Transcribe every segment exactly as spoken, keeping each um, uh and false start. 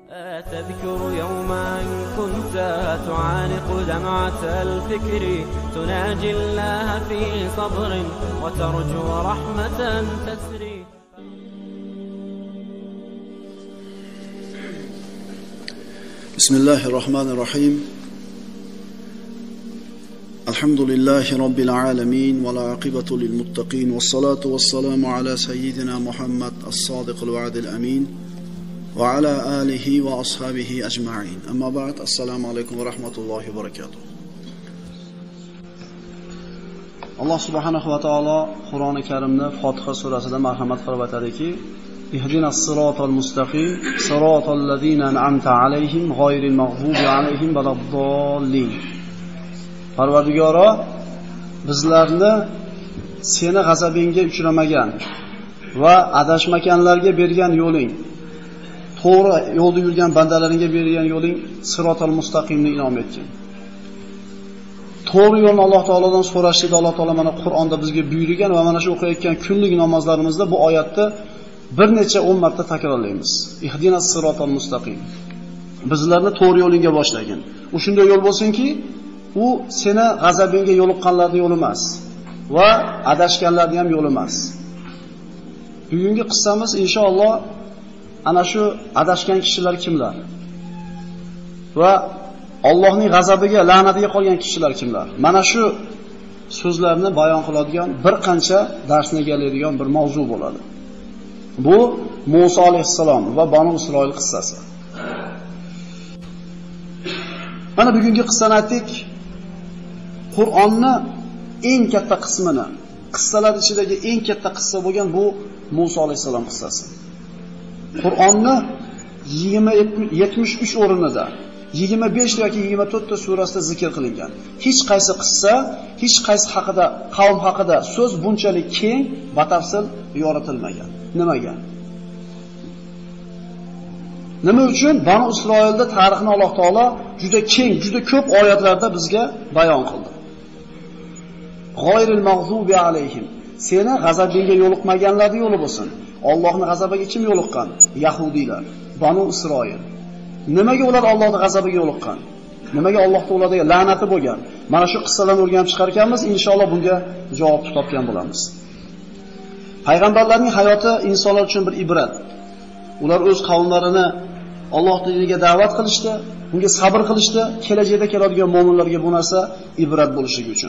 تذكر يوما كنت تعانق دمعة الفكر تناجي الله في صبر وترجو رحمة تسري. بسم الله الرحمن الرحيم. الحمد لله رب العالمين والعاقبة للمتقين والصلاة والسلام على سيدنا محمد الصادق الوعد الأمين وعلى آله وأصحابه أجمعين. أما بعد، السلام عليكم ورحمة الله وبركاته. Allah subhanahu va taolo Qur'oni Karimda Fotiha surasida marhamat qilib aytadiki: "Ihdinas siratal mustaqim, siratal ladzina an'amta alayhim, g'oyril maghdubi alayhim valaddallin." Parvardigoro, bizlarni seni g'azabingga uchramagan va adashmaganlarga bergan yo'ling, to'g'ri yo'lda yurgan bandalaringga bergan yo'ling sirotal mustaqimni inom etgin. To'g'ri yo'lni Alloh taolodan so'rashni Alloh taolo mana Qur'onda bizga buyurgan va mana shu o'qiyotgan kunlik namozlarimizda bu oyatni bir necha o'n marta takrorlaymiz. Ihdinas sirotal mustaqim. Bizlarni to'g'ri yo'lingga boshlagin. U shunday yo'l bo'lsinki, u seni g'azabingga yo'liqqanlarning yo'li emas va adashganlarning ham yo'li emas. Bugungi qissamiz inshaalloh ana shu adashgan kishilar kimlar? Va Allohning g'azabiga, la'natiga qolgan kishilar kimlar? Mana shu so'zlarni bayon qiladigan bir qancha darsni egallaydigan bir mavzu bo'ladi. Bu Musa alayhissalom va Banu Isroil qissasi. Mana bugungi qissani aytdik. Qur'onni eng katta qismini, qissalar ichidagi eng katta qissa bo'lgan bu Musa alayhissalom qissasi. Qur'onni yigirma yetmish uch o'rinida, yigirma besh yoki yigirma to'rt ta surasida zikr qilingan. Hech qaysi qissa, hech qaysi haqida, qavm haqida so'z bunchalik keng, batafsil yoritilmagan. Nimaga? Nima uchun? Banu Isroilda tarixni Alloh taolo juda keng, juda ko'p oyatlarda bizga bayon qildi. G'oyril mag'zubi alayhim. Seni g'azabingga yo'liqmaganlarning yo'li bo'lsin. Allohning g'azabiga kim yo'liqqan? Yahudiylar, Banu Isroil. Nimaga ular Allohning g'azabiga yo'liqqan? Nimaga Allohga ularga la'nati bo'lgan? Mana shu qissalarni o'rganib chiqar ekanmiz, inshaalloh bunga javob topgan bo'lamiz. Payg'ambarlarning hayoti insonlar uchun bir ibrat. Ular o'z qavmlarini Alloh diniga da'vat qilishdi, unga sabr qilishdi, kelajakda keladigan mu'minlarga bu narsa ibrat bo'lishligi uchun.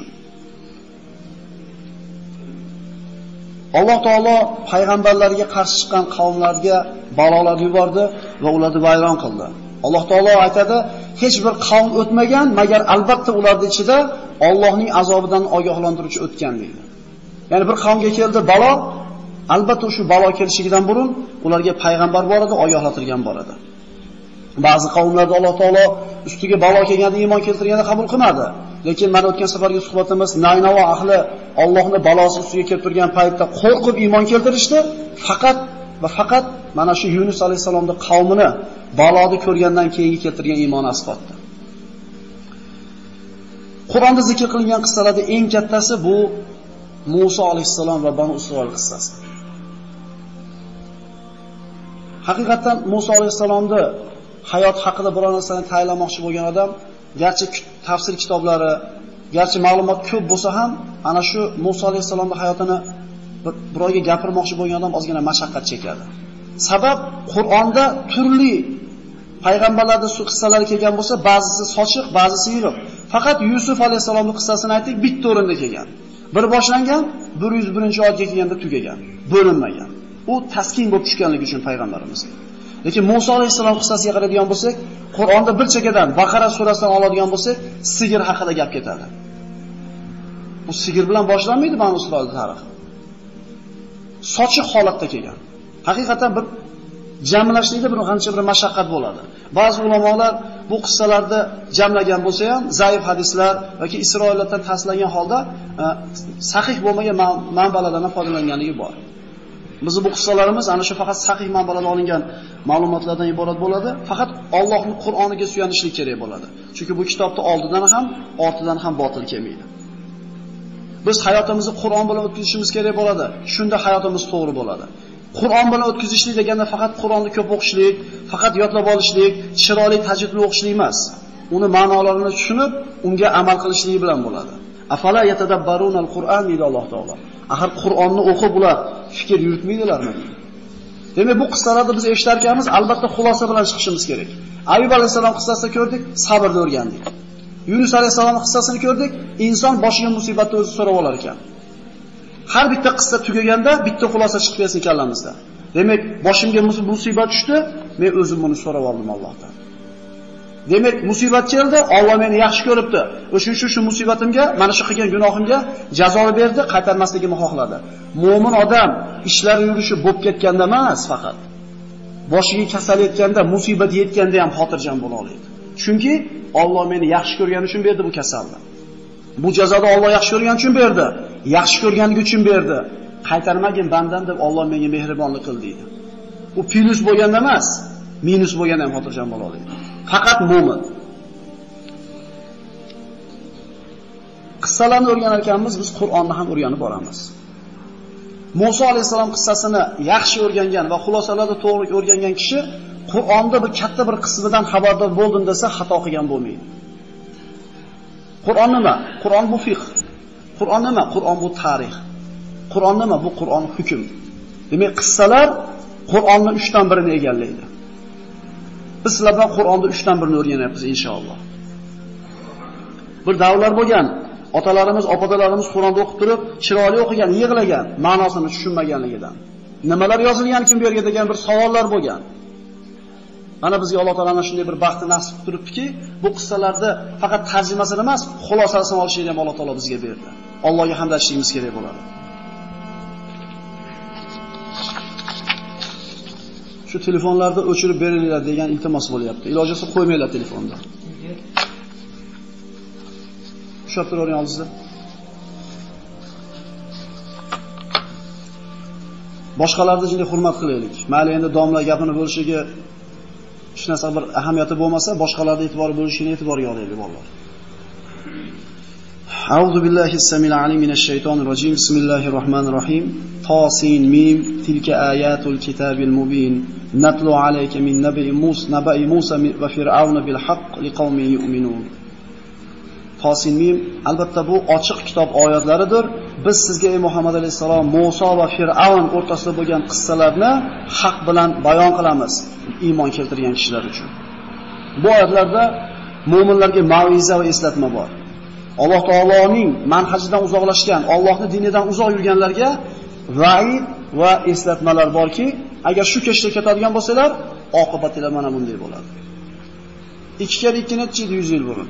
Alloh taolo payg'ambarlarga qarshi chiqqan qavmlarga balolar yubordi va ularni vayron qildi. Alloh taolo aytadi, hech bir qavm o'tmagan, magar albatta ularning ichida Allohning azobidan ogohlantiruvchi o'tgan deydi. Ya'ni bir qavmga keldi balo, albatta shu balo kelishidan burun ularga payg'ambar bor edi, ogohlantirgan bor edi. Ba'zi qavmlarda Alloh taolo ustiga balo kelganda iymon keltirganda qabul qilmadi. Lekin mana o'tgan safargi suhbatimiz Naynavo ahli Allohning balosi ustiga kelib turgan paytda qo'rqib iymon keltirishdi. Faqat va faqat mana shu Yunus alayhisalomning qavmini baloni ko'rgandan keyin keltirgan iymon asqotdi. Qur'onda zikr qilingan qissalarning eng kattasi bu Musa alayhisalom va Banu Isroil qissasi. Haqiqatan Musa alayhisalomning hayot haqida biror narsani tayinlamoqchi bo'lgan odam, garchi tafsir kitoblari, garchi ma'lumot ko'p bo'lsa ham, ana shu Musa alayhisalomning hayotini birovga gapirmoqchi bo'lgan odam ozgina mashaqqat chekadi. Sabab Qur'onda turli payg'ambarlarning shu qissalari kelgan bo'lsa, ba'zisi sochiq, ba'zisi yuriq. Faqat Yusuf alayhisalomning qissasini aytdik, bitta o'rinda kelgan. Bir boshlangan, bir yuz birinchi oyatga kelganda tugagan, bo'linmagan. U taskin bo'lib tushganligi uchun payg'ambarimiz. Lekin Musa alayhisalom qissasiga qaraydigan bo'lsak, Qur'onda bir chekkadan Baqara surasidan oladigan bo'lsak, sigir haqida gap ketadi. Bu sigir bilan boshlanmaydi Banu Isroil tarixi. Sochiq holatda kelgan. Haqiqatan bir jamlashlikda bir qancha bir mashaqqat bo'ladi. Ba'zi ulamolar bu qissalarni jamlagan bo'lsa ham, zaif hadislar yoki Isroillardan taslangan holda sahih bo'lmagan manbalardan foydalanganligi bor. Bizning bu qissalarimiz ana shu faqat sahih manbalardan olingan ma'lumotlardan iborat bo'ladi. Faqat Allohning Qur'oniga suyanishlik kerak bo'ladi. Chunki bu kitobda oldidan ham, ortidan ham botil kelmaydi. Biz hayotimizni Qur'on bilan o'tkazishimiz kerak bo'ladi. Shunda hayotimiz to'g'ri bo'ladi. Qur'on bilan o'tkazishlik deganda faqat Qur'onni ko'p o'qishlik, faqat yodlab olishlik, chiroyli tajvidli o'qishlik emas. Uni ma'nolarini tushunib, unga amal qilishlik bilan bo'ladi. Afala yatadabbarunal Qur'an deydi Alloh taolo. Axir Qur'onni o'qib ular fikr yuritmaydilarmi? Demak, bu qissalarni biz eshitar ekanmiz, albatta xulosa bilan chiqishimiz kerak. Ayub alayhisalom qissasini ko'rdik, sabrni o'rgandik. Yunus alayhisalomning qissasini ko'rdik, inson boshiga musibatni o'zi so'rab olar ekan. Har bitta qissa tugaganda bitta xulosa chiqib kelsin kallamizda. Demak, boshimga musibat tushdi, men o'zim buni so'rab oldim Allohdan. Demak, musibat keldi, Alloh meni yaxshi ko'ribdi. O'sha shu shu musibatimga, mana shu qilgan gunohimga jazoni berdi, qaytarmasligimni xohladi. Mo'min odam ishlari yurishi bo'lib ketganda emas, faqat boshiga kasal yetganda, musibat yetganda ham xotirjam bo'la oladi. Chunki Alloh meni yaxshi ko'rgani uchun berdi bu kasalni. Bu jazoni Alloh yaxshi ko'rgani uchun berdi. Yaxshi ko'rganligi uchun berdi. Qaytarmagin bandam deb Alloh menga mehribonlik qildi deydi. U plus bo'lganda emas, minus bo'lganda ham xotirjam bo'la oladi. Faqat mo'min. Qissalarni o'rganar ekanmiz, biz Qur'onni ham o'rganib boramiz. Musa alayhisalom qissasini yaxshi o'rgangan va xulosalarni to'g'ri o'rgangan kishi Qur'onda bir katta bir qismidan xabardor bo'ldim desa xato qilgan bo'lmaydi. Qur'on nima? Qur'on bu fiqh. Qur'on nima? Qur'on bu tarix. Qur'on nima? Bu Qur'on hukm. Demak, qissalar Qur'onning uch dan birini egallaydi. Biz sizlar bilan Qur'onning uch dan birini o'rganyapmiz inshaalloh. Bir davrlar bo'lgan, otalarimiz, opalarimiz Qur'onni o'qib turib, chiroyli o'qigan, yig'lagan, ma'nosini tushunmaganligidan. Nimalar yozilgan kim bu yerga degan bir savollar bo'lgan. Mana bizga Alloh taolaning shunday bir baxti nasib qilib turibdiki, bu qissalarda faqat tarjimasini emas, xulosasini olishni ham Alloh taolo bizga berdi. Allohga hamd aytishimiz kerak bo'ladi. Shu telefonlarni o'chirib beringlar degan iltimos bo'lyapti. Iloji bo'lsa qo'ymanglar telefonni. Ushlab turavering oldingizda. Boshqalarni jinday hurmat qilaylik. Mayli endi domla gapini bo'lishiga hech narsa bir ahamiyati bo'lmasa, boshqalarga e'tibor bo'lishini e'tiborga olaylik, bolalar. A'udhu billahi as-samil alim minash shaytonir rojim. Bismillahir rohmanir rohim. Tasin mim tilka ayatul kitabil mubin. Natlu alayka min nabiy Musa nabiy Musa va fir'auna bil haqq liqaumin yu'minun. Tasin mim albatta bu ochiq kitob oyatlaridir. Biz sizga ey Muhammad alayhisalom Musa va Fir'avn o'rtasida bo'lgan qissalarni haq bilan bayon qilamiz, iymon keltirgan kishilar uchun. Bu oyatlarda mu'minlarga ma'viza va eslatma bor. Alloh taoloning manhajidan uzoqlashgan, Allohning dinidan uzoq yurganlarga va'id va eslatmalar borki, agar shu kechda ketadigan bo'lsalar, oqibatilar mana bunday bo'ladi. ikki kere ikki necha yuz yil burun.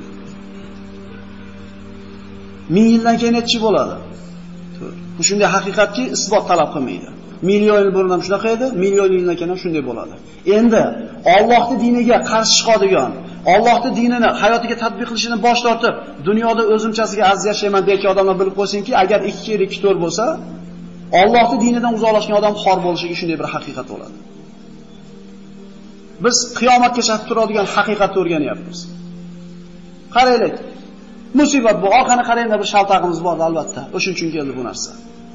ming yildan keyin nechi bo'ladi? Bu shunday haqiqatki, isbot talab qilmaydi. Million yil burun ham shunaqa edi, million yildan keyin ham shunday bo'ladi. Endi Allohning diniga qarshi chiqadigan, Allohning dinini hayotiga tatbiq qilishini bosh tortib, dunyoda o'zimchasiga aziz yashayman degan odamlar bilib qo'ysinki, agar ikki kere ikki to'rt bo'lsa, Allohning dinidan uzoqlashgan odam xor bo'lishiga shunday bir haqiqat bo'ladi. Biz qiyomatgacha turadigan haqiqatni o'rganyapmiz. Qaraylik. Musibat bu, orqani qarayda bir shaltag'imiz bor albatta. O'shuning uchun keldi bu narsa.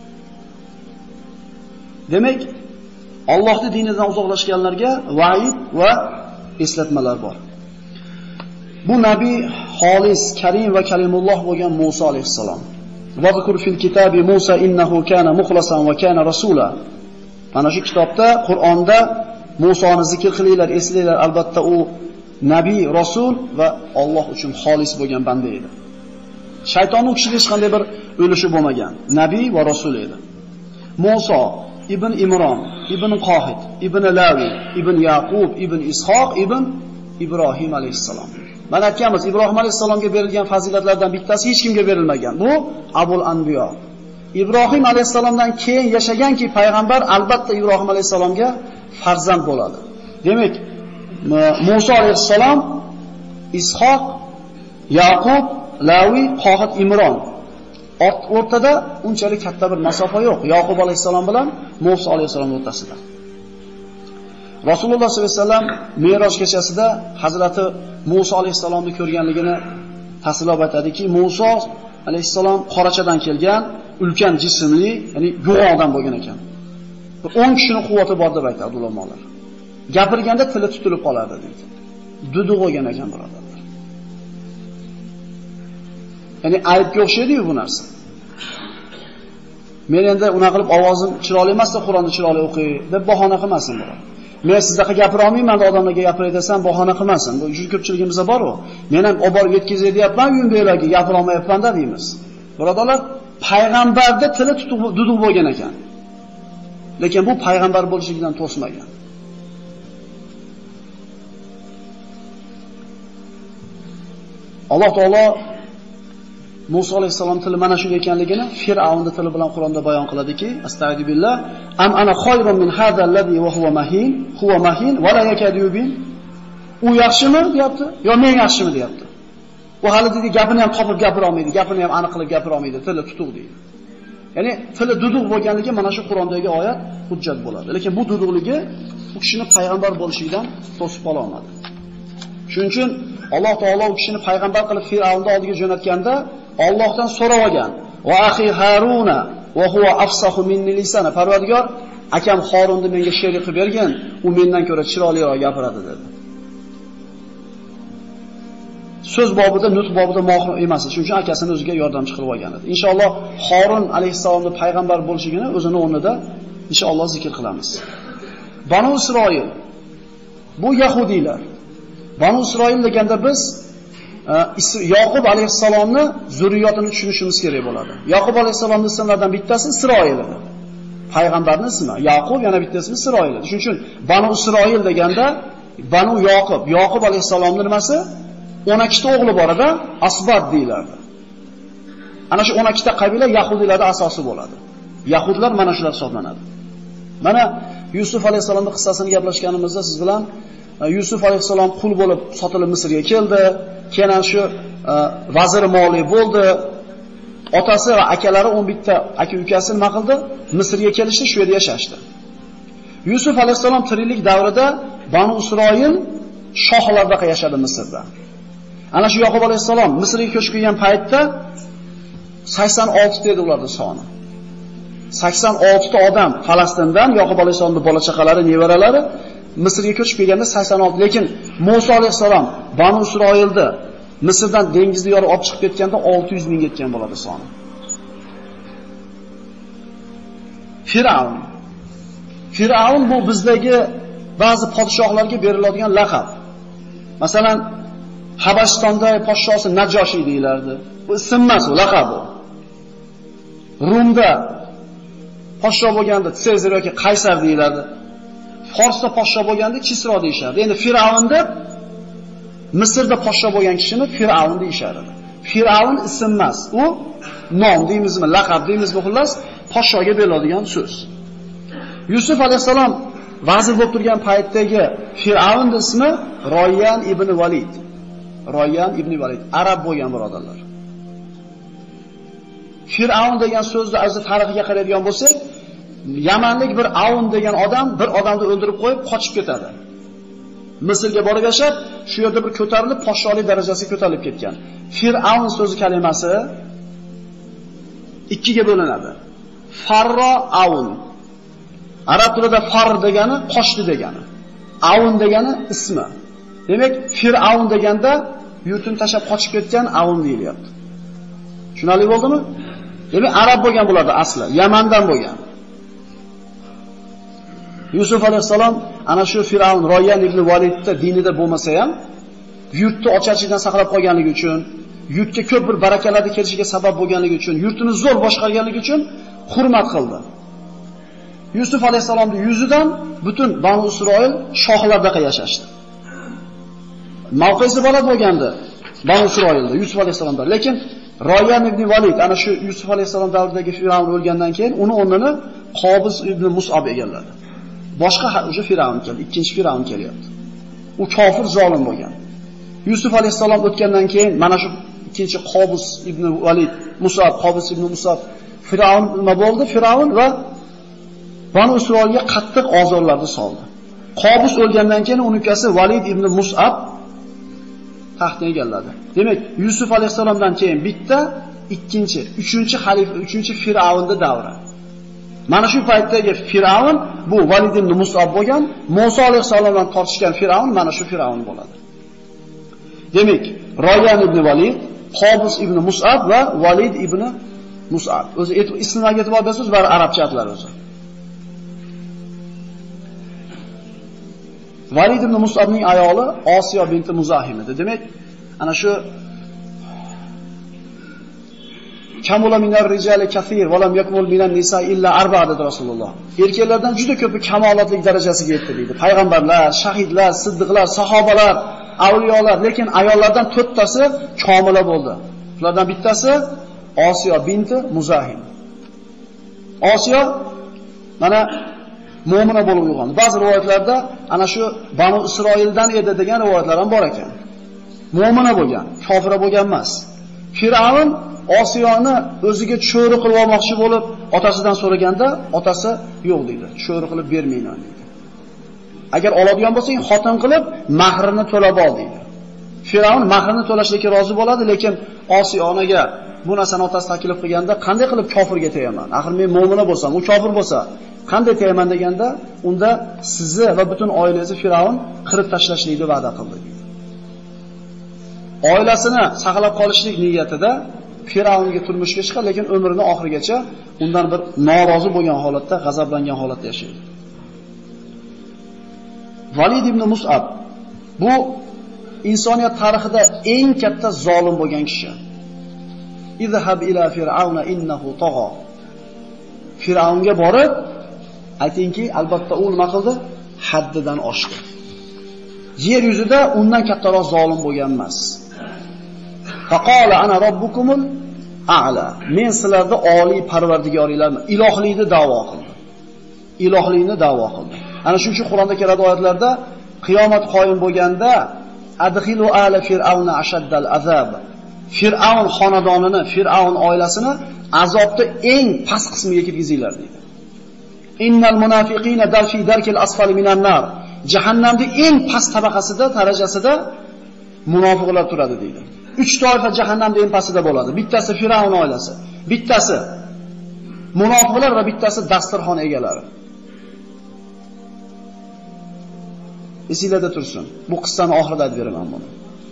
Demak, Allohning dinidan uzoqlashganlarga va'id va eslatmalar bor. Bu nabiy xolis, karim va kalimulloh bo'lgan Musa alayhisalom. Va zikr fil kitabi Musa innahu kana mukhlasan va kana rasula. Mana shu kitobda, Qur'onda Musoni zikr qilinglar, eslanglar, albatta u nabiy, rasul va Alloh uchun xolis bo'lgan banda edi. Shaytonning u kishiga hech qanday bir o'lishi bo'lmagan, nabiy va rasul edi. Musa ibn Imron, ibn Qohid, ibn Lavi, ibn Yaqub, ibn Ishoq, ibn Ibrohim alayhissalom. Mana aytganmiz, Ibrohim alayhissalomga berilgan fazilatlardan bittasi hech kimga berilmagan. Bu Abul Anbiyo. Ibrohim alayhissalomdan keyin yashaganki payg'ambar albatta Ibrohim alayhissalomga farzand bo'ladi. Demak, Musa alayhissalom, Ishoq, Yaqub, Lavi, Qohid, Imron. O'rtada unchalik katta bir masofa yo'q. Yaqub alayhissalom bilan Musa alayhissalom o'rtasida. Rasululloh sollallohu alayhi vasallam Me'roj kechasida Hazrati Musa alayhissalomni ko'rganligini tasvirlab aytadiki, Musa alayhissalom qorachadan kelgan, ulkan jismli, ya'ni yo'q odam bo'lgan ekan. o'n kishining quvvati bor deb aytadi ulamolar. gapirganda tili tutilib qolardi deydi. Duduq bo'lgan ekan birodarlar. Ya'ni aybga o'xshaydi-yu bu narsa. Men endi unaqa qilib ovozim chiroyli emasda Qur'onni chiroyli o'qiy deb bahona qilmasin biroq. Men sizlarga gapira olmayman, odamlarga gapiray desam bahona qilmasin. Bu juda ko'pchiligimizda bor-ku. Men ham olib borib yetkazay deyapman, uyimdagilarga gapira olmayapman-da deymiz. Birodarlar, payg'ambarda tili tutuq duduq bo'lgan ekan. Lekin bu payg'ambar bo'lishligidan to'smagan. Alloh taolo Musa alayhisalom tili mana shunday ekanligini Fir'avnning tili bilan Qur'onda bayon qiladiki, astagfirullah, am ana khayrun min hadha alladhi wa huwa mahin, huwa mahin wa la yakadu yubin. U yaxshimi deyapti, yo men yaxshimi deyapti. U hali deydi gapini ham topib gapira olmaydi, gapini ham aniq qilib gapira olmaydi, tili tutuq deydi. Ya'ni tili duduq bo'lganligi mana shu Qur'ondagi oyat hujjat bo'ladi. Lekin bu duduqligi u kishini payg'ambar bo'lishidan to'sib qola olmadi. Shuning uchun Alloh taolo u kishini payg'ambar qilib Fir'avnning oldiga jo'natganda Allohdan so'rab olgan. Va axi Haruna va huwa afsahu minni lisana. Parvardigor, akam Harunni menga sherik qilib bergan, u mendan ko'ra chiroyliroq gapiradi dedi. So'z bobida, nutq bobida mohir emas, shuning uchun akasini o'ziga yordamchi qilib olgan edi. Inshaalloh Harun alayhisalomning payg'ambar bo'lishligini o'zini o'rnida inshaalloh zikr qilamiz. Banu Isroil bu yahudiylar. Banu Isroil deganda biz Yaqub alayhisalomni zurriyotini tushunishimiz kerak bo'ladi. Yaqub alayhisalomning ismlaridan bittasi Isroil edi. Payg'ambarning ismi Yaqub, yana bittasi Isroil edi. Shuning uchun Banu Isroil deganda Banu Yaqub, Yaqub alayhisalomning nimasi? o'n ikki ta o'g'li bor edi, Asbat deyiladi. Ana shu o'n ikki ta qabila yahudiylarning asosi bo'ladi. Yahudlar mana shular hisoblanadi. Mana Yusuf alayhisalomning qissasini gaplashganimizda siz bilan Yusuf alayhisalom qul bo'lib sotilib Misrga keldi. Keyin shu vazir moliy bo'ldi. Otasi va akalari o'n bitta aka-ukasi nima qildi? Misrga kelishdi, shu yerda yashashdi. Yusuf alayhisalom tiriklik davrida Banu Isroil shohlarda yashadi Misrda. Ana shu Yaqub alayhisalom Misrga ko'chib kelgan paytda sakson olti ta edi ularning soni. sakson olti ta odam Falastindan Yaqub alayhisalomning bola chaqalari, nevaralari Misrga ko'chib kelganda sakson olti, lekin Musa alayhisalom Banu Isroilni Misrdan dengizni yorib olib chiqib ketganda olti yuz ming ketgan bo'ladi soni. Fir'avn. Fir'avn bu bizdagi ba'zi podshohlarga beriladigan laqab. Masalan, Habashistonda podshosi Najoshi deyilardi. Bu ism emas, u laqab bu. Rumda podsho bo'lganda Sezar yoki Qaysar deyilardi. Forsda podsho bo'lganda Kisro deyishardi. Endi Fir'avn deb Misrda podsho bo'lgan kishini Fir'avn deyishardi. Fir'avn ism emas, u nom deymizmi, laqab deymizmi, xullas podshoga beriladigan so'z. Yusuf alayhisalom vazir bo'lib turgan paytdagi Fir'avnning ismi Royyan ibn Valid. Royyan ibn Valid arab bo'lgan birodarlar. Fir'avn degan so'zni o'zi tarixiga qaraydigan bo'lsak, Yamanlik bir Avn degan odam bir odamni o'ldirib qo'yib qochib ketadi. Misrga borib yashab, shu yerda bir ko'tarilib podshohlik darajasiga ko'tarilib ketgan. Fir'avn so'zi kalimasi ikkiga bo'linadi. Farro Avn. Arab tilida far degani qochdi degani. Avn degani ismi. Demak, Fir'avn deganda yurtini tashlab qochib ketgan Avn deyilyapti. Tushunarli bo'ldimi? Demak, arab bo'lgan bularda asli, Yamandan bo'lgan. Yusuf alayhisalom ana shu Fir'avn Royyan ibn Validda dinida bo'lmasa ham, yurtni ocharchilikdan saqlab qolganligi uchun, yurtga ko'p bir barakalarni kelishiga sabab bo'lganligi uchun, yurtini zo'r boshqarganligi uchun hurmat qildi. Yusuf alayhisalomning yuzidan butun Banu Isroil shohlarda yashashdi. Mavqesi baland bo'lgandi Banu Isroilda, Yusuf alayhisalomda. Lekin Royyan ibn Valid ana shu Yusuf alayhisalom davridagi Fir'avn o'lgandan keyin uni o'rnini Qobis ibn Mus'ab egalladi. Boshqa o'sha Fir'avn keldi, ikkinchi Fir'avn kelyapti. U kofir, zolim bo'lgan. Yusuf alayhisalom o'tgandan keyin mana shu ikkinchi Qobis ibn Valid, Mus'ab, Qobis ibn Mus'ab Fir'avn nima bo'ldi? Fir'avn va Banu Isroilga qattiq ozorlarni soldi. Qobis o'lgandan keyin uning ukasi Valid ibn Mus'ab taxtni egalladi. Demak, Yusuf alayhisalomdan keyin bitta, ikkinchi, uchinchi xalifa, uchinchi Fir'avnning davri. Mana shu paytdagi Firavun bu Valid ibn Mus'ab bo'lgan, Musa alayhisalom bilan tortishgan Firavun mana shu Firavun bo'ladi. Demak, Royan ibn Valid, Qobus ibn Mus'ab va Valid ibn Mus'ab. O'zi ismlarga e'tibor bersangiz, bari arabcha atlar o'zi. Valid ibn Mus'abning ayoli Osiyo binti Muzahim edi. Demak, ana shu Kamula minar rijali kathir va lam yakmul minan nisa illa arba dedi Rasululloh. Erkaklardan juda ko'pi kamolotlik darajasiga yetdi deydi. Payg'ambarlar, shahidlar, siddiqlar, sahobalar, avliyolar, lekin ayollardan to'rttasi komila bo'ldi. Ulardan bittasi Osiyo binti Muzahim. Osiyo mana mu'mina bo'lib uyg'ondi. Ba'zi rivoyatlarda ana shu Banu Isroildan edi degan rivoyatlar ham bor ekan. Mu'mina bo'lgan, kofira bo'lgan emas. Firavun Osiyoni o'ziga cho'ri qilib olmoqchi bo'lib, otasidan so'raganda, otasi yo'q dedi. Cho'ri qilib bermayman dedi. Agar oladigan bo'lsang, xotin qilib mahrini to'lab ol dedi. Firavun mahrini to'lashga rozi bo'ladi, lekin Osiyo onaga bu narsani otasi taklif qilganda, qanday qilib kofirga tegaman? Axir men mu'mina bo'lsam, u kofir bo'lsa, qanday tegaman deganda, unda sizni va butun oilangizni Firavun qirib tashlashlikni va'da qildi. Oilasini saqlab qolishlik niyatida Firavunga turmushga chiqadi, lekin umrining oxirigacha undan bir norozi bo'lgan holatda, g'azablangan holatda yashaydi. Valid ibn Mus'ab bu insoniyat tarixida eng katta zolim bo'lgan kishi. Izhab ila fir'auna innahu tagha. Firavunga borib aytingki, albatta u nima qildi? Haddidan oshdi. Yer yuzida undan kattaroq zolim bo'lgan emas. Faqala ana robbukumul a'la. Men sizlarni oliy parvardigoringlarman, ilohlikni da'vo qildim. Ilohlikni da'vo qildim. Ana shuning uchun Qur'onda keladi oyatlarda qiyomat qoyim bo'lganda adkhilu ala fir'auna ashaddal azab. Fir'aun xonadonini, Fir'aun oilasini azobda eng past qismiga kirgizinglar deydi. Innal munafiqina darfi darkil asfali minan nar. Jahannamning eng past tabaqasida, darajasida munofiqlar turadi deydi. uch toifa jahannamning eng pastida bo'ladi. Bittasi Fir'aun oilasi, bittasi munofiqlar va bittasi dasturxon egalari. Esingizda tursin. Bu qissani oxirida aytib beraman buni.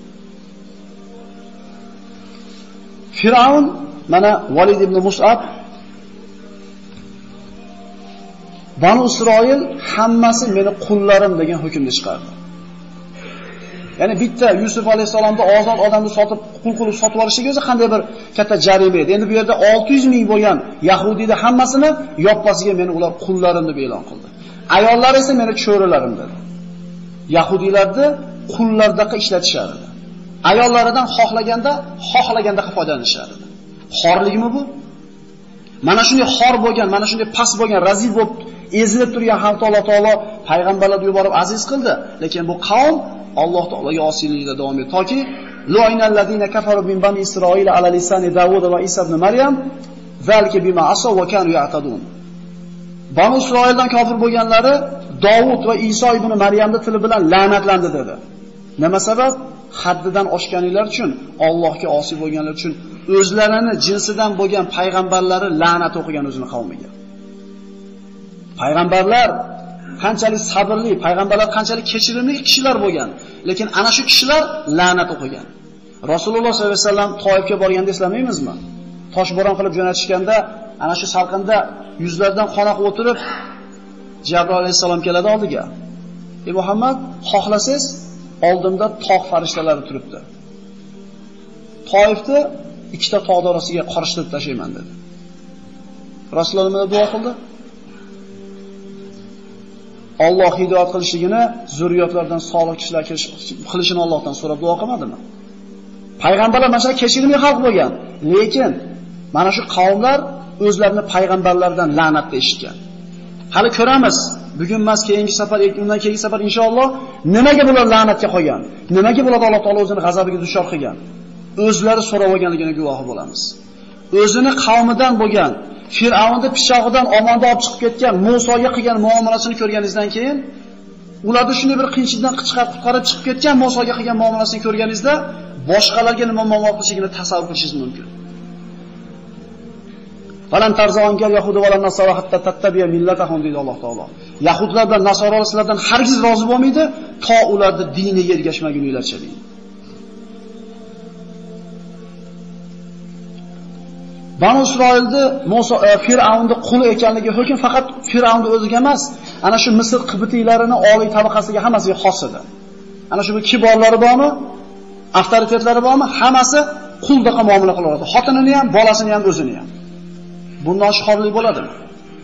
Fir'aun mana Valid ibn Mus'ab Banu Isroil hammasi meni qullarim degan hukmni chiqardi. Ya'ni bitta Yusuf alayhisalomda ozod odamni sotib, qul qilib sotib olishligi o'zi qanday bir katta jarima edi. Endi bu yerda olti yuz ming bo'lgan Yahudiyda hammasini yoppasiga meni ular qullarim deb e'lon qildi. Ayollar esa meni cho'rilarim dedi. Yahudiylarni qullardaqqa ishlatishardi. Ayollaridan xohlaganda, xohlaganda foydalanishar edi. Xorlikmi bu? Mana shunday xor bo'lgan, mana shunday past bo'lgan, razil bo'lib, ezilib turgan Alloh taolo payg'ambarlarni yuborib aziz qildi, lekin bu qavm Alloh taologa osiylikda davom etdi. Toki lu'inal ladina kafaru min bani Isroil ala lisani Davud va Isa ibn Maryam zalika bima asaw wa kanu ya'tadun. Banu Isroildan kofir bo'lganlari Davud va Iso ibn Maryamning tili bilan la'natlandi dedi. Nima sabab? Haddidan oshganlar uchun, Allohga osiy bo'lganlar uchun o'zlarini jinsidan bo'lgan payg'ambarlari la'nat o'qigan o'zining qavmiga. Payg'ambarlar qanchalik sabrli, payg'ambarlar qanchalik kechirimli kishilar bo'lgan, lekin ana shu kishilar la'nat o'qigan. Rasululloh sollallohu alayhi vasallam Toifga borganda eslamaymizmi? Toshbo'ron qilib jo'natishganda ana shu salqinda yuzlardan qonaqib o'tirib Jabroil alayhisalom keladi oldiga. Ey Muhammad, xohlasangiz oldimda tog' farishtalari turibdi. Toifni ikkita tog' orasiga qorishtirib tashlayman dedi. Rasululloh nima duo qildi? Alloh hidoyat qilishligini, zurriyotlardan solih kishilar qilishini Allohdan so'rab duo qilmadimi? Payg'ambarlar mana kechirimli xalq bo'lgan, lekin mana shu qavmlar o'zlarini payg'ambarlardan la'natni eshitgan. Hali ko'ramiz. Bugun emas, keyingi safar, undan keyingi safar inshaalloh nimaga bular la'natga qolgan? Nimaga bular Alloh taolo o'zining g'azabiga duchor qilgan? O'zlari so'rab olganligini guvohi bo'lamiz. O'zini qavmidan bo'lgan Fir'avnni pichog'idan omonda olib chiqib ketgan Musoga qilgan muomalasini ko'rganingizdan keyin, ularni shunday bir qiyinchilikdan chiqarib qutqarib chiqib ketgan Musoga qilgan muomalasini ko'rganingizda, boshqalarga nima muomala qilishini tasavvur qilishingiz mumkin. Falan tarzongal yahudi va nasoro hatta tattabiya millatahum deydi Alloh taolo. Yahudlar bilan nasoralar sizlardan hargiz rozi bo'lmaydi, to ularni diniga ergashmaguninglarcha deydi. Banu Isroilni Musa e, Fir'avnning quli ekanligi hukm faqat Fir'avnning o'ziga emas, ana shu Misr qibtiylarini oliy tabaqasiga hammasiga xos edi. Ana shu kiborlari bormi, avtoritetlari bormi, hammasi quldaqa muomala qilardi. Xotinini ham, bolasini ham, o'zini ham. Bundan xorlik bo'ladimi?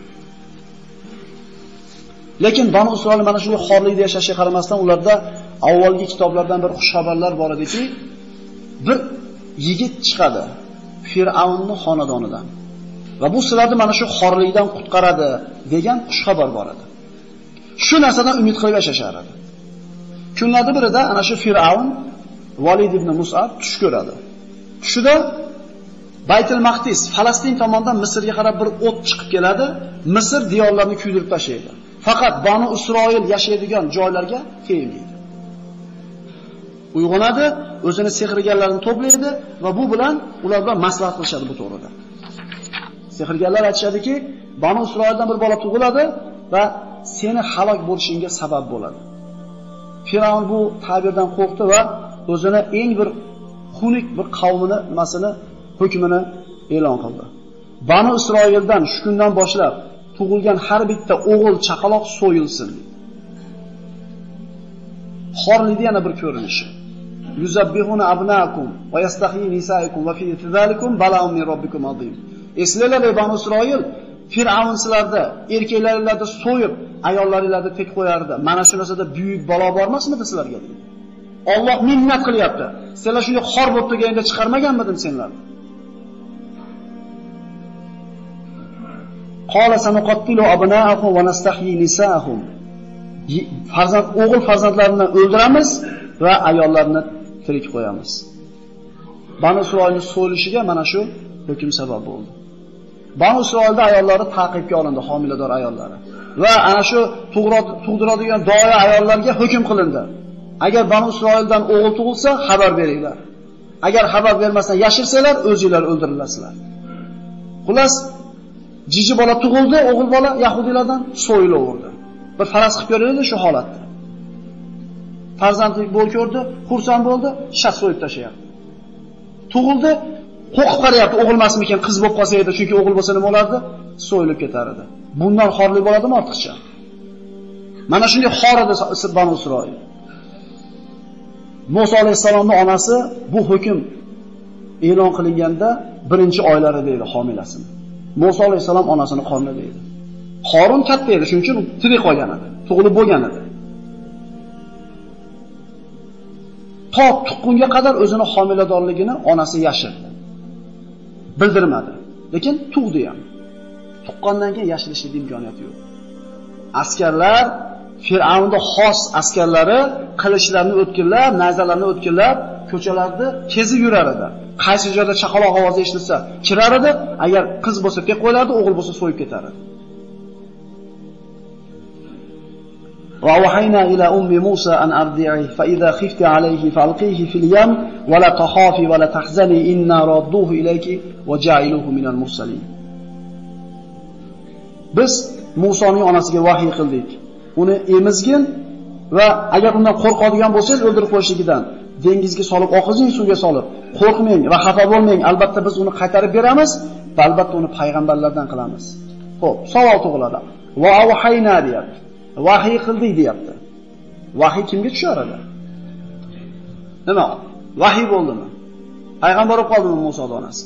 Lekin Banu Isroil mana shunday xorlikda yashashga qaramasdan ularda avvalgi kitoblardan bir xushxabarlar bor ediki, bir yigit chiqadi Fir'avnning xonadonidan. Va bu sizlarni mana shu xorlikdan qutqaradi degan xushxabar bor edi. Shu narsadan umid qilib yashashar edi. Kunlarning birida ana shu Fir'avn Valid ibn Mus'ab tush ko'radi. Tushida Baytul Maqdis, Falastin tomonidan Misrga qarab bir o't chiqib keladi, Misr diyorlarini kuydirib tashlaydi. Faqat Banu Isroil yashaydigan joylarga tegmaydi. Uyg'onadi, o'zini sehrgarlarni to'playdi va bu bilan ular bilan maslahat qilishadi bu to'g'rida. Sehrgarlar aytishadiki, Banu Isroildan bir bola tug'iladi va seni halok bo'lishingga sabab bo'ladi. Firavn bu ta'birdan qo'rqdi va o'zini eng bir xunuk bir qavmini nimasini hukmini e'lon qildi. Banu Isroildan shu kundan boshlab tug'ilgan har bitta o'g'il chaqaloq so'yilsin. Xorlikning yana bir ko'rinishi. Yuzabbihuna abnaakum va yastahyi nisaikum va fi zalikum bala'un min robbikum azim. Eslanglar ey Banu Isroil, Fir'avn sizlarda erkaklaringlarni so'yib, ayollaringlarni tek qo'yardi. Mana shu narsada buyuk balo bormasmidi sizlarga? Alloh minnat qilyapti. Sizlar shunday xor bo'lib turganda chiqarmaganmidim senlar? Qala sanuqattilu abnaakum va nastahyi nisaahum. Farzand o'g'il farzandlarini o'ldiramiz va ayollarni tirik qo'yamiz. Banu Isroilning so'lishiga mana shu hukm sabab bo'ldi. Banu Isroilda ayollari ta'qibga olindi, homilador ayollari. Va ana shu tug'diradigan doya ayollarga hukm qilindi. Agar Banu Isroildan o'g'il tug'ilsa, xabar beringlar. Agar xabar bermasdan yashirsanglar, o'zingizlar o'ldirilasizlar. Xullas, jiji bola tug'ildi, o'g'il bola yahudiylardan so'yilaverdi. Bir faraz qilib ko'raylik shu holatda. Farzandlik bo'l ko'rdi, xursand bo'ldi, shas so'yib tashlayapti. Tug'ildi, qo'rqib qarayapti, o'g'ilmasmikin, qiz bo'lib qolsa edi, chunki o'g'il bo'lsa nima bo'lardi? So'yilib ketar edi. Bundan xorlik bo'ladimi ortiqcha? Mana shunday xor edi Banu Isroil. Musa alayhisalomning onasi bu hukm e'lon qilinganda birinchi oylarida edi homilasini. Musa alayhisalom onasini qornida edi. Qorun katta edi, shuning uchun tirik qolgan edi, tug'ilib bo'lgan edi. To tuqqunga qadar o'zini homiladorligini onasi yashirdi. Bildirmadi. Lekin tug'di ham. Tuqqandan keyin yashirishning imkoniyati yo'q. Askarlar, Fir'avnning xos askarlari qilichlarni o'tkirlab, nayzalarni o'tkirlab, ko'chalarda kezib yurar edi. Qaysi joyda chaqaloq ovozi eshitilsa, kirar edi, agar qiz bo'lsa tek qo'yardi, o'g'il bo'lsa so'yib ketar edi. Va wahayna ila ummi Musa an ardi'i fa idha khifti alayhi falqihi fil yam wa la takhafi wa la tahzani inna radduhu ilayki wa ja'iluhu minal mursalin. Biz Musoning onasiga vahiy qildik. Uni emizgin va agar undan qo'rqadigan bo'lsangiz o'ldirib qo'yishligidan dengizga solib, oqizing suvga solib, qo'rqmang va xafa bo'lmang. Albatta biz uni qaytarib beramiz va albatta uni payg'ambarlardan qilamiz. Xo'p, savol tug'iladi. Va wahayna deyapti. Vahiy qildik deyapti. Vahiy kimga tushar edi? Nima? Vahiy bo'ldimi? Payg'ambar bo'lib qoldimi Musa onasi?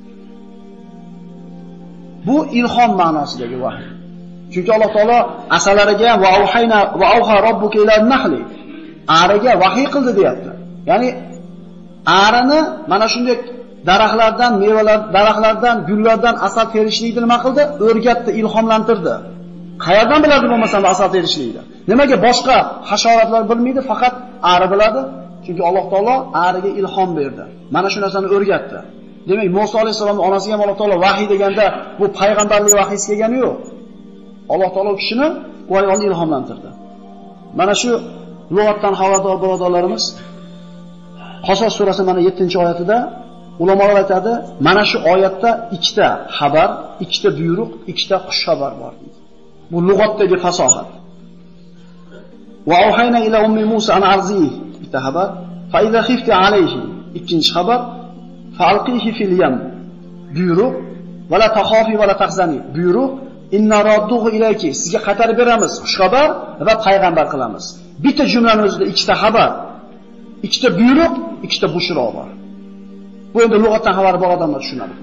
Bu ilhom ma'nosidagi vahiy. Chunki Alloh taolo asalariga va auhayna va auha robbuka ila nahli ariga vahiy qildi deyapti. Ya'ni arini mana shunday daraxtlardan, mevalar, daraxtlardan, gullardan asal terishlikni nima qildi? O'rgatdi, ilhomlantirdi. Qayerdan biladi bo'lmasa asal terishlikni? Nimaga boshqa hasharotlar bilmaydi, faqat ari biladi? Chunki Alloh taolo ariga ilhom berdi. Mana shu narsani o'rgatdi. Demak, Musa alayhisolamning onasiga Alloh taolo vahiy deganda bu payg'ambarlik vahiysi kelgani yo'q. Alloh taolo kishini bu ayolni ilhomlantirdi. Mana shu lug'atdan xabardor birodarlarimiz Qasos surasi mana yettinchi oyatida Ulamolar aytadi, mana shu oyatda ikkita xabar, ikkita buyruq, ikkita xush xabar bor deydi. Bu lug'atdagi fasohat. Va auhayna ila ummi Musa an arzihi bitta xabar, fa idza khifti alayhi ikkinchi xabar, fa alqihi fil yam buyruq, va la takhafi va la tahzani buyruq, inna radduhu ilayki sizga qaytarib beramiz xush xabar va payg'ambar qilamiz. Bitta jumlaning o'zida ikkita xabar, ikkita buyruq, ikkita bushro bor. Bu endi lug'atdan xabari bor odamlar tushunadi.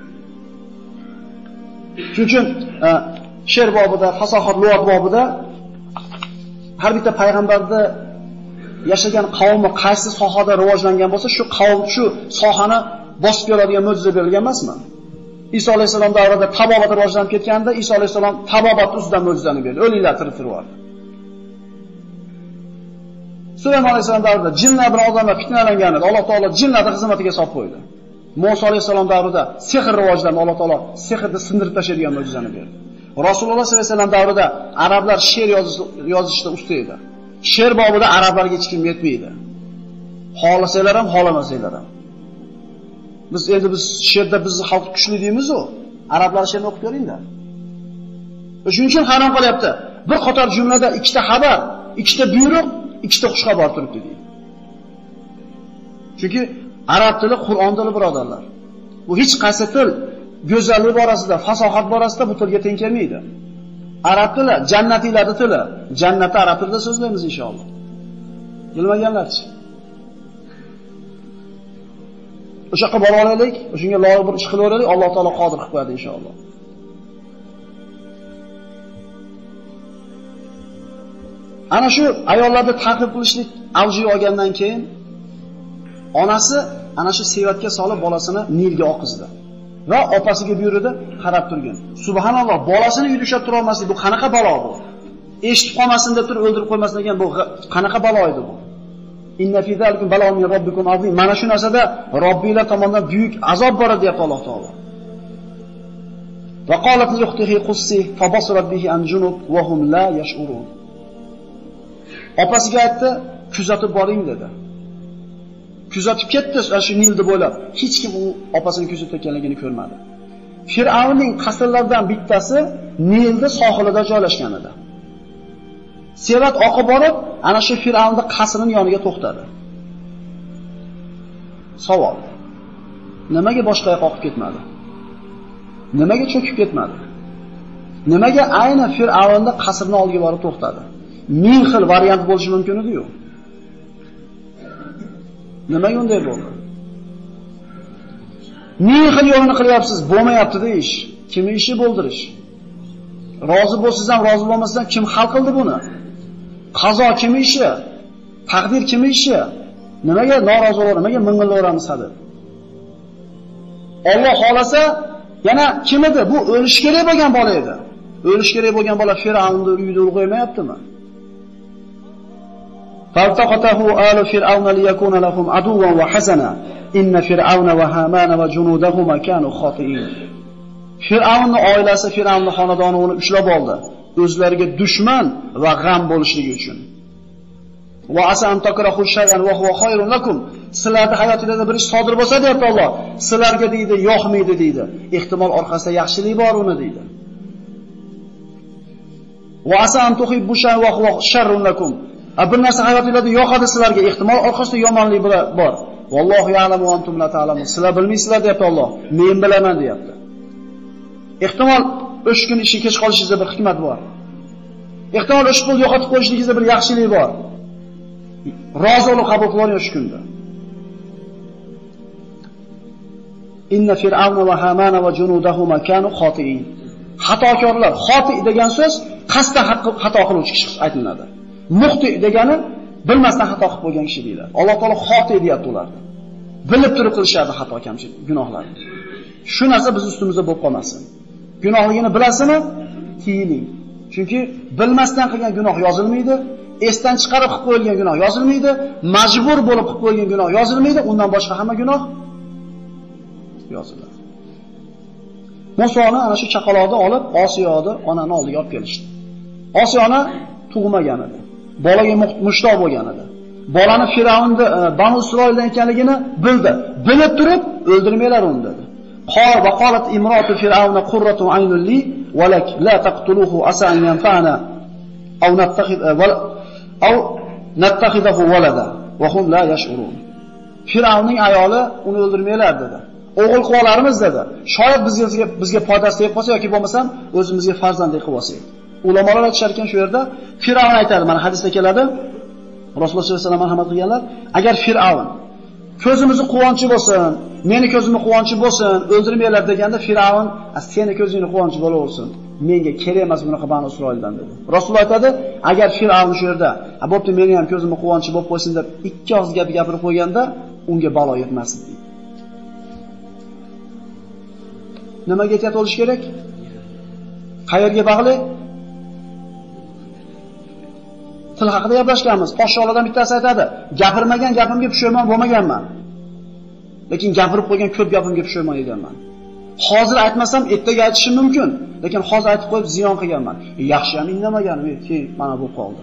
Shuning uchun she'r bobida, fasohat lug'at bobida har bitta payg'ambarda yashagan qavmi qaysi sohada rivojlangan bo'lsa, shu qavm shu sohani bosib keladigan mo'jiza berilgan emasmi? Iso alayhisalom davrida tabobat rivojlanib ketganda, Iso alayhisalom tabobat ustidan mo'jizani berdi. O'liklar tirilib bordi. Sulaymon alayhisalom davrida jinlar bilan odamlar fitnalangan edi. Alloh taolo jinlarni xizmatiga solib qo'ydi. Musa alayhisalom davrida sehr rivojlandi. Alloh taolo sehrni sindirib tashlaydigan mo'jizani berdi. Rasululloh sollallohu alayhi vasallam davrida arablar she'r yozishda usta edi. She'r bobida arablarga hech kim yetmaydi. Xohlasanglar ham, xohlamasanglar ham. Biz endi biz she'rda bizni xalq kuchli deymiz-ku. Arablar she'rni o'qib ko'ringda. Shuning uchun hayron qolyapti. Bir qator jumlada ikkita xabar, ikkita buyruq, ikkita xush xabar turibdi deydi. Chunki arab tili Qur'on tili birodarlar. Bu hech qaysi til go'zallik borasida, fasohat borasida bu tilga teng kelmaydi. Arab tili jannatiylarning tili. Jannatda arab tilida so'zlaymiz inshaalloh. Bilmaganlarchi. O'sha yoqqa bora olaylik, o'shunga loyiq bir ish qilaveraylik, Alloh taolo qodir qilib qo'yadi inshaalloh. Ana shu ayollarda ta'qib qilishlik avjiga olgandan keyin onasi ana shu sevatga solib bolasini Nilga oqizdi va opasiga buyurdi, qarab turgin. Subhanalloh, bolasini uyda ushlab tura olmaslik bu qanaqa balo bu? Eshitib qolmasin deb turib o'ldirib qo'ymasin degan bu qanaqa balo edi bu? Inna fi zalikum bala'un min robbikum azim. Mana shu narsada Robbinglar tomonidan buyuk azob bor deyapti Alloh taolo. Va qalat li ukhtihi qussi fa basarat bihi an junub wa hum la yash'urun. Opasiga aytdi, kuzatib boring dedi. Kuzatib ketdi shu Nilni bo'ylab. Hech kim u opasini kuzatayotganligini ko'rmadi. Fir'avnning qasrlaridan bittasi Nilni sohilida joylashgan edi. Sevat oqib borib, ana shu Fir'avnning qasrining yoniga to'xtadi. Savol: nimaga boshqa yoqqa oqib ketmadi? Nimaga cho'kib ketmadi? Nimaga ayni Fir'avnning qasrining oldiga borib to'xtadi? Ming xil variant bo'lishi mumkin edi-yu. Nimaga unday bo'ldi? Ming xil yo'lini qilyapsiz, bo'lmayapti-da ish. Kimning ishi bo'ldirish? Rozi bo'lsangiz ham, rozi bo'lmasangiz ham kim hal qildi buni? Qazo kimning ishi? Taqdir kimning ishi? Nimaga norozi bo'laveramiz? Nimaga ming'illaveramiz hali? Alloh xolasa, yana kim edi? Bu o'lish kerak bo'lgan bola edi. O'lish kerak bo'lgan bola Fir'avnning uyida ulg'aymayaptimi? فالتقطه آل فرعون ليكون لهم عدوا وحزنا إن فرعون وهامان وجنودهما كانوا خاطئين. Fir'avnning oilasi, Fir'avnning xonadoni uni ushlab oldi, o'zlariga dushman va g'am bo'lishligi uchun. Va asa an takrahu shay'an wa huwa khayrun lakum. Sizlarning hayotingizda bir ish sodir bo'lsa deyapti Alloh, sizlarga deydi, yoqmaydi deydi. Ehtimol orqasida yaxshilik bor uni deydi. Va asa an tuhibbu shay'an wa huwa sharrun lakum. Bir narsa hayotingizda yoqadi sizlarga, ehtimol orqasida yomonlik bor. Vallohu ya'lamu va antum la ta'lamun. Sizlar bilmaysizlar deyapti Alloh. Men bilaman deyapti. Ehtimol o'sha kun ishga kech qolishingizda bir hikmat bor. Ehtimol o'sha pulni yo'qotib qo'yishingizda bir yaxshilik bor. Rozilik qabul qiling o'sha kunda. Inna fir'avna va hamana va junudahuma kanu xotiin. Xatokorlar, xoti degan so'z qasddan xato qiluvchi kishi aytiladi. Muxti degani bilmasdan xato qilib qo'ygan kishi deyiladi. Alloh taolo xoti deyapti ularni. Bilib turib qilishadi xato kamchilik, gunohlarni. Shu narsa biz ustimizda bo'lib qolmasin. Gunohligini bilasizmi? Tiyiling. Chunki bilmasdan qilgan gunoh yozilmaydi, esdan chiqarib qilib qo'yilgan gunoh yozilmaydi, majbur bo'lib qilib qo'yilgan gunoh yozilmaydi, undan boshqa hamma gunoh yoziladi. Musoni ana shu chaqaloqni olib Osiyoni onani oldiga olib kelishdi. Osiyoni tug'magan edi. Bolaga mushtoq bo'lgan edi. bolani Firavnda Banu Isroildan ekanligini bildi. Bilib turib o'ldirmanglar uni dedi. Qol va qolat imrotu Firavna qurratu aynul li va lak la taqtuluhu asa an yanfa'ana aw nattakhid aw nattakhidahu walada va hum la yash'urun. Firavnning ayoli uni o'ldirmanglar dedi. O'g'il qilib dedi. Shoyat bizga bizga foydasi tegib qolsa yoki bo'lmasam o'zimizga farzandlik qilib olsak. Ulamolar aytishar ekan shu yerda Firavn aytadi, mana hadisda keladi. Rasululloh sollallohu alayhi vasallam marhamat qilganlar, agar Firavn ko'zimizni quvonchi bo'lsin, meni ko'zimni quvonchi bo'lsin, o'ldirmanglar deganda Firavn, "Seni ko'zingni quvonchi bo'laversin. Menga kerak emas bunaqa Banu Isroildan" dedi. Rasululloh aytadi, agar Firavn shu yerda, "A bo'pti, meni ham ko'zimni quvonchi bo'lib qo'ysin" deb ikki og'iz gap gapirib qo'yganda, unga balo yetmas edi. Nimaga ehtiyot bo'lish kerak? Qayerga bog'liq? Til haqida gaplashganmiz. Podsholardan bittasi aytadi, "Gapirmagan gapimga pushaymon bo'lmaganman. Lekin gapirib qo'ygan ko'p gapimga pushaymon eganman. Hozir aytmasam ertaga aytishim mumkin, lekin hozir aytib qo'yib ziyon qilganman. E, yaxshi ham indamaganim, keyin mana bu qoldi."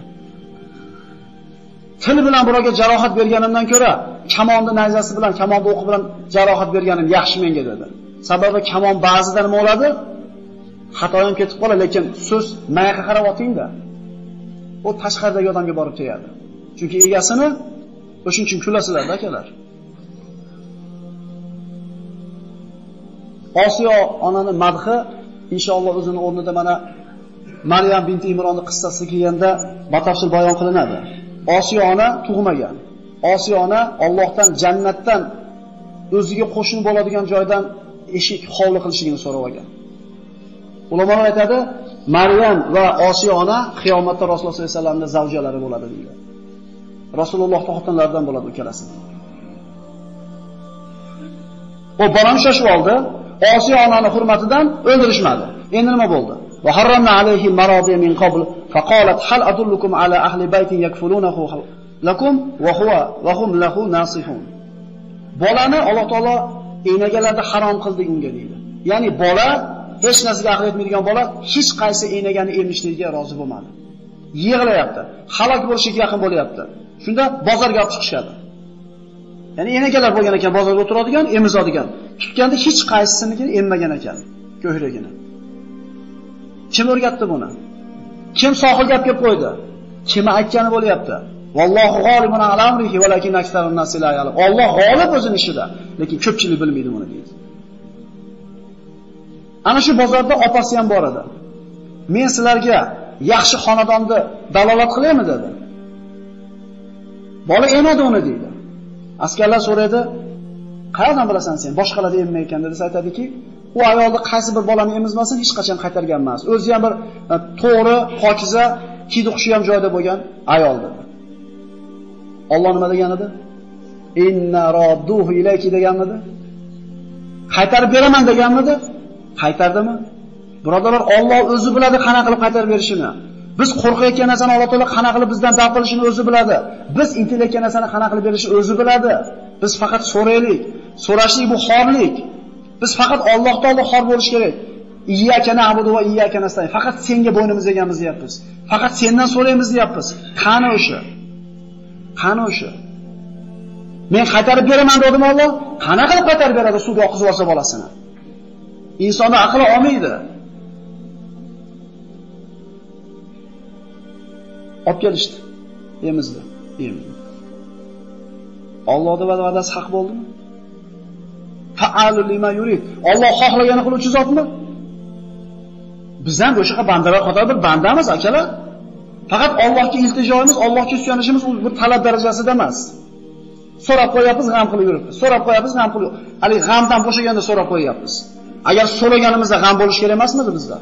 Til bilan birovga jarohat berganimdan ko'ra, kamonni nayzasi bilan, kamonni o'qi bilan jarohat berganim yaxshi menga dedi. Sababi kamon ba'zida nima bo'ladi? Xato ham ketib qoladi, lekin so'z mayga qarab otingda. O tashqaridagi odamga borib tegadi. Chunki egasini o'shuning uchun kulasizlar-da akalar. Osiyo onani madhi inshaalloh o'zining o'rnida mana Maryam binti Imronning qissasi kelganda batafsil bayon qilinadi. Osiyo ona tug'magan. Osiyo ona Allohdan jannatdan o'ziga qo'shni bo'ladigan joydan eshik hovli qilishligini so'rab olgan. Ulamolar aytadi, Maryam va Osiyo ona qiyomatda Rasululloh sollallohu alayhi vasallamning zavjalari bo'ladi deydi. Rasulullohning xotinlaridan bo'ladi ikkalasi. O bolam shoshib oldi. Osiyo onaning hurmatidan o'ldirishmadi. Endi nima bo'ldi? Va harramna alayhi maradi min qabl fa qalat hal adullukum ala ahli baytin yakfulunahu lakum va huwa va hum lahu nasihun. Bolani Alloh taolo eynagalarda harom qildi unga deydi. Ya'ni bola hech narsaga aql etmaydigan bola hech qaysi eynagani emishligiga rozi bo'lmadi. Yig'layapti, halok bo'lishga yaqin bo'lyapti. Shunda bozorga olib chiqishadi. Ya'ni eynagalar bo'lgan ekan, bozorga o'tiradigan, emizadigan. Tutganda hech qaysisini emmagan ekan, ko'hragini. Kim o'rgatdi buni? Kim sohil gap kelib qo'ydi? Kim aytgani bo'lyapti? Vallohu g'olibun ala amrihi valakin aksarun nas la ya'lam. Alloh g'olib o'zining ishida, lekin ko'pchilik bilmaydi buni deydi. Ana shu bozorda opasi ham bor edi. Men sizlarga yaxshi xonadonni dalolat qilaymi dedi. Bola emadi uni deydi. Askarlar so'raydi, "Qayerdan bilasan sen? Boshqalarda emmay ekan" dedi. Aytadiki, u ayolni qaysi bir bolani emizmasin hech qachon qaytargan emas. O'zi ham bir to'g'ri, pokiza, kiydi xushi ham joyda bo'lgan ayol dedi. Alloh nima degan edi? Inna radduhu ilayki deganmidi? Qaytarib beraman deganmidi? Qaytardimi? Birodarlar, Alloh o'zi biladi qana qilib qaytarib berishini. Biz qo'rqayotgan narsani Alloh taolo qana qilib bizdan daf qilishini o'zi biladi. Biz intilayotgan narsani qana qilib berishini o'zi biladi. Biz faqat so'raylik. So'rashlik bu xorlik. Biz faqat Alloh taolo xor bo'lish kerak. Iyyaka na'budu va iyyaka nasta'in. Faqat senga bo'ynimiz egamiz deyapmiz. Faqat sendan so'raymiz deyapmiz. Qani o'sha? Qani o'sha? Men qaytarib beraman dedim Alloh. Qana qilib qaytarib beradi suvga oqizib olsa bolasini? Insonning aqli olmaydi. Olib kelishdi. Emizdi. Emizdi. Allohning va'dasi haq bo'ldimi? Fa'alu lima yurid. Alloh xohlagani qiluvchi zotmi? Biz ham o'sha bandalar qatori bir bandamiz, akalar. Faqat Allohga iltijoimiz, Allohga suyanishimiz u bir talab darajasida emas. So'rab qo'yapmiz, g'am qilib yuribmiz. So'rab qo'yapmiz, g'am qilib. Hali g'amdan bo'shaganda so'rab qo'yapmiz. Agar so'raganimizda g'am bo'lish kerak emasmidi bizda?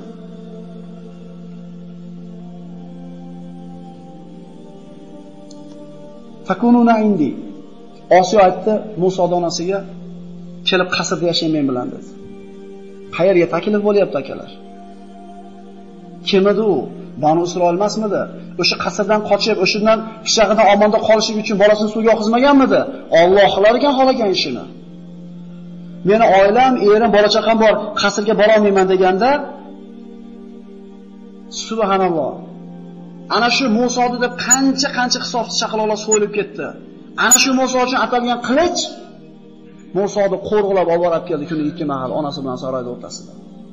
Takununa indi. Osiyo aytdi Muso donasiga, kelib qasrda yashang men bilan dedi. Qayerga taklif bo'lyapti akalar? Kim edi u? Banu Isroil emasmidi? O'sha qasrdan qochib, o'shandan pishag'idan omonda qolishlik uchun bolasini suvga oqizmaganmidi? Alloh qilar ekan xolagan ishini. Meni oilam, erim, bola chaqam bor, qasrga bora olmayman deganda subhanalloh. ana shu Musoni deb qancha-qancha hisobchi chaqaloqlar so'yilib ketdi. Ana shu Muso uchun atalgan qilich Musoni qo'rg'ilab olib borib keldi kuni ikki mahal onasi bilan saroyda o'rtasida.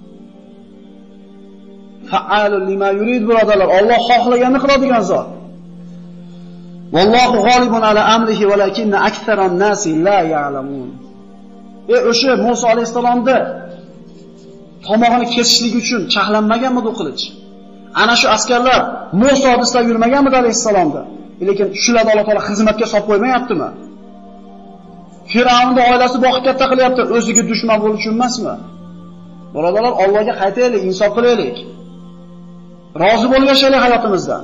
Fa'alul lima yurid birodarlar, Alloh xohlaganini qiladigan zot. Vallohu g'olibun ala amrihi valakinna aktharan nasi la ya'lamun. E o'sha Muso alayhisalomni tomog'ini kesishlik uchun chaqlanmaganmi bu qilich? Ana shu askarlar Muso istab yurmaganmi alayhisalomda? Lekin shularni Alloh taolo xizmatga solib qo'ymayaptimi? Firavnning oilasi boqib katta qilyapti, o'ziga dushman bo'lish uchun emasmi? Birodarlar, Allohga qaytaylik, insof qilaylik. Rozi bo'lib yashaylik hayotimizda.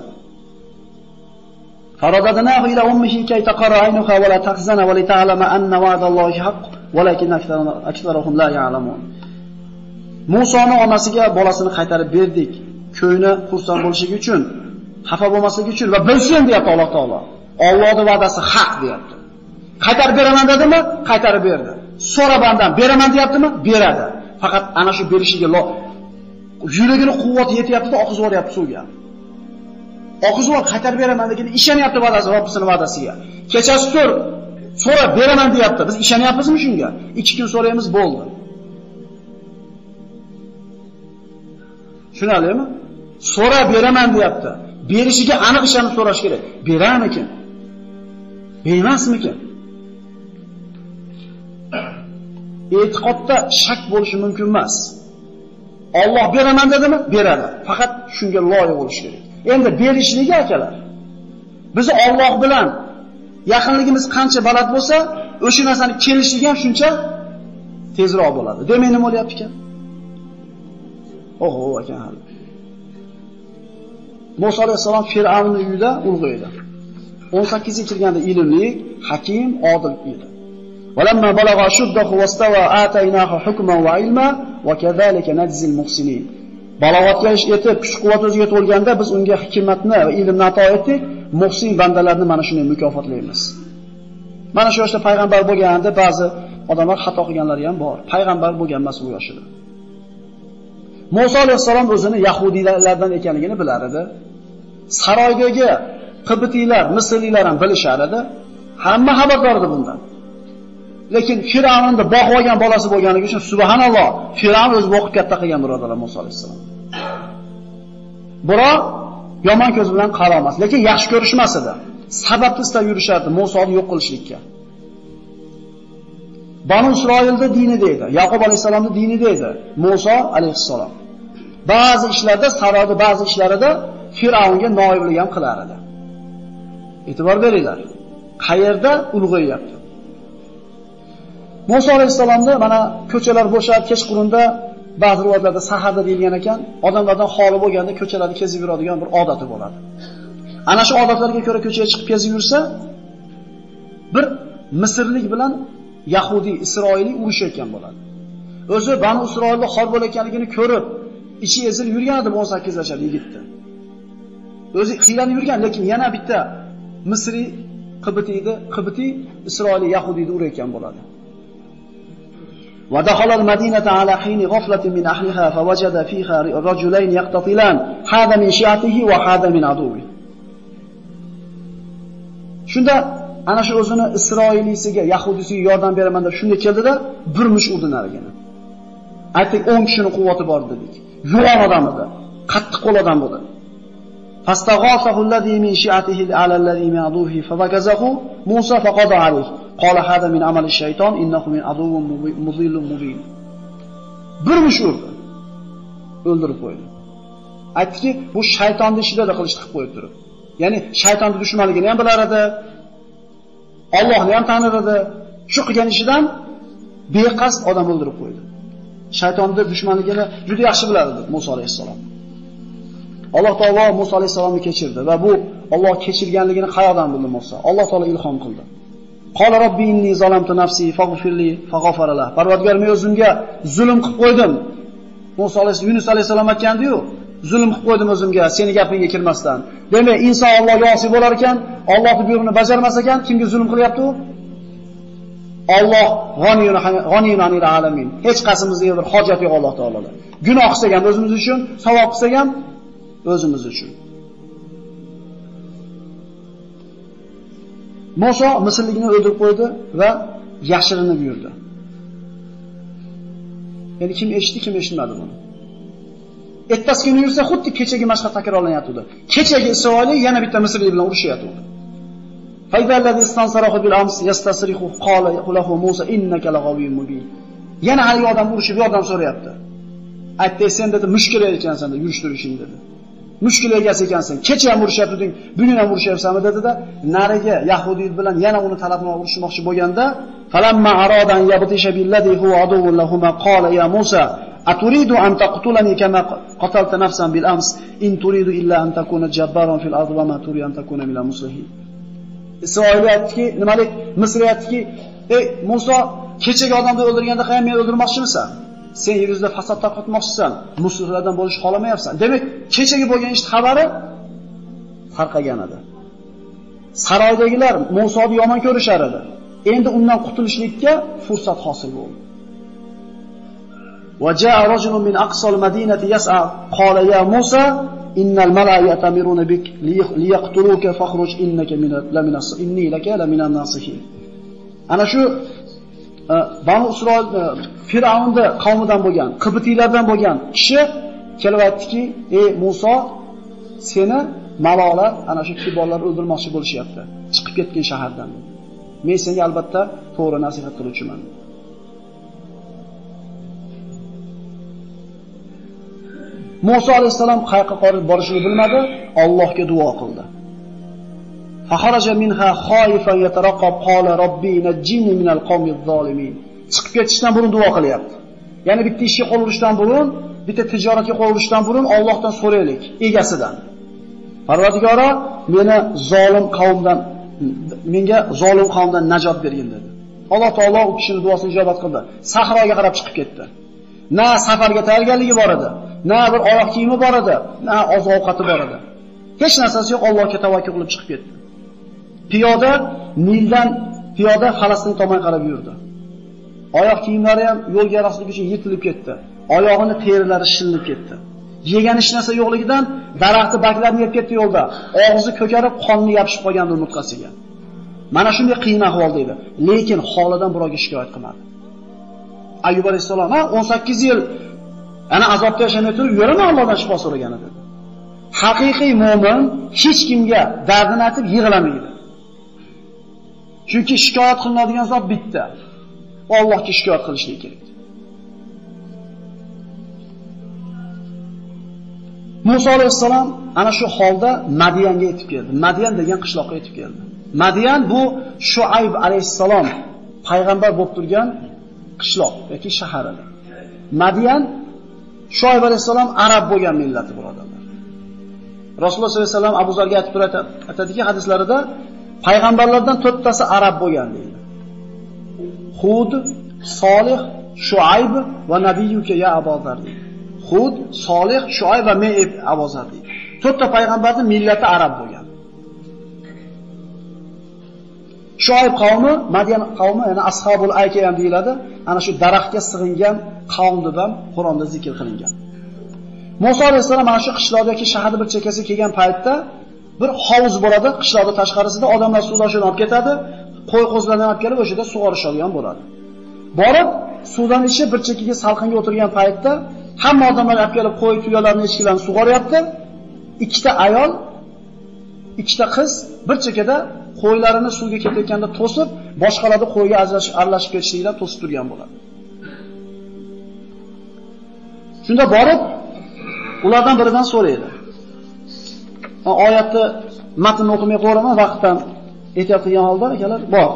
Faradadnahu ila ummihi kay taqarra aynuha wa la tahzana wa li ta'lama anna wa'dallahi haqq walakin aktharuhum la ya'lamun. Musoni onasiga bolasini qaytarib berdik, ko'ngli xursand bo'lishi uchun, xafa bo'lmasligi uchun va bilsin deyapti Alloh taolo. Allohning va'dasi haq deyapti. Qaytarib beraman dedimi? Qaytarib berdi. So'ra bandan beraman deyaptimi? Beradi. Faqat ana shu berishiga yuragini quvvat yetyapti-da, oqizib yuboryapti suvga. Oqizib yuborib qaytarib beraman deganda ishonyapti va'dasi, Robbisining va'dasiga. Kechasi tur, so'ra beraman deyapti. Biz ishonyapmizmi shunga? ikki kun so'raymiz bo'ldi. Tushunarlimi? So'ra beraman deyapti. Berishiga aniq ishonib so'rash kerak. Beramikin? Bermasmikin? E'tiqodda shak bo'lishi mumkin emas. Alloh beraman dedimi? Beradi. Faqat shunga loyiq bo'lish kerak. Endi berishligi akalar. Biz Alloh bilan yaqinligimiz qancha baland bo'lsa, o'sha narsani kelishligi ham shuncha tezroq bo'ladi. Demak, nima bo'lyapti ekan? Oho, ekan hali. Muso alayhisalom Fir'avnning uyida ulg'a edi. o'n sakkizga kirganda ilmli, hakim, odil edi. Walamma balagha shuddahu wastawa ataynahu hukman wa ilma wa kadhalika najzil muhsinin. Balog'atga yetib, kuch-quvvat o'ziga to'lganda biz unga hikmatni va ilmni ato etdik, muhsin bandalarni mana shunday mukofotlaymiz. Mana shu yoshda payg'ambar bo'lganda ba'zi odamlar xato qilganlari ham bor. Payg'ambar bo'lgan emas bu yoshida. Muso alayhisalom o'zini yahudiylardan ekanligini bilar edi. Saroydagi Qibtiylar, Misrliklar ham bilishar edi. Hamma xabardor edi bundan. Lekin Firavnning boqib olgan bolasi bo'lganligi uchun subhanalloh, Firavn o'zi boqib katta qilgan birodarlar Muso alayhisalom. Biroq yomon ko'z bilan qaramas, lekin yaxshi ko'rishmas edi. Sababni istab yurishardi Musoni yo'q qilishlikka. Banu Isroilning dinida edi, Yaqub alayhisalomning dinida edi Muso alayhisalom. Ba'zi ishlarda, saroyda ba'zi ishlarida Firavnga noiblik ham qilar edi. E'tibor beringlar. Qayerda ulg'ayapti? Muso alayhisalomda mana ko'chalar bo'shab, kechqurunda ba'zi rivoyatlarda saharda deyilgan ekan, odamlardan xoli bo'lganda ko'chalarni kezib yuradigan bir odati bo'ladi. Ana shu odatlarga ko'ra ko'chaga chiqib kezib yursa, bir Misrlik bilan Yahudi, Isroiliy urushayotgan bo'ladi. O'zi Banu Isroilda xor bo'layotganligini ko'rib, ichi ezilib yurgan edi o'n sakkiz yoshli yigitda. O'zi xiylanib yurgan, lekin yana bitta Misri Qibtiydi, Qibti Isroiliy Yahudiyni urayotgan bo'ladi. ودخل المدينة على حين غفلة من أهلها فوجد فيها رجلين يقتتلان هذا من شيعته وهذا من عدوه. Shunda ana shu o'zini Isroiliysiga, Yahudisiga yordam beraman deb shunday keldida, bir mush urdi narigini. Aytdik o'n kishining quvvati bor dedik. Yo'g'on odam edi, qattiq qo'l odam bo'ldi. Fastaghasahu alladhi min shi'atihi ala alladhi min aduhi fabakazahu Musa faqada alayhi. Qala hada min amali shayton innahu min aduwwin mudillun mubin. Bir mush urdi. O'ldirib qo'ydi. Aytdiki, bu shaytonning ishida da qilishni qilib qo'yib turib. Ya'ni shaytonning dushmanligini ham bilar edi. Allohni ham tanir edi. Shu qilgan ishidan beqasd odam o'ldirib qo'ydi. Shaytonning dushmanligini juda yaxshi biladi Musa alayhisalom. Alloh taolo Musa alayhisalomni kechirdi va bu Alloh kechirganligini qayoqdan bildi Musa? Alloh taolo ilhom qildi. Qala robbi inni zalamtu nafsi faghfirli faghfara lahu. Parvardigor, men o'zimga zulm qilib qo'ydim. Musa alayhisalom Yunus alayhisalom aytgandiyu, zulm qilib qo'ydim o'zimga, seni gapingga kirmasdan. Demak, inson Allohga osi bo'lar ekan, Allohning buyrug'ini bajarmas ekan, kimga zulm qilyapti u? Alloh g'oniyun anil alamin. Hech qaysimizga bir hojat yo'q Alloh taoloda. Gunoh qilsak ham o'zimiz uchun, savob qilsak ham o'zimiz uchun. Musa Misrlikni o'ldirib qo'ydi va yashirinib yurdi. Ya'ni kim eshitdi, kim eshitmadi buni. Ertasi kuni yursa xuddi kechagi mashhad takrorlanyapti. Kechagi Isroillik yana bitta Misrlik bilan urushyapti. Faydallazi istansarahu bil ams yastasrihu qala lahu Musa innaka laghawiyyun mubin. Yana hali odam urushib yordam so'rayapti. Aytdi, sen dedi mushkul ekansan dedi, yurishtirishing dedi. Mushkul egasi ekansan. Kecha ham urushyaptiding, bugun ham urushyapsanmi dedi-da, nariga Yahudiy bilan yana uni talab bilan urushmoqchi bo'lganda, falamma aradan yabtisha billadhi huwa aduwwun lahum qala ya Musa aturidu an taqtulani kama qatalta nafsan bil ams in turidu illa an takuna jabbaran fil ardi wa ma turidu an takuna minal muslihin. Isroiliyatki, nimalik Misriyatki, ey Musa, kechagi odamni o'ldirganda ham meni o'ldirmoqchimisan? Sen yer yuzida fasod tarqatmoqchisan, musulmonlardan bo'lish xohlamayapsan. Demak, kechagi bo'lgan ish xabari tarqagan edi. Saroydagilar Musoni yomon ko'rishar edi. Endi undan qutulishlikka fursat hosil bo'ldi. Va jaa rajulun min aqsal madinati yas'a qala ya Musa innal mala'a yatamiruna bik liyaqtuluka fakhruj innaka minal inni laka laminan nasihin. Ana shu Banu Isroil Firavnda qavmidan bo'lgan, Qibtiylardan bo'lgan kishi kelib aytdiki, "Ey Musa, seni malolar ana shu kiborlar o'ldirmoqchi bo'lishyapti. Chiqib ketgan shahardan. Men senga albatta to'g'ri nasihat qiluvchiman." Musa alayhisalom qayerga qarab borishini bilmadi, Allohga duo qildi. Fakharaja minha khaifan yataraqab qala robbi najjini minal qawmiz zolimin. Chiqib ketishdan burun duo qilyapti. Ya'ni bitta ishga qo'l urishdan burun, bitta tijoratga qo'l urishdan burun Allohdan so'raylik, egasidan. Parvardigoro, meni zolim qavmdan, menga zolim qavmdan najot bergin dedi. Alloh taolo u kishining duosini ijobat qildi. Sahroga qarab chiqib ketdi. Na safarga tayyorgarligi bor edi, na bir oyoq kiyimi bor edi, na oziq-ovqati bor edi. Hech narsasi yo'q, Allohga tavakkul qilib chiqib ketdi. Piyoda Nildan piyoda Falastin tomonga qarab yurdi. Oyoq kiyimlari ham yo'lga yarashligi uchun yetilib ketdi. Oyog'ini terilari shilinib ketdi. Yegan hech narsa yo'qligidan daraxtni baklarini yeb ketdi yo'lda. Og'zi ko'karib, qonni yopishib qolgandi nutqasiga. Mana shunday qiyin ahvolda edi, lekin holidan birovga shikoyat qilmadi. Ayyub alayhisalom ha o'n sakkiz yil ana azobda yashamay turib, yuraman Allohdan shifo so'ragan edi. Haqiqiy mu'min hech kimga dardini aytib yig'lamaydi. Chunki shikoyat qilinadigan zot bitta. Allohga shikoyat qilishlik kerak. Musa alayhisalom ana shu holda Madiyanga yetib keldi. Madiyan degan qishloqqa yetib keldi. Madiyan bu Shuayb alayhisalom payg'ambar bo'lib turgan qishloq yoki shahar edi. Madiyan Shuayb alayhisalom arab bo'lgan millati birodarlar. Rasululloh sollallohu alayhi vasallam Abu Zarga aytib turadi, aytadiki hadislarida payg'ambarlardan to'rttasi arab bo'lgan deydi. Hud, Solih, Shuayb va Nabiyuka ya Abu Zar deydi. Hud, Solih, Shuayb va men Abu Zar deydi. To'rtta payg'ambarning millati arab bo'lgan. Shuayb qavmi, Madian qavmi, ya'ni ashabul ayka ham deyiladi. Ana shu daraxtga sig'ingan qavm deb ham Qur'onda zikr qilingan. Musa alayhisalom mana shu qishloqdagi shaharning bir chekkasiga kelgan paytda bir hovuz bo'ladi, qishloqda tashqarisida odamlar suvdan olib ketadi, qo'y qo'zlarni olib kelib o'shada sug'orishadigan bo'ladi. Borib, suvdan ichib bir chekkaga salqinga o'tirgan paytda hamma odamlar olib kelib qo'y tuyalarni echkilarni sug'oryapti. Ikkita ayol, ikkita qiz bir chekkada qo'ylarini suvga ketayotganda to'sib, boshqalarni qo'yga aralashib ketishligidan to'sib turgan bo'ladi. Shunda borib, ulardan biridan so'raydi. Oyatni matnni o'qimay qo'raman, vaqtdan ehtiyot qilgan holda akalar bor.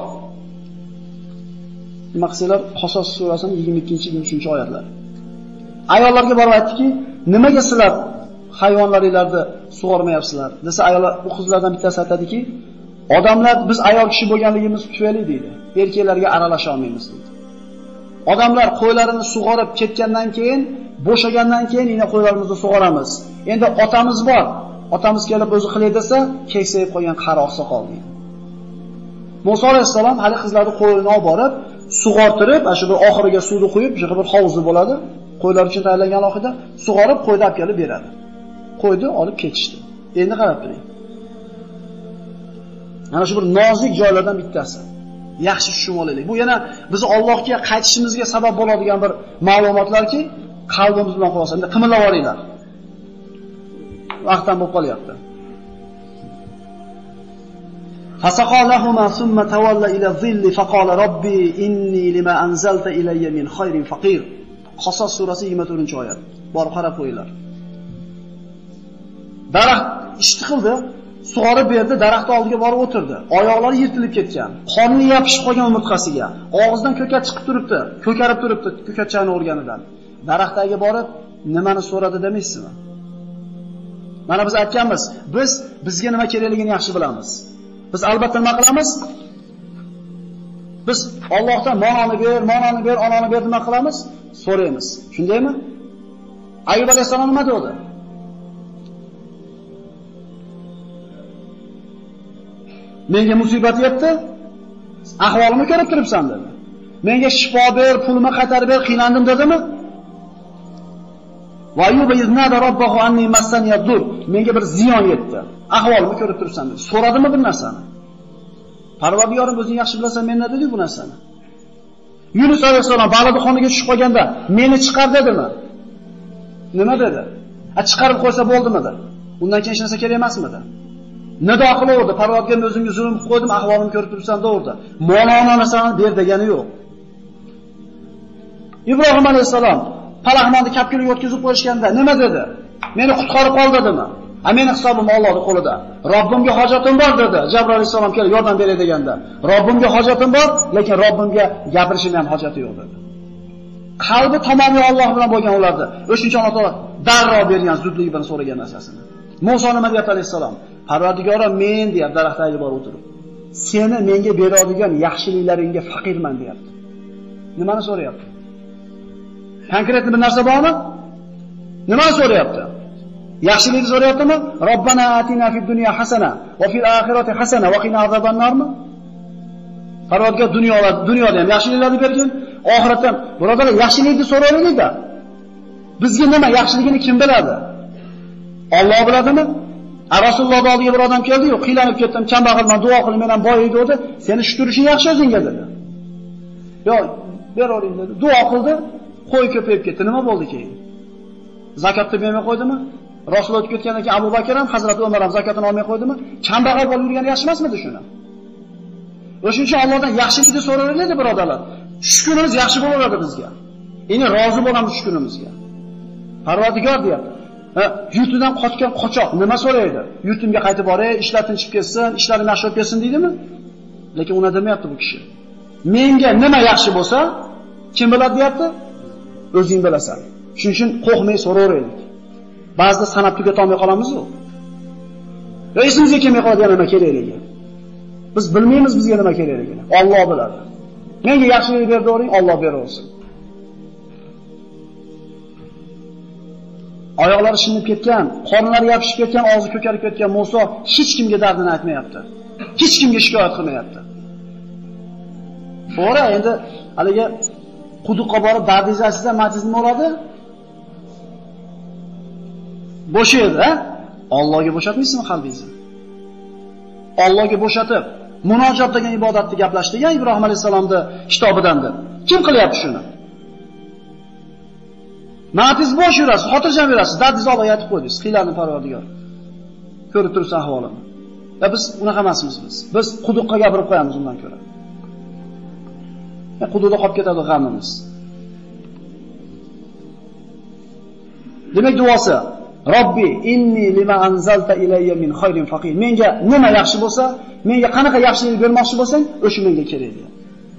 Maqsadlar Qasas surasining yigirma ikkinchi yigirma uchinchi oyatlari. Ayollarga borib aytdiki, nimaga sizlar hayvonlaringlarni sug'ormayapsizlar? Desa ayollar, u qizlardan bittasi aytadiki, odamlar biz ayol kishi bo'lganligimiz tufayli deydi, erkaklarga aralasha olmaymiz deydi. Odamlar qo'ylarini sug'orib ketgandan keyin, bo'shagandan keyin yana qo'ylarimizni sug'oramiz. Endi otamiz bor. Otamiz kelib o'zi qilay desa, keksayib qolgan qari oqsoqol deydi. Musa alayhisalom hali qizlarni qo'yini olib borib, sug'ortirib, ana shu bir oxiriga suvni quyib, shu bir hovuzi bo'ladi. Qo'ylar uchun tayyorlangan alohida sug'orib, qo'yni olib kelib beradi. Qo'yni olib ketishdi. Endi qarab turing. Mana shu bir nozik joylardan bittasi. Yaxshi tushunib olaylik. Bu yana bizni Allohga qaytishimizga sabab bo'ladigan bir ma'lumotlarki, qalbimiz bilan qo'ysa, endi qimillab olinglar. Vaqtdan bo'lib qolyapti. Fasaqalahuma thumma tawalla ila dhilli faqala robbi inni lima anzalta ilayya min khayrin faqir. Qasas surasi yigirma to'rtinchi oyat. Borib qarab qo'yinglar. Daraxt ishti qildi, sug'orib berdi, daraxt oldiga borib o'tirdi. Oyoqlari yirtilib ketgan, qorni yopishib qolgan umurtqasiga, og'zidan ko'kat chiqib turibdi, ko'karib turibdi, ko'katchani o'rganidan. Daraxtga borib, nimani so'radi demaysizmi? Mana biz aytganmiz, biz bizga nima kerakligini yaxshi bilamiz. Biz albatta nima qilamiz? Biz Allohdan mononi ber, mononi ber, onani ber nima qilamiz? So'raymiz. Shundaymi? Ayyub alayhisalom nima dedi? Menga musibat yetdi. Ahvolimni ko'rib turibsan dedi. Menga shifo ber, pulni qaytarib ber, qiylandim dedimi? Va Ayyub iznada robbahu anni massani yadur. Menga bir ziyon yetdi. Ahvolimni ko'rib turibsan dedi. So'radimi bir narsani? Parvardigorim o'zing yaxshi bilasan, men nima dedi bu narsani? Yunus alayhisalom Baladiqoniga tushib qolganda, meni chiqar dedimi? Nima dedi? A chiqarib qo'ysa bo'ldimi dedi. Undan keyin hech narsa kerak emasmidi? Nido qilaverdi, Parvardigorim o'zimga zulm qilib qo'ydim, ahvolimni ko'rib turibsan deverdi. Mononi narsani ber degani yo'q. Ibrohim alayhisalom palaxmonni kapkirga o'tkazib qo'yishganda nima dedi? Meni qutqarib qol dedimi? A meni hisobim Allohning qo'lida. Robbimga hojatim bor dedi. Jabroil alayhisalom kelib yordam beray deganda, Robbimga hojatim bor, lekin Robbimga gapirishim ham hojati yo'q dedi. Qalbi tamomiyy Alloh bilan bo'lgan ulardi. O'shincha Alloh taolo darrov bergan zudlik bilan so'ragan narsasini. Musa nima deyapti alayhisalom? Parvardigorim men deyapti daraxtga borib o'tirib. Seni menga beradigan yaxshiliklaringga faqirman deyapti. Nimani so'rayapti? Konkret bir narsa bormi? Nimani so'rayapti? Yaxshilikni so'rayaptimi? Robbana atina fid dunya hasana va fil oxirati hasana va qina azoban narmi? Parvardigor dunyoda, dunyoda ham yaxshiliklarni bergin, oxiratda ham. Birodarlar, yaxshilikni so'raylik-da. Bizga nima yaxshiligini kim biladi? Alloh biladimi? Rasululloh oldiga bir odam keldi-yu, qiylanib ketdim, kambag'alman, duo qil, men ham boy dedi. Seni shu turishing yaxshi o'zingga dedi. Yo'q, beravering dedi. Duo qildi, qo'y ko'payib ketdi. Nima bo'ldi keyin? Zakotni bermay qo'ydimi? Rasul o'tib ketgandan keyin Abu Bakr ham, Hazrat Umar ham zakotini olmay qo'ydimi? Kambag'al bo'lib yurgani yaxshi emasmidi shuni? O'shuning uchun Allohdan yaxshilikni so'raylik, birodarlar. Shukrimiz yaxshi bo'laveradi bizga. Endi rozi bo'lamiz shukurimizga. Parvardigor deyapti. Ha, yurtidan qochgan qochoq nima so'raydi? Yurtimga qaytib boray, ishlar tinchib ketsin, ishlarim yaxshi bo'lib ketsin deydimi? Lekin uni demayapti bu kishi. Menga nima yaxshi bo'lsa, kim biladi deyapti? O'zing bilasan. Shuning uchun qo'rqmay so'raylik. Ba'zida sanab tugata olmay qolamiz-ku. Va esimizga kelmay qoladigan nima kerakligi. Biz bilmaymiz bizga nima kerakligini. Alloh biladi. Menga yaxshilik berdi o'ring, Alloh beraversin. Oyoqlari shinib ketgan, qornlari yopishib ketgan, og'zi ko'karib ketgan Musa hech kimga dardini aytmayapti. Hech kimga shikoyat qilmayapti. To'g'ri, endi haliga quduqqa borib dardingizni aytsa, matiz nima bo'ladi? Bo'shaydi, ha? Allohga bo'shatmaysizmi qalbingizni? Allohga bo'shatib, munojot degan ibodatni gaplashtirgan Ibrohim alayhisalomning kitobidan-da. Kim qilyapti shuni? Matiz bosh yurasiz, xotirjam yurasiz, dardingizni Allohga aytib qo'ydingiz, qiylarni Parvardigor. Ko'rib tursa ahvolimni. Va biz unaqa emasmiz biz. Biz quduqqa gapirib qo'yamiz undan ko'ra. Ya quduqda qolib ketadi g'amimiz. Demak duosi Robbi inni lima anzalta ilayya min khayrin faqir. Menga nima yaxshi bo'lsa, menga qanaqa yaxshilik bermoqchi bo'lsang, o'sha menga kerak edi.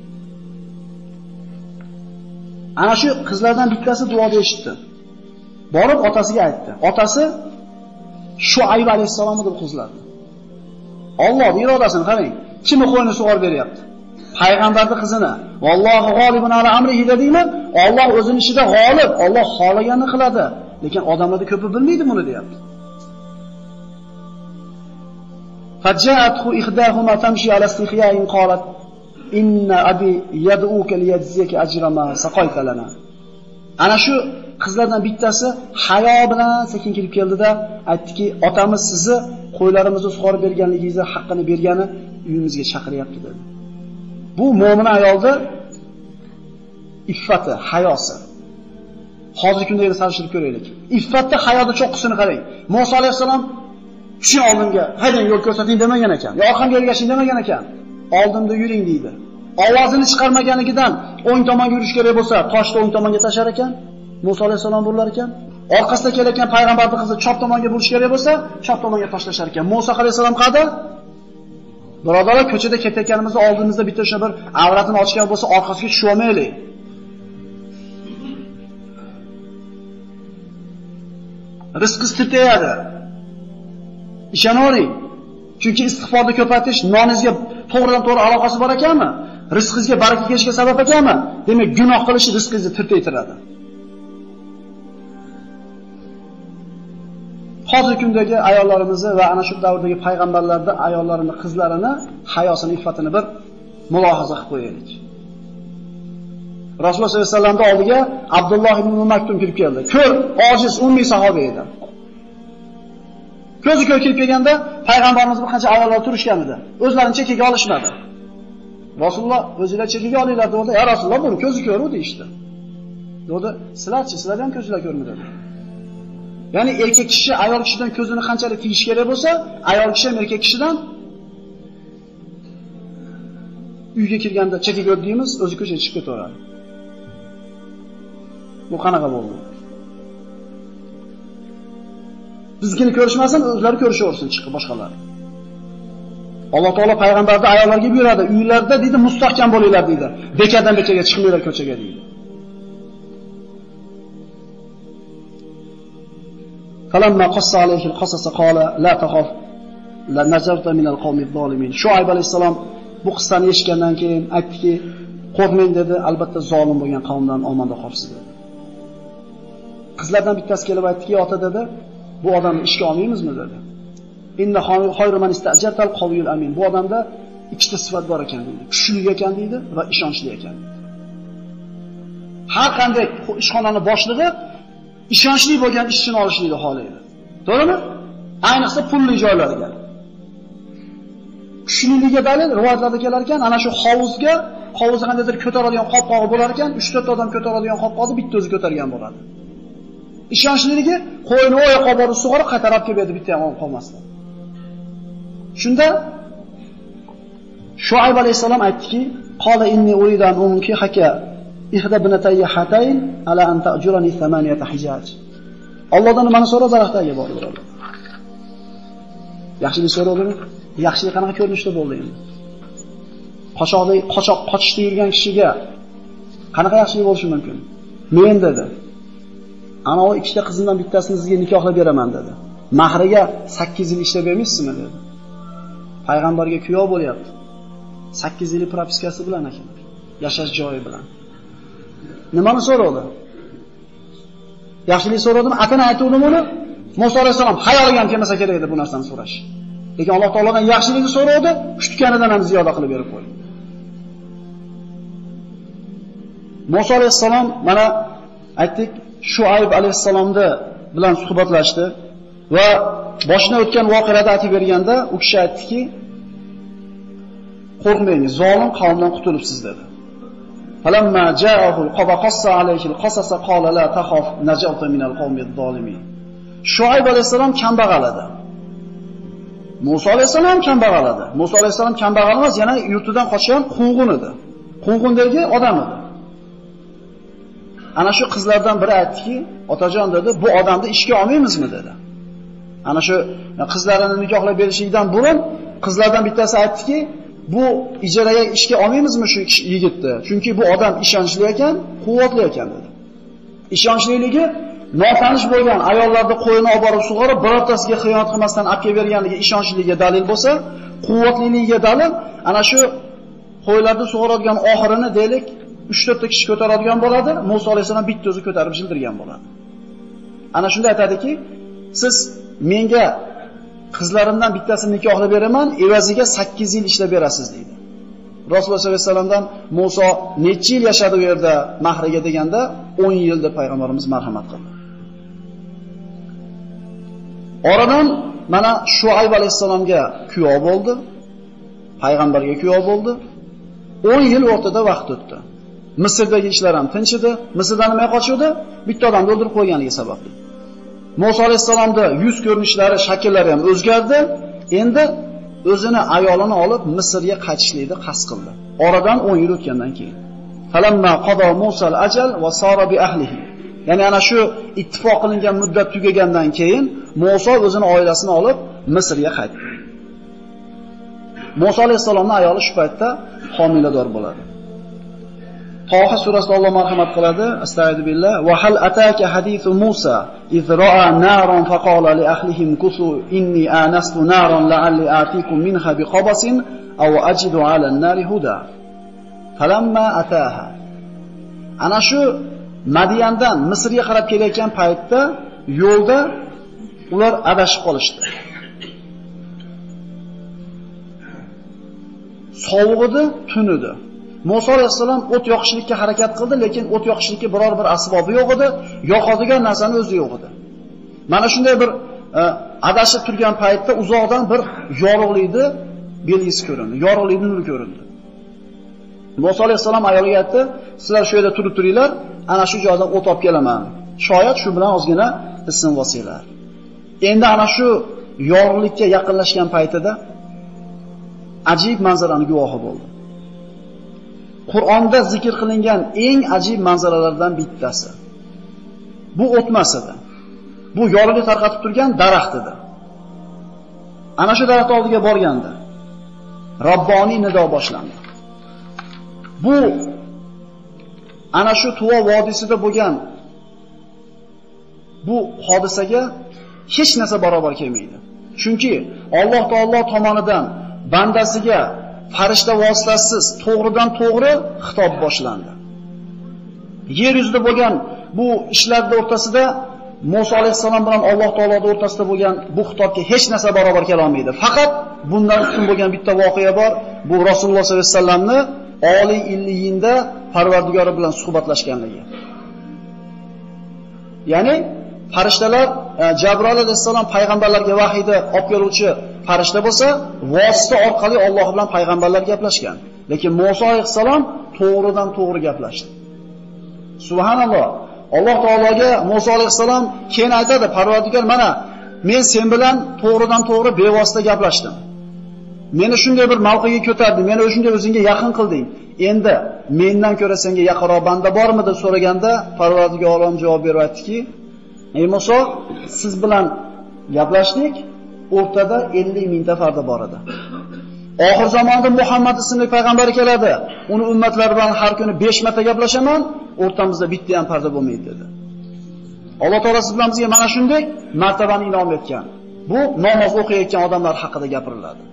Ana shu qizlardan bittasi duoda eshitdi. Borib otasiga aytdi. Otasi Shuayb alayhisalomni deb qizladi. Allohning irodasini qarang. Kimni qo'yini sug'orib beryapti? Payg'ambarning qizini. Vallohu g'olibun ala amrihi dedingmi? Alloh o'zining ishida g'olib, Alloh xohlaganini qiladi. Lekin odamlarda ko'pi bilmaydi buni deyapti. Fajja'athu ihdahuma tamshi ala istihyain qalat inna abi yad'uka liyajziyaka ajra ma saqayta lana. Ana shu qizlardan bittasi hayo bilan sekin kirib keldida aytdiki, otamiz sizni qo'ylarimizni sug'orib berganligingizni haqqini bergani uyimizga chaqiryapti dedi. Bu mo'min ayolda iffati, hayosi. Hozirgi kunda yer sarishtirib ko'raylik. Iffatda, hayoda cho'qqisini qarang. Musa alayhisalom kishi oldimga haydang yo'l ko'rsating demagan ekan. Yo orqamga ergashing demagan ekan. Oldimda yuring deydi. Ovozini chiqarmaganidan o'ng tomonga yurish kerak bo'lsa, toshni o'ng tomonga tashlar ekan. Musa alayhisalom burilar ekan. Orqasida kelayotgan payg'ambarning qizi chap tomonga burish kerak bo'lsa, chap tomonga tashlashar ekan. Musa alayhisalom qada? Birodarlar, ko'chada ketayotganimizda oldimizda bitta o'sha bir avratini ochgan bo'lsa, orqasiga tushib olmaylik. Rizqingiz titayadi. Ishonavering. Chunki istighforni ko'paytirish noningizga to'g'ridan-to'g'ri aloqasi bor ekanmi? Rizqingizga baraka kelishiga sabab ekanmi? Demak, gunoh qilish rizqingizni tirtaytiradi. Hozirgi kundagi ayollarimizni va ana shu davrdagi payg'ambarlarning ayollarini, qizlarini, hayosini, iffatini bir mulohaza qilib qo'yaylik. Rasululloh sollallohu alayhi vasallamning oldiga Abdulloh ibn Maktum kirib keldi. Ko'r, ojiz, ummiy sahoba edi. Ko'zi ko'r kirib kelganda payg'ambarimiz bir qancha ayollar turishgan edi. O'zlarini chekkaga olishmadi. Rasululloh o'zingizlar chekkaga olinglar dedi. Ya Rasululloh, buni ko'zi ko'ru deydi. Dedi, sizlarchi, sizlar ham ko'zinglar ko'rmi dedi. Ya'ni erkak kishi ayol kishidan ko'zini qanchalik tiyish kerak bo'lsa, ayol kishi ham erkak kishidan uyga kirganda chekkaga o'tdiymiz, o'zi ko'chaga chiqib ketaveradi. Bu qanaqa bo'ldi? Bizgini ko'rishmasin, o'zlari ko'rishaversin chiqib boshqalar. Alloh taolo payg'ambarda ayollarga buyuradi, uylarda deydi, mustahkam bo'linglar deydi. Bekadan bekaga chiqmanglar ko'chaga deydi. Falamma qassa alayhi al-qasas qala la takhaf la nazarta min al-qawmi az-zalimin. Shuayb alayhisalom bu qissani eshitgandan keyin aytdiki, qo'rqmang dedi, albatta zolim bo'lgan qavmdan omonda qolsiz dedi. Qizlardan bittasi kelib aytdiki, ota dedi, bu odamni ishga olmaymizmi dedi. Inna khayru man istajarta al-qawiyul amin. Bu odamda ikkita sifat bor ekan dedi. Kuchli ekan dedi va ishonchli ekan. Har qanday ishxonani boshlig'i ishonchli bo'lgan ishchini olishlikni xohlaydi. To'g'rimi? Ayniqsa pulli joylarga. Kuchliligiga dalil rivoyatlarda kelar ekan, ana shu hovuzga, hovuzni qandaydir ko'taradigan qopqog'i bo'lar ekan, uch to'rt odam ko'taradigan qopqog'ni bitta o'zi ko'targan bo'ladi. Ishonchliligi qo'yni oyoqqa borib sug'orib qaytarib keladi, bitta ham olib qolmasdan. Shunda Shuayb alayhisalom aytdiki, qala inni uridu an unkihaka ihda ibnatayya hatayn ala an ta'jurani thamaniyata hijaj. Allohdan nimani so'rab daraxtga bordi. Yaxshilik so'radimi? Yaxshilik qanaqa ko'rinishda bo'ldi endi? Qochoqda qochoq qochishda yurgan kishiga qanaqa yaxshilik bo'lishi mumkin? Men dedi. Ana o ikkita qizimdan bittasini sizga nikohlab beraman dedi. Mahriga sakkiz yil ishlab bermaysizmi dedi. Payg'ambarga kuyov bo'lyapti. sakkiz yillik propiskasi bilan ekan. Yashash joyi bilan. Nimani so'radi? Yaxshilik so'radimi? Atini aytuvdim uni. Musa alayhisalom xayoliga ham kelmasa kerak edi bu narsani so'rash. Lekin Alloh taolodan yaxshilikni so'radi, kutganidan ham ziyoda qilib berib qo'ydi. Musa alayhisalom mana aytdik, Shuayb alayhisalomni bilan suhbatlashdi va boshidan o'tgan voqealarni aytib berganda u kishi aytdiki, qo'rqmang, zolim qavmdan qutulibsiz dedi. Falamma ja'ahu al-qassa alayhi al-qasas qala la takhaf najawta min al-qawmi az-zalimin. Shuayb alayhisalom kambag'al edi. Musa alayhisalom kambag'al edi. Musa alayhisalom kambag'al emas, yana yurtidan qochgan quvg'un edi. Quvg'undagi odam edi. Ana shu qizlardan biri aytdiki, otajon dedi, bu odamni ishga olmaymizmi dedi. Ana shu qizlarini nikohlab berishlikdan burun qizlardan bittasi aytdiki, bu ijaraga ishga olmaymizmi shu yigitni? Chunki bu odam ishonchli ekan, quvvatli ekan dedi. Ishonchliligi notanish bo'lgan ayollarni qo'yini olib borib sug'orib, birortasiga xiyonat qilmasdan olib kelib berganligi ishonchliga dalil bo'lsa, quvvatliligiga dalil ana shu qo'ylarni sug'oradigan oxirini deylik uch to'rt ta kishi ko'taradigan bo'ladi. Musa alayhisalom bitta o'zi ko'tarib jildirgan bo'ladi. Ana shunda aytadiki, siz menga qizlarimdan bittasini nikohlab beraman, evaziga sakkiz yil ishlab berasiz deydi. Rasululloh sollallohu alayhi vasallamdan Musa necha yil yashadi u yerda mahriga deganda o'n yil deb payg'ambarimiz marhamat qildi. Oradan mana Shuayb alayhisalomga kuyov bo'ldi. payg'ambarga kuyov bo'ldi. o'n yil o'rtada vaqt o'tdi. Misrdagi ishlar ham tinch edi. Misrdan nima qochuvdi? Bitta odamni o'ldirib qo'yganligi sababli. Musa alayhisalomda yuz ko'rinishlari, shakllari ham o'zgardi. Endi o'zini ayolini olib Misrga qaytishlikni qasd qildi. Oradan o'n yil o'tgandan keyin. Falamma qada Musa al-ajal va sara bi ahlihi. Ya'ni ana shu ittifoq qilingan muddat tugagandan keyin Musa o'zini oilasini olib Misrga qaytdi. Musa alayhisalomning ayoli shu paytda homilador bo'ladi. Toha surasida Alloh marhamat qiladi. Astagfirullah. Va hal ataka hadithu Musa iz ra'a naran faqala li ahlihim kusu inni anastu naran la'alli atikum minha biqabasin aw ajidu 'ala an-nari huda. Falamma ataha. Ana shu Madiyandan Misrga qarab kelayotgan paytda yo'lda ular adashib qolishdi. Sovuq edi, tun edi. Musa alayhisalom o't yoqishlikka harakat qildi, lekin o't yoqishlikka biror bir asbobi yo'q edi, yoqadigan narsani o'zi yo'q edi. Mana shunday bir adashib turgan paytda uzoqdan bir yorug'likni belgisi ko'rindi, yorug'likning nuri ko'rindi. Musa alayhisalom ayoliga aytdi: "Sizlar shu yerda turib turinglar, ana shu joydan o't olib kelaman. Shoyat shu bilan ozgina isinib olsanglar." Endi ana shu yorug'likka yaqinlashgan paytida ajib manzaraning guvohi bo'ldi. Qur'onda zikr qilingan eng ajib manzaralardan bittasi. Bu o'tmas edi. Bu yorug'lik tarqatib turgan daraxt edi. Ana shu daraxt oldiga borganda Robboniy nido boshlandi. Bu ana shu Tuvo vodiysida bo'lgan bu hodisaga hech narsa barobar kelmaydi. Chunki Alloh taolo tomonidan bandasiga farishta vositasiz to'g'ridan to'g'ri xitob boshlandi. Yer yuzida bo'lgan bu ishlarning o'rtasida Musa alayhisalom bilan Alloh taoloning o'rtasida bo'lgan bu xitobga hech narsa barobar kela olmaydi. Faqat bundan ustun bo'lgan bitta voqea bor. Bu Rasululloh sollallohu alayhi vasallamni oliy illiyinda Parvardigori bilan suhbatlashganligi. Ya'ni farishtalar Jabroil alayhisalom payg'ambarlarga vahiyni olib keluvchi farishta bo'lsa, vosita orqali Alloh bilan payg'ambarlar gaplashgan. Lekin Musa alayhisalom to'g'ridan to'g'ri gaplashdi. Subhanalloh. Alloh taologa Musa alayhisalom keyin aytadi: "Parvardigor, mana men sen bilan to'g'ridan to'g'ri bevosita gaplashdim. Meni shunday bir mavqega ko'tarding, meni o'shunday o'zingga yaqin qilding. Endi mendan ko'ra senga yaqinroq banda bormi?" deb so'raganda Parvardigor olam javob berib aytdiki: "Ey Musa, siz bilan gaplashdik, o'rtada ellik mingta farda bor edi. Oxir zamonda Muhammad ismli payg'ambar keladi. Uni ummatlari bilan har kuni besh marta gaplashaman, o'rtamizda bitta ham farda bo'lmaydi" dedi. Alloh taolo siz bilan bizga mana shunday martabani inom etgan. Bu namoz o'qiyotgan odamlar haqida gapiriladi.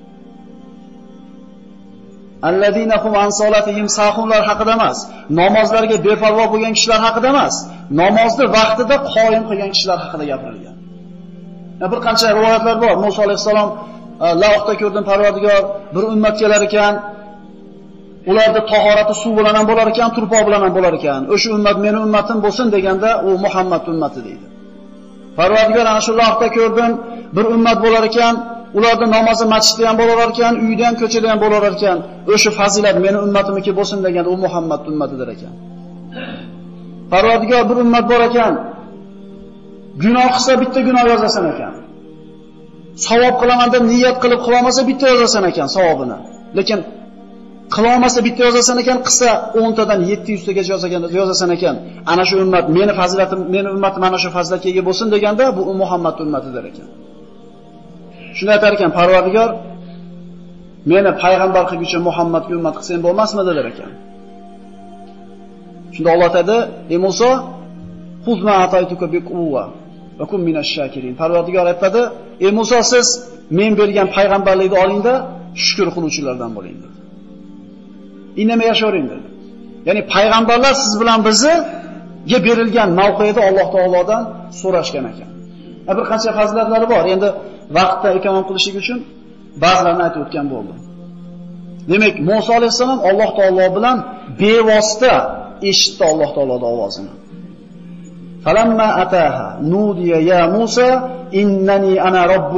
Allazina hum an solatihim sahunlar haqida emas, namozlarga beparvo bo'lgan kishilar haqida emas, namozni vaqtida qoyim qilgan kishilar haqida gapirilgan. Bir qancha rivoyatlar bor. Musa alayhisalom lavhda ko'rdim, Parvardigor bir ummat kelar ekan, ularda tahorati suv bilan ham bo'lar ekan, turpoq bilan ham bo'lar ekan. O'sha ummat meni ummatim bo'lsin deganda u Muhammad ummati deydi. Parvardigor ana shu lavhda ko'rdim, bir ummat bo'lar ekan, ularda namozi masjidda ham bo'lar ekan, uyda ham, ko'chada ham bo'lar ekan. O'sha fazilat meni ummatimniki bo'lsin deganda u Muhammad ummatidir ekan. Parvardigor bir ummat bor ekan, gunoh qilsa bitta gunoh yozasan ekan. Savob qilaman deb niyat qilib qilmasa bitta yozasan ekan savobini. Lekin qilmasa bitta yozasan ekan, qilsa o'n tadan yetti yuz tagacha yozagan yozasan ekan. Ana shu ummat meni fazilatim, meni ummatim mana shu fazilatga ega bo'lsin deganda bu Muhammad ummatidir ekan. Shuni aytar ekan Parvardigor, meni payg'ambar qilguchi Muhammadga ummat qilsang bo'lmasmidi der ekan. Shunda Alloh aytadi: "Ey Musa, xuz ma ataytuka biquwwa va kun minash shakirin." Parvardigor aytadi: "Ey Musa, siz men bergan payg'ambarlikni olingda, shukr qiluvchilardan bo'ling" dedi. Indamay yashavering dedi. Ya'ni payg'ambarlar siz bilan bizga berilgan mavqeda Alloh taolodan so'rashgan ekan. Bir qancha fazilatlari bor. Endi vaqtda e'lon qilishlik uchun ba'zilarini aytib o'tgan bo'ldim. Demak, Musa alayhisalom Alloh taolo bilan bevosita eshitdi Alloh taoloning ovozini. Falamma ataha nudiya ya Musa innani ana robbuk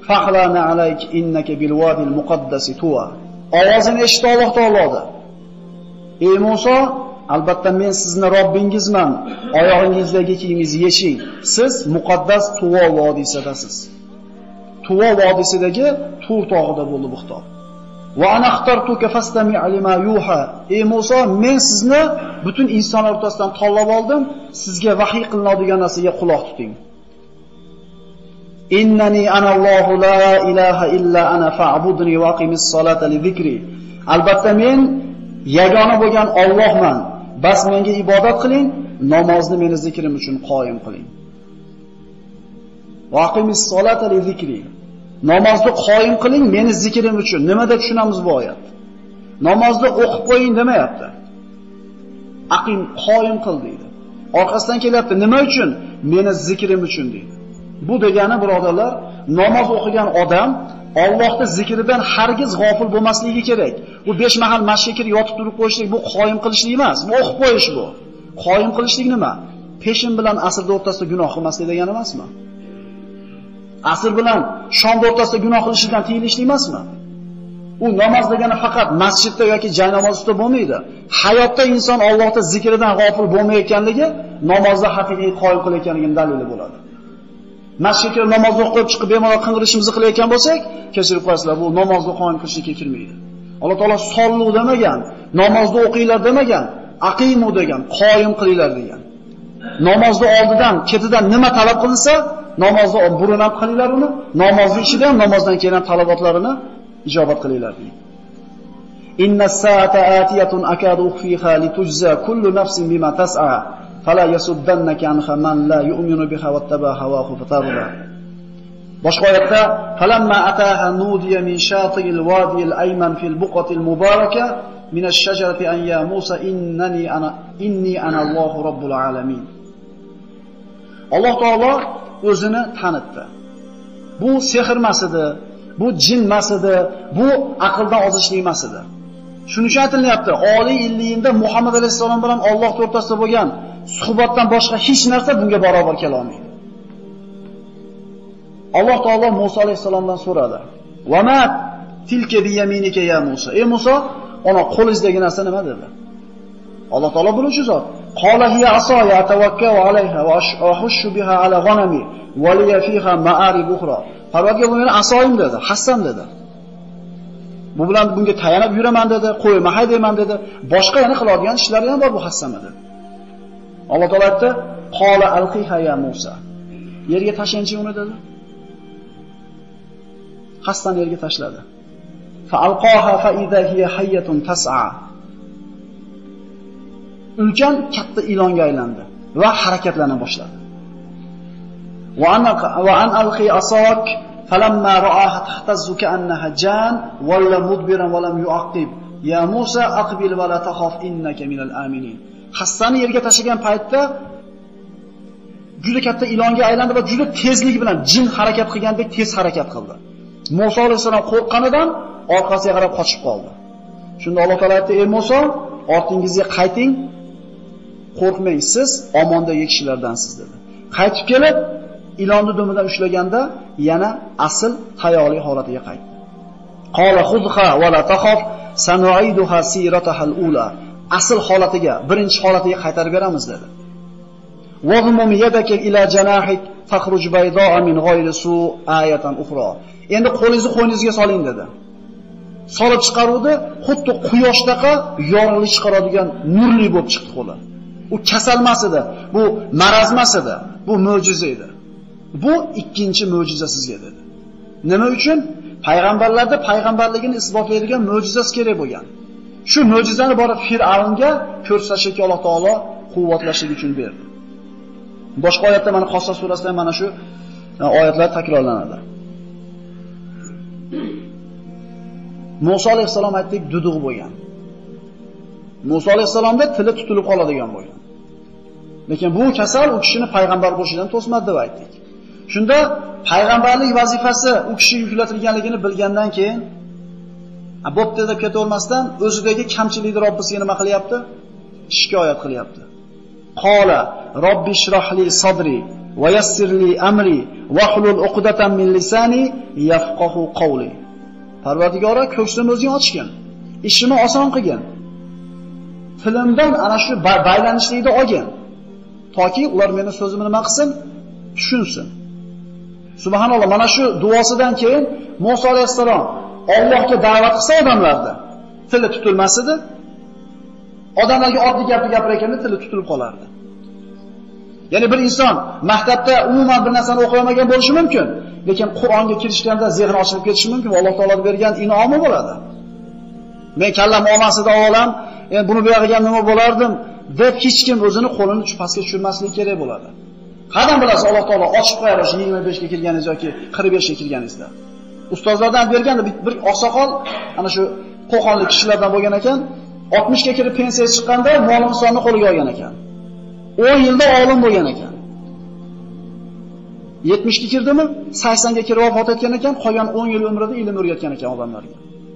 Fahlana alayk innaka bil wadil muqaddas tuwa. Ovozini eshitdi Alloh taoloda. Ey Musa, albatta men sizni Robbingizman. Oyog'ingizdagi kiyimingizni yeching. Siz muqaddas Tuvo vodiysidasiz. Tuvo vodiysidagi Tur tog'ida bo'ldi bu xitob. Va ana xtartuka fastami' lima yuha. Ey Musa, men sizni butun insonlar o'rtasidan tanlab oldim. Sizga vahiy qilinadigan narsaga quloq tuting. Innani anallohu la ilaha illa ana fa'budni va aqimis solata li zikri. Albatta men yagona bo'lgan Allohman. Bas menga ibodat qiling, namozni meni zikrim uchun qoyim qiling. Va aqimis solata li zikri. Namozni qoyim qiling meni zikrim uchun. Nima deb tushunamiz bu oyat? Namozni o'qib qo'ying demayapti. Aqim qoyim qil deydi. Orqasidan kelyapti. Nima uchun? Meni zikrim uchun deydi. Bu degani birodarlar, namoz o'qigan odam Allohning zikridan hargiz g'ofil bo'lmasligi kerak. Bu besh mahal masjidga kirib yotib turib qo'yishlik bu qoyim qilishlik emas, bu o'qib qo'yish bu. Qoyim qilishlik nima? Peshin bilan asrda o'rtasida gunoh qilmaslik degani emasmi? Asr bilan shomda o'rtasida gunoh qilishdan tiyilishlik emasmi? U namoz degani faqat masjidda yoki joy namozida bo'lmaydi. Hayotda inson Allohning zikridan g'ofil bo'lmayotganligi namozda haqiqiy qoyim qilayotganining dalili bo'ladi. Masjidga namoz o'qib chiqib bemalol qing'irishimizni qilayotgan bo'lsak, kechirib qo'yasizlar, bu namozni qoyim qilishga kirmaydi. Alloh taolo sollu demagan, namozni o'qinglar demagan, aqimu degan, qoyim qilinglar degan. Namozni oldidan, ketidan nima talab qilinsa, namozni burun ham qilinglar uni, namozni ichida ham namozdan keyin ham talabotlarini ijobat qilinglar deydi. Innas saata atiyatun akadu ukhfiha litujza kullu nafsin bima tas'a. Fala yasuddannaka anha man la yu'minu biha wattaba hawahu fatarda. Boshqa oyatda falamma ataha nudiya min shatil wadi al-ayman fil buqati al-mubaraka min ash-shajarati an ya Musa innani ana inni ana Allohu robbul alamin. Alloh taolo o'zini tanitdi. Bu sehr emas edi, bu jin emas edi, bu aqldan ozishlik emas edi. Shuning uchun aytilyapti, oliy illiyinda Muhammad alayhisalom bilan Alloh o'rtasida bo'lgan suhbatdan boshqa hech narsa bunga barobar kela olmaydi. Alloh taolo Musa alayhisalomdan so'radi: "Va ma tilka bi yaminika ya Musa?" Ey Musa, ona qo'lingizdagi narsa nima dedi? Alloh taolo biluvchi zot. Qala hiya asaya atawakkau alayha va ahushu biha ala ghanami va li fiha ma'arib ukhra. Parvarga bu meni asoyim dedi, hassam dedi. Bu bilan bunga tayanib yuraman dedi, qo'yma haydayman dedi. Boshqa yana qiladigan ishlari ham bor bu hassam dedi. Alloh taolo aytdi: "Qala alqiha ya Musa." Yerga tashlanchi uni dedi. Hassan yerga tashladi. Fa alqaha fa idha hiya hayyatun tas'a. Ulkan katta ilonga aylandi va harakatlana boshladi. Wa an wa an alqi asak falamma ra'aha tahtazzu ka'annaha jan walla mudbiran wa lam yu'aqib. Ya Musa aqbil wa la takhaf innaka minal aminin. Hassani yerga tashlagan paytda juda katta ilonga aylandi va juda tezlik bilan jin harakat qilgandek tez harakat qildi. Musa alayhisalom qo'rqqanidan orqasiga qarab qochib qoldi. Shunda Alloh taolo aytdi: "Ey Musa, ortingizga qayting. Qo'rqmang, siz omondagi kishilardansiz" dedi. Qaytib kelib, ilonni dumidan ushlaganda yana asl tayoqli holatiga qaytdi. Qala khudha va la takhaf sanu'iduha sirataha al-ula. Asl holatiga, birinchi holatiga qaytarib beramiz dedi. Wadmum yadaka ila janahik takhruj bayda'a min ghayri su ayatan ukhra. Endi qo'lingizni qo'yningizga soling dedi. Solib chiqaruvdi, xuddi quyoshdaqa yorug'lik chiqaradigan nurli bo'lib chiqdi qo'li. U kasal emas edi, bu maraz emas edi, bu mo'jiza edi. Bu ikkinchi mo'jiza sizga dedi. Nima uchun? Payg'ambarlarda payg'ambarligini isbotlaydigan mo'jizasi kerak bo'lgan. Shu mo'jizani borib Fir'avnga ko'rsatishga Alloh taolo quvvatlashlik uchun berdi. Boshqa oyatda mana Qasas surasida mana shu oyatlar takrorlanadi. Musa alayhisalom aytdik duduq bo'lgan. Musa alayhisalomda tili tutilib qoladigan bo'lgan. Lekin bu kasal u kishini payg'ambar bo'lishidan to'smadi deb aytdik. Shunda payg'ambarlik vazifasi u kishiga yuklatilganligini bilgandan keyin bo'pti deb ketavermasdan o'zidagi kamchilikni Robbisiga nima qilyapti? Shikoyat qilyapti. Qala robbi shrahli sadri va yassirli amri va hlul uqdatan min lisani yafqahu qawli. Parvardigora ko'ksimni o'zing ochgin, ishimni oson qilgin. Tilimdan ana shu baylanishlikni olgin, toki ular meni so'zimni nima qilsin, tushunsin. Subhanalloh, mana shu duosidan keyin Musa alayhissalom Allohga da'vat qilsa odamlarni tili tutilmas edi. Odamlarga oddiy gapni gapirayotganda tili tutilib qolardi. Ya'ni bir inson maktabda umuman bir narsani o'qiyolmagan bo'lishi mumkin, lekin Qur'onga kirishganda zehni ochilib ketishi mumkin. Alloh taolo bergan inomi bo'ladi. Men kallam omasida olam, endi buni bergan nima bo'lardim deb hech kim o'zini qo'lini pastga tushirmasligi kerak bo'ladi. Qadam bilasiz, Alloh taolo ochib qo'yar o'sha yigirma beshga kirganingiz yoki qirq beshga kirganingizda. Ustozlardan berganda bir oqsoqol ana shu qo'qonlik kishilardan bo'lgan ekan, oltmishga kirib pensiya chiqqanda mol sonni qo'liga olgan ekan. o'n yilda olim bo'lgan ekan. yetmishga kirdimi? saksonga kirib vafot etgan ekan, qolgan o'n yil umrida ilm o'rgatgan ekan odamlarga.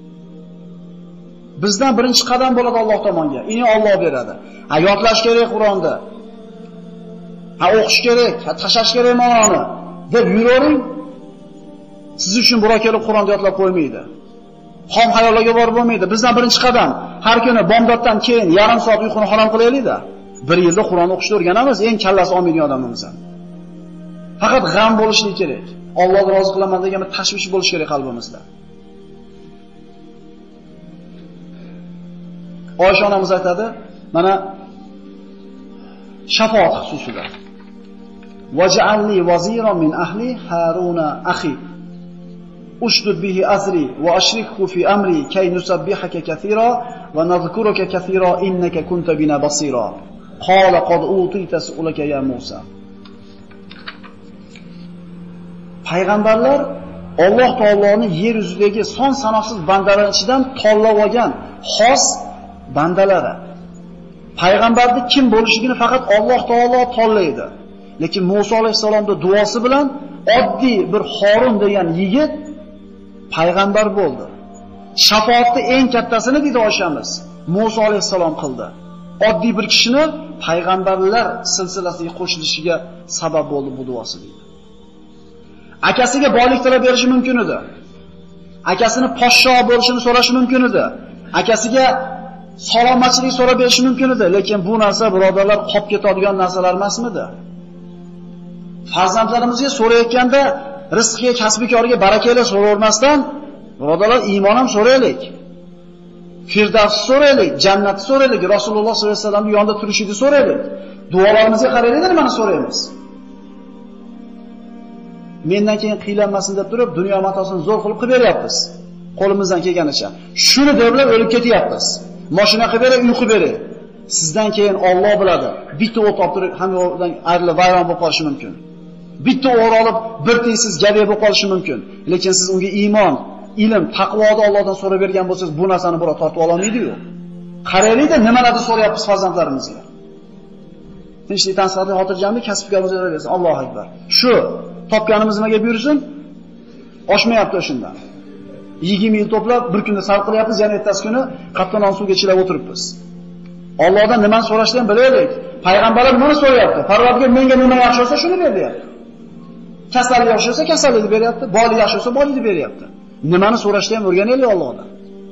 Bizdan birinchi qadam bo'ladi Alloh tomonga. Ini Alloh beradi. Ha, yodlash kerak Qur'onni. Ha, o'qish kerak, ha, tashlash kerak ma'noni deb yuravering. Siz uchun birov kelib Qur'onni yodlab qo'ymaydi. Xom xayollarga borib bo'lmaydi. Bizdan birinchi qadam har kuni bomdoddan keyin yarim soat uyquni harom qilaylik-da. Bir yilda Qur'on o'qishni o'rganamiz, eng kallasi olmaydigan odamimizdan. Faqat g'am bo'lishi kerak. Allohni rozi qilaman degan bir tashvish bo'lishi kerak qalbimizda. Oysha onamiz aytadi, mana shafaat xususida. Waj'alni waziran min ahli Haruna akhi. Ushdud bihi azri wa ashrikhu fi amri kay nusabbihaka kathira wa nadhkuruka kathira innaka kunta bina basira. Qala qad utita su'laka ya Musa. Payg'ambarlar Alloh taoloning yer yuzidagi son sanoqsiz bandalar ichidan tanlab olgan xos bandalari. Payg'ambarning kim bo'lishligini faqat Alloh taolo tanlaydi. Lekin Musa alayhisolamning duosi bilan oddiy bir Harun degan yigit payg'ambar bo'ldi. Shafoatni eng kattasini deydi Oyshamiz, Musa alayhisalom qildi. Oddiy bir kishini payg'ambarlar silsilasiga qo'shilishiga sabab bo'ldi bu duosi deydi. Akasiga boylik tilab berishi mumkin edi. Akasini podsho bo'lishini so'rashi mumkin edi. Akasiga salomatchilik so'rab berishi mumkin edi, lekin bu narsa birodarlar qolib ketadigan narsalar emasmidi? Farzandlarimizga so'rayotganda rizqiga, kasb-koriga barakayla so'ravermasdan, birodarlar iymon ham so'raylik. Firdavs so'raylik, jannat so'raylik, Rasululloh sollallohu alayhi vasallamning yonida turishini so'raylik. Duolarimizga qaraylik, nimani so'raymiz? Mendan keyin qiylanmasin deb turib, dunyo matosini zo'r qilib qilib beryapmiz. Qo'limizdan kelganicha. Shuni deblar o'lib ketyapmiz. Mashina qilib beray, uy qilib beray. Sizdan keyin Alloh biladi. Bitta o't olib turib, hammadan ayrilib vayron bo'lib qolishi mumkin. Bitta o'g'ri olib, bir tiysiz gadoy bo'lib qolishi mumkin. Lekin siz unga iymon, ilm, taqvoni Allohdan so'rab bergan bo'lsangiz, bu narsani birov tortib ola olmaydi-ku. Qaraylik-da, nimalarni so'rayapmiz farzandlarimizga. Tinchlik, tansiqlik, xotirjamlik, kasb-korimizga bersin. Allohu akbar. Shu topganimiz nimaga buyursin? Oshmayapti o'shandan. yigirma yil to'plab bir kunda sarf qilyapmiz, yana ertasi kuni qattiqnon suvga chilab o'tiribmiz. Allohdan nimani so'rashni ham bilaylik. Payg'ambarlar nimani so'rayapti? Parvardigor menga nima yaxshi bo'lsa shuni ber deyapti. Kasallik yaxshi bo'lsa kasallikni beryapti, boylik yaxshi bo'lsa boylikni beryapti. Nimani so'rashni ham o'rganaylik Allohdan.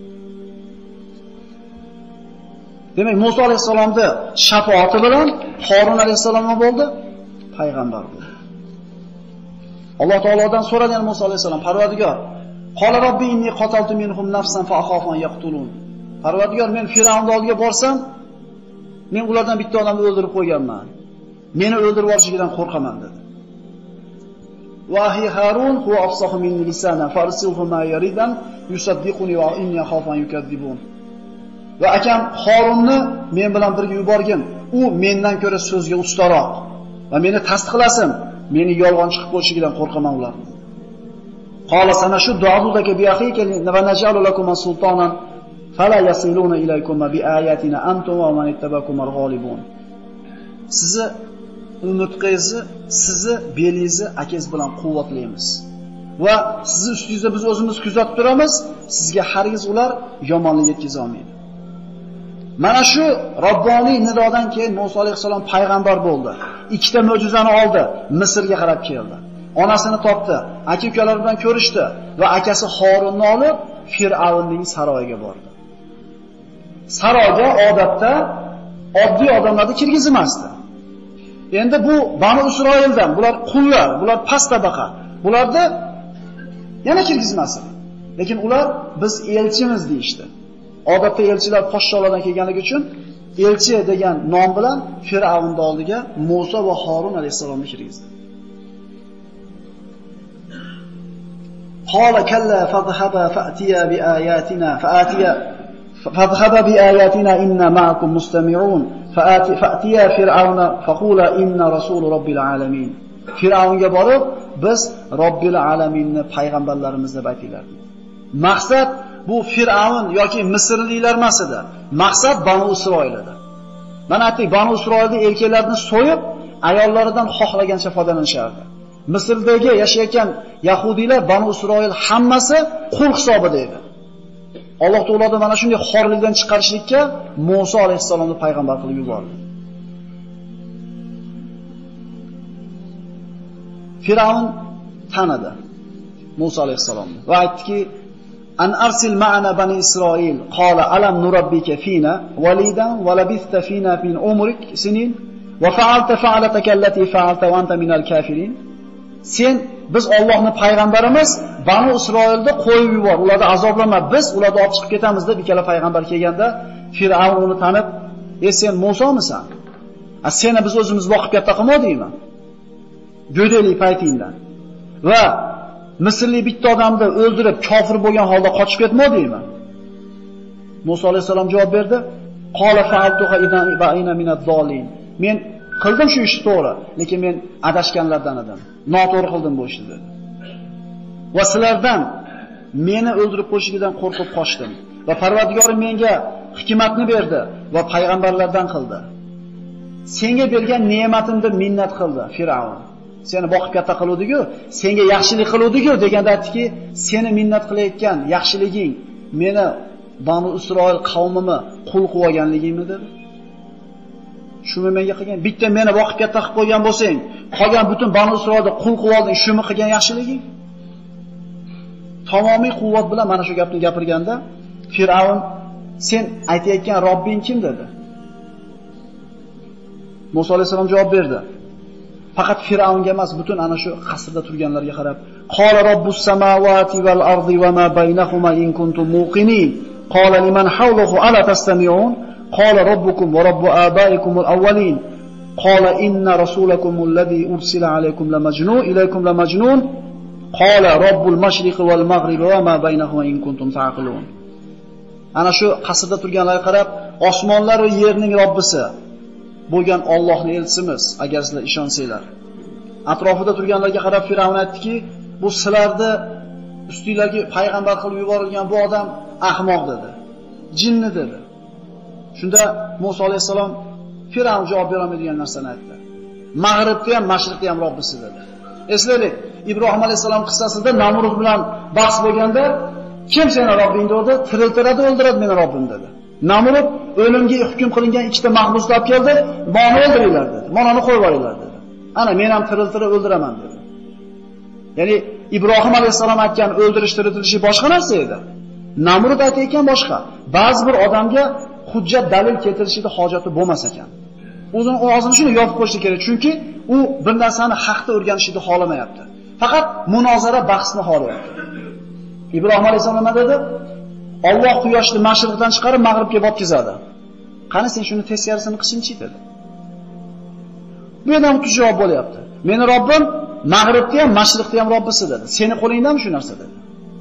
Demak, Musa alayhisolamning shafoati bilan Harun alayhisalom nima bo'ldi? Payg'ambar bo'ldi. Alloh taolodan so'ragan Musa alayhisalom, Parvardigor, qala robbi inni qataltu minhum nafsan fa akhafu an yaqtulun. Parvardigor, men Firavnning oldiga borsam, men ulardan bitta odamni o'ldirib qo'yganman. Meni o'ldirib olishligidan qo'rqaman dedi. Va hi Harun huwa afsahu minni lisanan farsilhu ma yaridan yusaddiquni wa inni akhafu an yukadzibun. Va akam Harunni men bilan birga yuborgin. U mendan ko'ra so'zga ustaroq va meni tasdiqlasin. Meni yolg'on chiqib qo'yishidan qo'rqaman ular. Qala sanashuddu adudaka bi akhika va naj'alu lakum sultanan fala yasiluna ilaykum bi ayatina antum wa man ittabakum al-ghalibun. Sizni umutqingizni, sizni belingizni akangiz bilan quvvatlaymiz. Va sizni ustingizda biz o'zimiz kuzatib turamiz, sizga hargiz ular yomonlik yetkiza olmaydi. Mana shu Robboniy nidodan keyin Musa alayhisalom payg'ambar bo'ldi. Ikkita mo'jizani oldi, Misrga qarab keldi. Onasini topdi, aka-ukalari bilan ko'rishdi va akasi Horunni olib Fir'avnning saroyiga bordi. Saroyga odatda oddiy odamlarni kirgizmasdi. Endi bu Banu Isroildan, bular qullar, bular past tabaqa. Bularni yana kirgizmasdi. Lekin ular biz elchimiz deyishdi. Odatda elchilar podsholardan kelganligi uchun elchi degan nom bilan Fir'avnning oldiga Musa va Harun alayhisalomni kirgizdi. Qala kalla fadhhaba fa'tiya bi ayatina fa'atiya fadhhaba bi ayatina inna ma'akum mustami'un fa'ati fa'tiya fir'auna faqula inna rasul robbil alamin. Fir'avnga borib biz Robbil alaminni payg'ambarlarimiz deb aytinglar. Maqsad bu Fir'avn yoki Misrliklar emas edi. Maqsad Banu Isroil edi. Mana aytdik, Banu Isroilning erkaklarini so'yib, ayollaridan xohlagancha foydalanishardi. Misrdagi yashayotgan yahudiylar Banu Isroil hammasi qul hisobida edi. Alloh taolodan mana shunday xorlikdan chiqarishlikka Musa alayhisalomni payg'ambar qilib yubordi. Fir'avn tanidi Musa alayhisalomni va aytdiki: "An arsil ma'ana bani Isroil, qala alam nurabbika fina walidan wa labista fina min umrik sinin wa fa'alta fa'alataka allati fa'alta wa anta minal kafirin." Sen biz Allohning payg'ambarimiz, Banu Isroilni qo'yib yubor, ularni azoblama, biz ularni olib chiqib ketamiz deb ikkala payg'ambar kelganda Fir'avn uni tanib: "Ey sen Musomisan? A seni biz o'zimiz boqib katta qilmadikmi? Go'daylik paytingdan va Misrlik bitta odamni o'ldirib kofir bo'lgan holda qochib ketmadingmi?" Musa alayhisalom javob berdi: "Qala fa'altuha idan ba'ina minad-dolin." Men qildim shu ishni to'g'ri, lekin men adashganlardan edim. Noto'g'ri qildim bu ishni dedi. Va sizlardan meni o'ldirib qo'yishidan qo'rqib qochdim va Parvardigorim menga hikmatni berdi va payg'ambarlardan qildi. Senga bergan ne'matimni minnat qildi Fir'avn. Seni boqib katta qiluvdi-ku, senga yaxshilik qiluvdi-ku deganda aytdiki, seni minnat qilayotgan yaxshiliging meni Banu Isroil qavmini qul qilib olganligingmi dedi. Shuni menga qilgan, bitta meni boqib katta qilib qo'ygan bo'lsang, qolgan butun Banu Isroilni qul qilib olding, shuni qilgan yaxshiliging? Tamomiy quvvat bilan mana shu gapni gapirganda Fir'avn sen aytayotgan Robbing kim dedi. Musa alayhisalom javob berdi. Faqat Fir'avnga emas, butun ana shu qasrda turganlarga qarab, qala robbus samawati val ardi va ma baynahuma in kuntum muqinin. Qala liman hawlahu ala tastami'un. Qala robbukum va robbu abaikumul awwalin. Qala inna rasulakumul ladzi ursila alaykum la majnun ilaykum la majnun. Qala robbul mashriqi wal maghribi va ma baynahuma in kuntum ta'qilun. Ana shu qasrda turganlarga qarab, osmonlar va yerning Robbisi bo'lgan Allohning elchimiz, agar sizlar ishonsanglar. Atrofida turganlarga qarab Fir'avn aytdiki, bu sizlarni ustinglarga payg'ambar qilib yuborilgan bu odam ahmoq dedi. Jinni dedi. Shunda Musa alayhisalom Fir'avn javob bera olmaydigan narsani aytdi. Mag'ribda ham, mashriqda ham Robbisi dedi. Eslaylik, Ibrohim alayhisalom qissasida Namrud bilan bahs bo'lganda, kim seni Robbing dedi? Tiriltiradi, o'ldiradi meni Robbim dedi. Namrud o'limga hukm qilingan ikkita mahbusni olib keldi, "Meni o'ldiringlar" dedi. "Monani qo'yib yuboringlar" dedi. "Ana men ham tiriltirib o'ldiraman" dedi. Ya'ni Ibrohim alayhisalom aytgan o'ldirish tiriltirishi boshqa narsa edi. Namrud aytayotgan boshqa. Ba'zi bir odamga hujjat dalil keltirishida hojati bo'lmas ekan. O'zini og'zini shuni yopib qo'yishi kerak, chunki u bir narsani haqda o'rganishni xohlamayapti. Faqat munozara bahsni xohlayapti. Ibrohim alayhisalom nima dedi? Alloh quyoshni mashriqdan chiqarib mag'ribga botkizadi. Qani sen shuni teskarisini qilishingchi dedi. Bu yerdan o'tib javob bo'lyapti. Meni Robbim mag'ribda ham, mashriqda ham Robbisi dedi. Seni qo'lingdanmi shu narsa dedi.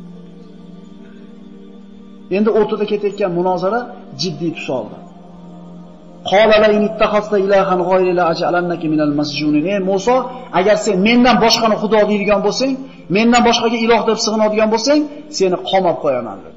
Endi o'rtada ketayotgan munozara jiddiy tus oldi. Qala la in ittakhadta ilahan ghayri la aj'alannaka minal masjunin. Ey Musa, agar sen mendan boshqani xudo deydigan bo'lsang, mendan boshqaga iloh deb sig'inadigan bo'lsang, seni qamab qo'yaman dedi.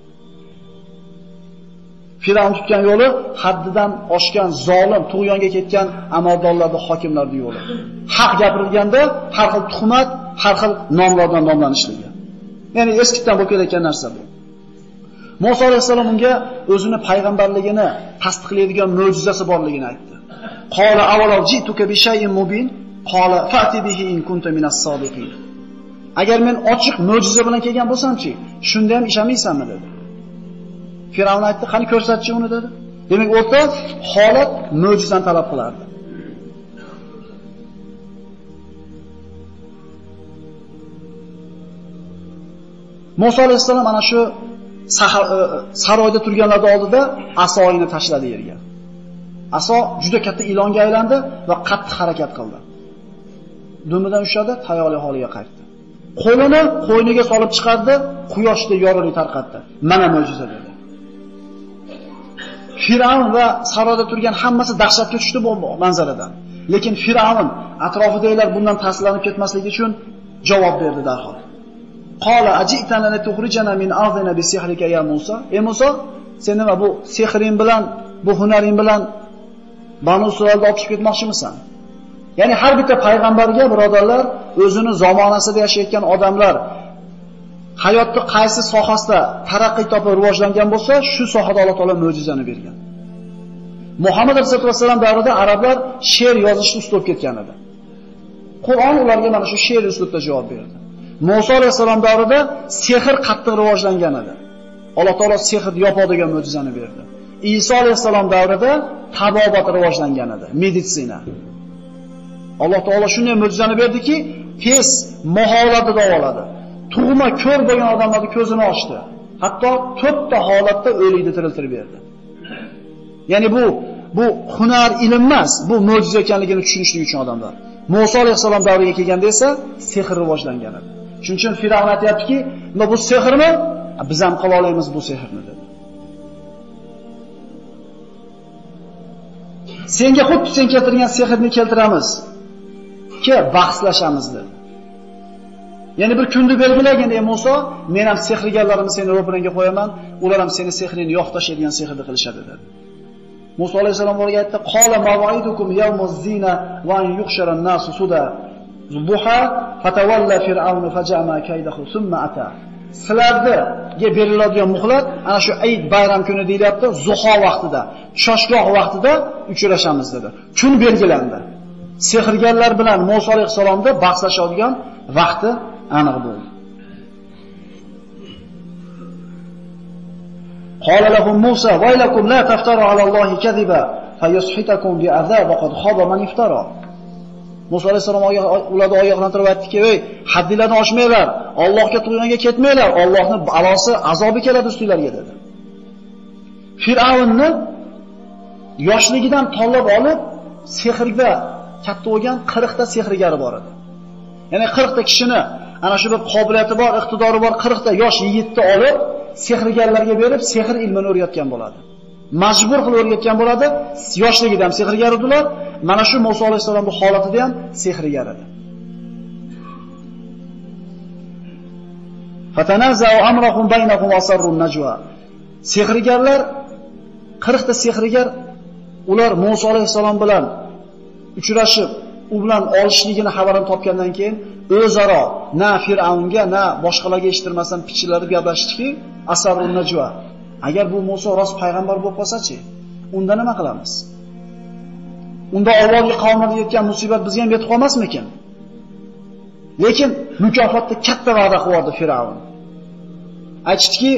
Fir'avn tutgan yo'li haddidan oshgan zolim, tug'yonga ketgan amaldorlarning hokimlarning yo'li. Haq gapirilganda har xil tuhmat, har xil nomlardan nomlanishligi. Ya'ni eskidan bo'lib kelayotgan narsa bu. Musa alayhisalom unga o'zini payg'ambarligini tasdiqlaydigan mo'jizasi borligini aytdi. Qala avvalo jituka bi shay'in mubin, qala fa'ti bihi in kunta minas sodiqin. Agar men ochiq mo'jiza bilan kelgan bo'lsam-chi, shunda ham ishamaysanmi dedi. Firavn aytdi, qani ko'rsatchi uni dedi. Demak, o'rta holat mo'jizani talab qilardi. Musa alayhisalom ana shu saroyda turganlar oldida asoyini tashladi yerga. Aso juda katta ilonga aylandi va qattiq harakat qildi. Dumidan ushladi, tayyorli holiga qaytdi. Qo'lini qo'yniga solib chiqardi, quyoshda yorug'lik tarqatdi. Mana mo'jiza dedi. Firavn va saroyda turgan hammasi dahshatga tushdi bu manzaradan. Lekin Firavn atrofidagilar bundan ta'sirlanib ketmasligi uchun javob berdi darhol. Qala ajitana latukhrijana min ardina bi sihrika ya Musa. Ey Musa, sen nima bu sehring bilan, bu hunaring bilan Banu Isroilni olib chiqib ketmoqchimisan? Ya'ni har bitta payg'ambarga birodarlar, o'zini zamonasida yashayotgan odamlar hayotda qaysi sohasida taraqqiy topib rivojlangan bo'lsa, shu sohada Alloh taolo mo'jizani bergan. Muhammad alayhisolatu vasallam davrida arablar she'r yozishni ustib ketgan edi. Qur'on ularga mana shu she'r uslubida javob berdi. Musa alayhisalom davrida sehr qattiq rivojlangan edi. Alloh taolo sehrni yopadigan mo'jizani berdi. Iso alayhisalom davrida tabobat rivojlangan edi, meditsina. Alloh taolo shunday mo'jizani berdiki, tez mahoratda davoladi. Tug'ma ko'r bo'lgan odamlarning ko'zini ochdi. Hatto to'rtta holatda o'likni tiriltirib berdi. Ya'ni bu bu hunar, ilm emas, bu mo'jiza ekanligini tushunishlik uchun odamlar. Musa alayhisalom davriga kelganda esa sehr rivojlangan edi. Shuning uchun Firavn aytayaptiki, "Bu sehrmi? Biz ham qila olamiz bu sehrni" dedi. Senga xuddi sen keltirgan sehrni keltiramiz, ki bahslashamiz dedi. Ya'ni bir kunni belgilaganda ey Musa, men ham sehrgarlarimni seni ro'piringga qo'yaman, ular ham seni sehrini yo'q tashlaydigan sehrni qilishadi dedi. Musa alayhisalom ularga aytdi: "Qala maw'idukum yawmuz zina wa an yuhshara an-nasu suda. Zubuha fatawalla fir'aunu fajama kaydahu thumma ata." Sizlarga beriladigan muhlat ana shu Eid bayram kuni deyilyapti, zuho vaqtida, shoshgoh vaqtida uchrashamiz dedi. Kun belgilandi. Sehrgarlar bilan Musa alayhisalomda bahslashadigan vaqti aniq bo'ldi. Qala lahum Musa waylakum la taftaru ala Allohi kadhiba fayushitakum bi'azab wa qad khaba man iftara. Musa alayhisalom ularni oyoqlantirib aytdiki, "Ey, haddinglarni oshmanglar, Allohga to'yg'anga ketmanglar, Allohning balosi, azobi keladi ustinglarga" dedi. Firavnni yoshligidan tanlab olib sehrga katta bo'lgan qirq ta sehrgari bor edi. Ya'ni qirq ta kishini ana shu bir qobiliyati bor, iqtidori bor qirq ta yosh yigitni olib sehrgarlarga berib, sehr ilmini o'rgatgan bo'ladi. Majbur qilib o'rgatgan bo'ladi. Yoshligida ham sehrgar edilar. Mana shu Musa alayhisolamning holatida ham sehrgar edi. Fatanaza'u amrahum baynahum wa sarrun najwa. Sehrgarlar qirq ta sehrgar ular Musa alayhisalom bilan uchrashib, u bilan olishligini xabarini topgandan keyin o'zaro na Firavnga, na boshqalarga eshittirmasdan pichirlarib gaplashdiki, asarun najwa. Agar bu Musa rost payg'ambar bo'lib qolsa-chi, unda nima qilamiz? Unda Allohga qavmlarga yetgan musibat bizga ham yetib qolmasmikin? Lekin mukofotda katta va'da qildi Firavn. Aytdiki,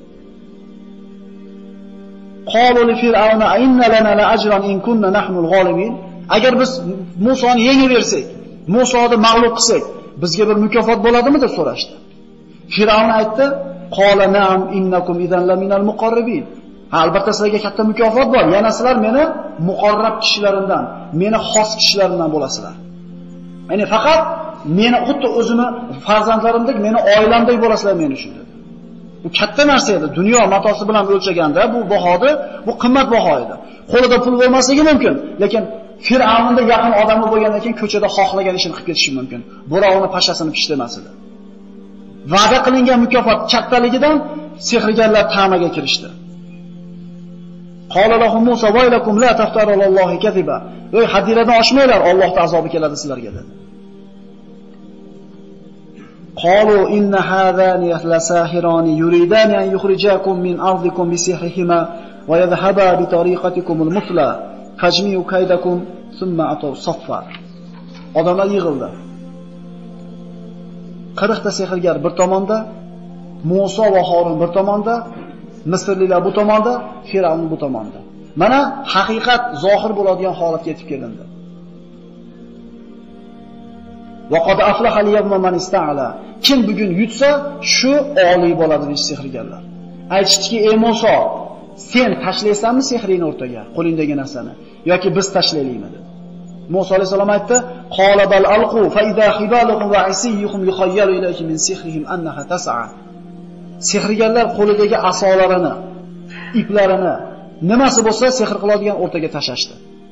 qalu li fir'auna inna lana la ajran in kunna nahnu al-ghalibin. Agar biz Musoni yengib bersak, Musoni mag'lub qilsak, bizga bir mukofot bo'ladimi deb so'rashdi. Firavn aytdi: "Qala na'am innakum idan la minal muqarrabin." Albatta sizlarga katta mukofot bor. Yana sizlar meni muqarrab kishilarimdan, meni xos kishilarimdan bo'lasizlar. Ya'ni faqat meni xuddi o'zimni farzandlarimdek, meni oilamdek bo'lasizlar men uchun dedi. Bu katta narsa edi. Dunyo matosi bilan o'lchaganda bu bahodi, bu qimmat baho edi. Qo'lida pul bo'lmasligi mumkin, lekin Fir'avnda yaqin odami bo'lgandan keyin ko'chada xohlagan ishini qilib ketishi mumkin. Birovni pashasini pishlamas edi. Va'da qilingan mukofot kattaligidan sehrgarlar ta'maga kirishdi. Qala lahum Musa waylakum la taftaru alallohi kadhiba. Ey haddinglardan oshmanglar, Allohning azobi keladi sizlarga dedi. قالوا إن هذان لساحران يريدان أن يخرجاكم من أرضكم بسحرهما ويذهبا بطريقتكم المثلى فاجمعوا كيدكم ثم أتوا صفا. Odamlar yig'ildi. qirq ta sehrgar bir tomonda, Musa va Harun bir tomonda, Misrliklar bu tomonda, Firavn bu tomonda. Mana haqiqat zohir bo'ladigan holatga yetib kelindi. Va qad aflaha al-yawma man ista'ala. Kim bugun yutsa, shu oliy bo'ladi deydi sehrgarlar. Aytishdiki, ey Musa, sen tashlaysanmi sehringni o'rtaga, qo'lingdagi narsani, yoki biz tashlaylikmi dedi. Musa alayhisalom aytdi, qala bal alqu fa idha hibaluhum wa isiyuhum yukhayyalu ilayhi min sihrihim annaha tas'a. Sehrgarlar qo'lidagi asolarini, iplarini, nimasi bo'lsa sehr qiladigan o'rtaga tashashdi.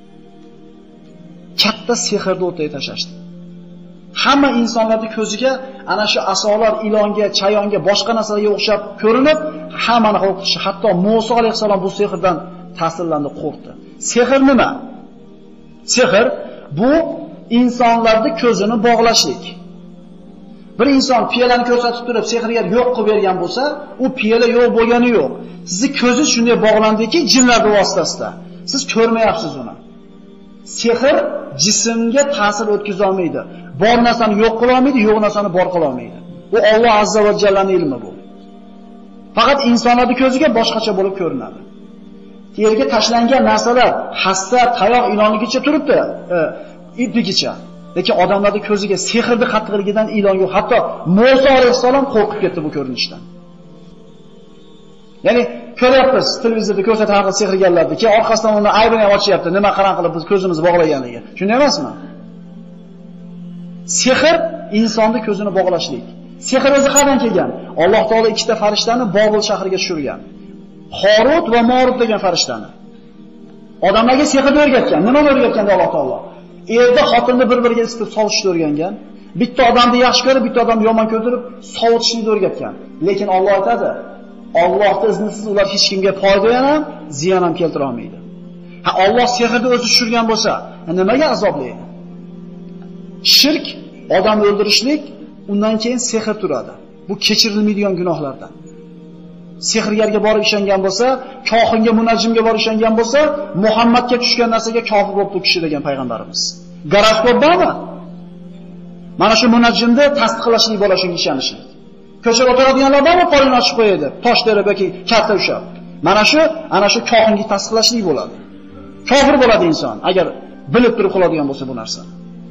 Katta sehrni o'rtaga tashashdi. Hamma insonlarning ko'ziga ana shu asolar ilonga, chayonga, boshqa narsalarga o'xshab ko'rinib, hammani qo'rqitishi. Hatto Musa alayhisalom bu sehrdan ta'sirlandi, qo'rqdi. Sehr nima? Sehr bu insonlarning ko'zini bog'lashlik. Bir inson piyalani ko'rsatib turib, sehrgar yo'q qilib bergan bo'lsa, u piyala yo'q bo'lgani yo'q. Sizning ko'zingiz shunday bog'landiki, jinlarning vositasida. Siz ko'rmayapsiz uni. Sehr jismga ta'sir o'tkaza olmaydi. Bor narsani yo'q qila olmaydi, yo'q narsani bor qila olmaydi. Bu Alloh azza va jallaning ilmi bu. Faqat insonlarning ko'ziga boshqacha bo'lib ko'rinadi. Yerga tashlangan narsalar hassa, tayoq, ilonligicha turibdi, e, ipligicha. Lekin odamlarning ko'ziga sehrning qattiqligidan ilon yo'q. Hatto Musa alayhisalom qo'rqib ketdi bu ko'rinishdan. Ya'ni ko'ryapmiz televizorda ko'rsatadi sehrgarlarni, keyin orqasidan uni aybini ochyapti, nima qaran qilib biz ko'zimizni bog'laganligi. Shunday emasmi? Sehr insonning ko'zini bog'lashlik. Sehr o'zi qayerdan kelgan? Alloh taolo ikkita farishtani Bobil shahriga tushirgan. Harut va Marut degan farishtani. Odamlarga sehrni o'rgatgan. Nimani o'rgatganda Alloh taolo? Erda xotinni bir-biriga isitib sovutishni o'rgangan. Bitta odamni yaxshi ko'rib, bitta odamni yomon ko'rib sovutishni o'rgatgan. Lekin Alloh aytadi, Allohning iznisiz ular hech kimga foyda ham, ziyon ham keltira olmaydi. Ha, Alloh sehrni o'zi tushirgan bo'lsa, nimaga azoblaydi? Shirk, odam o'ldirishlik, undan keyin sehr turadi. Bu kechirilmaydigan gunohlardan. Sehrgarga borib ishongan bo'lsa, kohinga, munajjimga borib ishongan bo'lsa, Muhammadga tushgan narsaga kofir bo'lib bu kishi degan payg'ambarimiz. Goroskop bormi? Mana shu munajjimni tasdiqlashlik bo'la shunga ishonishi. Ko'chada o'tiradiganlar bormi, qo'lini ochib qo'yadi, tosh terib yoki karta ushlab. Mana shu ana shu kohinga tasdiqlashlik bo'ladi. Kofir bo'ladi inson agar bilib turib qiladigan bo'lsa bu narsa.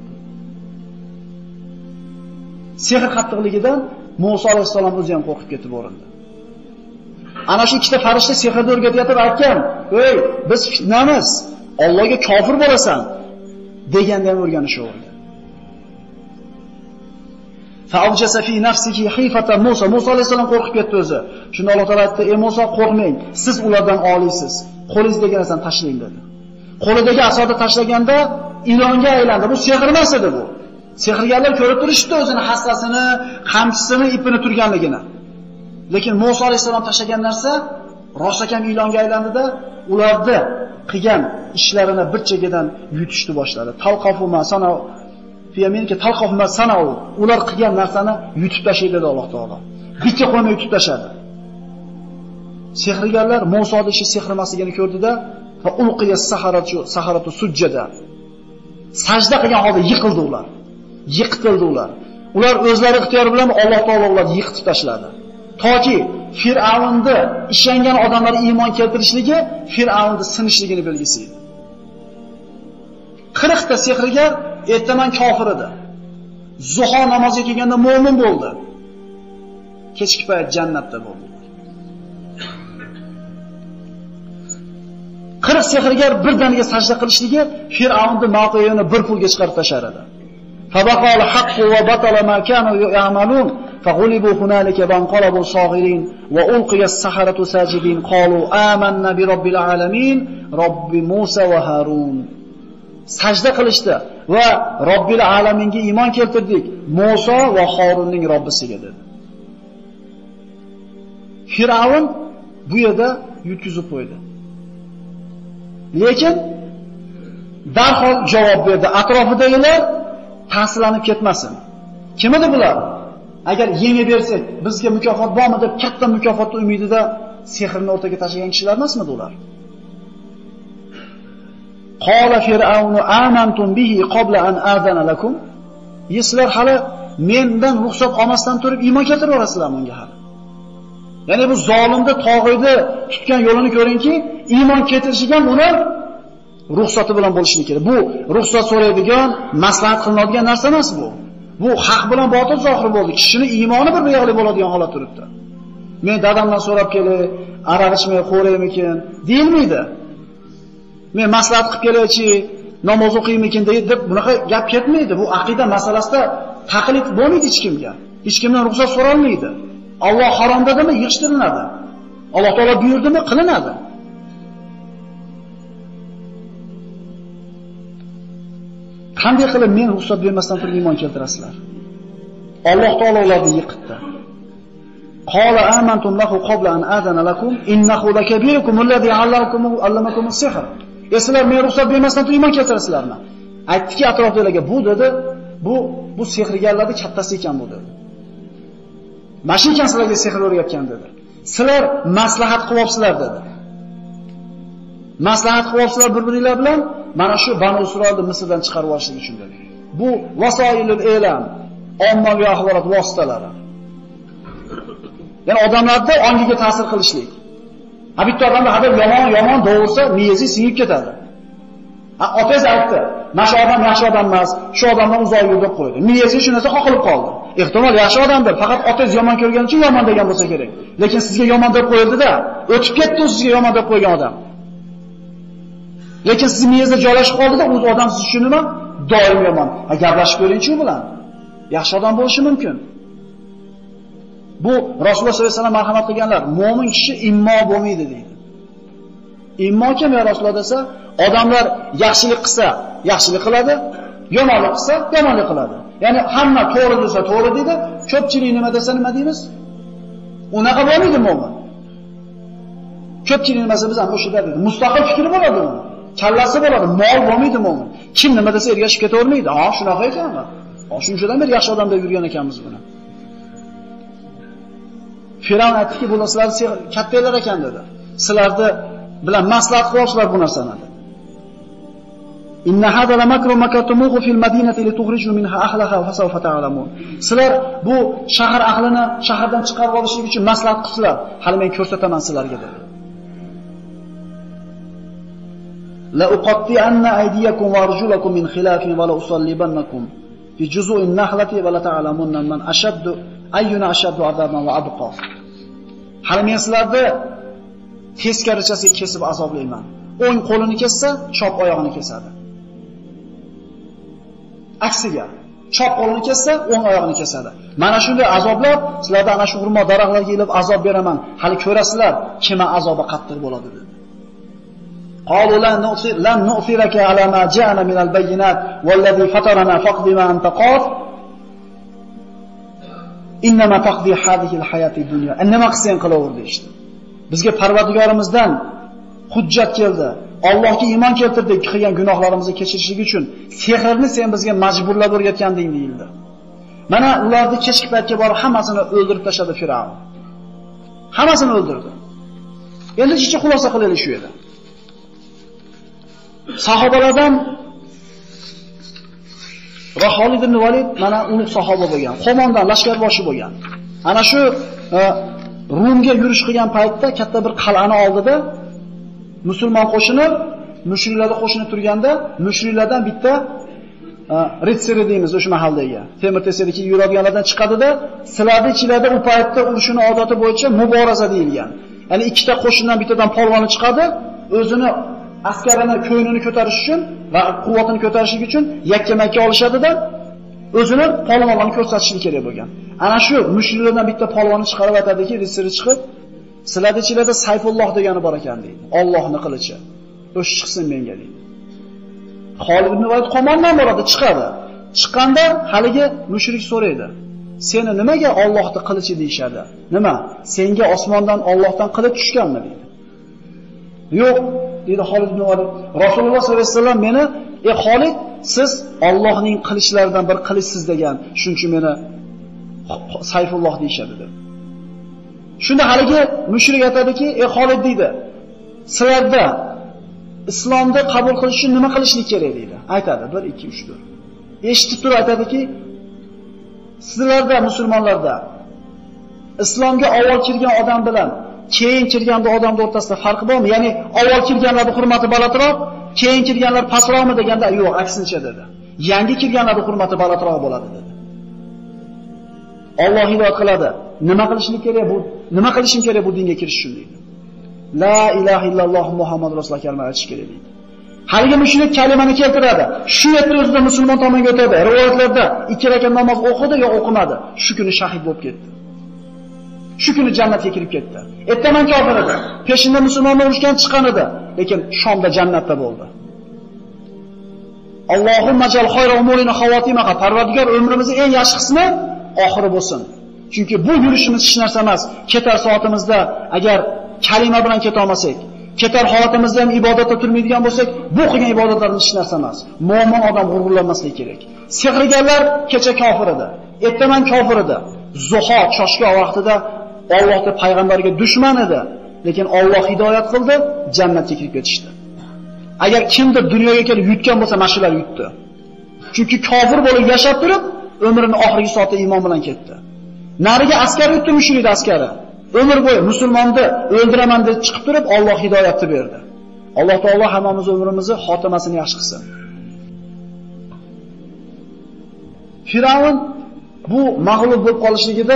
Sehr qattiqligidan Musa alayhisalom o'zi ham qo'rqib ketib o'rindi. Ana shu ikkita farishta sehrni o'rgatayotib aytgan, "Ey, biz fitnamiz, Allohga kofir bo'lasan" deganda ham o'rganish o'rdi. Fa'awjasa fi nafsihi khifatan Musa. Musa alayhisalom qo'rqib ketdi o'zi. Shunda Alloh taolo aytdi: "Ey Musa, qo'rqmang. Siz ulardan oliysiz. Qo'lingizdagi narsani tashlang" dedi. Qo'lidagi asoni tashlaganda ilonga aylandi. Bu sehr emas edi bu. Sehrgarlar ko'rib turishdi o'zini hassasini, qamchisini, ipini turganligini. Lekin Musa alayhisalom tashlagan narsa rostakam ilonga aylandida, ularni qilgan ishlarini bir chegadan yutishni boshladi. Talqafu ma sanau fi yaminka talqafu ma sanau. Ular qilgan narsani yutib tashlaydi dedi Alloh taolo. Bitta qo'ymay yutib tashadi. Sehrgarlar Musoning ishi sehr emasligini ko'rdida va ulqiya saharatu saharatu sujjada. Sajda qilgan holda yiqildi ular. Yiqitildi ular. Ular o'zlari ixtiyor bilan Alloh taolo ularni yiqitib tashladi. Toki Fir'avnni ishongan odamlar iymon keltirishligi Fir'avnni sinishligini belgisi edi. qirq ta sehrgar ertaman kofir edi. Zuho namoziga kelganda mu'min bo'ldi. Kechki payt jannatda bo'ldi. qirq sehrgar birdaniga sajda qilishligi Fir'avnni mavqeini bir pulga chiqarib tashar edi. Fabaqal haqqu va batala ma kanu ya'malun faghulibu hunalika banqalabu saghirin va ulqiya as-saharatu sajidin qalu amanna bi robbil alamin robbi Musa va Harun. Sajda qilishdi va Robbil alaminga iymon keltirdik, Musa va Harunning Robbisiga dedi. Fir'avn bu yerda yutkizib qo'ydi. Lekin darhol javob berdi. Atrofidagilar ta'sirlanib ketmasin. Kim edi bular? agar yengib bersak, bizga mukofot bormi deb katta mukofotni umidida sehrni o'rtaga tashlagan kishilar emasmidi ular? Qala fir'aunu amantum bihi qabla an azana lakum. Sizlar hali mendan ruxsat olmasdan turib iymon keltirib yuborasizlarmi unga hali? Ya'ni bu zolimni, tog'iyni tutgan yo'lini ko'ringki, iymon keltirishiga uni ruxsati bilan bo'lishini kerak. Bu ruxsat so'raydigan, maslahat qilinadigan narsa emas bu. Bu haq bilan botil zohir bo'ldi. Kishining iymoni bir buyog'li bo'ladigan holat turibdi. Men dadamdan so'rab kelay, aroq ichmay qo'raymikin, deyilmaydi. Men maslahat qilib kelaychi, namoz o'qiymikin deb bunaqa gap ketmaydi. Bu aqida masalasida taqlid bo'lmaydi hech kimga. Hech kimdan ruxsat so'ralmaydi. Alloh harom dedimi, yig'ishtiriladi. Alloh taolo buyurdimi, qilinadi. Qanday qilib men ruxsat bermasdan turib iymon keltirasizlar? Alloh taolo ularni yiqitdi. Qala amantum lahu qabla an adana lakum innahu lakabirukum alladhi 'allamakum 'allamakum as-sihr. Sizlar men ruxsat bermasdan turib iymon keltirasizlarmi? Aytdiki atrofdagilarga, bu dedi, bu bu sehrgarlarning kattasi ekan bu dedi. Mashikan sizlarga sehr o'rgatgan dedi. Sizlar maslahat qilyapsizlar dedi. Maslahat qilyapsizlar bir-biringlar bilan mana shu Banu Isroilni Misrdan chiqarib olishlik uchun dedi. Bu vasoilul e'lam, ommaviy axborot vositalari. Ya'ni odamlarda ongiga ta'sir qilishlik. Ha bitta odamda hadab yomon yomon doğursa miyazi singib ketadi. Ha otangiz aytdi, "Mana shu odam yaxshi odam emas, shu odamdan uzoq yur" deb qo'ydi. Miyazi shu narsa qoqilib qoldi. Ehtimol yaxshi odamdir, faqat otangiz yomon ko'rgani uchun yomon degan bo'lsa kerak. Lekin sizga yomon deb qo'yildi-da, o'tib ketdi sizga yomon deb qo'ygan odam. Lekin siz miyangizda joylashib qoldi-da, u odam siz uchun nima? Doim yomon. Ha gaplashib ko'ring-chi u bilan. Yaxshi odam bo'lishi mumkin. Bu Rasululloh sollallohu alayhi vasallam marhamat qilganlar, mo'min kishi immo bo'lmaydi deydi. Immo kim ya Rasululloh desa, odamlar yaxshilik qilsa, yaxshilik qiladi, yomonlik qilsa, yomonlik qiladi. Ya'ni hamma to'g'ri desa to'g'ri deydi, ko'pchilik nima desa nima deymiz? Unaqa bo'lmaydi mo'min. Ko'pchilik nima desa biz ham o'shida deydi. Mustaqil fikri bo'ladi uni. Kallasi bo'ladi, mol bo'lmaydi mo'min. Kim nima desa ergashib ketavermaydi. Ha, shunaqa ekanmi? Ha, shunchadan beri yaxshi odam deb yurgan ekanmiz buni. Firavn aytdiki, bular sizlar kattalar ekan dedi. Sizlarni bilan maslahat qilyapsizlar bu narsani dedi. Inna hada la makru makatumuhu fil madinati litughriju minha ahlaha fa sawfa ta'lamun. Sizlar bu shahar ahlini shahardan chiqarib olishlik uchun maslahat qilsizlar. Hali men ko'rsataman sizlarga dedi. La uqatti anna aydiyakum wa arjulakum min khilafin wa la usallibannakum fi juzu'in nahlati wa la ta'lamunna man ashaddu ayyuna ashaddu azaban wa abqa. Hali men sizlarni teskarichasiga kesib azoblayman. O'ng qo'lini kessa, chop oyog'ini kesadi. Aksiga, chop qo'lini kessa, o'ng oyog'ini kesadi. Mana shunday azoblab, sizlarga ana shu xurmo daraxtlarga kelib azob beraman. Hali ko'rasizlar, kimning azobi qattiq bo'ladi dedi. Qalu la nu'thir lan nu'thiraka ala ma ja'ana min al-bayyinat wallazi fatarana faqdi ma anta qad innama taqdi hadhihi al-hayati dunya. Nima qilsang qilaver deydi. Bizga Parvardigorimizdan hujjat keldi. Allohga iymon keltirdik, qilgan gunohlarimizni kechirishlik uchun sehrni sen bizga majburlab o'rgatganding deyildi. Mana ularni kechki paytga borib hammasini o'ldirib tashladi Firavn. Hammasini o'ldirdi. Endi chicha xulosa qilaylik shu edi. Sahobalardan Xolid ibn Valid mana ulug' sahoba bo'lgan, qo'mondan lashkarboshi bo'lgan. Ana shu Rumga yurish qilgan paytda katta bir qal'ani oldida musulmon qo'shini, mushriklarning qo'shini turganda, mushriklardan bitta ritsari deymiz o'sha mahaldagi. Temir tesadagi yuradiganlardan chiqadi-da, sizlarning ichingizda u paytda urushning odati bo'yicha muboraza deyilgan. Ya'ni ikkita qo'shindan bittadan polvoni chiqadi, o'zini askarini ko'nglini ko'tarish uchun va quvvatini ko'tarish uchun yakka-makka olishadi-da, o'zini polvonlarni ko'rsatishi kerak bo'lgan. Ana shu mushriklardan bitta polvonni chiqarib aytadiki, ritsari chiqib, sizlarning ichingizda Sayfulloh degani bor ekan deydi. Allohning qilichi. O'sh chiqsin menga deydi. Xolid ibn Valid qo'mondan boradi, chiqadi. Chiqqanda haligi mushrik so'raydi. Seni nimaga Allohning qilichi deyshadi? Nima? Senga osmondan Allohdan qilich tushganmi deydi. Yo'q, deydi Xolid ibn Valid. Rasululloh sollallohu alayhi vasallam meni, "Ey Xolid, siz Allohning qilichlaridan bir qilichsiz degan, shuning uchun meni Sayfulloh deyshadi deb. Shunda haligi mushrik aytadiki, "Ey Xolid" deydi, "Sizlarda islomni qabul qilish uchun nima qilishlik kerak?" deydi. Aytadi, bir ikki uch to'rt. Eshitib turib aytadiki, "Sizlarda musulmonlarda islomga avval kirgan odam bilan keyin kirgan odam o'rtasida farqi bormi? Ya'ni avval kirganlarning hurmati balandroq, keyin kirganlar pastroqmi?" deganda, "Yo'q, aksincha" dedi. "Yangi kirganlarning hurmati balandroq bo'ladi" dedi. Alloh hidoyat qiladi. Nima qilishlik kerak bu? Nima qilishim kerak bu dinga kirish uchun deydi. La ilaha illalloh Muhammad rasululloh kalimani aytish kerak deydi. Haligi mushrik kalimani keltiradi. Shu yerda o'zida musulmon tomonga o'tadi. Rivoyatlarda ikki rakat namoz o'qidi yo o'qimadi. Shu kuni shahid bo'lib ketdi. Shu kuni jannatga kirib ketdi. Ertaman kofir edi. Peshinda musulmonni urushgan chiqqan edi, lekin Shomda jannatda bo'ldi. Allohumma jal khayra umurina xawatimaha. Parvardigor umrimizning eng yaxshi qismi oxiri bo'lsin. Chunki bu yurishimiz hech narsa emas. Ketar soatimizda agar kalima bilan keta olmasak, ketar holatimizda ham ibodatda turmaydigan bo'lsak, bu qilgan ibodatlarimiz hech narsa emas. Mo'min odam g'ururlanmasligi kerak. Sehrgarlar kecha kofir edi, ertaman kofir edi. Zuho choshga vaqtida Allohning payg'ambariga dushman edi, lekin Alloh hidoyat qildi, jannatga kirib ketishdi. Agar kimdir dunyoga kelib yutgan bo'lsa, mashular yutdi. Chunki kofir bo'lib yashab turib, umrining oxirgi soatida iymon bilan ketdi. Nariga askar yutdi, mushrik askari. Umr bo'yi musulmonni o'ldiraman deb chiqib turib, Alloh hidoyatni berdi. Alloh taolo hammamiz umrimizni xotimasini yaxshi qilsin. Firavun bu mag'lub bo'lib qolishligida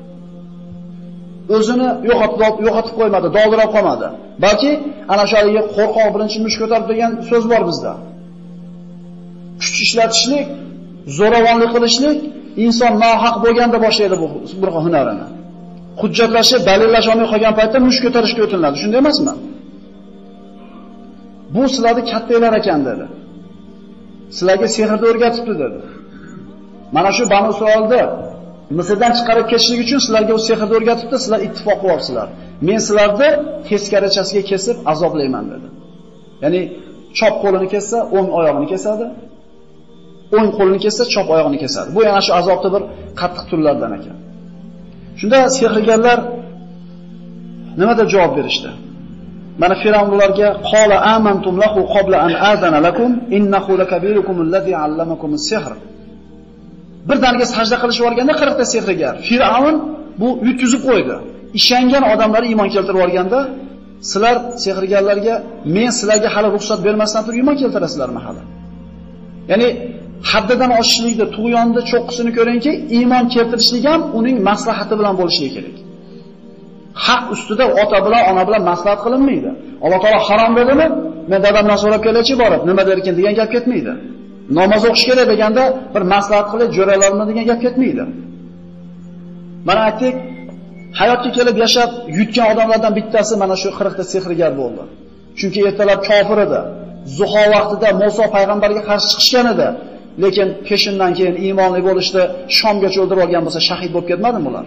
o'zini yo'qotib yo'qotib qo'ymadi, dovdirab qolmadi. Balki ana shu haligi qo'rqoq birinchi mush ko'tarib degan so'z bor bizda. Kuch ishlatishlik, zo'ravonlik qilishlik inson nohaq bo'lganda boshlaydi bu bir hunarini. Hujjatlashib, dalillash olmay qolgan paytda mush ko'tarishga o'tiniladi. Shunday emasmi? Bu sizlarni kattalar ekan dedi. Sizlarga sehrni o'rgatibdi dedi. Mana shu Banu Isroilni Misrdan chiqarib ketishlik uchun sizlarga u sehrni o'rgatibdi, sizlar ittifoq qilyapsizlar. Men sizlarni teskarachasiga kesib azoblayman dedi. Ya'ni chop qo'lini kessa, o'ng oyog'ini kesadi. O'ng qo'lini kessa, chop oyog'ini kesadi. Bu yana shu azobning bir qattiq turlaridan ekan. Shunda sehrgarlar nima deb javob berishdi? Mana Firavun ularga qala amantum lahu qabla an azana lakum innahu lakabirukum allazi allamakum as-sihr. Birdaniga sajda qilishib olganda qirqta sehrgar Firavun bu yutkizib qo'ydi. Ishongan odamlar iymon keltirib olganda, sizlar sehrgarlarga men sizlarga hali ruxsat bermasdan turib iymon keltirasizlarmi hali? Ya'ni haddidan oshishlikda, tug'yonda cho'qqisini ko'ringki, iymon keltirishlik ham uning maslahati bilan bo'lishi kerak. Haq ustida ota bilan, ona bilan maslahat qilinmaydi. Alloh taolo harom dedimi? Men dadamdan so'rab kelchi borib, nima derkin degan gap ketmaydi. Namoz o'qish kerak deganda bir maslahat qilib jo'ralarmi degan gap ketmaydi. Mana aytdik, hayotga kelib yashab yutgan odamlardan bittasi mana shu qirqta sehrgar bo'ldi. Chunki ertalab kofir edi. Zuho vaqtida Musa payg'ambarga qarshi chiqishgan edi. Lekin peshindan keyin iymonli bo'lishdi, Shomgacha o'ldirib olgan bo'lsa, shahid bo'lib ketmadimi ular?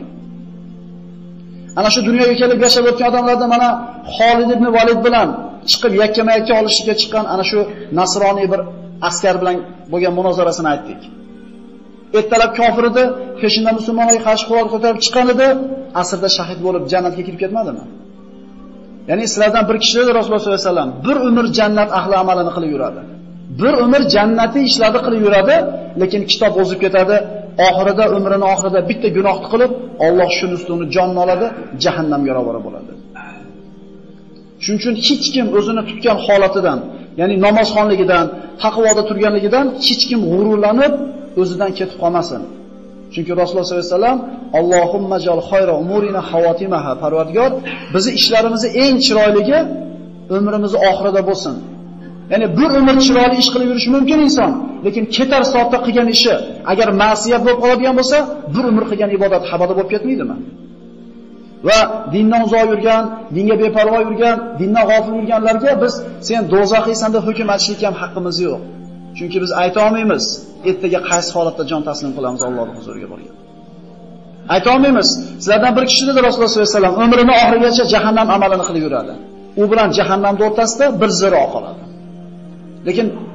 Ana shu dunyoga kelib yashab o'tgan odamlarda mana Xolid ibn Valid bilan chiqib yakkama-yakka olishga chiqqan ana shu nasroniy bir askar bilan bo'lgan munozarasini aytdik. Ertalab kofir edi, peshinda musulmonlarga qarshi qurol ko'tarib chiqqan edi, asrda shahid bo'lib jannatga kirib ketmadimi? Ya'ni sizlardan bir kishi dedi Rasululloh sollallohu alayhi vasallam, bir umr jannat ahli amalini qilib yuradi. Bir umr jannatiy ishlarni qilib yuradi, lekin kitob o'zib ketadi. Oxirida umrining oxirida bitta gunohni qilib, Alloh shuni ustuni jonni oladi, jahannamga ravora bo'ladi. Shuning uchun hech kim o'zini tutgan holatidan, ya'ni namozxonligidan, taqvoda turganligidan hech kim g'ururlanib o'zidan ketib qolmasin. Chunki Rasululloh sollallohu alayhi vasallam Allohumma jal khayra umurina xawatimaha, Parvardigor bizi ishlarimizni eng chiroyligi umrimiz oxirida bo'lsin. Ya'ni bir umr chiroyli ish qilib yurish mumkin inson, lekin ketar soatda qilgan ishi agar ma'siyat bo'lib qoladigan bo'lsa, bir umr qilgan ibodat habada bo'lib ketmaydimi? Va dindan uzoq yurgan, dinga beparvo yurgan, dindan g'ofil yurganlarga biz sen do'zaxiysan deb hukm aytishlik ham haqqimiz yo'q. Chunki biz ayta olmaymiz, ertaga qaysi holatda jon taslim qilamiz Allohning huzuriga borgan. Ayta olmaymiz. Sizlardan bir kishi dedi Rasululloh sollallohu alayhi vasallam umrining oxirigacha jahannam amalini qilib yuradi. U bilan jahannamning o'rtasida bir zira qoladi. Lekin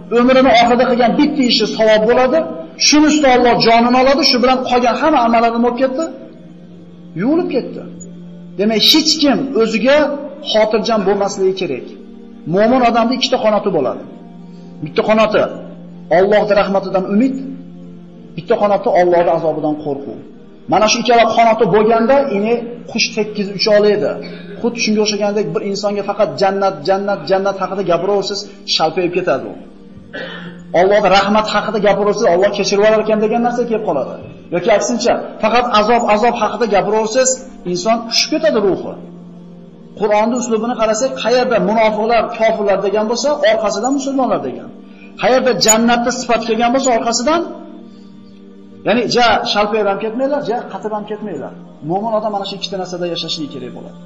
umrini oxirida qilgan bitta ishi savob bo'ladi. Shuni ustida Alloh jonini oladi, shu bilan qolgan hamma amallari nima bo'lib ketdi? Yuvilib ketdi. Demak, hech kim o'ziga xotirjam bo'lmasligi kerak. Mo'min odamda ikkita qanoti bo'ladi. Bitta qanoti Allohning rahmatidan umid, bitta qanoti Allohning azobidan qo'rquv. Mana shu ikkala qanoti bo'lganda, ini qush tekkiz ucha oladi. Xuddi shunga o'xshagandek bir insonga faqat jannat, jannat, jannat haqida gapiraversangiz, shalpayib ketadi u. Allohning rahmat haqida gapiraversangiz, Alloh kechirib olar ekan degan narsa kelib qoladi. Yoki aksincha, faqat azob, azob haqida gapiraversangiz, inson tushib ketadi ruhi. Qur'onning uslubini qarasak, qayerda munofiqlar, kofirlar degan bo'lsa, orqasidan musulmonlar degan. Qayerda jannatni sifat kelgan bo'lsa, orqasidan ya'ni ja shalpayib ham ketmaylar, ja qatib ham ketmaylar. Mo'min odam mana shu ikkita narsada yashashligi kerak bo'ladi.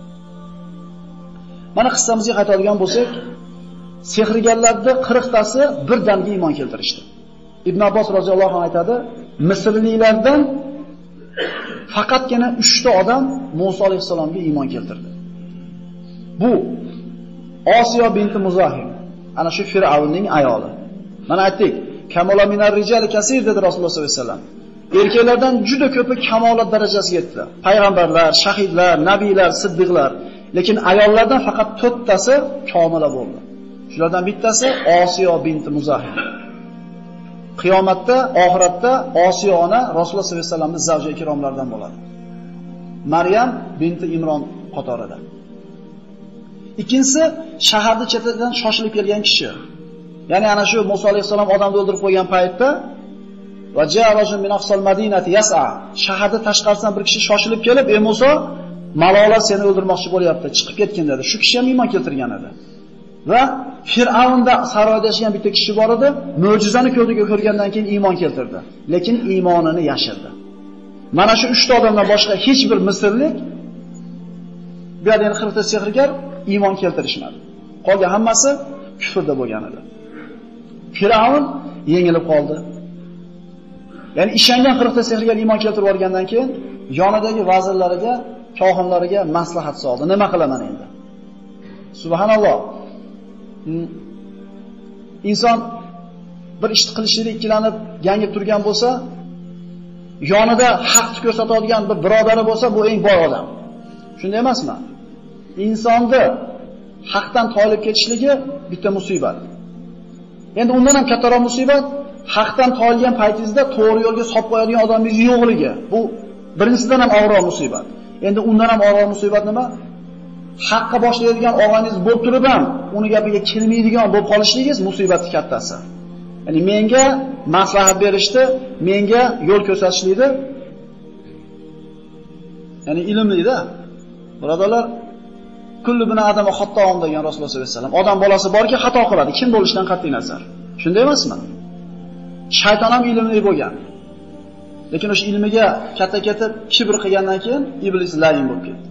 Mana qissamizga qaytadigan bo'lsak, sehrgarlarning qirq tasi birdaniga iymon keltirishdi. Ibn Abbos roziyallohu anhu aytadi, Misrliklardan faqatgina uchta odam Musa alayhisalomga iymon keltirdi. Bu Osiyo binti Muzahim, ana shu Fir'avnning ayoli. Mana aytdik, kamola minar rijali kasir dedi Rasululloh sollallohu alayhi vasallam. Erkaklardan juda ko'pi kamolat darajasiga yetdi. Payg'ambarlar, shahidlar, nabiylar, siddiqlar. Lekin ayollardan faqat to'rttasi komila bo'ldi. Shulardan bittasi Osiyo binti Muzahim. Qiyomatda, oxiratda Osiyo ona Rasululloh sollallohu alayhi vasallamning zavji ikromlaridan bo'ladi. Maryam binti Imron qatorida. Ikkinchisi shaharning chetidan shoshilib kelgan kishi. Ya'ni ana shu Musa alayhisalom odamni o'ldirib qo'ygan paytda va ja'a rajulun min aqsal madinati yas'a. Shaharning tashqarisidan bir kishi shoshilib kelib, "Ey Musa, malolar seni o'ldirmoqchi bo'lyapti, chiqib ketgin" dedi. Shu kishi ham iymon keltirgan edi. Va Fir'avnda saroyda yashagan bitta kishi bor edi, mo'jizani ko'rdiga ko'rgandan keyin iymon keltirdi, lekin iymonini yashirdi. Mana shu uchta odamdan boshqa hech bir misrlik bu yerda qirqta sehrgar iymon keltirishmadi. Qolgan hammasi kufrda bo'lgan edi. Fir'avn yengilib qoldi. Ya'ni ishongan qirqta sehrgar iymon keltirib olgandan keyin yonidagi vazirlariga, kohinlariga maslahat soldi. Nima qilaman endi? Subhanalloh. Inson bir ish qilishida ikkilanib, yangib turgan bo'lsa, yonida haqni ko'rsatadigan bir birodari bo'lsa, bu eng boy odam. Shunday emasmi? Insonni haqdan toyilib ketishligi bitta musibat. Endi undan ham kattaroq musibat haqdan toyilgan paytingizda to'g'ri yo'lga solib qo'yadigan odamingiz yo'qligi. Bu birinchisidan ham og'irroq musibat. Endi undan ham og'irroq musibat nima? Haqqa boshlaydigan og'ayningiz bo'lib turib ham uni gapiga kelmaydigan bo'lib qolishligingiz musibatning kattasi. Ya'ni menga maslahat berishdi, menga yo'l ko'rsatishlikdi. Ya'ni ilmli-da. Birodarlar, kullu bina adama xato'um degan Rasululloh sollallohu alayhi vasallam. Odam bolasi borki, xato qiladi, kim bo'lishidan qat'iy nazar. Shunday emasmi? Shayton ham ilmli bo'lgan. Lekin o'sha ilmiga katta-katta kibr qilgandan keyin iblis layin bo'lib ketdi.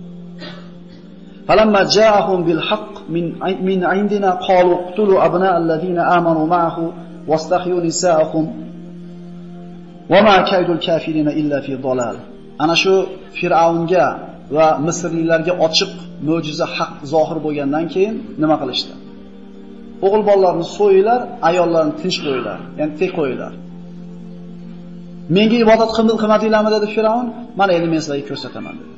فلما جاءهم بالحق من من عندنا قالوا اقتلوا أبناء الذين آمنوا معه واستحيوا نساءهم وما كيد الكافرين إلا في ضلال. Ana shu Fir'avnga va Misrliklarga ochiq mo'jiza haq zohir bo'lgandan keyin nima qilishdi? O'g'il bolalarni so'yinglar, ayollarni tinch qo'yinglar, ya'ni tek qo'yinglar. Menga ibodat qilmadinglarmi dedi Fir'avn? Mana endi men sizlarga ko'rsataman dedi.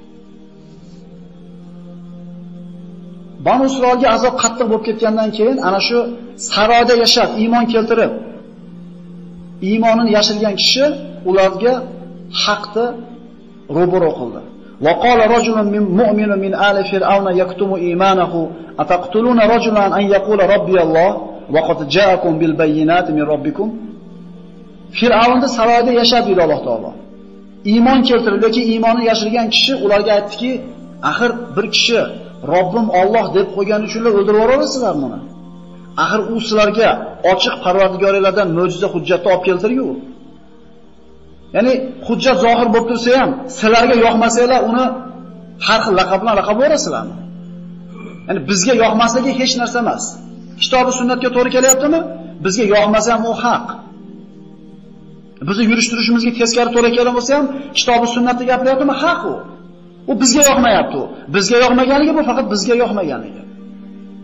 Banu Isroilga azob qattiq bo'lib ketgandan keyin ana shu saroyda yashab, iymon keltirib, iymonini yashirgan kishi ularga haqni ro'baro qildi. Va qala rajulun min mu'minun min ali fir'auna yaktumu iymanahu ataqtuluna rajulan an yaqula robbiyalloh va qad ja'akum bil bayyinati min robbikum. Fir'avnda saroyda yashab yurdi Alloh taolo. Iymon keltirib, lekin iymonini yashirgan kishi ularga aytdiki, axir bir kishi Robbim Alloh deb qo'ygan uchun o'ldirib yuboraverasizlarmi uni? Axir u sizlarga ochiq Parvardigoringlardan mo'jiza hujjatni olib keltirdi-ku. Ya'ni hujjat zohir bo'lib tursa ham, sizlarga yoqmasanglar uni har xil laqab bilan laqab berasizlarmi? Ya'ni bizga yoqmasligi hech narsa emas. Kitobi sunnatga to'g'ri kelyaptimi? Bizga yoqmasa ham u haq. Bizni yurish turishimizga teskari to'g'ri kelgan bo'lsa ham, kitobi sunnatda gapiryaptimi? Haq u. U bizga yoqmayapti u. Bizga yoqmaganligi bu faqat bizga yoqmaganligi.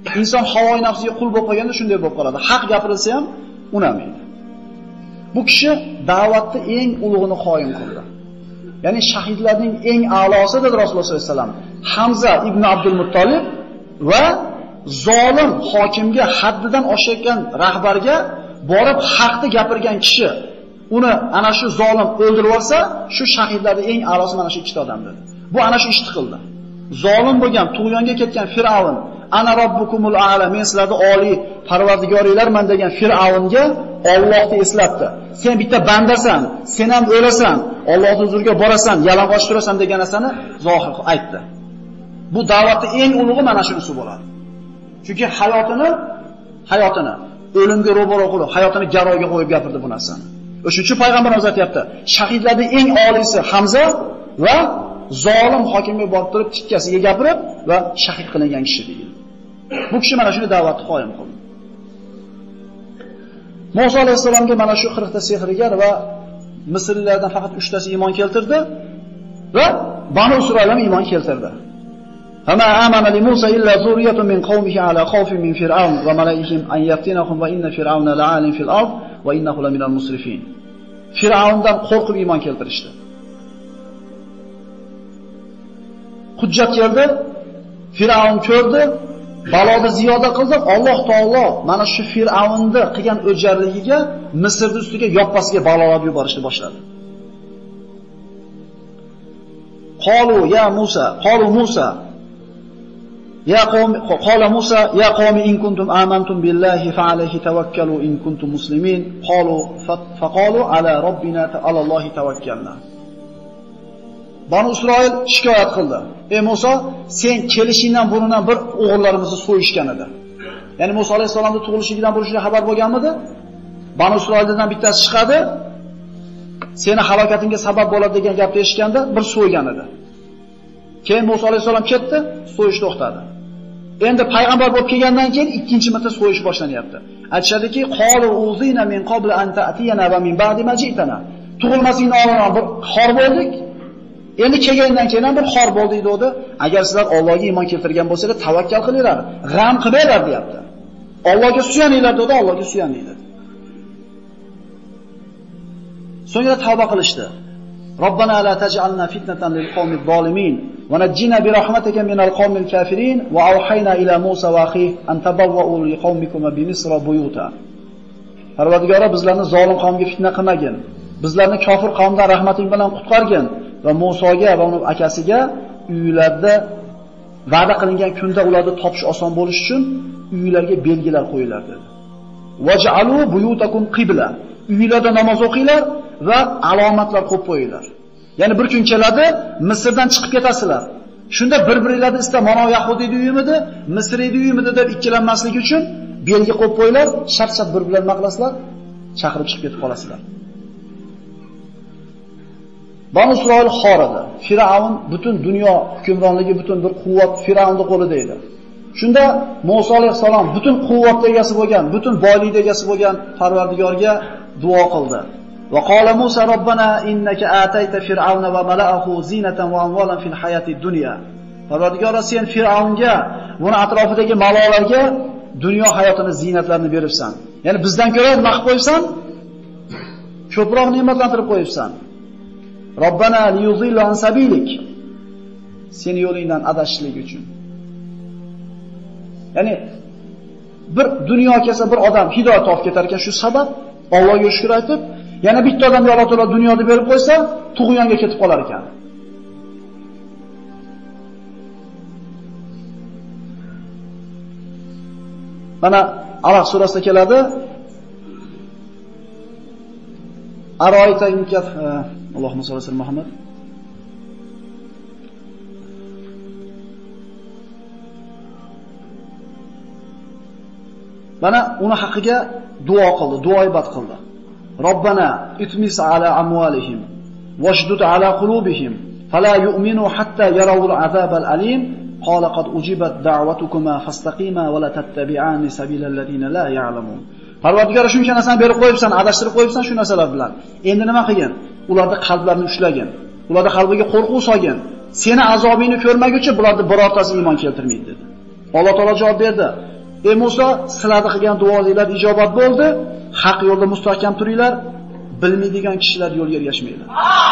Inson havoyi nafsiga qul bo'lib qolganda shunday bo'lib qoladi. Haq gapirilsa ham unamaydi. Bu kishi da'vatni eng ulug'ini qoyim qildi. Ya'ni shahidlarning eng a'losi dedi Rasululloh sollallohu alayhi vasallam. Hamza ibn Abdul Muttolib va zolim hokimga haddidan oshayotgan rahbarga borib haqni gapirgan kishi uni ana shu zolim o'ldirib olsa, shu shahidlarning eng a'losi mana shu ikkita odam dedi. Bu ana shu ishni qildi. Zolim bo'lgan, tug'yonga ketgan Fir'avn, ana robbukumul a'la, men sizlarning oliy parvardigoringlarman degan Fir'avnga Allohni eslatdi. Sen bitta bandasan, sen ham o'lasan, Allohning huzuriga borasan, yalang'och turasan degan narsani zohir aytdi. Bu da'vatning eng ulug'i mana shunisi bo'ladi. Chunki hayotini, hayotini o'limga ro'baro qilib, hayotini garovga qo'yib gapirdi bu narsani. O'shuning uchun payg'ambarimiz aytayapti, shahidlarning eng oliysi Hamza va zolim hokimga borib turib tikkasiga gapirib va shahid qilingan kishi deydi. Bu kishi mana shuni da'vatni qoyim qildi. Musa alayhisalomga mana shu qirqta sehrgar va Misrliklardan faqat uchtasi iymon keltirdi va Banu Isroil ham iymon keltirdi. Fama amana li Musa illa zurriyatun min qawmihi ala khawfin min fir'aun va malaihim an yaftinahum va inna fir'auna la'alim fil ard va innahu laminal musrifin. Fir'aundan qo'rqib iymon keltirishdi. Hujjat keldi, Fir'avn ko'rdi, baloni ziyoda qildi. Alloh taolo mana shu Fir'avnni qilgan o'jarligiga Misrning ustiga yoppasiga balolab yuborishni boshladi. Qalu ya Musa, qalu Musa ya qawm, qala Musa ya qawmi in kuntum amantum billahi fa alayhi tawakkalu in kuntum muslimin. Qalu faqalu ala robbina ala Allohi tawakkalna. Banu Isroil shikoyat qildi. Ey Musa, sen kelishingdan burundan bir o'g'illarimizni so'yishgan edi. Ya'ni Musa alayhisolamning tug'ilishidan burundan xabar bo'lganmidi? Banu Isroildan bittasi chiqadi, seni halokatingga sabab bo'ladi degan gapni eshitganda bir so'ygan edi. Keyin Musa alayhisolam ketdi, so'yish to'xtadi. Endi payg'ambar bo'lib kelgandan keyin ikkinchi marta so'yish boshlanyapti. Aytishadiki, qalu uzina min qabl an ta'tiyana va min ba'di ma ji'tana. Tug'ilmasingdan oldin bir xor bo'ldik. Endi kelgandan keyin bir xor bo'ldi dedi. Agar sizlar Allohga iymon keltirgan bo'lsangiz, tavakkal qilinglar, g'am qilinglar deyapti. Allohga suyaninglar dedi, Allohga suyaninglar. So'ngra tavba qilishdi. Robbana la taj'alna fitnatan lil qawmiz zolimin va najjina bi rahmatika minal qawmil kafirin va awhayna ila Musa va akhihi an tabawwa'u li qawmikum bi Misra buyuta. Parvardigoro, bizlarni zolim qavmga fitna qilmagin. Bizlarni kofir qavmdan rahmating bilan qutqargin va Musoga va uning akasiga uylarda va'da qilingan kunda ularni topish oson bo'lish uchun uylarga belgilar qo'yinglar dedi. Waj'alu buyutakum qibla. Uylarda namoz o'qinglar va alomatlar qo'yib qo'yinglar. Ya'ni bir kun keladi, Misrdan chiqib ketasizlar. Shunda bir-biringlarni ista mana Yahudiyning uyimidi, Misrning uyimidi deb ikkilanmaslik uchun belgi qo'yib qo'yinglar, shart-shart bir-birlarni maqlasizlar, chaqirib chiqib ketib qolasizlar. Banu Isroil xor edi. Fir'avn butun dunyo hukmronligi, butun bir quvvat Fir'avnning qo'lida edi. Shunda Musa alayhisalom butun quvvatga egasi bo'lgan, butun boylikka egasi bo'lgan Parvardigorga duo qildi. Va qala Musa robbana innaka atayta fir'avna va mala'ahu zinatan va amwalan fil hayati dunya. Parvardigor, sen Fir'avnga, uning atrofidagi malolarga dunyo hayotini ziynatlarini beribsan. Ya'ni bizdan ko'ra nima qilib qo'yibsan? Ko'proq ne'matlantirib qo'yibsan. Robbana liyuzillu an sabilik. Seni yo'lingdan adashishlik uchun. Ya'ni bir dunyo kelsa bir odam hidoyat topib ketar ekan, shu sabab Allohga shukr aytib, yana bitta odamga Alloh taolo dunyoni berib qo'ysa, tug'yonga ketib qolar ekan. Mana Alaq surasida keladi. Aroyta inkaf Allohumma solli ala Muhammad. Mana uni haqiga duo qildi, duoibat qildi. Robbana itmis ala amwalihim washdud ala qulubihim fala yu'minu hatta yarawul azabal alim. Qala qad ujibat da'watukuma fastaqima wa la tattabi'ani sabilal ladina la ya'lamun. Parvardigor, shuncha narsani berib qo'yibsan, adashtirib qo'yibsan shu narsalar bilan. Endi nima qilgin? Ularning qalblarini ushlagin. Ularning qalbiga qo'rquv solgin. Seni azobingni ko'rmaguncha bularni birortasi iymon keltirmaydi dedi. Alloh taolo javob berdi. Ey Musa, sizlarga qilgan duoinglar ijobat bo'ldi. Haq yo'lda mustahkam turinglar. Bilmaydigan kishilar yo'lga ergashmaylar.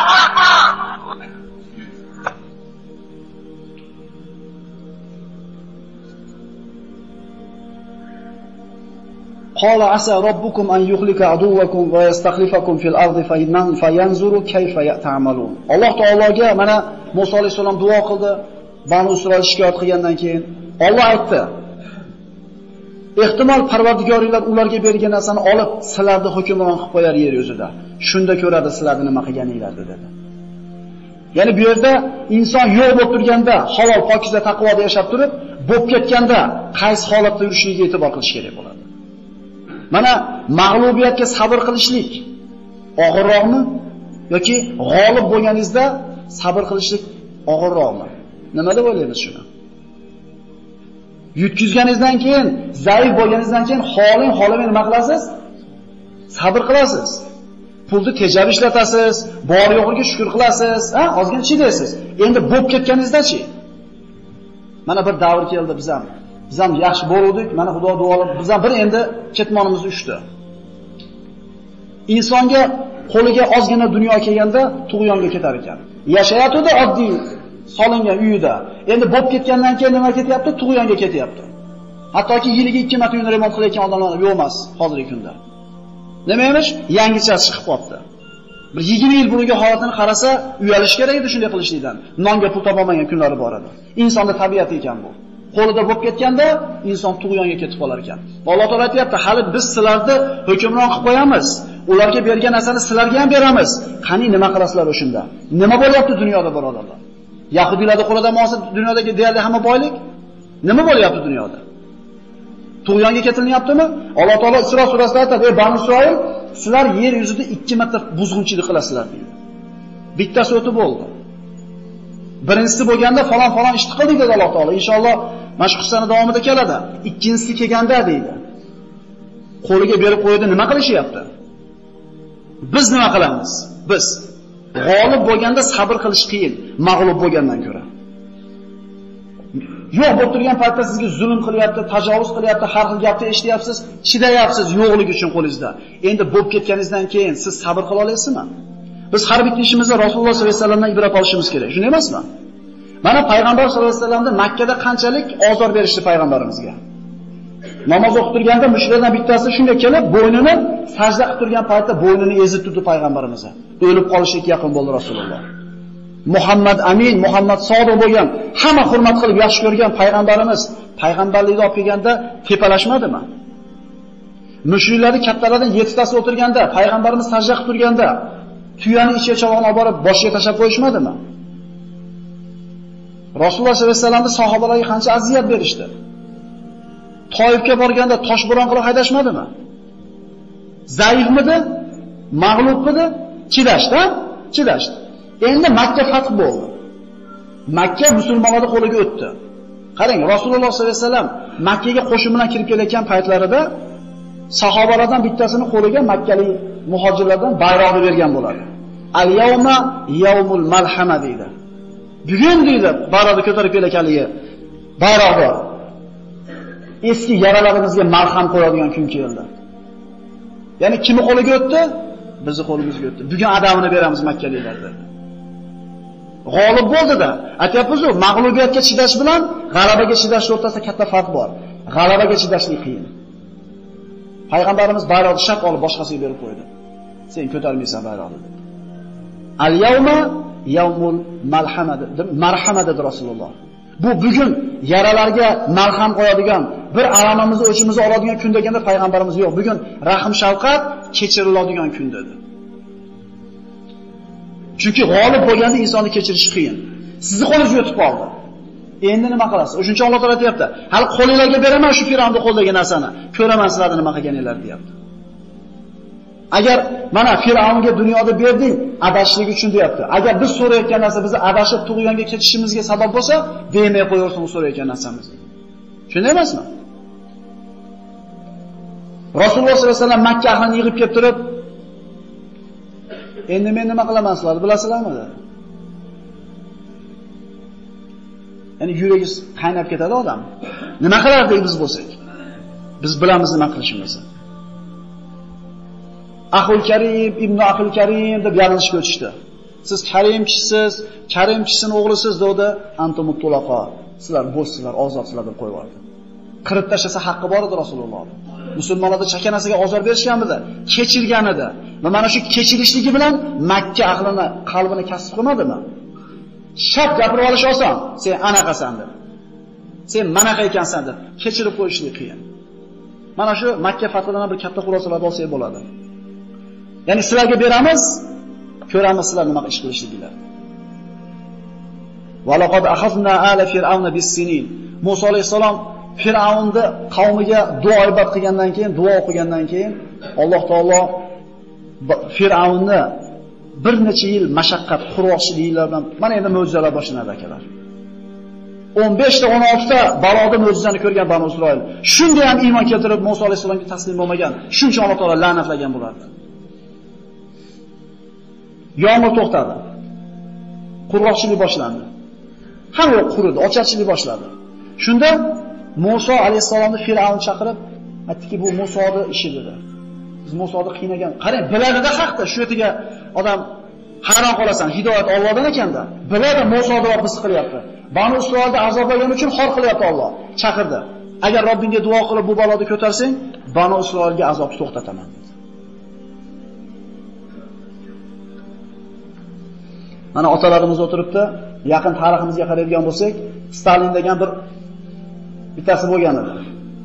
Qala asa robbukum an yuhlika aduwakum va yastakhlifakum fil ardi fayanzuru kayfa ta'malun. Alloh taologa mana Musa alayhisalom duo qildi. Banu Isroil shikoyat qilgandan keyin Alloh aytdi: "Ehtimol Parvardigoringlar ularga bergan narsani olib, sizlarni hukmron qilib qo'yar yer yuzida. Shunda ko'radi sizlarni nima qilganinglarni" dedi. Ya'ni bu yerda inson yo'q bo'lib turganda, halol, pokiza, taqvoda yashab turib, bo'lib ketganda qaysi holatda yurishligiga e'tibor qilish kerak bo'ladi. Mana mag'lubiyatga sabr qilishlik og'irroqmi yoki g'olib bo'lganingizda sabr qilishlik og'irroqmi? Nima deb o'ylaysiz shuni? Yutkizganingizdan keyin, zaif bo'lganingizdan keyin xoling, xolamay nima qilasiz? Sabr qilasiz. Pulni tejab ishlatasiz, bor yo'g'iga shukr qilasiz, ha, ozgina chidaysiz. Endi bo'lib ketganingizda-chi? Mana bir davr keldi biz ham. Biz ham yaxshi bo'ldik, mana Xudo duolab, biz ham bir endi ketmonimiz uchdi. Insonga qo'liga ozgina dunyo kelganda tug'yonga ketar ekan. Yashayotdi oddiy solingan uyida. Endi bo'lib ketgandan keyin nima ketyapti? Tug'yonga ketyapti. Hattoki yiliga ikki marta uyni remont qilayotgan odamlar yo'q emas hozirgi kunda. Nima emish? Yangichasi chiqib qopti. Bir yigirma yil burungi holatini qarasa, uyalish kerak edi shunday qilishlikdan. Nonga pul topolmagan kunlari bor edi. Insonning tabiati ekan bu. Qo'lida bo'lib ketganda inson tug'yonga ketib qolar ekan. Alloh taolo aytayapti, hali biz sizlarni hukmron qilib qo'yamiz. Ularga bergan narsani sizlarga ham beramiz. Qani nima qilasizlar o'shunda? Nima bo'lyapti dunyoda birodarlar? Yahudiylarning qo'lida ma'lum dunyodagi deyarli hamma boylik nima bo'lyapti dunyoda? Tug'yonga ketilyaptimi? Alloh taolo Isro surasida aytadi: "Ey Banu Isroil, sizlar yer yuzida ikki marta buzg'unchilik qilasizlar" deydi. Bittasi o'tib bo'ldi. Birinchisi bo'lganda falon-falon ishni qildik dedi Alloh taolo. Inshaalloh mana shu qissani davomida keladi. Ikkinchisi kelganda deydi. Qo'liga berib qo'ydi, nima qilishyapti? Biz nima qilamiz? Biz g'olib bo'lganda sabr qilish qiyin, mag'lub bo'lgandan ko'ra. Yo'q bo'lib turgan paytda sizga zulm qilyapti, tajovuz qilyapti, har xil gapni eshityapsiz, chidayapsiz yo'qligi uchun qo'lingizda. Endi bo'lib ketganingizdan keyin siz sabr qila olasizmi? Biz har bitta ishimizda Rasululloh sollallohu alayhi vasallamdan ibrat olishimiz kerak. Shunday emasmi? Mana payg'ambar sollallohu alayhi vasallamda Makka da qanchalik ozor berishdi payg'ambarimizga. Namoz o'qib turganda mushriklardan bittasi shunday kelib, bo'ynini sajda qilib turgan paytda bo'ynini ezib turdi payg'ambarimizga. O'lib qolishga yaqin bo'ldi Rasululloh. Muhammad Amin, Muhammad Sodiq bo'lgan, hamma hurmat qilib yaxshi ko'rgan payg'ambarimiz payg'ambarlikni olib kelganda tepalashmadimi? Mushriklarning kattalaridan yettitasi o'tirganda, payg'ambarimiz sajda qilib turganda tuyani ichiga chavog'ini olib borib boshiga tashab qo'yishmadimi? Rasululloh sollallohu alayhi vasallamning sahobalarga qancha aziyat berishdi. Toifga borganda toshbo'ron qilib haydashmadimi? Zaifmidi? Mag'lubmidi? Chidashdi, chidashdi. Endi Makka fath bo'ldi. Makka musulmonlarning qo'liga o'tdi. Qarang, Rasululloh sollallohu alayhi vasallam Makkaga qo'shin bilan kirib kelayotgan paytlarida sahobalardan bittasini qo'liga makkalik muhojirlardan bayroqni bergan bo'ladi. Al-yawma yawmul malhama deydi. Bugun deydi, bayroqni ko'tarib kelayotganligi bayroqda eski yaralarimizga malham qo'yadigan kun keldi. Ya'ni kimi qo'liga o'tdi? Bizni qo'limizga o'tdi. Bugun adamini beramiz makkaliklarga. G'olib bo'ldi-da. Aytayapmiz-ku, mag'lubiyatga chidash bilan g'alabaga chidash o'rtasida katta farq bor. G'alabaga chidashlik qiyin. Payg'ambarimiz bayroqni shaq olib boshqasiga berib qo'ydi. Sen ko'tarmaysan bayroqni dedi. Al-yawma yawmul malhama dedi. Marhama dedi Rasululloh. Bu bugun yaralarga malham qo'yadigan, bir alamimizni o'chimizni oladigan kun deganda payg'ambarimiz yo'q. Bugun rahim shafqat kechiriladigan kun dedi. Chunki g'olib bo'lganda insonni kechirish qiyin. Sizni qo'lingizga o'tib qoldi. Endi nima qilasiz? O'shuncha Alloh taolo aytayapti. Hali qo'lingizga beraman shu Fir'avnning qo'lidagi narsani. Ko'raman sizlarning nima qilganinglarni deyapti. Agar mana Fir'avnga dunyoda berding, adashlik uchun deyapti. Agar biz so'rayotgan narsa bizni adashib tug'yonga ketishimizga sabab bo'lsa, demay qo'yaversin u so'rayotgan narsamizni. Shunday emasmi? Rasululloh sollallohu alayhi vasallam Makka ahlini yig'ib kelib turib, endi men nima qilaman sizlar, bilasizlarmi dedi. Ya'ni yuragingiz qaynab ketadi odam. Nima qilardik biz bo'lsak? Biz bilamiz nima qilishimizni. Ahul Karim, Ibn Ahul Karim deb yarilishga o'tishdi. Siz karim kishisiz, karim kishisining o'g'lisiz dedi, antumut tulaqa. Sizlar bo'shsizlar, ozodsizlar deb qo'yib yubordi. Qirib tashlasa haqqi bor edi Rasululloh. Musulmonlarga chakanasiga ozor berishganmidi? Kechirgan edi. Va mana shu kechirishligi bilan Makka ahlini qalbini kasb qilmadimi? Shap gapirib olish oson. Sen anaqasan deb. Sen manaqa ekansan deb kechirib qo'yishlik qiyin. Mana shu Makka fathidan bir katta xulosalar olsak bo'ladi. Ya'ni sizlarga beramiz, ko'ramiz sizlar nima ish qilishliginglar. Va laqad akhazna ala fir'auna bis-sinin. Musa alayhisalom Fir'avnni qavmiga duo ibodat qilgandan keyin, duo o'qigandan keyin Alloh taolo Fir'avnni bir necha yil mashaqqat, qurg'oqchiliklar bilan mana endi mo'jizalar boshlanadi akalar. o'n besh ta o'n olti ta baloda mo'jizani ko'rgan Banu Isroil. Shunda ham iymon keltirib Musa alayhisalomga taslim bo'lmagan. Shuncha Alloh taolo la'natlagan bo'lardi. Yomg'ir to'xtadi. Qurg'oqchilik boshlandi. Hamma quridi, ocharchilik boshladi. Shunda Musa alayhisalomni Fir'avn chaqirib, aytdiki, bu Musoning ishi dedi. Biz Musoni qiynagan. Qarang, biladida haqda, shu yerga odam hayron qolasan, hidoyat Allohdan ekanda. Biladi Musoni Rob biz qilyapti. Banu Isroilni azoblagan uchun xor qilyapti Alloh. Chaqirdi. Agar Robbingga duo qilib bu baloni ko'tarsang, Banu Isroilga azobni to'xtataman dedi. Mana otalarimiz o'tiribdi, yaqin tariximizga qaraydigan bo'lsak, Stalin degan bir bittasi bo'lgan edi.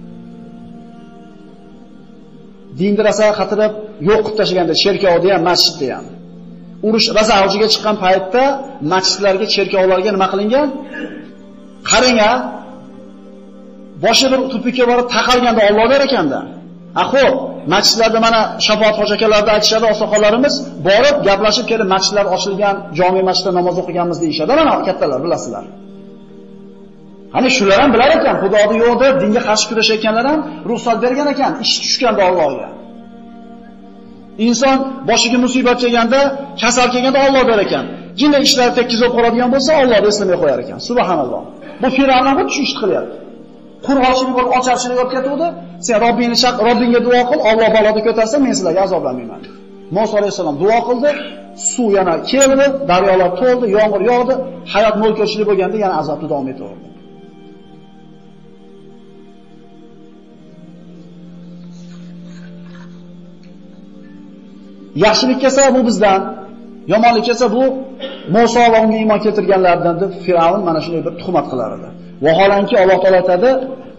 Dinni rosa qatirib yo'q qilib tashlaganda cherkovda ham, masjidda ham. Urush rosa avjiga chiqqan paytda masjidlarga, cherkovlarga nima qilingan? Qarang-a, boshi bir tupikka borib taqalganda Alloh der ekanda. Ha xo'p, masjidlarda mana shafoat hojakarlarda aytishadi, ostoqollarimiz borib gaplashib kelib masjidlar ochilgan, jome masjidda namoz o'qiganmiz deyishadi. Mana kattalar bilasizlar. Hani shular ham bilar ekan, Xudoning yo'lida dinga qarshi kurashayotganlar ham ruxsat bergan ekan, ish tushganda Allohga. Inson boshiga musibat kelganda, kasal kelganda Alloh der ekan. Jinni ishlar tekkizib qoladigan bo'lsa, Allohni eslamay qo'yar ekan. Subhanalloh. Bu Fir'avn ham shu ishni qilyapti. Qurg'oqchilik bo'lib ocharchilik bo'lib ketuvdi. Sen Robbingni chaq, Robbingga duo qil, Alloh baloni ko'tarsa, men sizlarga azoblanmayman. Musa alayhisalom duo qildi, suv yana keldi, daryolar to'ldi, yomg'ir yog'di, hayot mo'lko'chlik bo'lganda yana azobni davom etaverdi. Yaxshilik kelsa bu bizdan, yomonlik kelsa bu Musa va unga iymon keltirganlardan deb Fir'avn mana shunday bir tuhmat qilar edi. Vaholanki Alloh taolo aytadi: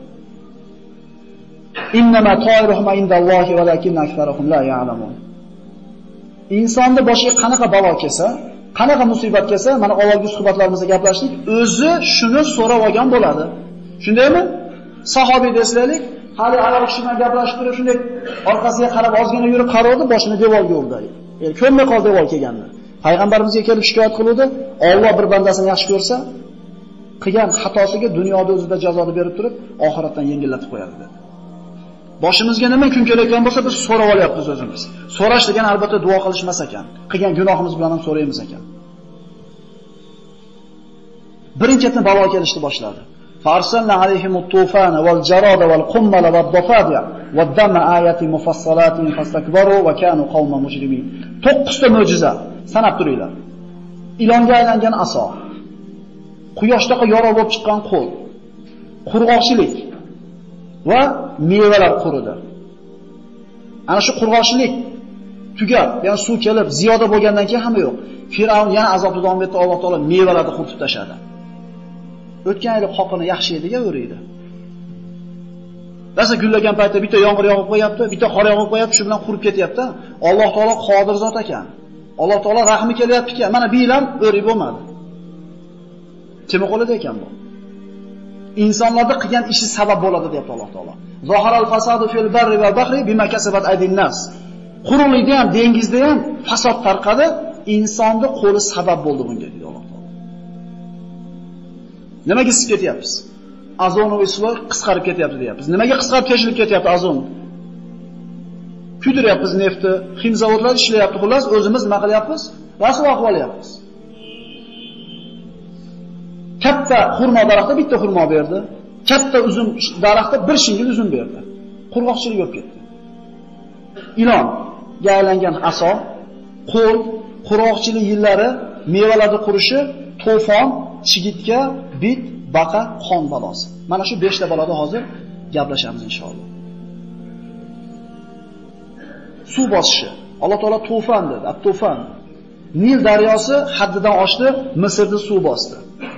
"Innama to'iruhum indallohi valakin aktharuhum la ya'lamun." Insonning boshiga qanaqa balo kelsa, qanaqa musibat kelsa, mana avvalgi suhbatlarimizda gaplashdik, o'zi shuni so'rab olgan bo'ladi. Shundaymi? Sahobiy deslaylik, hali ayol kishi bilan gaplashib turib, shunday orqasiga qarab ozgina yurib qaradi, boshini devorga urdi. Yani ko'rmay qoldi devor kelganini. Payg'ambarimizga kelib shikoyat qiluvdi, Alloh bir bandasini yaxshi ko'rsa, qilgan xatosiga dunyoda o'zida jazoni berib turib, oxiratdan yengillatib qo'yadi dedi. Boshimizga nima kun kelayotgan bo'lsa, biz so'rab olyapmiz o'zimiz. So'rash degan albatta duo qilish emas ekan. Qilgan gunohimiz bilan ham so'raymiz ekan. Birinchidan balo kelishni boshladi. Farsalna alayhimut tufana wal jarada wal qummala wad dafadiya wad dama ayati mufassalatin fastakbaru wa kanu qauman mujrimin. to'qqiz ta mo'jiza sanab turinglar. Ilonga aylangan aso, quyoshdaqa yorug' bo'lib chiqqan qo'l, qurg'oqchilik va mevalar quridi. Ana shu qurg'oqchilik tugab, ya'ni suv kelib ziyoda bo'lgandan keyin hamma yo'q. Fir'avn yana azobni davom etdi, Alloh taolo mevalarni quritib tashladi. O'tgan yil qoqini yaxshi ediga o'raydi. Rasa gullagan paytda bitta yomg'ir yog'ib qo'yapti, bitta qor yog'ib qo'yapti, shu bilan qurib ketyapti. Alloh taolo qodir zot ekan. Alloh taolo rahmi kelyapti-ki, mana bu yil ham o'rib bo'lmadi. Kim qo'lida ekan bu? Insonlarda qilgan ishi sabab bo'ladi deyapti Alloh taolo. Zoharal fasadu fil barri val bahri bima kasabat aydin nas. Quruqlikda ham, dengizda ham fasod tarqadi, insonning qo'li sabab bo'ldi bunga deydi Alloh taolo. Nimaga sib ketyapmiz? Azon va isloq qisqarib ketyapti deyapmiz. Nimaga qisqarib kechilib ketyapti azon? Kuydiryapmiz neftni, xim zavodlar ishlayapti, xullas o'zimiz nima qilyapmiz? Rasvo qilyapmiz. Katta xurmo daraxti bitta xurmo berdi. Katta uzum daraxti bir shingil uzum berdi. qurg'oqchilik bo'lib ketdi. Ilonga aylangan aso, qo'l, qurg'oqchilik yillari, mevalarning qurishi, to'fon, chigitga, bit, baqa, qon balosi. Mana shu besh ta baloda hozir gaplashamiz inshaalloh. Suv bosishi. Alloh taolo to'fon dedi, at-to'fon. Nil daryosi haddidan oshdi, Misrda suv bosdi.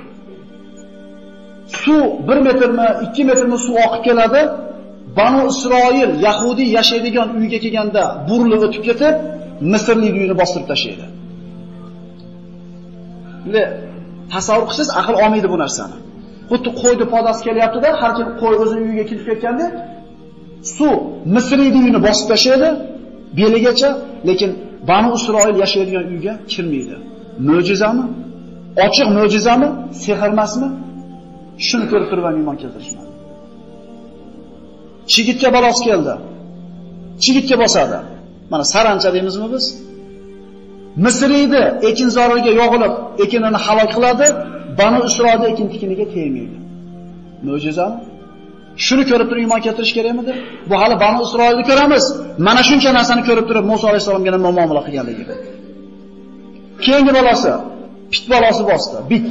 Suv bir metrmi, ikki metrmi suv oqib keladi. Banu Isroil Yahudi yashaydigan uyga kelganda burilib o'tib ketib, Misrning uyini bostirib tashlaydi. Bunday tasavvur qilsangiz aql olmaydi bu narsani. Xuddi qo'yni podasi kelyapti-da, har kim qo'y o'zining uyiga kelib ketgandek, suv Misrning uyini bosib tashlaydi, beligacha, lekin Banu Isroil yashaydigan uyga kirmaydi. Mo'jizami? Ochiq mo'jizami? Sehr emasmi? Shuni ko'rib turib ham iymon keltirishmadi. Chigitga balosi keldi. Chigitga bosadi. Mana sarancha deymizmi biz? Misriyni ekinzoriga yog'ilib, ekinini halok qiladi, Banu Isroilda ekin tikiniga tegmaydi. Mo'jizami? Shuni ko'rib turib iymon keltirish kerakmidi? Bu hali Banu Isroilni ko'ramiz. Mana shuncha narsani ko'rib turib Musa alayhisolamga nima muomala qilganligi. Keyingi balosi, pit balosi bosdi, bit.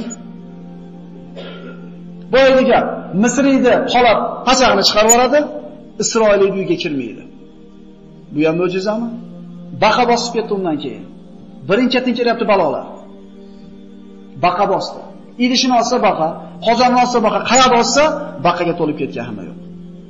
Boyliga Misriyni qolab pachag'ini chiqarib yuboradi, Isroilning uyiga kirmaydi. Bu ham mo'jizami? Baqa bosib ketdi undan keyin. Birinchi-ketin kelyapti balolar. Baqa bosdi. Idishini olsa baqa, qozonni olsa baqa, qayoqda olsa baqaga to'lib ketgan hamma yo'q.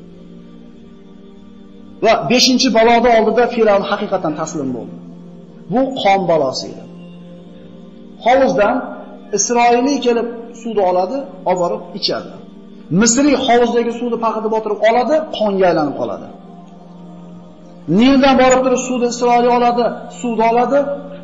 Va beshinchi baloda oldida Firavn haqiqatan taslim bo'ldi. Bu qon balosi edi. Hovuzdan Isroiliy kelib suvni oladi, olib borib ichadi. Misriy hovuzdagi suvni paqida botirib oladi, qonga aylanib qoladi. Nildan borib turib suvni Isroiliy oladi, suvni oladi.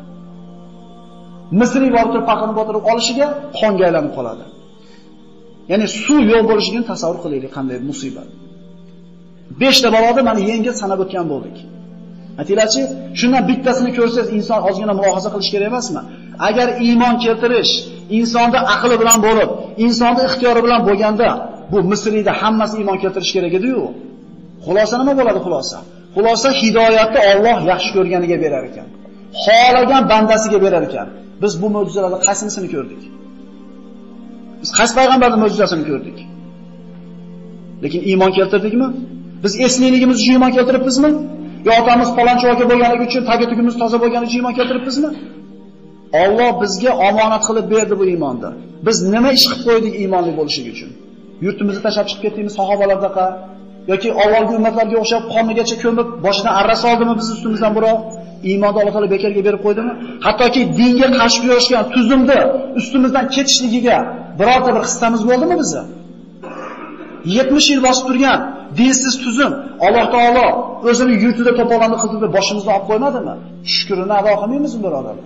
Misriy borib turib paqini botirib olishiga qonga aylanib qoladi. Ya'ni suv yo'q bo'lishini tasavvur qilaylik, qanday musibat. besh ta baloni mana yengil sanab o'tgan bo'ldik. Aytinglarchi, shundan bittasini ko'rsangiz inson ozgina mulohaza qilish kerak emasmi? Agar iymon keltirish insonda aqli bilan bo'lib, insonda ixtiyori bilan bo'lganda, bu Misriyda hammasi iymon keltirish kerak edi-yu. Xulosa nima bo'ladi xulosa? Xulosa hidoyatni Alloh yaxshi ko'rganiga berar ekan. Xohlagan bandasiga berar ekan. Biz bu mo'jizalarni qaysinisini ko'rdik? Biz qaysi payg'ambarning mo'jizasini ko'rdik? Lekin iymon keltirdikmi? Biz eslayligimiz uchun iymon keltiribmizmi? Yo otamiz falonchi aka bo'lganligi uchun, tabiatimiz toza bo'lgani uchun iymon keltiribmizmi? Alloh bizga omonat qilib berdi bu iymonni. Biz nima ish qilib qo'ydik iymonli bo'lishligi uchun? Yurtimizni tashlab chiqib ketdikmi sahobalardaqa yoki avvalgi ummatlarga o'xshab qonigacha ko'mib, boshidan arra soldimi biz ustimizdan biroq? Iymonni Alloh taolo bekorga berib qo'ydimi? Hattoki dinga qarshi kurashgan tuzumni ustimizdan ketishligiga birorta bir hissamiz bo'ldimi bizni? yetmish yil bosib turgan dinsiz tuzum Alloh taolo o'zini yurtida to'polonni qildi deb boshimizdan olib qo'ymadimi? Shukrini ado qilmaymizmi birodarlar?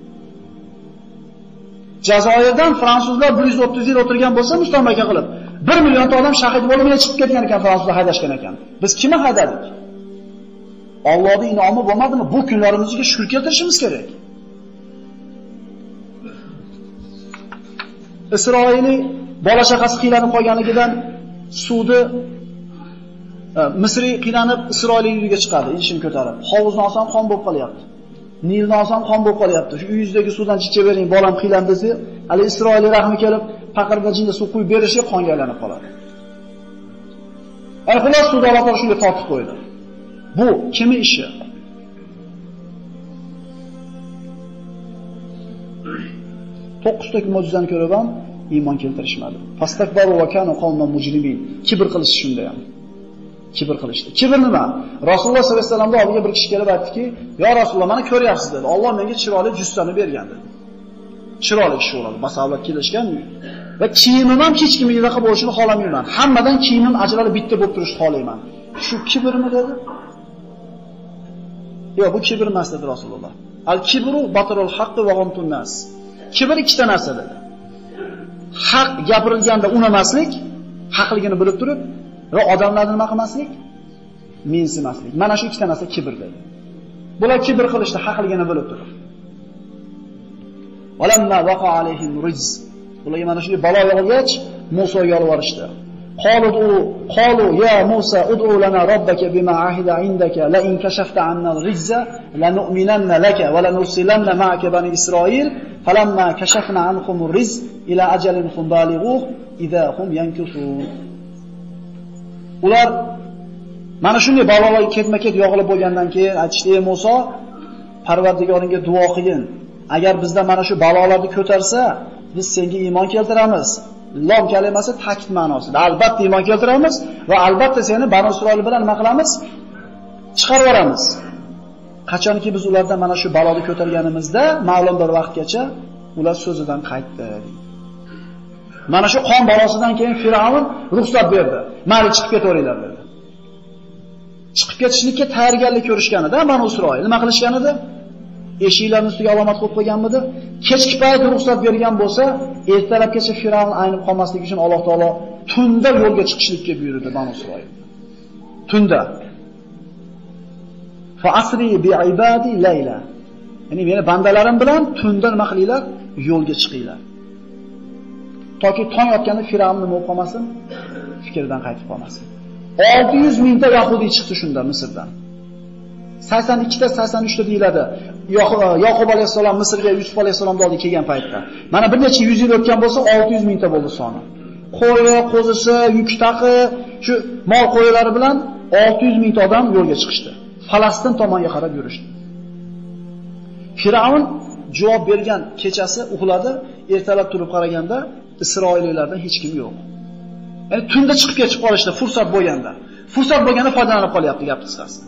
Jazoirdan fransuzlar bir yuz o'ttiz yil o'tirgan bo'lsa mustamlaka qilib, bir millionta odam shahid bo'lib chiqib ketgan ekan, fransuzlar haydashgan ekan. Biz kimni haydadik? Allohning inomi bo'lmadimi? Bu kunlarimizga shukr keltirishimiz kerak. Isroiliy bola chaqasi qiylanib qolganligidan suvni Misriy qiylanib Isroiliy uyiga chiqadi, ishini ko'tarib. Hovuzni olsam qon bo'lib qolyapti. Nilni olsam qon bo'lib qolyapti. Shu uyingizdagi suvdan ichib bering, bolam qiylandi desa, hali Isroiliy rahmi kelib, paqirga jinda suv quyib berishi qonga aylanib qoladi. Ana xulos suvda Alloh taolo shunga tortib qo'ydi. Bu kimning ishi? to'qqiztaki mo'jizani ko'rib ham iymon keltirishmadi. Fastakbaru va kanu qawman mujrimin. Kibr qilish shunda ham. Kibr qilishdi. Kibr nima? Rasululloh sollallohu alayhi vasallamning oldiga bir kishi kelib aytdiki, "Ya Rasululloh, meni ko'ryapsiz" dedi. Alloh menga chiroyli jussani bergan dedi. Chiroyli kishi bo'ladi, basavlat kelishgan. Va kiyimim ham hech kimnikidaqa bo'lishini xohlamayman. Hammadan kiyimim ajralib bitta bo'lib turishni xohlayman. Shu kibrmi dedi? Yo'q, bu kibr emas dedi Rasululloh. Al-kibru batrul haqqi va ghamtun nas. Kibr ikkita narsa dedi. Haq gapirilganda unamaslik, haqligini bilib turib, va odamlarni nima qilmaslik? Mensimaslik. Mana shu ikkita narsa kibr dedi. Bular kibr qilishdi haqligini bilib turib. Walamma waqa alayhim rijz. Ularga mana shunday balo yog'ilgach, Muso yolvorishdi. Qalu qalu ya Musa ud'u lana robbaka bima ahida indaka la in kashafta 'anna ar-rijza lanu'minanna laka wa lanursilanna ma'aka bani Isroil falamma kashafna 'anhum ar-rijz ila ajalin hum balighuh idha hum yankusun. Ular mana shunday balolar ketma-ket yog'ilib bo'lgandan keyin aytishdi: "Ey Musa, Parvardigoringga duo qilgin. Agar bizda mana shu balolarni ko'tarsa, biz senga iymon keltiramiz." Lom kalimasi ta'kid ma'nosida. Albatta iymon keltiramiz va albatta seni Bani Isroil bilan nima qilamiz? Chiqarib yuboramiz. Qachonki biz ulardan mana shu baloni ko'targanimizda, ma'lum bir vaqtgacha ular so'zidan qaytdi. Mana shu qon balosidan keyin Firavun ruxsat berdi. "Mayli chiqib ketaveringlar" dedi. Chiqib ketishlikka tayyorgarlik ko'rishganida Bani Isroil nima qilishgan edi? Eshiklarning ustiga alomat qo'yib qo'yganmidi? Kechki payt ruxsat bergan bo'lsa, ertalabgacha Firavun aynib qolmasligi uchun Alloh taolo tunda yo'lga chiqishlikka buyurdi Bani Isroil. Tunda. Fa asri bi ibadi layla. Ya'ni meni bandalarim bilan tunda nima qilinglar? Yo'lga chiqinglar. Toki tong otganda Firavun nima bo'lib qolmasin? Fikridan qaytib qolmasin. olti yuz mingta Yahudiy chiqdi shunda Misrdan. sakson ikki ta sakson uch ta deyiladi. Yoqub alayhisalom Misrga Yusuf alayhisalomni oldiga kelgan paytda. Mana bir necha yuz yil o'tgan bo'lsa olti yuz mingta bo'ldi soni. Qo'yi, qo'zisi, yuk taqi, shu mol qo'ylari bilan olti yuz mingta odam yo'lga chiqishdi. Falastin tomonga qarab yurishdi. Firavun javob bergan kechasi uxladi, ertalab turib qaraganda Isroiliylardan hech kim yo'q. Ya'ni tunda chiqib ketib qolishdi, fursat bo'lganda. Fursat bo'lganda foydalanib qolyapti gap qisqasi.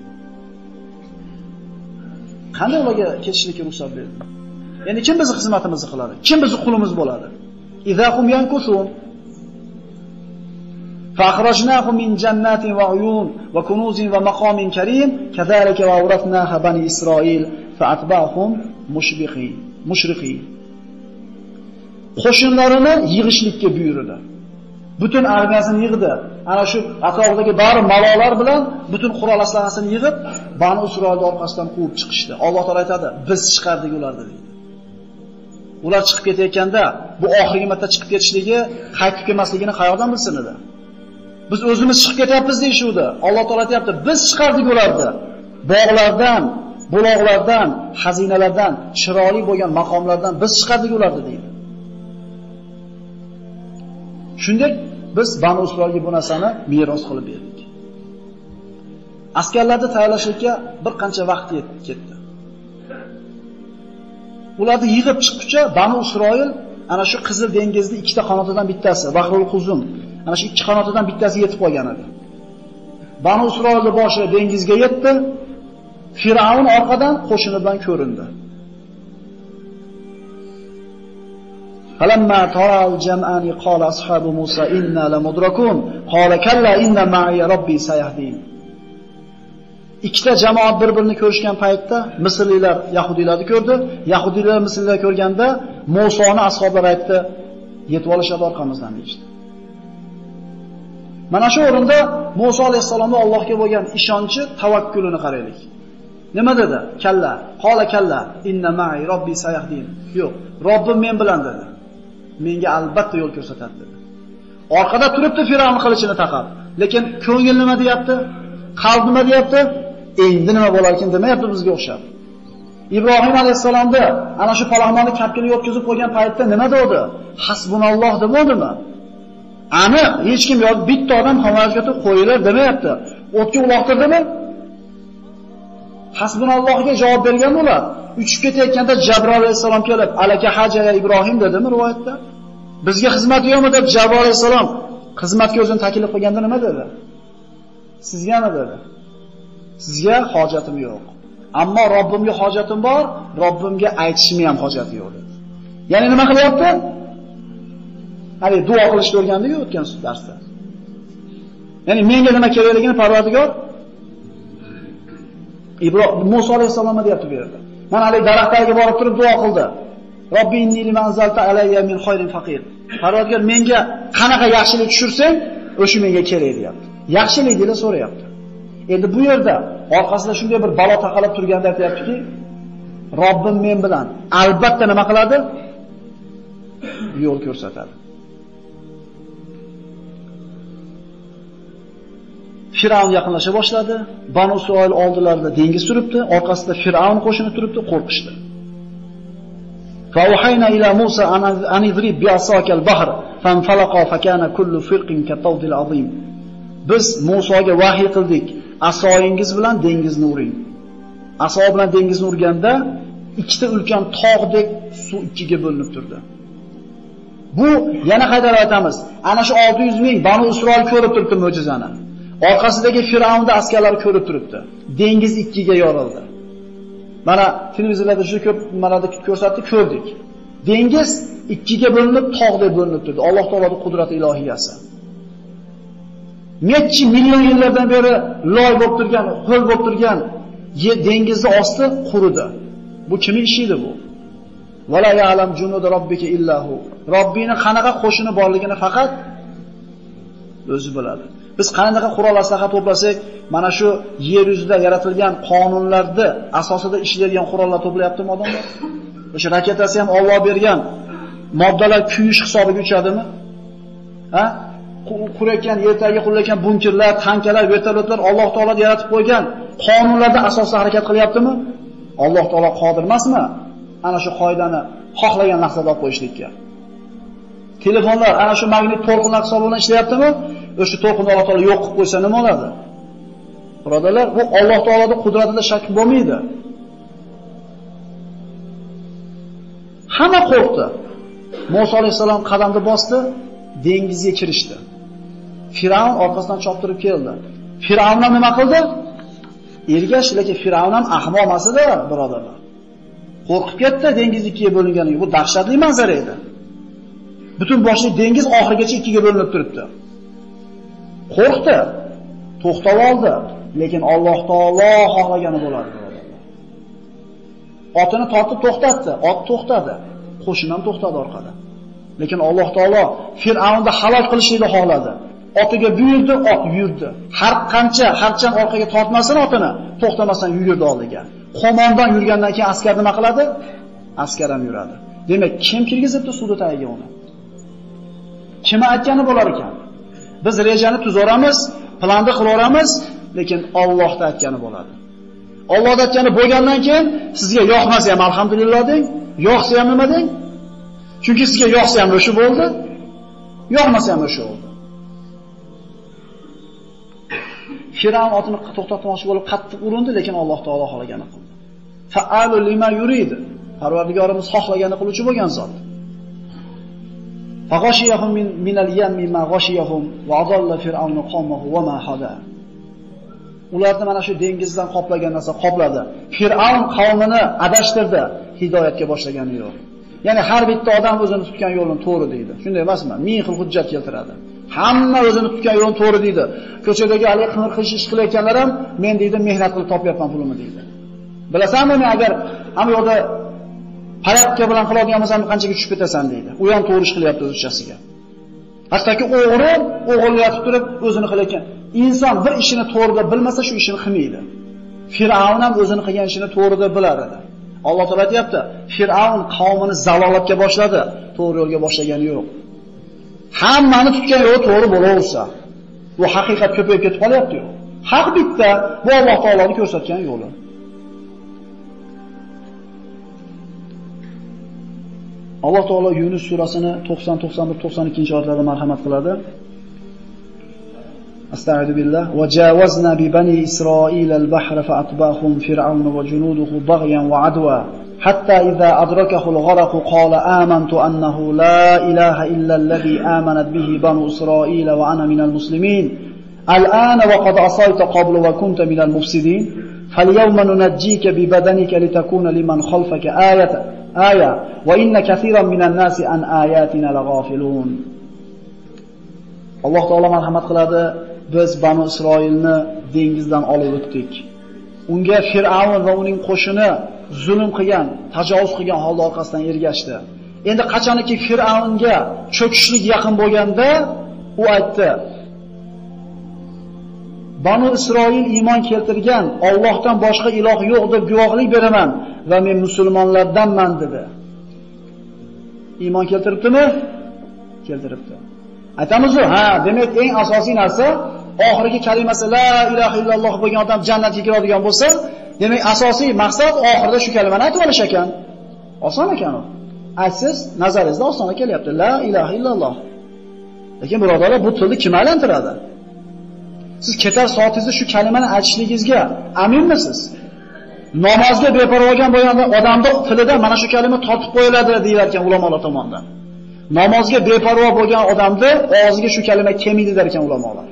Qanday ularga ketishlikka ruxsat berdi? Ya'ni kim bizning xizmatimizni qiladi? Kim bizning qulimiz bo'ladi? Idahum yankusun. Fa'akhrajnahum min jannatin wa uyun wa kunuzin wa maqamin karim, kadhalika wa awrathnaha bani Isroil fa'atba'hum mushbiqin, mushriqin. Qo'shinlarini yig'ishlikka buyurdi. Butun armiyasini yig'di. Ana shu atrofdagi bari malolar bilan butun qurol aslanasini yig'ib, Bani Isroilni orqasidan quvib chiqishdi. Alloh taolay aytadi: "Biz chiqardik ularni" deydi. Ular chiqib ketayotganda, bu oxirgi marta chiqib ketishligi, qaytib kelmasligini qayoqdan bilsin edi? Biz o'zimiz chiqib ketyapmiz deyshuvdi. Alloh taolay aytayapti: "Biz chiqardik ularni. Bog'lardan, buloqlardan, xazinalardan, chiroyli bo'lgan maqomlardan biz chiqardik ularni" deydi. Shunday biz Bani Isroilga bu narsani meros qilib berdik. Askarlarni tayyorlashga bir qancha vaqt ketdi. Ularni yig'ib chiqquncha Bani Isroil ana shu Qizil dengizning ikkita qanotidan bittasi, Bahrul Quzum, ana shu ikki qanotidan bittasi yetib qolgan edi. Bani Isroilning boshi dengizga yetdi. Firavun orqadan qo'shini bilan ko'rindi. فلما ترى الجمعان قال أصحاب موسى إنا لمدركون قال كلا إن معي ربي سيهدين. Ikkita jamoat bir-birini ko'rishgan paytda Misrliklar Yahudiylarni ko'rdi. Yahudiylar Misrliklar ko'rganda Musoni ashablari aytdi: "Yetib olishadi orqamizdan" deydi. Mana shu o'rinda Musa alayhisolamning Allohga bo'lgan ishonchi, tavakkulini qaraylik. Nima dedi? Kalla, qola kalla, inna ma'i robbi sayahdin. Yo'q, Robbim men bilan dedi. Menga albatta yo'l ko'rsatadi dedi. Orqada turibdi Firavun qilichini taqab. Lekin ko'ngil nima deyapti? Qalb nima deyapti? Endi nima bo'lar ekan demayapti bizga o'xshab. Ibrohim alayhisolamda ana shu palaxmonni kapkini yo'tkazib qo'ygan paytda nima dedi? Hasbunalloh demadimi? Ani hech kim yo'q, bitta odam himoyatga qo'yinglar demayapti. O'tga uloqtirdimi? Hasbunallohga javob bergan ular. Uchib ketayotganda Jabroil alayhisalom kelib, "Alaka haja ya Ibrohim" dedimi rivoyatda? Bizga xizmat yo'qmi deb Jabroil alayhisalom xizmatga o'zini taklif qilganda nima dedi? Sizgami dedi? Sizga hojatim yo'q. Ammo Robbimga hojatim bor, Robbimga aytishim ham hojati yo'q dedi. Ya'ni nima qilyapti? Hali duo qilishni o'rgandik o'tgan darsda. Ya'ni menga nima kerakligini Parvardigor Ibrohim Musa alayhisalomga deyapti bu yerda. Mana hali daraxtlarga borib turib duo qildi. Robbi inni liman zalta alayya min khayrin faqir. Parvardigor menga qanaqa yaxshilik tushursang, o'sha menga kerak deyapti. Yaxshilik deb so'rayapti. Endi bu yerda orqasida shunday bir balo taqalib turganda aytayaptiki, Robbim men bilan albatta nima qiladi? Yo'l ko'rsatadi. Firavun yaqinlasha boshladi. Banu Isroil oldilarida dengiz turibdi, orqasida Firavun qo'shini turibdi, qo'rqishdi. Fa wahayna ila Musa an idrib bi asaka al-bahr fanfalaqa fakana kullu firqin katawdil azim. Biz Musoga vahiy qildik, asoyingiz bilan dengizni uring. Aso bilan dengizni urganda ikkita ulkan tog'dek suv ikkiga bo'linib turdi. Bu yana qaytarib aytamiz. Ana shu olti yuz ming Banu Isroil ko'rib turibdi mo'jizani. Orqasidagi Firavunning askarlari ko'rib turibdi. Dengiz ikkiga yorildi. Mana televizorlarda juda ko'p nimalarni ko'rsatdi, ko'rdik. Dengiz ikkiga bo'linib, tog'dek bo'linib turdi. Alloh taoloning qudrati ilohiyasi. Necha million yillardan beri loy bo'lib turgan, ho'l bo'lib turgan dengizni osti quridi. Bu kimning ishi edi bu? Vala ya'lam junud robbika illahu. Robbini qanaqa qo'shini borligini faqat o'zi biladi. Biz qanaqa qurol aslaha to'plasak, mana shu yer yuzida yaratilgan qonunlarni asosida ishlaydigan qurollar to'playaptimi odamlar? O'sha raketasi ham Alloh bergan moddalar kuyish hisobiga uchadimi? Ha? Qurayotgan yertagiga qurilayotgan bunkerlar, tankalar, vertolyotlar Alloh taolo yaratib qo'ygan qonunlarda asosida harakat qilyaptimi? Alloh taolo qodir emasmi? Ana shu qoidani xohlagan lahzada olib qo'yishlikka. Telefonlar ana shu magnit to'lqinlar hisobidan ishlayaptimi? O'sha to'lqinni Alloh taolo yo'q qilib qo'ysa nima bo'ladi? Birodarlar, bu Alloh taoloning qudratida shak bo'lmaydi. Hamma qo'rqdi. Musa alayhisalom qadamni bosdi, dengizga kirishdi. Firavun orqasidan choptirib keldi. Firavun ham nima qildi? Ergash, lekin Firavun ham ahmoq emas-edi, birodarlar. Qo'rqib ketdi dengiz ikkiga bo'linganiga. Bu dahshatli manzara edi. Butun boshli dengiz oxirigacha ikkiga bo'linib turibdi. Qo'rqdi, to'xtab oldi, lekin Alloh taolo xohlagani bo'ladi, birodarlar. Otini tortib to'xtatdi, ot to'xtadi, qo'shin ham to'xtadi orqada. Lekin Alloh taolo Firavunni halok qilishni xohladi. Otiga buyurdi, ot yurdi. Har qancha harchan orqaga tortmasin otini, to'xtamasdan yurdi oldiga. Qo'mondan yurgandan keyin askar nima qiladi? Askar ham yuradi. Demak, kim kirgizibdi suvda tagiga uni? Kim aytgani bo'lar ekan? Biz rejani tuzoramiz, planni qilaveramiz, lekin Allohning aytgani bo'ladi. Allohning aytgani bo'lgandan keyin sizga yoqmasa ham alhamdulillah deng, yoqsa ham nima deng? Chunki sizga yoqsa ham o'sha bo'ldi, yoqmasa ham o'sha bo'ldi. Firavun otini to'xtatmoqchi bo'lib qattiq urindi, lekin Alloh taolo xohlagani qildi. Fa'alu lima yurid. Parvardigorimiz xohlagani qiluvchi bo'lgan zot. Faghoshiyahum min minal yammi ma ghashiyahum va adalla fir'aunu qawmahu va ma hada. Ularni mana shu dengizdan qoplagan narsa qopladi. Fir'aun qavmini adashtirdi, hidoyatga boshlagani yo'q. Ya'ni har bitta odam o'zini tutgan yo'lini to'g'ri deydi. Shunday emasmi? Ming xil hujjat keltiradi. Hamma o'zini tutgan yo'lini to'g'ri deydi. Ko'chadagi hali qing'ir-qish ish qilayotganlar ham men deydi mehnat qilib topyapman pulimni deydi. Bilasanmi, men agar hamma yo'lda hayotga bilan qiladigan bo'lsam qanchaga tushib ketasan deydi. U ham to'g'ri ish qilyapti o'zchasiga. Hattoki o'g'ri o'g'irlayotib turib o'zini qilayotgan. Inson bir ishini to'g'rida bilmasa shu ishini qilmaydi. Fir'avn ham o'zini qilgan ishini to'g'rida bilar edi. Alloh taolo aytayapti, Fir'avn qavmini zalolatga boshladi, to'g'ri yo'lga boshlagani yo'q. Hammani tutgan yo'li to'g'ri bo'laversa, bu haqiqat ko'payib ketib qolyapti-ku. Haq bitta, bu Alloh taoloning ko'rsatgan yo'li. Alloh taolo Yunus surasini to'qson, to'qson bir, to'qson ikkinchi oyatlarda marhamat qiladi. Astagfiru billah. Va javazna bi bani Isroil al-bahra fa atba'ahum fir'aun va junuduhu baghyan va adwa hatta idha adrakahu al-gharq qala amantu annahu la ilaha illa alladhi amanat bihi banu Isroil wa ana minal muslimin. Al-ana wa qad asayta qablu wa kunta minal mufsidin. Falyawma nunajjika bi badanika litakuna liman khalfaka ayatan aya wa inna katiran minan nasi an ayatina laghafilun. Alloh taolo marhamat qiladi. Biz Banu Isroilni dengizdan olib o'tdik. Unga Fir'avn va uning qo'shini zulm qilgan, tajovuz qilgan holda orqasidan ergashdi. Endi qachoniki Fir'avnga cho'kishlik yaqin bo'lganda, u aytdi: Banu Isroil iymon keltirgan, Allohdan boshqa iloh yo'q deb guvohlik beraman va men musulmonlardanman dedi. Iymon keltiribdimi? Keltiribdi. Aytamiz-ku, ha, demak eng asosiy narsa oxirgi kalimasi la ilaha illalloh bo'lgan odam jannatga kiradigan bo'lsa, demak asosiy maqsad oxirida shu kalimani aytib olish ekan. Oson ekan u. Aytsiz, nazaringizda oson kelyapti. La ilaha illalloh. Lekin birodarlar, bu tilni kim aylantiradi? Siz ketar soatingizda shu kalimani aytishligingizga aminmisiz? Namozga beparvogan bo'lgan odamning tilidan mana shu kalima tortib qo'yiladi deyilgan ulamolar tomonidan. Namozga beparvo bo'lgan odamning og'ziga shu kalima kelmaydi derkan ulamolar.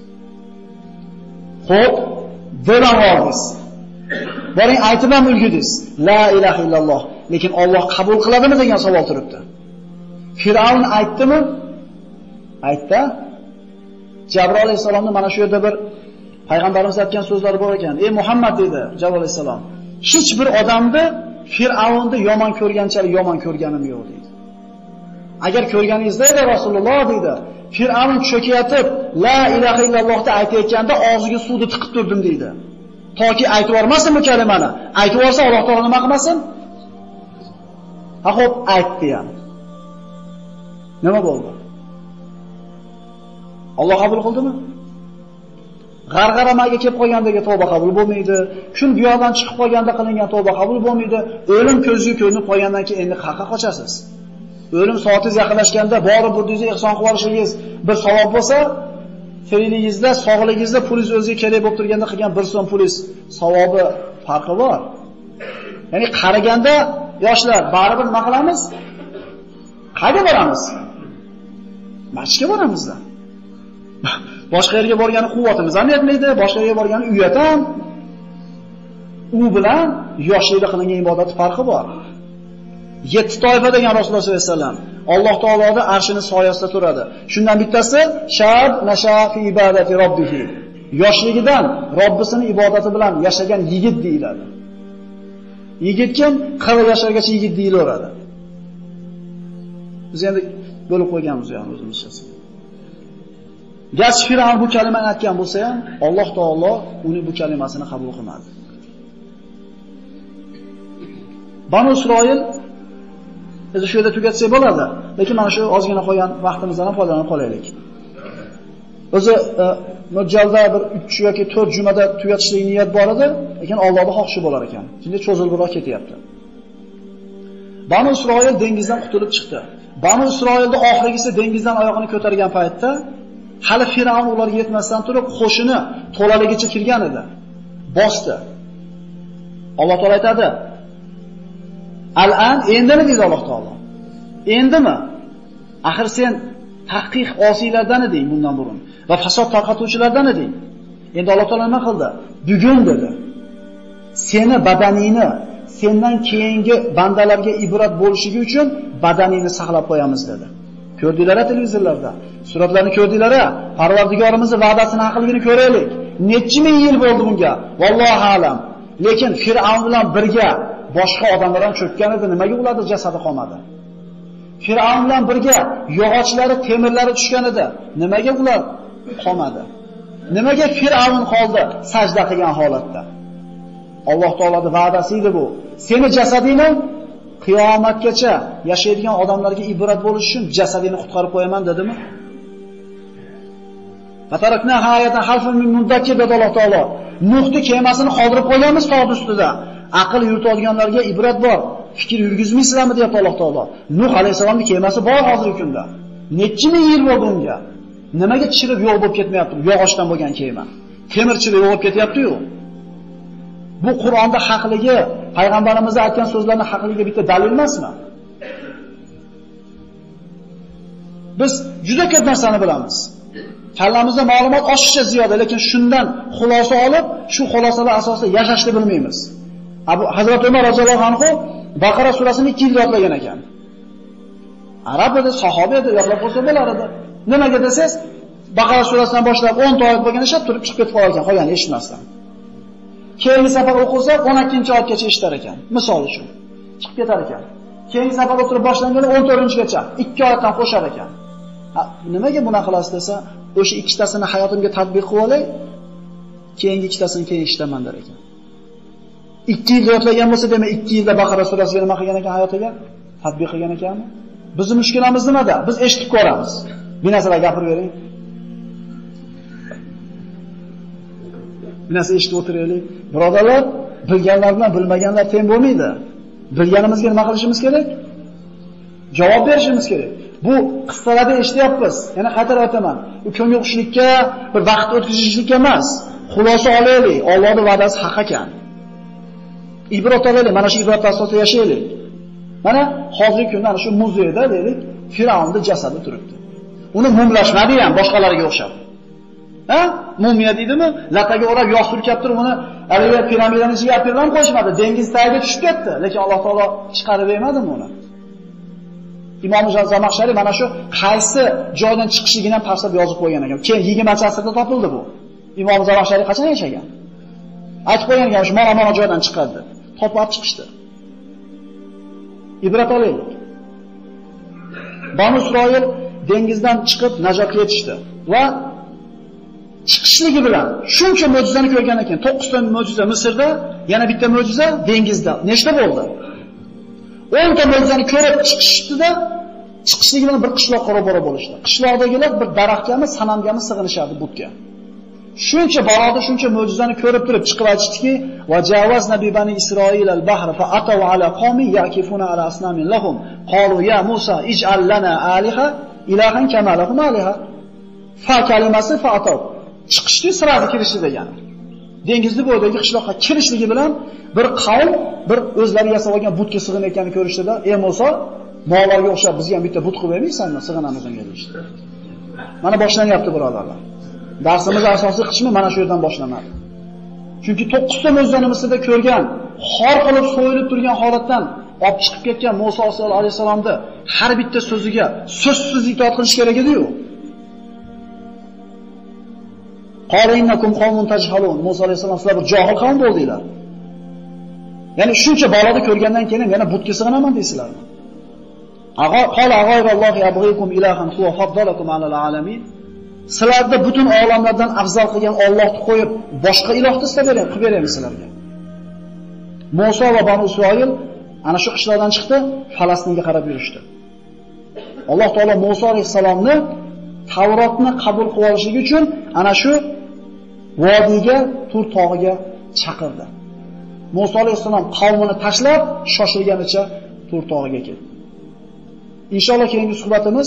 Xo'p, devam olamiz. Boring aytib ham ulgudingiz. La ilaha illalloh. Lekin Alloh qabul qiladimi degan savol turibdi. Firavn aytdimi? Aytdi. Jabroil alayhisalomning mana shu yerda bir payg'ambarimiz aytgan so'zlari bor ekan. Ey Muhammad dedi Jabroil alayhisalom. Hech bir odamni Firavnni yomon ko'rganchalik yomon ko'rganim yo'q dedi. Agar ko'rganingizda edi Rasululloh dedi, Firavn cho'kayotib la ilaha illallohni aytayotganda og'ziga suvni tiqib turdim dedi. Toki aytib yormasin bu kalimani. Aytib yorsa Alloh taolo nima qilmasin? Ha xo'p, aytdi ham. Nima bo'ldi? Alloh qabul qildimi? G'arg'aramaga kelib qolgandagi tavba qabul bo'lmaydi. Kun bu yoqdan chiqib qolganda qilingan tavba qabul bo'lmaydi. O'lim ko'zga ko'rinib qolgandan keyin endi qayerga qochasiz? O'lim soatingiz yaqinlashganda borib burdingiz ehson qilib olishingiz bir savob bo'lsa, tirikligingizda, sog'ligingizda pulingiz o'ziga kerak bo'lib turganda qilgan bir so'm pulingiz savobi farqi bor. Ya'ni qaraganda yoshlar baribir nima qilamiz? Qayerga boramiz? Masjidga boramizda. Boshqa yerga borgani quvvatimiz ham yetmaydi, boshqa yerga borgani uyat ham. U bilan yoshlikda qilingan ibodat farqi bor. yetti toifa degan Rasululloh sollallohu alayhi vasallam Alloh taoloning arshining soyasida turadi. Shundan bittasi shab nasha fi ibadati robbih. Yoshligidan Robbisining ibodati bilan yashagan yigit deyiladi. Yigit kim? qirq yoshlargacha yigit deyilaveradi. Biz endi bo'lib qo'yganmiz u yerni o'zimizcha. Garchi Firavn bu kalimani aytgan bo'lsa ham, Alloh taolo uning bu kalimasini qabul qilmadi. Banu Isroil biz shu yerda tugatsak bo'ladi, lekin mana shu ozgina qolgan vaqtimizdan ham foydalanib qolaylik. O'zi mo'ljalda bir uch yoki to'rt jumada tugatishlik niyat bor edi, lekin Allohning xohishi bo'lar ekan. Shunda cho'zilibroq ketyapti. Banu Isroil dengizdan qutulib chiqdi. Banu Isroilning oxirgisi dengizdan oyoqini ko'targan paytda hali Firavn ularga yetmasdan turib qo'shini to'laligicha kirgan edi. Bosdi. Alloh taolo aytadi: "Al-an endimi?" dedi Alloh taolo. Endimi? Axir sen tahqiq osiylardan eding bundan burun va fasod tarqatuvchilardan eding. Endi Alloh taolo nima qildi? Bugun dedi. Seni badaningni sendan keyingi bandalarga ibrat bo'lishligi uchun badaningni saqlab qo'yamiz dedi. Ko'rdinglar-a televizorlarda? Suratlarni ko'rdinglar-a? Parvardigorimizning va'dasini haqligini ko'raylik. Necha ming yil bo'ldi bunga? Vallohu alam. Lekin Fir'avn bilan birga boshqa odamlar ham cho'kkan edi, nimaga ularning jasadi qolmadi? Fir'avn bilan birga yog'ochlari, temirlari tushgan edi, nimaga ular qolmadi? Nimaga Fir'avn qoldi sajda qilgan holatda? Alloh taoloning va'dasi edi bu. Seni jasadingni qiyomatgacha yashaydigan odamlarga ibrat bo'lish uchun jasadingni qutqarib qo'yaman dedimi? Fatarakna hayatan halfun min mudakkir dedi Alloh taolo. Nuhni kemasini qoldirib qo'yganmiz tog' ustida. Aql yuritadiganlarga ibrat bor. Fikr yurgizmaysizlarmi deyapti Alloh taolo. Nuh alayhisolamning kemasi bor hozirgi kunda. Necha ming yil bo'ldi unga. Nimaga chirib yo'q bo'lib ketmayapti? Yog'ochdan bo'lgan kema. Temirchilib yo'q bo'lib ketyapti-yu. Bu Qur'onda haqligi, payg'ambarimiz aytgan so'zlarning haqligiga bitta dalil emasmi? Biz juda ko'p narsani bilamiz. Kallamizda ma'lumot oshiqcha ziyoda, lekin shundan xulosa olib, shu xulosalar asosida yashashni bilmaymiz. Abu Hazrat Umar roziyallohu anhu Baqara surasini ikki yil yodlagan ekan. Arab edi, sahoba edi, yodlab qo'ysa bo'lar edi. Nimaga desangiz, Baqara surasidan boshlab o'n ta oyat bo'lgan ishab turib chiqib ketib qolar ekan, qolgan eshitmasdan. Keyingi safar o'qilsa o'n ikkinchi oyatgacha eshitar ekan. Misol uchun chiqib ketar ekan. Keyingi safar o'tirib boshlanganda o'n to'rtinchigacha ikki oyatdan qo'shar ekan. Ha, nimaga buni qilasiz desa, o'sha ikkitasini hayotimga tatbiq qilib olay, keyingi ikkitasini keyin eshitaman der ekan. ikki yil yodlagan bo'lsa, demak ikki yilda Baqara surasiga nima qilgan ekan hayotiga? Tatbiq qilgan ekanmi? Bizning mushkulamiz nimada? Biz eshitib ko'ramiz. Bir narsalar gapirib bering. Bir narsa eshitib o'tiraylik. Birodarlar, bilganlar bilan bilmaganlar teng bo'lmaydi. Bilganimizga nima qilishimiz kerak? Javob berishimiz kerak. Bu qissalarda eshityapmiz. Yana qaytarib aytaman. Bu ko'ngil xushlikka, bir vaqt o'tkazishlikka emas. Xulosa olaylik. Allohning va'dasi haq ekan. Ibrat olaylik. Mana shu ibrat asosida yashaylik. Mana hozirgi kunda ana shu muzeyda deylik, Firavnning jasadi turibdi. Uni mumlashmadi ham boshqalarga o'xshab. Ha? Mumiya deydimi? Lataga o'rab yog' surkab turib uni haligi piramidaning ichiga olib kirib qo'yishmadi. Dengiz tagiga tushib ketdi, lekin Alloh taolo chiqarib bermadimi uni? Imom Zamaxshariy mana shu qaysi joydan chiqishligini ham tafsirda yozib qo'ygan ekan. Keyin yigirmanchi asrda topildi bu. Imom Zamaxshariy qachon yashagan? Aytib qo'ygan ekan, shu mana mana joydan chiqadi. Topib chiqishdi. Ibrat olaylik. Banu Isroil dengizdan chiqib najotga yetishdi va chiqishligi bilan shuncha mo'jizani ko'rgan ekan. to'qqiz ta mo'jiza Misrda, yana bitta mo'jiza dengizda. Nechta bo'ldi? o'n ta mo'jizani ko'rib chiqishdi-da, chiqishligi bilan bir qishloqqa ro'baro bo'lishdi. Qishloqdagilar bir daraxtgami, sanamgami sig'inishardi butga. Shuncha baroda shuncha mo'jizani ko'rib turib chiqib aytishdiki: "Va javazna bi bani Isroil al-bahr fa ataw ala qawmi yakifuna ala asnamin lahum qalu ya Musa ij'al lana aliha ilahan kama lahum aliha." Fa kalimasi fa ataw. Chiqishdi, sirasi kirishdi degani. Dengizni bo'yidagi qishloqqa kirishligi bilan bir qavm bir o'zlari yasab olgan butga sig'inayotganini ko'rishdida, "Ey Musa, mo'g'larga o'xshab bizga ham bitta but qilib bermaysanmi? Sig'inamiz unga" deyishdi. Mana boshlanyapti birodarlar. Darsimiz asosiy qismi mana shu yerdan boshlanadi. Chunki to'qqiz ta mo'jizani Misrda ko'rgan, xor qilib so'yilib turgan holatdan olib chiqib ketgan Musa alayhisalomni har bitta so'ziga so'zsiz itoat qilish kerak edi-yu. Qala innakum qawmun tajhalun. Musa alayhisalom sizlar bir johil qavm bo'ldinglar. Ya'ni shuncha baloni ko'rgandan keyin yana butga sig'inaman deysizlarmi? Ag'o qala g'ayrallohi abghikum ilahan huwa faddalakum alal alamin. Sizlarda butun olamlardan afzal qilgan Allohni qo'yib, boshqa ilohni istab bering, qilib beramiz sizlarga. Musa va Banu Isroil ana shu qishloqdan chiqdi, Falastinga qarab yurishdi. Alloh taolo Musa alayhisalomni Tavrotni qabul qilib olishligi uchun ana shu vodiyga, Tur tog'iga chaqirdi. Musa alayhisalom qavmini tashlab, shoshilganicha Tur tog'iga ketdi. Inshaalloh keyingi suhbatimiz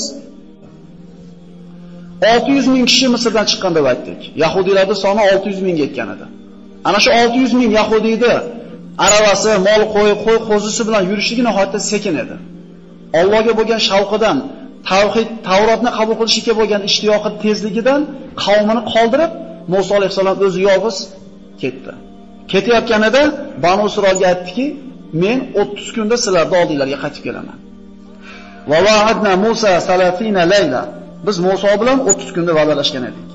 olti yuz ming kishi Misrdan chiqqan deb aytdik. Yahudiylarning soni olti yuz ming ga yetgan edi. Ana shu olti yuz ming yahudiyni aravasi, mol qo'y, qo'y qo'zisi bilan yurishligi nihoyatda sekin edi. Allohga bo'lgan shavqidan, tavhid, Tavrotni qabul qilishga bo'lgan ishtiyoqi tezligidan qavmini qoldirib, Musa alayhisalom o'zi yolg'iz ketdi. Ketayotganida Banu Isroilga aytdiki, "Men o'ttiz kunda sizlarning oldinglarga qaytib kelaman." Va va'adna Musa salatina layla. Biz Musa bilan o'ttiz kunda va'dalashgan edik.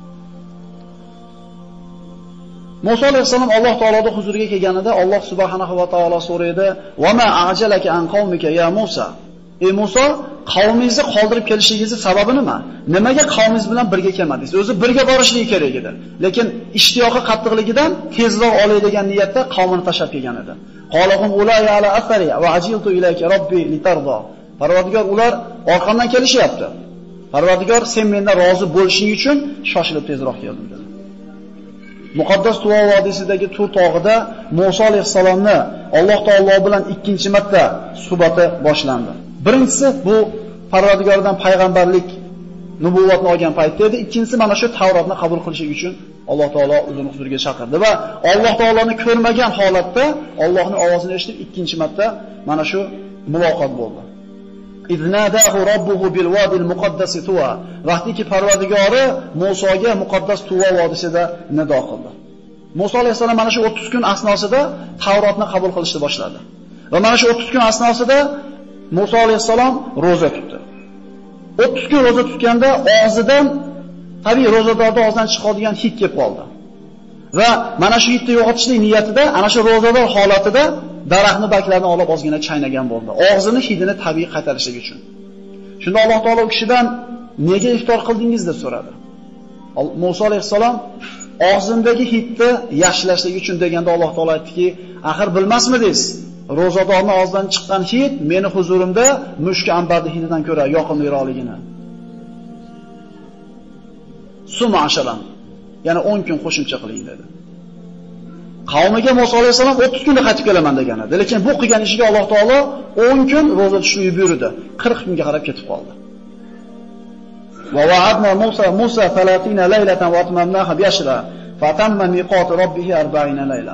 Musa alayhisalom Alloh taoloning huzuriga kelganida Alloh subhanahu va taolo so'raydi: "Va ma a'jalaka an qaumika ya Musa?" Ey Musa, qavmingizni qoldirib kelishingizni sababi nima? Nimaga qavmingiz bilan birga kelmadingiz? O'zi birga borishligi kerak edi. Lekin ishtiyoqi qattiqligidan tezroq olay degan niyatda qavmini tashlab kelgan edi. Qalahum ulay ala athari va ajiltu ilayka robbi litarda. Parvardigor, ular orqamdan kelishyapti. Parvardigor, sen mendan rozi bo'lishing uchun shoshilib tezroq keldim dedi. Muqaddas Tuva vodiysidagi Tur tog'ida Musa alayhisalomni Alloh taolo bilan ikkinchi marta suhbati boshlandi. Birinchisi bu Parvardigordan payg'ambarlik, nubuvatni olgan paytda edi. Ikkinchisi mana shu Tavrotni qabul qilish uchun Alloh taolo o'zining huzuriga chaqirdi va Alloh taoloni ko'rmagan holatda Allohning ovozini eshitib ikkinchi marta mana shu muloqot bo'ldi. Iznadahu robbuhu bil vodil muqaddas Tuva. Vaqtiki Parvardigori Musoga muqaddas Tuva vodisida nido qildi. Musa alayhisalom mana shu o'ttiz kun asnosida Tavrotni qabul qilishni boshladi. Va mana shu o'ttiz kun asnosida Musa alayhisalom roza tutdi. o'ttiz kun roza tutganda og'zidan tabiiy rozadorning og'zidan chiqadigan hid kelib qoldi. Va mana shu hidni yo'qotishlik niyatida ana shu rozador holatida daraxtni baklarini olib ozgina chaynagan bo'ldi. Og'zini hidini tabiiy qaytarishlik uchun. Shunda Alloh taolo u kishidan nega iftor qildingiz deb so'radi. Musa alayhisalom og'zimdagi hidni yaxshilashlik uchun deganda Alloh taolo aytdiki, axir bilmasmidingiz? Rozadorning og'zidan chiqqan hid meni huzurimda mushk ambarning hididan ko'ra yoqimliroqligini. Suma ashalan. Ya'ni o'n kun qo'shimcha qiling dedi. Qavmiga Musa alayhisalom o'ttiz kunda qaytib kelaman degan edi. Lekin bu qilgan ishiga Alloh taolo o'n kun roza tutishni buyurdi. qirq kunga qarab ketib qoldi. Va wa'adna Musa Musa thalathina laylatan wa atmamnaha bi ashra fa tamma miqat rabbih arba'ina layla.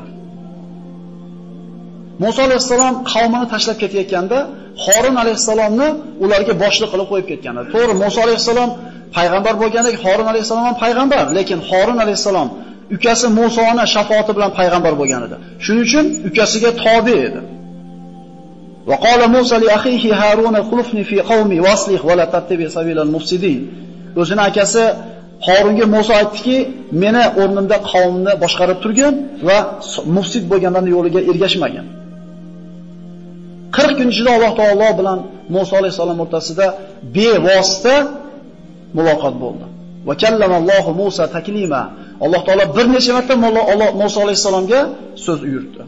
Musa alayhisalom qavmini tashlab ketayotganda Harun alayhisalomni ularga boshliq qilib qo'yib ketgan edi. To'g'ri, Musa alayhisalom payg'ambar bo'lgandek Harun alayhisalom ham payg'ambar, lekin Harun alayhisalom ukasi Musoni shafoati bilan payg'ambar bo'lgan edi. Shuning uchun ukasiga tobe edi. Va qala Musa li akhihi Harun khulufni fi qawmi waslih va la tattabi sabilal mufsidin. O'zining akasi Harunga Musa aytdiki, meni o'rnimda qavmni boshqarib turgin va mufsid bo'lganlarning yo'liga ergashmagan. qirq kun ichida Alloh taolo bilan Musa alayhisalom o'rtasida bevosita muloqot bo'ldi. Va kallamallohu Musa taklima. Alloh taolo bir necha marta Musa alayhisalomga so'z yurtdi.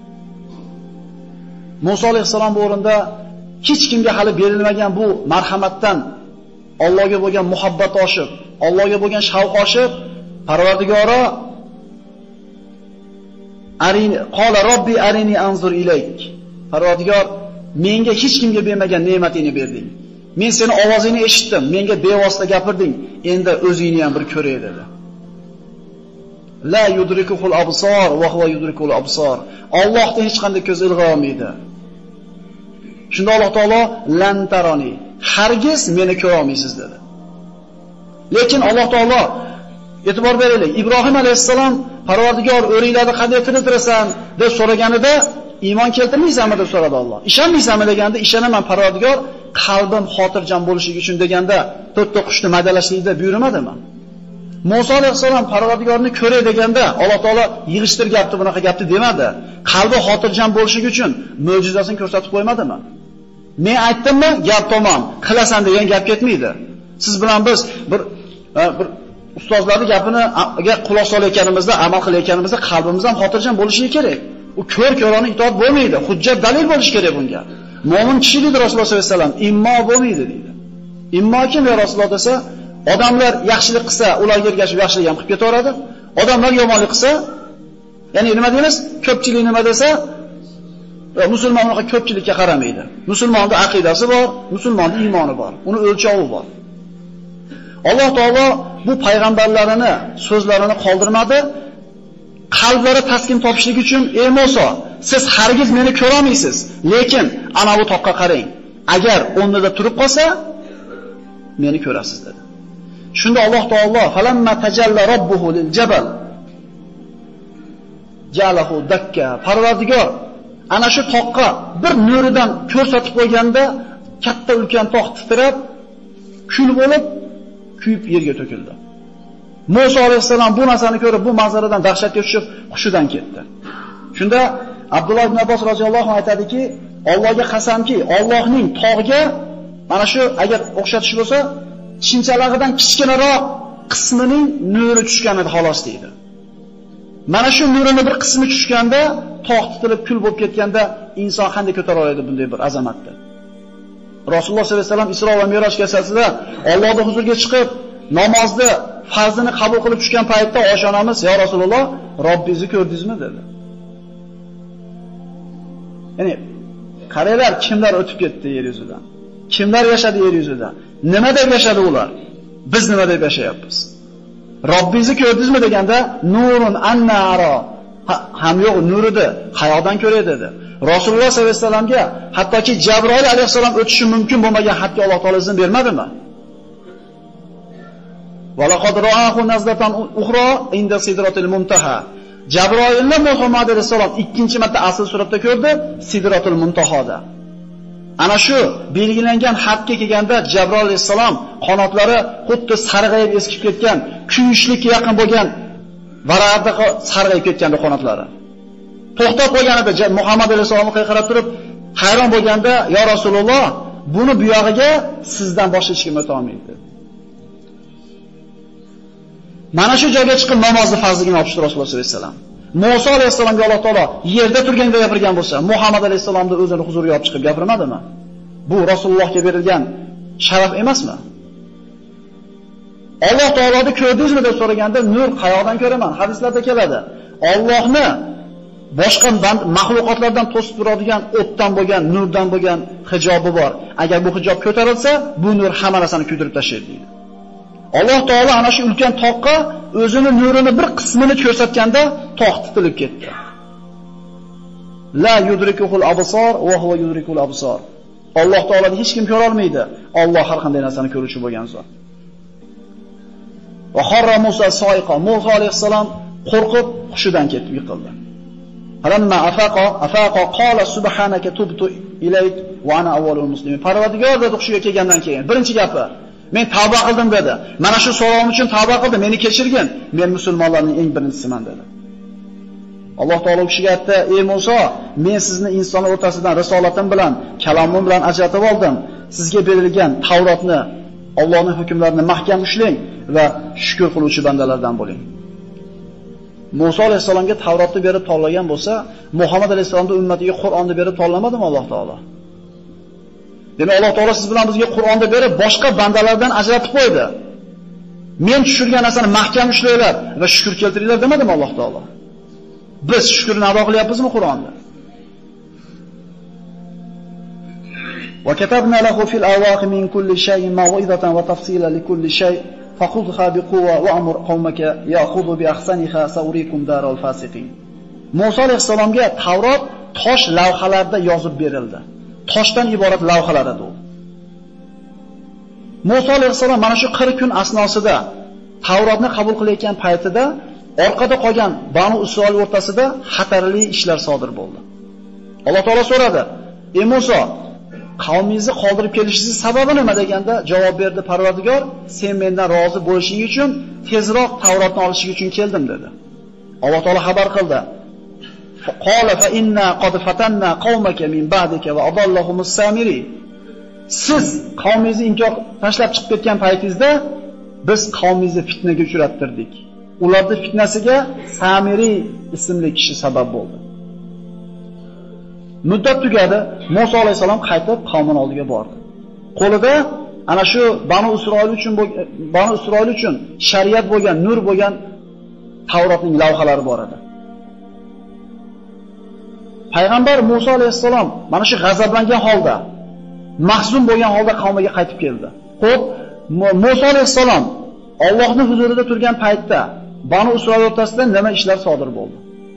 Musa alayhisalom bu o'rinda hech kimga hali berilmagan bu marhamatdan Allohga bo'lgan muhabbat oshib, Allohga bo'lgan shavq oshib, Parvardigoro arini qala robbi arini anzur ilayk. Parvardigor, menga hech kimga bermagan ne'matingni berding. Men seni ovozingni eshitdim, menga bevosita gapirding, endi o'zingni ham bir ko'ray dedi. La yudrikuhul absar va huwa yudrikul absar. Allohdan hech qanday ko'z ilg'a olmaydi. Shunda Alloh taolo lan taroni, hargiz meni ko'ra olmaysiz dedi. Lekin Alloh taolo e'tibor beraylik, Ibrohim alayhisalom Parvardigor o'ringlarni qanday tiriltirasan deb so'raganida iymon keltirmaysanmi deb so'radi Alloh. Ishonmaysanmi deganda ishonaman Parvardigor, qalbim xotirjam bo'lishi uchun deganda to'rtta qushni maydalashlikda buyurmadimi? Musa alayhisalom Parvardigorni ko'ray deganda Alloh taolo yig'ishtir gapni bunaqa gapni demadi. Qalbi xotirjam bo'lishi uchun mo'jizasini ko'rsatib qo'ymadimi? Men aytdimmi, gap tamom, qilasan degan gap ketmaydi. Siz bilan biz bir bir ustozlarning gapiniga quloq solayotganimizda, amal qilayotganimizda qalbimiz ham xotirjam bo'lishi kerak. U ko'r-ko'rona itoat bo'lmaydi. Hujjat dalil bo'lishi kerak bunga. Mo'min kishi dedi Rasululloh sollallohu alayhi vasallam, immo bo'lmaydi dedi. Immo kim ya Rasululloh desa, odamlar yaxshilik qilsa, ularga ergashib yaxshilik ham qilib ketaveradi. Odamlar yomonlik qilsa, ya'ni nima deymiz? Ko'pchilik nima desa, musulmonlar ko'pchilikka qaramaydi. Musulmonning aqidasi bor, musulmonning iymoni bor. Uni o'lchovi bor. Alloh taolo bu payg'ambarlarini so'zlarini qoldirmadi. Qalblari taskin topishlik uchun, ey Musa, siz hargiz meni ko'ra olmaysiz, lekin ana bu toqqa qarang. Agar o'rnida turib qolsa, meni ko'rasiz dedi. Shunda Alloh taolo falamma tajalla robbuhu lil jabal jalahu dakka. Parvardigor ana shu toqqa bir nuridan ko'rsatib qo'yganda katta ulkan tog' titrab, kul bo'lib, kuyib yerga to'kildi. Musa alayhisalom bu narsani ko'rib, bu manzaradan dahshatga tushib, hushidan ketdi. Shunda Abdulloh ibn Abbos roziyallohu anhu aytadiki, Allohga qasamki, Allohning tog'ga mana shu agar o'xshatish bo'lsa, chinchalag'idan kichkinaroq qismining nuri tushganida xolos deydi. Mana shu nurining bir qismi tushganda, tog' titilib kul bo'lib ketganda inson qanday ko'tara oladi bunday bir azamatni? Rasululloh sollallohu alayhi vasallam Isro va Mi'roj kechasida Allohning huzuriga chiqib, namozni farzini qabul qilib tushgan paytda oshonamiz, "Ya Rasululloh, Robbingizni ko'rdingizmi?" dedi. Ya'ni qaranglar, kimlar o'tib ketdi yer yuzidan? Kimlar yashadi yer yuzida? Nima deb yashadi ular? Biz nima deb yashayapmiz? Robbingizni ko'rdingizmi deganda, nurun annara. Ham yo'q, nuridi. Qayoqdan ko'ray dedi. Rasululloh sollallohu alayhi vasallamga hattoki Jabroil alayhisalom o'tishi mumkin bo'lmagan hatga Alloh taolo izn bermadimi? Va laqad ra'ahu nazlatan ukhra inda sidratil muntaha. Jabroilni Muhammad alayhisalom ikkinchi marta asl suratda ko'rdi, Sidratul Muntahoda. Ana shu belgilangan hadga kelganda Jabroil alayhisalom qanotlari xuddi sarg'ayib eskib ketgan, kuyishlikka yaqin bo'lgan varaqda sarg'ayib ketganda qanotlari. To'xtab qo'yganida Muhammad alayhisalomga qarab turib, hayron bo'lganda, "Ya Rasululloh, buni bu yog'iga sizdan boshqa hech kim o'ta olmaydi." Mana shu joyga chiqib namozni farzligini olishdi Rasululloh sollallohu alayhi vasallam. Musa alayhisalomga Alloh taolo yerda turganda gapirgan bo'lsa, Muhammad alayhisalomni o'zini huzuriga olib chiqib gapirmadimi? Bu Rasulullohga berilgan sharaf emasmi? Alloh taoloni ko'rdingizmi deb so'raganda, nur qayoqdan ko'raman? Hadislarda keladi. Allohni boshqa mahluqotlardan to'sib turadigan o'tdan bo'lgan, nurdan bo'lgan hijobi bor. Agar bu hijob ko'tarilsa, bu nur hamma narsani kuydirib tashlaydi deydi. Alloh taolo ana shu ulkan toqqa o'zini nurini bir qismini ko'rsatganda toq titilib ketdi. La yudrikuhul absar va huwa yudrikul absar. Alloh taoloni hech kim ko'ra olmaydi. Alloh har qanday narsani ko'ruvchi bo'lgan zot. Va harra Musa soiqa. Musa alayhisalom qo'rqib hushidan ketib yiqildi. Falamma afaqa afaqa qala subhanaka tubtu ilayk va ana awwalul muslimin. Parvardigor dedi hushiga kelgandan keyin birinchi gapi, men tavba qildim dedi. Mana shu so'rovim uchun tavba qildim, meni kechirgin. Men musulmonlarning eng birinchisiman dedi. Alloh taolo kishiga aytdi: "Ey Musa, men sizni insonlar o'rtasidan risolatim bilan, kalomim bilan ajratib oldim. Sizga berilgan Tavrotni, Allohning hukmlarini mahkam ushlang va shukr qiluvchi bandalardan bo'ling." Musa alayhisalomga Tavrotni berib tanlagan bo'lsa, Muhammad alayhisalomning ummatiga Qur'onni berib tanlamadimi Alloh taolo? Demak, Alloh taolo siz bilan bizga Qur'onni berib, boshqa bandalardan ajratib qo'ydi. Men tushirgan narsani mahkam ushlanglar va shukr keltiringlar demadimi Alloh taolo? Biz shukrni ado qilyapmizmi Qur'onda? Wa katabna lahu fil awaqi min kulli shay'in maw'izatan wa tafsilan li kulli shay' faqudha biquwwa wa'mur qaumaka ya'khudhu bi ahsaniha sawrikum daral fasiqin. Musa alayhisalomga Tavrot tosh lavhalarda yozib berildi. Toshdan iborat lavhalar edi u. Musa alayhisalom mana shu qirq kun asnosida Tavrotni qabul qilayotgan paytida orqada qolgan Banu Isroil o'rtasida xatarli ishlar sodir bo'ldi. Alloh taolo so'radi: "Ey Musa, qavmingizni qoldirib kelishingiz sababi nima?" deganda javob berdi Parvardigor: "Sen mendan rozi bo'lishing uchun tezroq Tavrotni olishing uchun keldim" dedi. Alloh taolo xabar qildi: "Qala fa inna qad fatanna qaumaka min ba'dika va adallahumus samiri." Siz qavmingizni inkor tashlab chiqib ketgan paytingizda biz qavmingizni fitnaga uchrattirdik. Ularning fitnasiga Samiri ismli kishi sabab bo'ldi. Muddat tugadi, Musa alayhisalom qaytib qavmin oldiga bordi. Qo'lida ana shu Banu Isroil uchun Banu Isroil uchun shariat bo'lgan, nur bo'lgan Tavrotning lavhalari bor edi. Payg'ambar Musa alayhisalom mana shu g'azablangan holda, mahzun bo'lgan holda qavmiga qaytib keldi. Xo'p, Musa alayhisalom Allohning huzurida turgan paytda Banu Isroil o'rtasida nima ishlar sodir bo'ldi?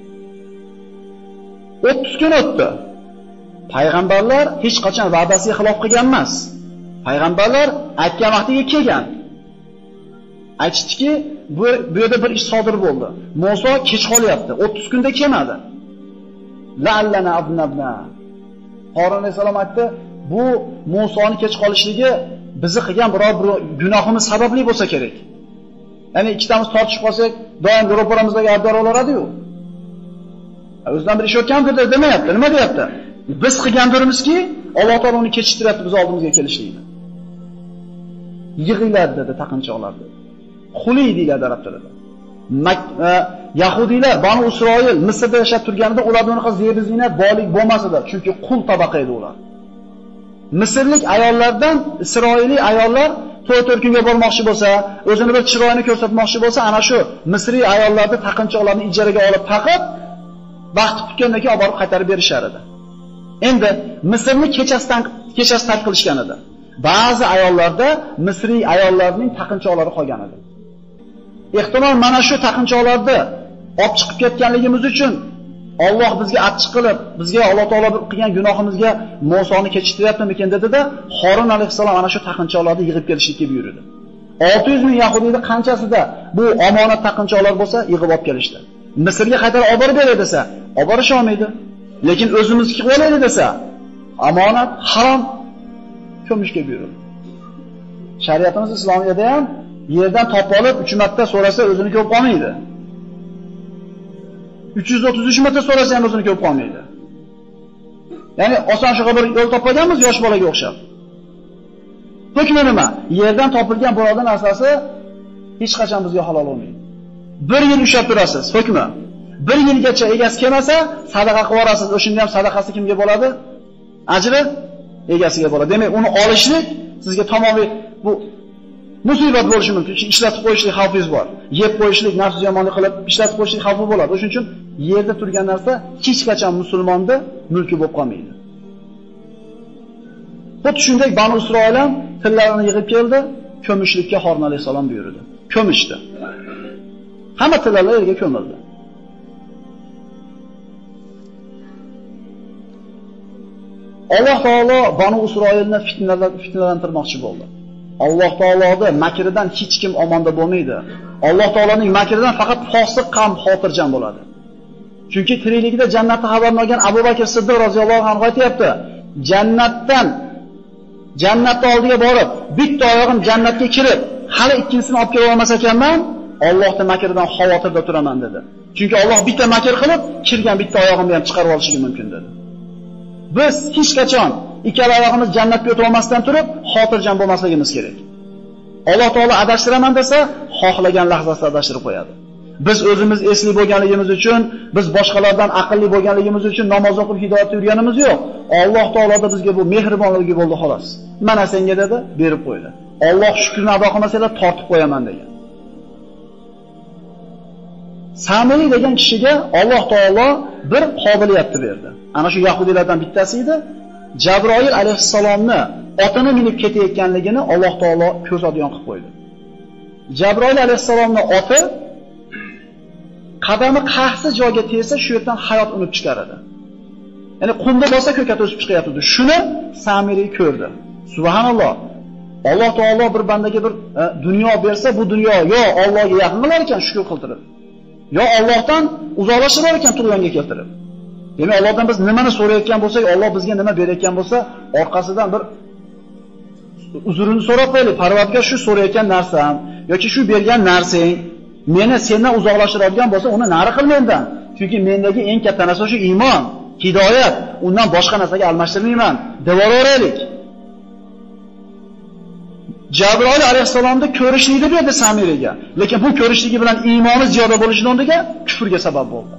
o'ttiz kun o'tdi. Payg'ambarlar hech qachon va'dasiga xilof qilgan emas. Payg'ambarlar aytgan vaqtiga kelgan. Aytishdiki, bu bu yerda bir ish sodir bo'ldi. Musa kech qolyapti. o'ttiz kunda kelmadi. La'allana abnabna. Harun alayhisalom aytdi, bu Musoni kech qolishligi bizni qilgan biror bir gunohimiz sababli bo'lsa kerak. Ya'ni ikkitamiz tortishib qolsak, doim ro'paramizdagi aybdor bo'laradi-yu. O'zidan bir ish o'tgan-ku demayapti. Nima deyapti? Biz qilgandirimizki, Alloh taolo uni kechiktiryapti biz oldimizga kelishlikni. Yig'inglar dedi taqinchoqlar dedi. Xuli deyiladi arab tilida. Yahudiylar Banu Isroil Misrda yashab turganida ularda unaqa zeb-ziynat, boylik bo'lmas edi, chunki qul tabaqa edi ular. Misrlik ayollardan Isroiliy ayollar to'y kunga bormoqchi bo'lsa, o'zini bir chiroyini ko'rsatmoqchi bo'lsa, ana shu Misriy ayollarni taqinchoqlarni ijaraga olib taqib, vaqt tutgandan keyin olib borib qaytarib berishar edi. Endi Misrni kechasidan kechasi tark qilishgan edi. Ba'zi ayollarda Misriy ayollarning taqinchoqlari qolgan edi. Ehtimol mana shu taqinchoqlarni olib chiqib ketganligimiz uchun Alloh bizga achchiq qilib, bizga Alloh taolo qilgan gunohimizga Musoni kechiktiryaptimikin dedi-da, Harun alayhisalom ana shu taqinchoqlarni yig'ib kelishlikka buyurdi. olti yuz ming yahudiyni qanchasida bu omonat taqinchoqlar bo'lsa, yig'ib olib kelishdi. Misrga qaytarib olib borib beray desa, olib borisha olmaydi. Lekin o'zimizniki qo'yaylik desa, omonat harom ko'mishga buyurildi. Shariatimiz islomiyada ham yerdan topib olib uch marta so'rasa o'zini ko'p qolmaydi. uch yuz o'ttiz uch marta so'rasa ham o'zini ko'p qolmaydi. Ya'ni oson shuga bir yo'l topganmiz yosh bolaga o'xshab. Hukmi nima? Yerdan topilgan birodar narsasi hech qachon bizga halol bo'lmaydi. bir yil ushlab turasiz, hukmi. bir yilgacha egasi kelmasa, sadaqa qilib olasiz. O'shunda ham sadaqasi kimga bo'ladi? Ajri egasiga bo'ladi. Demak, uni olishlik sizga tamomiy bu musibat bo'lishi mumkin. Ishlatib qo'yishlik xavfingiz bor. Yeb qo'yishlik, nafs yomonlik qilib ishlatib qo'yishlik xavfi bo'ladi. O'shuning uchun yerda turgan narsa hech qachon musulmonda mulki bo'lib qolmaydi. Xuddi shunday Banu Isroil ham tillarini yig'ib keldi, ko'mishlikka Harun alayhisalom buyurdi. Ko'mishdi. Hamma tillarlar yerga ko'mildi. Alloh taolo Banu Isroilni fitnalar fitnalantirmoqchi bo'ldi. Alloh taoloning makridan hech kim omonda bo'lmaydi. Alloh taoloning makridan faqat fosiq qavm xotirjam bo'ladi. Chunki tirikligida jannatni xabarini olgan Abu Bakr Siddiq roziyallohu anhu aytayapti, jannatdan jannatning oldiga borib, bitta oyog'im jannatga kirib, hali ikkinchisini olib kela olmas ekanman, Allohning makridan xavotirda turaman dedi. Chunki Alloh bitta makr qilib, kirgan bitta oyog'imni ham chiqarib olishi mumkin dedi. Biz hech qachon ikkala oyog'imiz jannatga o'tib olmasdan turib, xotirjam bo'lmasligimiz kerak. Alloh taolo adashtiraman desa, xohlagan lahzasida adashtirib qo'yadi. Biz o'zimiz esli bo'lganligimiz uchun, biz boshqalardan aqlli bo'lganligimiz uchun namoz o'qib hidoyatda yurganimiz yo'q. Alloh taoloda bizga bu mehribonligi bo'ldi xolos. Mana senga dedi, berib qo'ydi. Alloh shukrini ado qilmasanglar tortib qo'yaman degan. Samiri degan kishiga Alloh taolo bir qobiliyatni berdi. Ana shu yahudiylardan bittasi edi. Jabroil alayhissalomni otini minib ketayotganligini Alloh taolo ko'z oldiga qilib qo'ydi. Jabroil alayhissalomning oti qadami qaysi joyga tegsa, shu yerdan hayot unib chiqaradi. Ya'ni qumda bo'lsa ko'kat o'sib chiqayapti. Shuni Samiri ko'rdi. Subhanalloh. Alloh taolo bir bandaga bir e, dunyo bersa, bu dunyo yo Allohga yaqin bo'lar ekan shukr qildirib, yo Allohdan uzoqlashtirar ekan turg'onga keltirib. Demak, Allohdan biz nimani so'rayotgan bo'lsak, Alloh bizga nima berayotgan bo'lsa, orqasidan bir uzrini so'rab qo'yaylik. Parvardigor, shu so'rayotgan narsam yoki shu bergan narsang meni sendan uzoqlashtiradigan bo'lsa, uni nari qil mendan. Chunki mendagi eng katta narsa shu iymon, hidoyat. Undan boshqa narsaga almashtirmayman. Devoraveraylik. Jabroil alayhissalomni ko'rishlikni berdi Samiriga. Lekin bu ko'rishligi bilan iymoni ziyoda bo'lishining o'rniga kufrga sabab bo'ldi.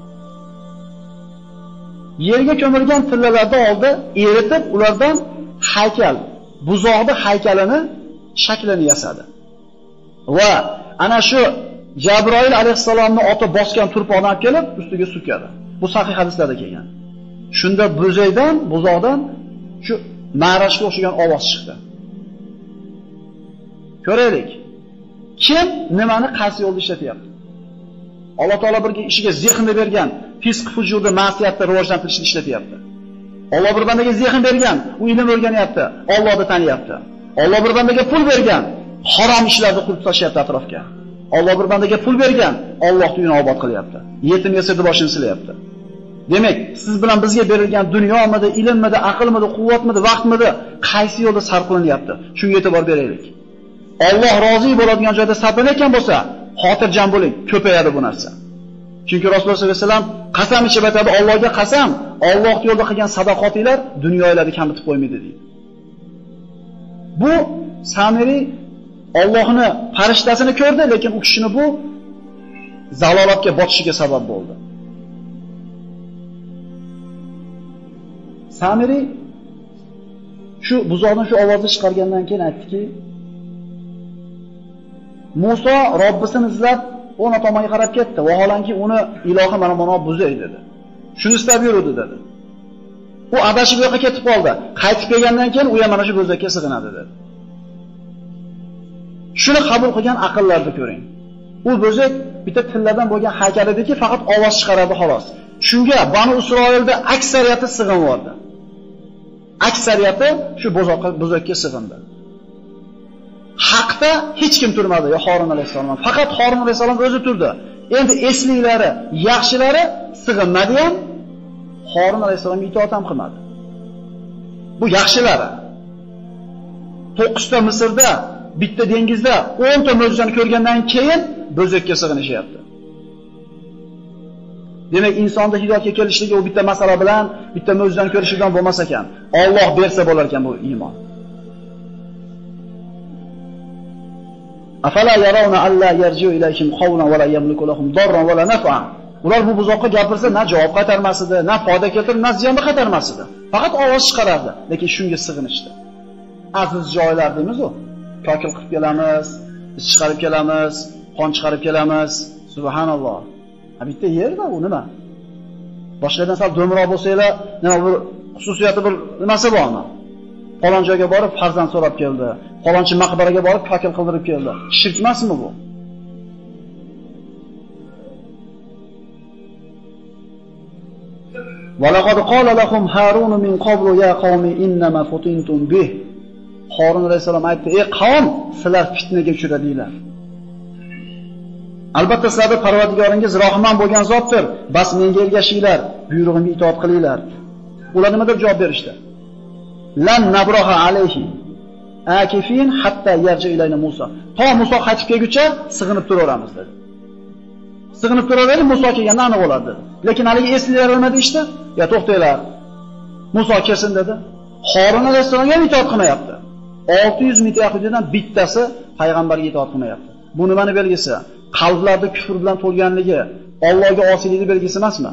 Yerga ko'milgan tillalarni oldi, eritib, ulardan haykal, buzoqning haykalini shaklini yasadi. Va ana shu Jabroil alayhissalomni oti bosgan turpoqni olib kelib, ustiga surkadi. Bu sahih hadislarda kelgan. Shunda buzaydan, buzoqdan shu ma'rashga o'xshagan ovoz chiqdi. Ko'raylik. Kim nimani qaysi yo'lda ishlatyapti? Alloh taolo bir ishiga zehnni bergan, fisq fujurda ma'siyatni rivojlantirishni ishlatyapti. Alloh bir bandaga zehn bergan, u ilm o'rganyapti, Allohni taniyapti. Alloh bir bandaga pul bergan, harom ishlarni qurib tashlayapti atrofga. Alloh bir bandaga pul bergan, Allohning uyini obod qilyapti. Yetim yasirni boshini silayapti. Demak, siz bilan bizga berilgan dunyomidi, ilmmidi, aqlmidi, quvvatmidi, vaqtmidi, qaysi yo'lda sarf qilinyapti? Shunga e'tibor beraylik. Alloh rozi bo'ladigan joyda sarflanayotgan bo'lsa, xotirjam bo'ling, ko'payadi bu narsa. Chunki Rasululloh sollallohu alayhi vasallam qasam ichib aytadi, Allohga qasam, Alloh yo'lida qilgan sadoqatinglar dunyolarni kamitib qo'ymaydi deydi. Bu Samiri Allohni farishtasini ko'rdi, lekin u kishini bu zalolatga botishiga sabab bo'ldi. Samiri shu buzoqdan shu ovozni chiqargandan keyin aytdiki, Musa Robbisini izlab o'na tomonga qarab ketdi. Vaholanki uni ilohi mana buni buzay dedi. Shuni istab yurdi dedi. U adashib yo'qqa ketib qoldi. Qaytib kelgandan keyin u ham mana shu bo'zakka sig'inadi dedi. Shuni qabul qilgan aqllarni ko'ring. U bo'zak bitta tillardan bo'lgan haykal ediki, faqat ovoz chiqaradi xolos. Shunga Banu Isroilda aksariyati sig'invordi. Aksariyati shu bo'zoqqa bo'zakka sig'indi. Haqda hech kim turmadi, yo Harun alayhisalom. Faqat Harun alayhisalom o'zi turdi. Endi esliklari, yaxshilari sig'inmadi ham, Harun alayhisalomga itoat ham qilmadi. Bu yaxshilari. to'qqizta Misrda, bitta dengizda o'nta mo'jizani ko'rgandan keyin bo'zakka sig'inishyapti. Demak, insonda hidoyatga kelishligi u bitta masala bilan, bitta mo'jizani ko'rishidan bo'lmas ekan. Alloh bersa bo'lar ekan bu iymon. Afala yarawna alla yarji'u ilayhim qawlan wa la yamliku lahum darran wa la naf'an. Ular bu buzoqqa gapirsa, na javob qaytarmas edi, na foyda keltirib, na ziyon qaytarmas edi. Faqat ovoz chiqarardi, lekin shunga sig'inishdi. Aziz joylar deymiz-ku. Kokil qilib kelamiz, is chiqarib kelamiz, qon chiqarib kelamiz. Subhanalloh. Ha bitta yerda u nima? Boshqadan sal do'mroq bo'lsa-lar, nima bir xususiyati bir nimasi bormi? Falon joyga borib farzand so'rab keldi. Falonchi maqbaraga borib kakil qildirib keldi. Shirk emasmi bu? وَلَقَدْ قَالَ لَهُمْ هَارُونُ مِنْ قَبْلُ يَا قَوْمِ إِنَّمَا فُتِنْتُمْ بِهِ. Harun alayhisalom aytdi: "Ey qavm, sizlar fitnaga uchradinglar. Albatta sizlarning Parvardigoringiz Rahmon bo'lgan zotdir. Bas menga ergashinglar, buyrug'imga itoat qilinglar." Ular nima deb javob berishdi? "Lan nabroha alayhi akifin hatta yarji ilayna Musa." To Muso qaytib kelguncha sig'inib turaveramiz dedi. Sig'inib turaverib Muso kelganda aniq bo'ladi. Lekin haligi eslaylar olmadi ishda. "Ya to'xtanglar. Muso kelsin" dedi. Harun alayhisalomga itoat qilmayapti. olti yuz ming yahudidan bittasi payg'ambarga itoat qilmayapti. Bu nimani belgisi? Qalblarda kufr bilan to'lganligi, Allohga osiylikning belgisi emasmi?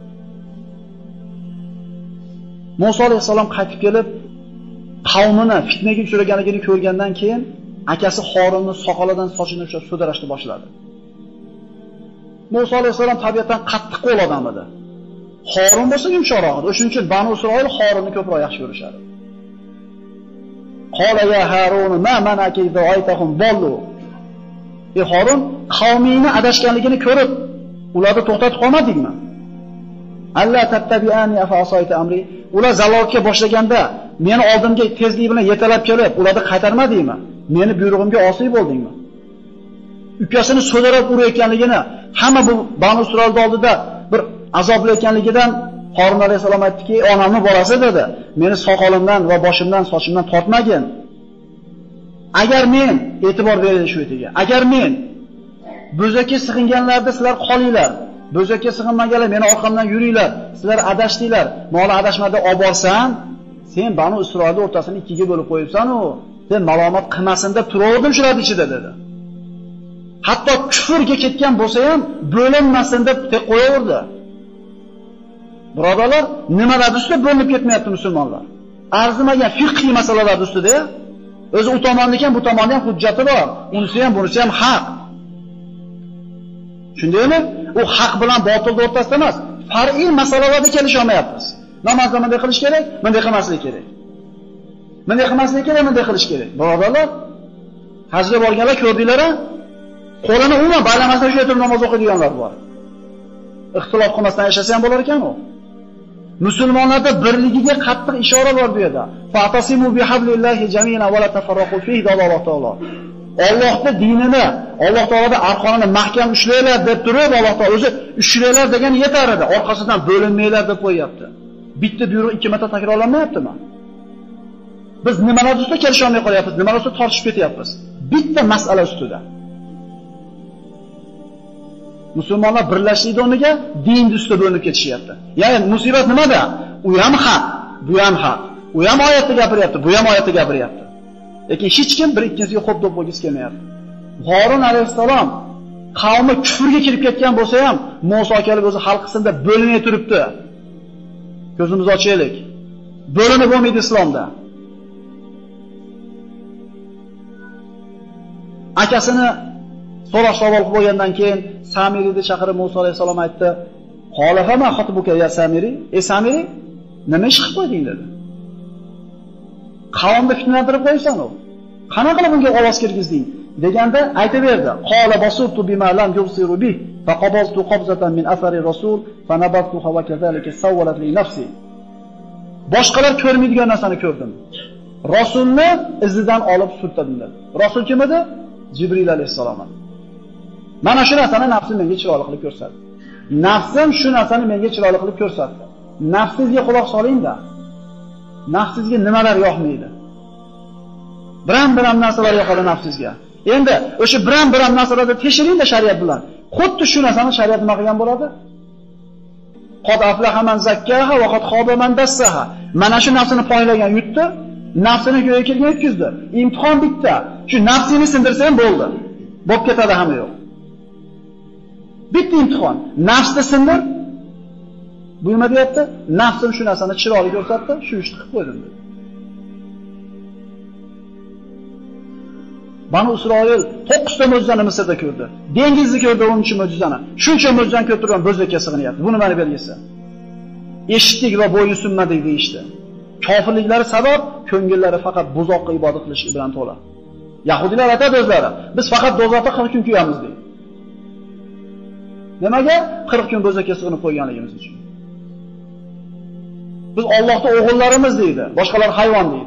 Musa alayhisalom qaytib kelib, qavmini fitnaga uchraganligini ko'rgandan keyin akasi Harunning soqolidan sochini ushlab sudrashni boshladi. Musa alayhisalom tabiatan qattiq qo'l odam edi. Harun bo'lsa yumshoqroq edi. O'shuning uchun Banu Isroil Harunni ko'proq yaxshi ko'rishadi. Qala ya Harun ma manaki da'aytahum ballu. Ey Harun, qavmingni adashganligini ko'rib, ularni to'xtatib qolmadingmi? Alla tattabi'ani afa asayta amri. Ular zalolatga boshlaganda meni oldimga tezlik bilan yetalab kelib, ularni qaytarmadingmi? Meni buyrug'imga osiy bo'ldingmi? Ukasini so'darab urayotganligini, hamma bu Banu Isroil oldida bir azobli ekanligidan Harun alayhisalom aytdiki, "Onamni bolasi" dedi. "Meni soqolimdan va boshimdan, sochimdan tortmagin. Agar men e'tibor beraylik shu etiga. Agar men bo'zakka sig'inganlarda sizlar qolinglar. Bo'zakka sig'inmaganlar meni orqamdan yuringlar. Sizlar adashdinglar. Moli adashmada olib borsam, sen Banu Isroil o'rtasini ikkiga bo'lib qo'yibsan-u, sen malomat qilmasin deb turaverdim shular ichida" dedi. Hatto kufrga ketgan bo'lsa ham bo'linmasin deb tek qo'yaverdi. Birodarlar, nimalar ustida bo'linib ketmayapti musulmonlar? Arzimagan fiqhiy masalalar ustida, o'zi u tomonni ham, bu tomonni ham hujjati bor. Unisi ham, bunisi ham haq. Shundaymi? U haq bilan botilni o'rtasida emas, far'iy masalalarda kelisha olmayapmiz. Namozda bunday qilish kerak, bunday qilmaslik kerak. Bunday qilmaslik kerak, bunday qilish kerak. Birodarlar, hajga borganlar ko'rdinglar-a? Qo'lini umuman baylamasdan shu yerda namoz o'qiydiganlar bor. Ixtilof qilmasdan yashasa ham bo'lar ekan u. Musulmonlarda birligiga qattiq ishora bor bu yerda. Fa'tasimu bihablillahi jami'an va la tafarraqu fihi Alloh taolo. Allohning dinini, Alloh taoloning arqonini mahkam ushlanglar deb turib, Alloh taolo o'zi ushlanglar degani yetar edi. Orqasidan bo'linmanglar deb qo'yapti. Bitta buyruq ikki marta takrorlanmayaptimi? Biz nimalar ustida kelisha olmay qolyapmiz, nimalar ustida tortishib ketyapmiz? Bitta masala ustida. Musulmonlar birlashishdi o'rniga din ustida bo'linib ketishyapti. Ya'ni musibat nimada? U ham haq, bu ham haq. U ham oyatda gapiryapti, bu ham oyatda gapiryapti. Lekin hech kim bir ikkinchisiga xo'p deb bo'lgisi kelmayapti. Harun alayhisalom qavmi kufrga kirib ketgan bo'lsa ham, Musa kelib o'zi xalq qismida bo'linmay turibdi. Ko'zimizni ochaylik. Bo'linib bo'lmaydi islomda. Akasini so'roq savol qilib bo'lgandan keyin Samiriyni chaqirib Musa alayhisalom aytdi: "Qolafa ma xatibuka ya Samiri? Ey Samiri, nima ish qilib qo'yding?" dedi. Qavmni fitnalantirib qo'ysan u. Qanaqa qilib bunga ovoz kirgizding? deganda aytib berdi. Qala basurtu bima lam yubsiru bi, faqabaltu qabzatan min athari rasul, fanabattuha wa kadhalika sawwalat li nafsi. Boshqalar ko'rmaydigan narsani ko'rdim. Rasulni izidan olib surtadim dedi. Rasul kim edi? Jibril alayhisalom. Mana shu narsani nafsim menga chiroyli qilib ko'rsatdi. Nafsim shu narsani menga chiroyli qilib ko'rsatdi. Nafsizga quloq soling-da. Nafsizga nimalar yoqmaydi? Biram-biram narsalar yoqadi nafsizga. Endi o'sha biram-biram narsalarni tekshiring-da shariat bilan. Xuddi shu narsani shariat nima qilgan bo'ladi? Qad aflaha man zakkaha va qad khaba man dassaha. Mana shu nafsini poylagan yutdi, nafsini ko'yga kirgan yetkizdi. Imtihon bitta. Shu nafsini sindirsa ham bo'ldi. Bo'p ketadi hamma yo'q. Bitta imtihon. Nafsni sindir. Bu nima deyapti? Nafsim shu narsani chiroyli ko'rsatdi, shu ishni qilib qo'ydim dedi. Banu Isroil to'qqiz ta mo'jizani Misrda ko'rdi. Dengizni ko'rdi o'ninchi mo'jizani. Shuncha mo'jizani ko'rib turgan bo'zakka sig'inyapti. Buni mana belgisi. Eshitdik va bo'yin sunmadik deyishdi. Kofirliklari sabab ko'ngillari faqat buzoqqa ibodat qilish bilan to'la. Yahudilar aytadi o'zlari, biz faqat dozotda qirq kun kuyamiz deydi. Nimaga? qirq kun bo'zakka sig'inib qo'yganligimiz uchun. Biz Allohning o'g'illarimiz deydi, boshqalar hayvon deydi.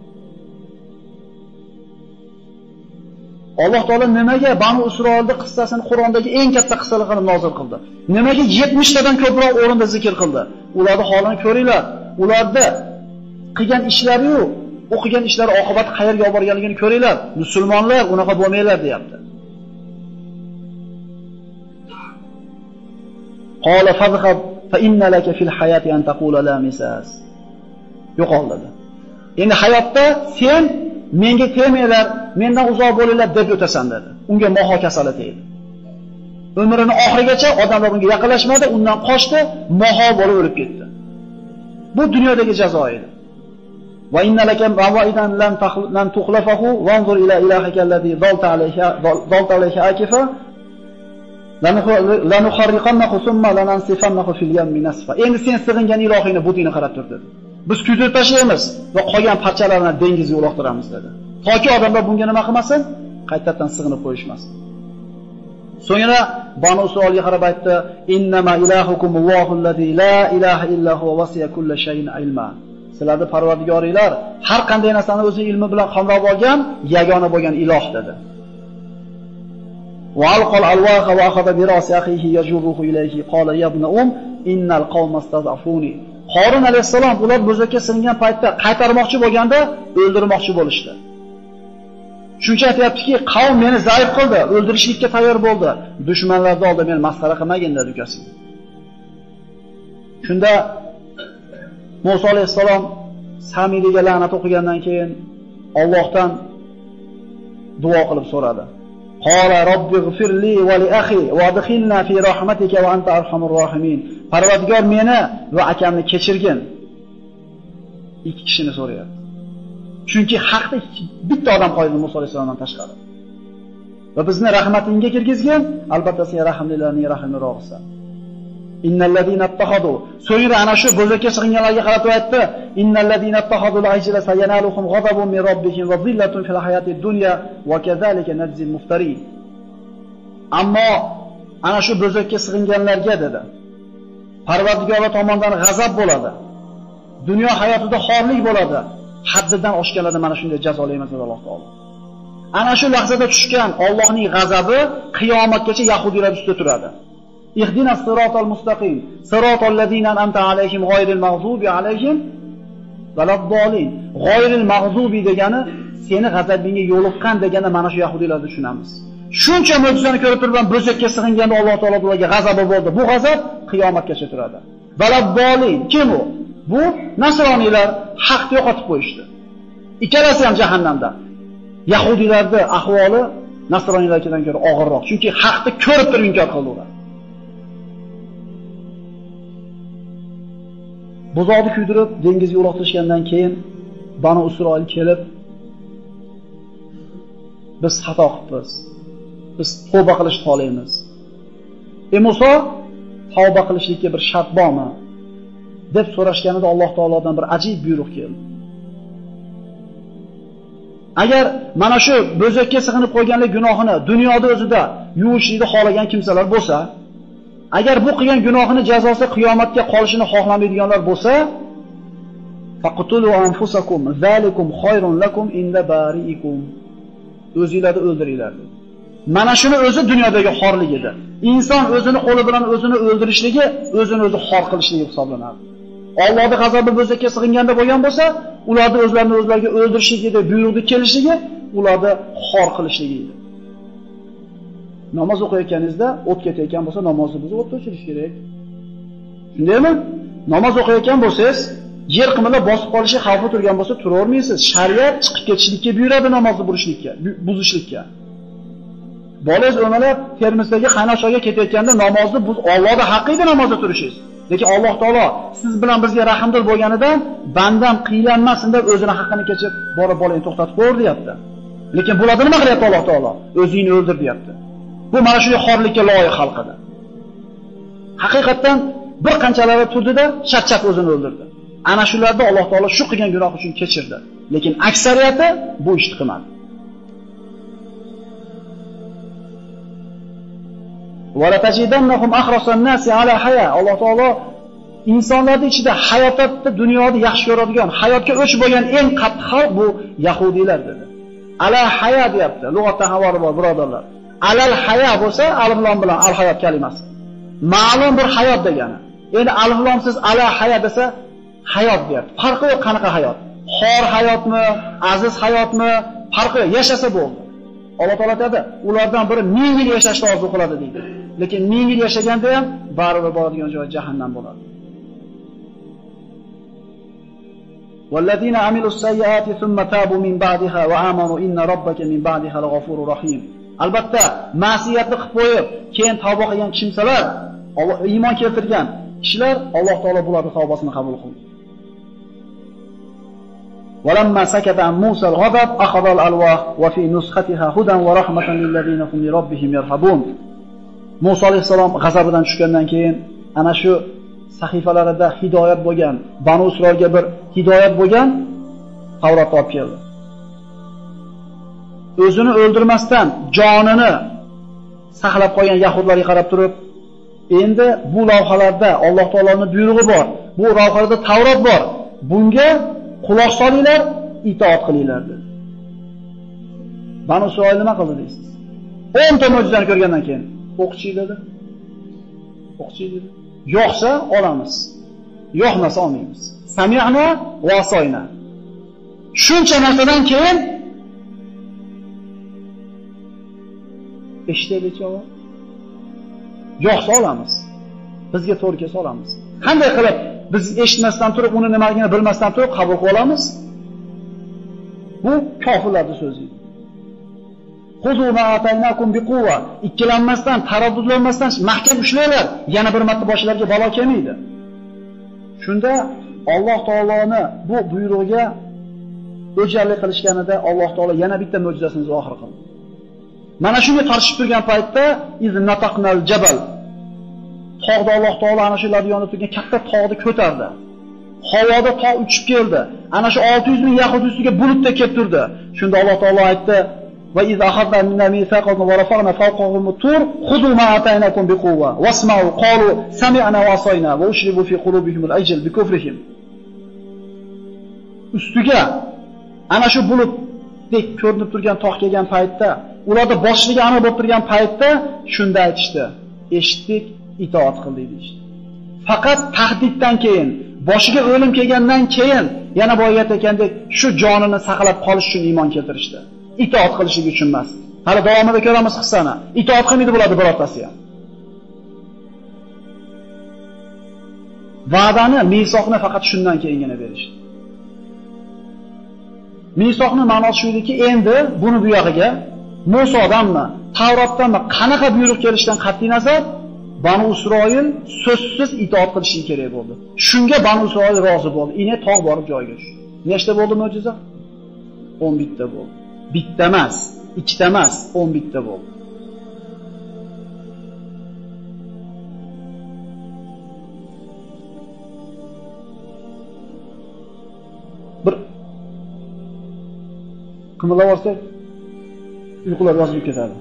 Alloh taolo nimaga Banu Isroilning qissasini Qur'ondagi eng katta qissalar qilib nozil qildi? Nimaga yetmish tadan ko'proq o'rinda zikr qildi? Ularning holini ko'ringlar. Ularda qilgan ishlari-yu, o'qigan ishlari oqibati qayerga olib borganligini ko'ringlar. Musulmonlar unaqa bo'lmanglar deyapti. Qala fadhhab fa inna laka fil hayati an taqula la misas. Yo'qol dedi. Endi hayotda sen menga tegmanglar, mendan uzoq bo'linglar deb o'tasan dedi. Unga moho kasali tegdi. Umrining oxirigacha odamlar unga yaqinlashmadi, undan qochdi, moho bo'lib o'lib ketdi. Bu dunyodagi jazo edi. Va inna laka maw'idan lam lan tukhlafahu wanzur ila ilahika alladhi dhalta alayha dhalta alayha akifa lanuharriqannahu thumma lanansifannahu fil yammi nasfa. Endi sen sig'ingan ilohingni budini qarab tur dedi. Biz kuzatib tashlaymiz va qolgan parchalarini dengizga uloqtiramiz dedi. Toki odamlar bunga nima qilmasin? Qaytadan sig'inib qo'yishmasin. So'ngra Banu Isroilga qarab aytdi: "Innama ilahukumullohu allazi la ilaha illa huwa wasi'a kulli shay'in ilma." Sizlarning Parvardigoringlar har qanday narsani o'zi ilmi bilan qamrab olgan, yagona bo'lgan iloh dedi. Wa alqal alwaqa wa akhadha bi ra'si akhihi yajruhu ilayhi qala ya ibn um innal qawma istad'afuni. Qorun alayhisalom ular bo'zakka singan paytda qaytarmoqchi bo'lganda o'ldirmoqchi bo'lishdi. Shuncha aytayaptiki, qavm meni zaif qildi, o'ldirishlikka tayyor bo'ldi. Dushmanlarning oldida meni masxara qilmagin dedi ukasiga. Shunda Musa alayhisalom Samiriga la'nat o'qigandan keyin Allohdan duo qilib so'radi. Qala robbighfirli va li akhi va adkhilna fi rahmatika va anta arhamur rohimin. Parvardigor meni va akamni kechirgin. Ikki kishini so'rayapti. Chunki haqda bitta odam qoldi Musa alayhisalomdan tashqari. Va bizni rahmatingga kirgizgin, albatta sen rahimlilarning rahimlirog'isan. Innal ladina ittahadu. So'ngra ana shu bo'zakka sig'inganlarga qarab aytdi: Innal ladina ittahadu al-ajla sayanaluhum ghadabun min rabbihim va dhillatun fil hayatid dunya va kazalika najzil muftarin. Ammo ana shu bo'zakka sig'inganlarga dedi: Parvardigorlar tomonidan g'azab bo'ladi. Dunyo hayotida xorlik bo'ladi. Haddidan oshganlarda mana shunday jazolaymiz dedi Alloh taolo. Ana shu lahzada tushgan Allohning g'azabi qiyomatgacha yahudiylar ustida turadi. Ihdina siratal mustaqim, siratal ladina an'amta alayhim g'oyril mag'zubi alayhim valaddallin. G'oyril mag'zubi degani seni g'azabingga yo'liqqan degani mana shu yahudiylarni tushunamiz. Shuncha mo'jizani ko'rib turgan bo'zakka sig'inganda Alloh taolo ularga g'azabi bo'ldi. Bu g'azab qiyomatgacha turadi. Valaddallin kim u? Bu nasroniylar haqni yo'qotib qo'yishdi. Ikkalasi ham jahannamda. Yahudiylarning ahvoli nasroniylardan ko'ra og'irroq. Chunki haqni ko'rib turib inkor qildilar. Buzoqni kuydirib dengizga uloqtirishgandan keyin Banu Isroil kelib biz xato qilibmiz. Biz tavba qilishni xohlaymiz. E Musa tavba qilishlikka bir shart bormi? deb so'rashganida Alloh taolodan bir ajib buyruq keldi. Agar mana shu bo'zakka sig'inib qo'yganlik gunohini dunyoda o'zida yuvishlikni xohlagan kimsalar bo'lsa, agar bu qilgan gunohini jazosi qiyomatga qolishini xohlamaydiganlar bo'lsa, faqtulu anfusakum zalikum khayrun lakum inda bariikum. O'zingizlarni o'ldiringlar. Mana shuni o'zi dunyodagi xorlik edi. Inson o'zini qo'li bilan o'zini o'ldirishligi, o'zini o'zi xor qilishligi hisoblanadi. Allohning g'azabi bo'zakka sig'inganda bo'lgan bo'lsa, ularni o'zlarini o'zlariga o'ldirishligi deb buyruqni kelishligi, ularni xor qilishligi edi. Namoz o'qiyotganingizda o't ketayotgan bo'lsa, namozni buzib o't o'chirish kerak. Shundaymi? Namoz o'qiyotgan bo'lsangiz, yer qimillab bosib qolishi xavfi turgan bo'lsa, turavermaysiz. Shariat chiqib ketishlikka buyuradi namozni burishlikka, buzishlikka. Bolangiz o'malab Termizdagi Qaynoqchoga ketayotganda namozni buz, Allohning haqqi edi namozda turishingiz. Lekin Alloh taolo siz bilan bizga rahmdil bo'lganidan bandam qiylanmasin deb o'zini haqqini kechib borib bolani to'xtatib qo'ydi, deyapti. Lekin bularni nima qilyapti Alloh taolo? O'zingni o'ldir deyapti. Bu mana shunday xorlikka loyiq xalq edi. Haqiqatan bir qanchalari turdida shat-shat o'zini o'ldirdi. Ana shularda Alloh taolo shu qilgan gunoh uchun kechirdi. Lekin aksariyati bu ishni qilmadi. Va la tajidannahum ahrasan nasi ala haya. Alloh taolo insonlarning ichida hayotda dunyoni yaxshi ko'radigan, hayotga o'ch bo'lgan eng qattiq xalq bu yahudiylar dedi. Ala haya deyapti. Lug'atda havori bor, birodarlar. Alal haya bo'lsa alif lom bilan al hayot kalimasi. Ma'lum bir hayot degani. Endi alif lomsiz ala haya desa hayot deyapti. Farqi yo'q qanaqa hayot? Xor hayotmi, aziz hayotmi? Farqi yo'q, yashasa bo'ldi. Alloh taolo aytadi, ulardan biri ming yil yashashni orzu qiladi deydi. Lekin ming yil yashaganda ham baribir boradigan joy jahannam bo'ladi. والذين عملوا السيئات ثم تابوا من بعدها وآمنوا إن ربك من بعدها لغفور رحيم. Albatta, ma'siyatni qilib qo'yib, keyin tavba qilgan kimsalar, iymon keltirgan kishilar Alloh taolo bularning tavbasini qabul qildi. ولما سكت عن موسى الغضب أخذ الألواح وفي نسختها هدى ورحمة للذين هم لربهم يرهبون. Musa alayhisalom g'azabidan tushgandan keyin ana shu sahifalarida hidoyat bo'lgan, Banu Isroilga bir hidoyat bo'lgan Tavrot olib keldi. O'zini o'ldirmasdan jonini saqlab qolgan yahudlarga qarab turib, endi bu lavhalarda Alloh taoloning buyrug'i bor. Bu lavhalarda Tavrot bor. Bunga quloq solinglar, itoat qilinglar dedi. Banu Isroil nima qildi deysiz? o'n ta mo'jizani ko'rgandan keyin o'qchi dedi. O'qchi dedi. Yo'qsa olamiz. Yo'qmasa olmaymiz. Sami'na va asoyna. Shuncha narsadan keyin eshitaylik javob. Yo'qsa olamiz. Bizga to'g'ri kelsa olamiz. Qanday qilib biz eshitmasdan turib, uni nimaligini bilmasdan turib qabul qilib olamiz? Bu kofirlarning so'zi. Xuzu ma ataynakum biquva. Ikkilanmasdan, taraddudlanmasdan mahkam ushlanglar. Yana bir marta boshlarga balo kelmaydi. Shunda Alloh taoloni bu buyrug'iga o'jarlik qilishganida Alloh taolo yana bitta mo'jizasini zohir qildi. Mana shunga qarshi turgan paytda iz nataqnal jabal. Tog'da Alloh taolo ana shularning yonida turgan katta tog'ni ko'tardi. Havoda tog' uchib keldi. Ana shu olti yuz ming yahud ustiga bulutda kelib turdi. Shunda Alloh taolo aytdi: "Va iz akhadna minna mithaqan wa rafa'na fawqahum tur khudu ma ataynakum biquwwa wasma'u qalu sami'na wa asayna wa ushribu fi qulubihim al-ajl bi kufrihim." Ustiga ana shu bulutdek ko'rinib turgan tog' kelgan paytda, ularda boshligi aniq bo'lib turgan paytda shunda aytishdi: "Eshitdik, itoat qildik" deydi. Faqat tahdiddan keyin, boshiga o'lim kelgandan keyin yana boya aytgandek shu jonini saqlab qolish uchun iymon keltirishdi. Itoat qilishlik uchun emas. Hali davomida ko'ramiz qissani. Itoat qilmaydi bo'ladi birortasi ham. Va'dani, misoqni faqat shundan keyingina berishdi. Misoqni ma'nosi shu ediki, endi buni bu yog'iga Musodanmi, Tavrotdanmi qanaqa buyruq kelishidan qat'iy nazar Banu Isroil so'zsiz itoat qilishi kerak bo'ldi. Shunga Banu Isroil rozi bo'ldi. Ine tog' borib joyiga tushdi. Nechta bo'ldi mo'jiza? o'n bitta bo'ldi. Bitta emas, ikkita emas, o'n bitta bo'ldi. Bir qimillab olsak, uyqular yozilib ketadi.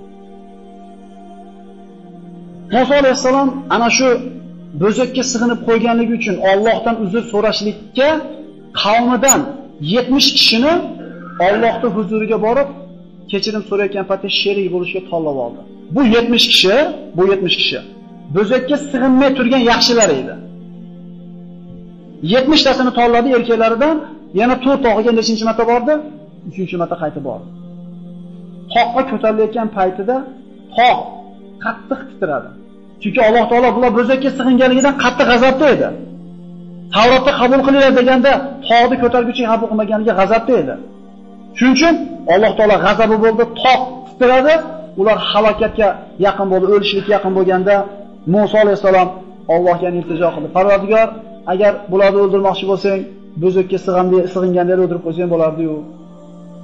Musa alayhissalom ana shu bo'zakka sig'inib qo'yganligi uchun Allohdan uzr so'rashlikka qavmidan yetmish kishini Allohning huzuriga borib kechirim so'rayotgan paytda sherik bo'lishga tanlab oldi. Bu yetmish kishi, bu yetmish kishi bo'zakka sig'inmay turgan yaxshilar edi. yetmish tasini tanladi erkaklaridan, yana to'rt tog'iga nechinchi marta bordi? uchinchi marta qaytib bordi. Toqqa ko'tarilayotgan paytida tog' qattiq titradi. Chunki Alloh taolo bular bo'zakka sig'inganligidan qattiq g'azabda edi. Tavrotda qabul qilinglar deganda tog'ni ko'targuchi qabul qilmaganiga g'azabda edi. Shuning uchun Alloh taolo g'azabi bo'ldi, tog' titradi, ular halokatga yaqin bo'ldi, o'lishlikka yaqin bo'lganda Musa alayhisalom Allohga iltijo qildi. Parvardigor, agar bularni o'ldirmoqchi bo'lsang, bo'zakka sig'inganda o'ldirib qo'ysang bo'lardi-yu.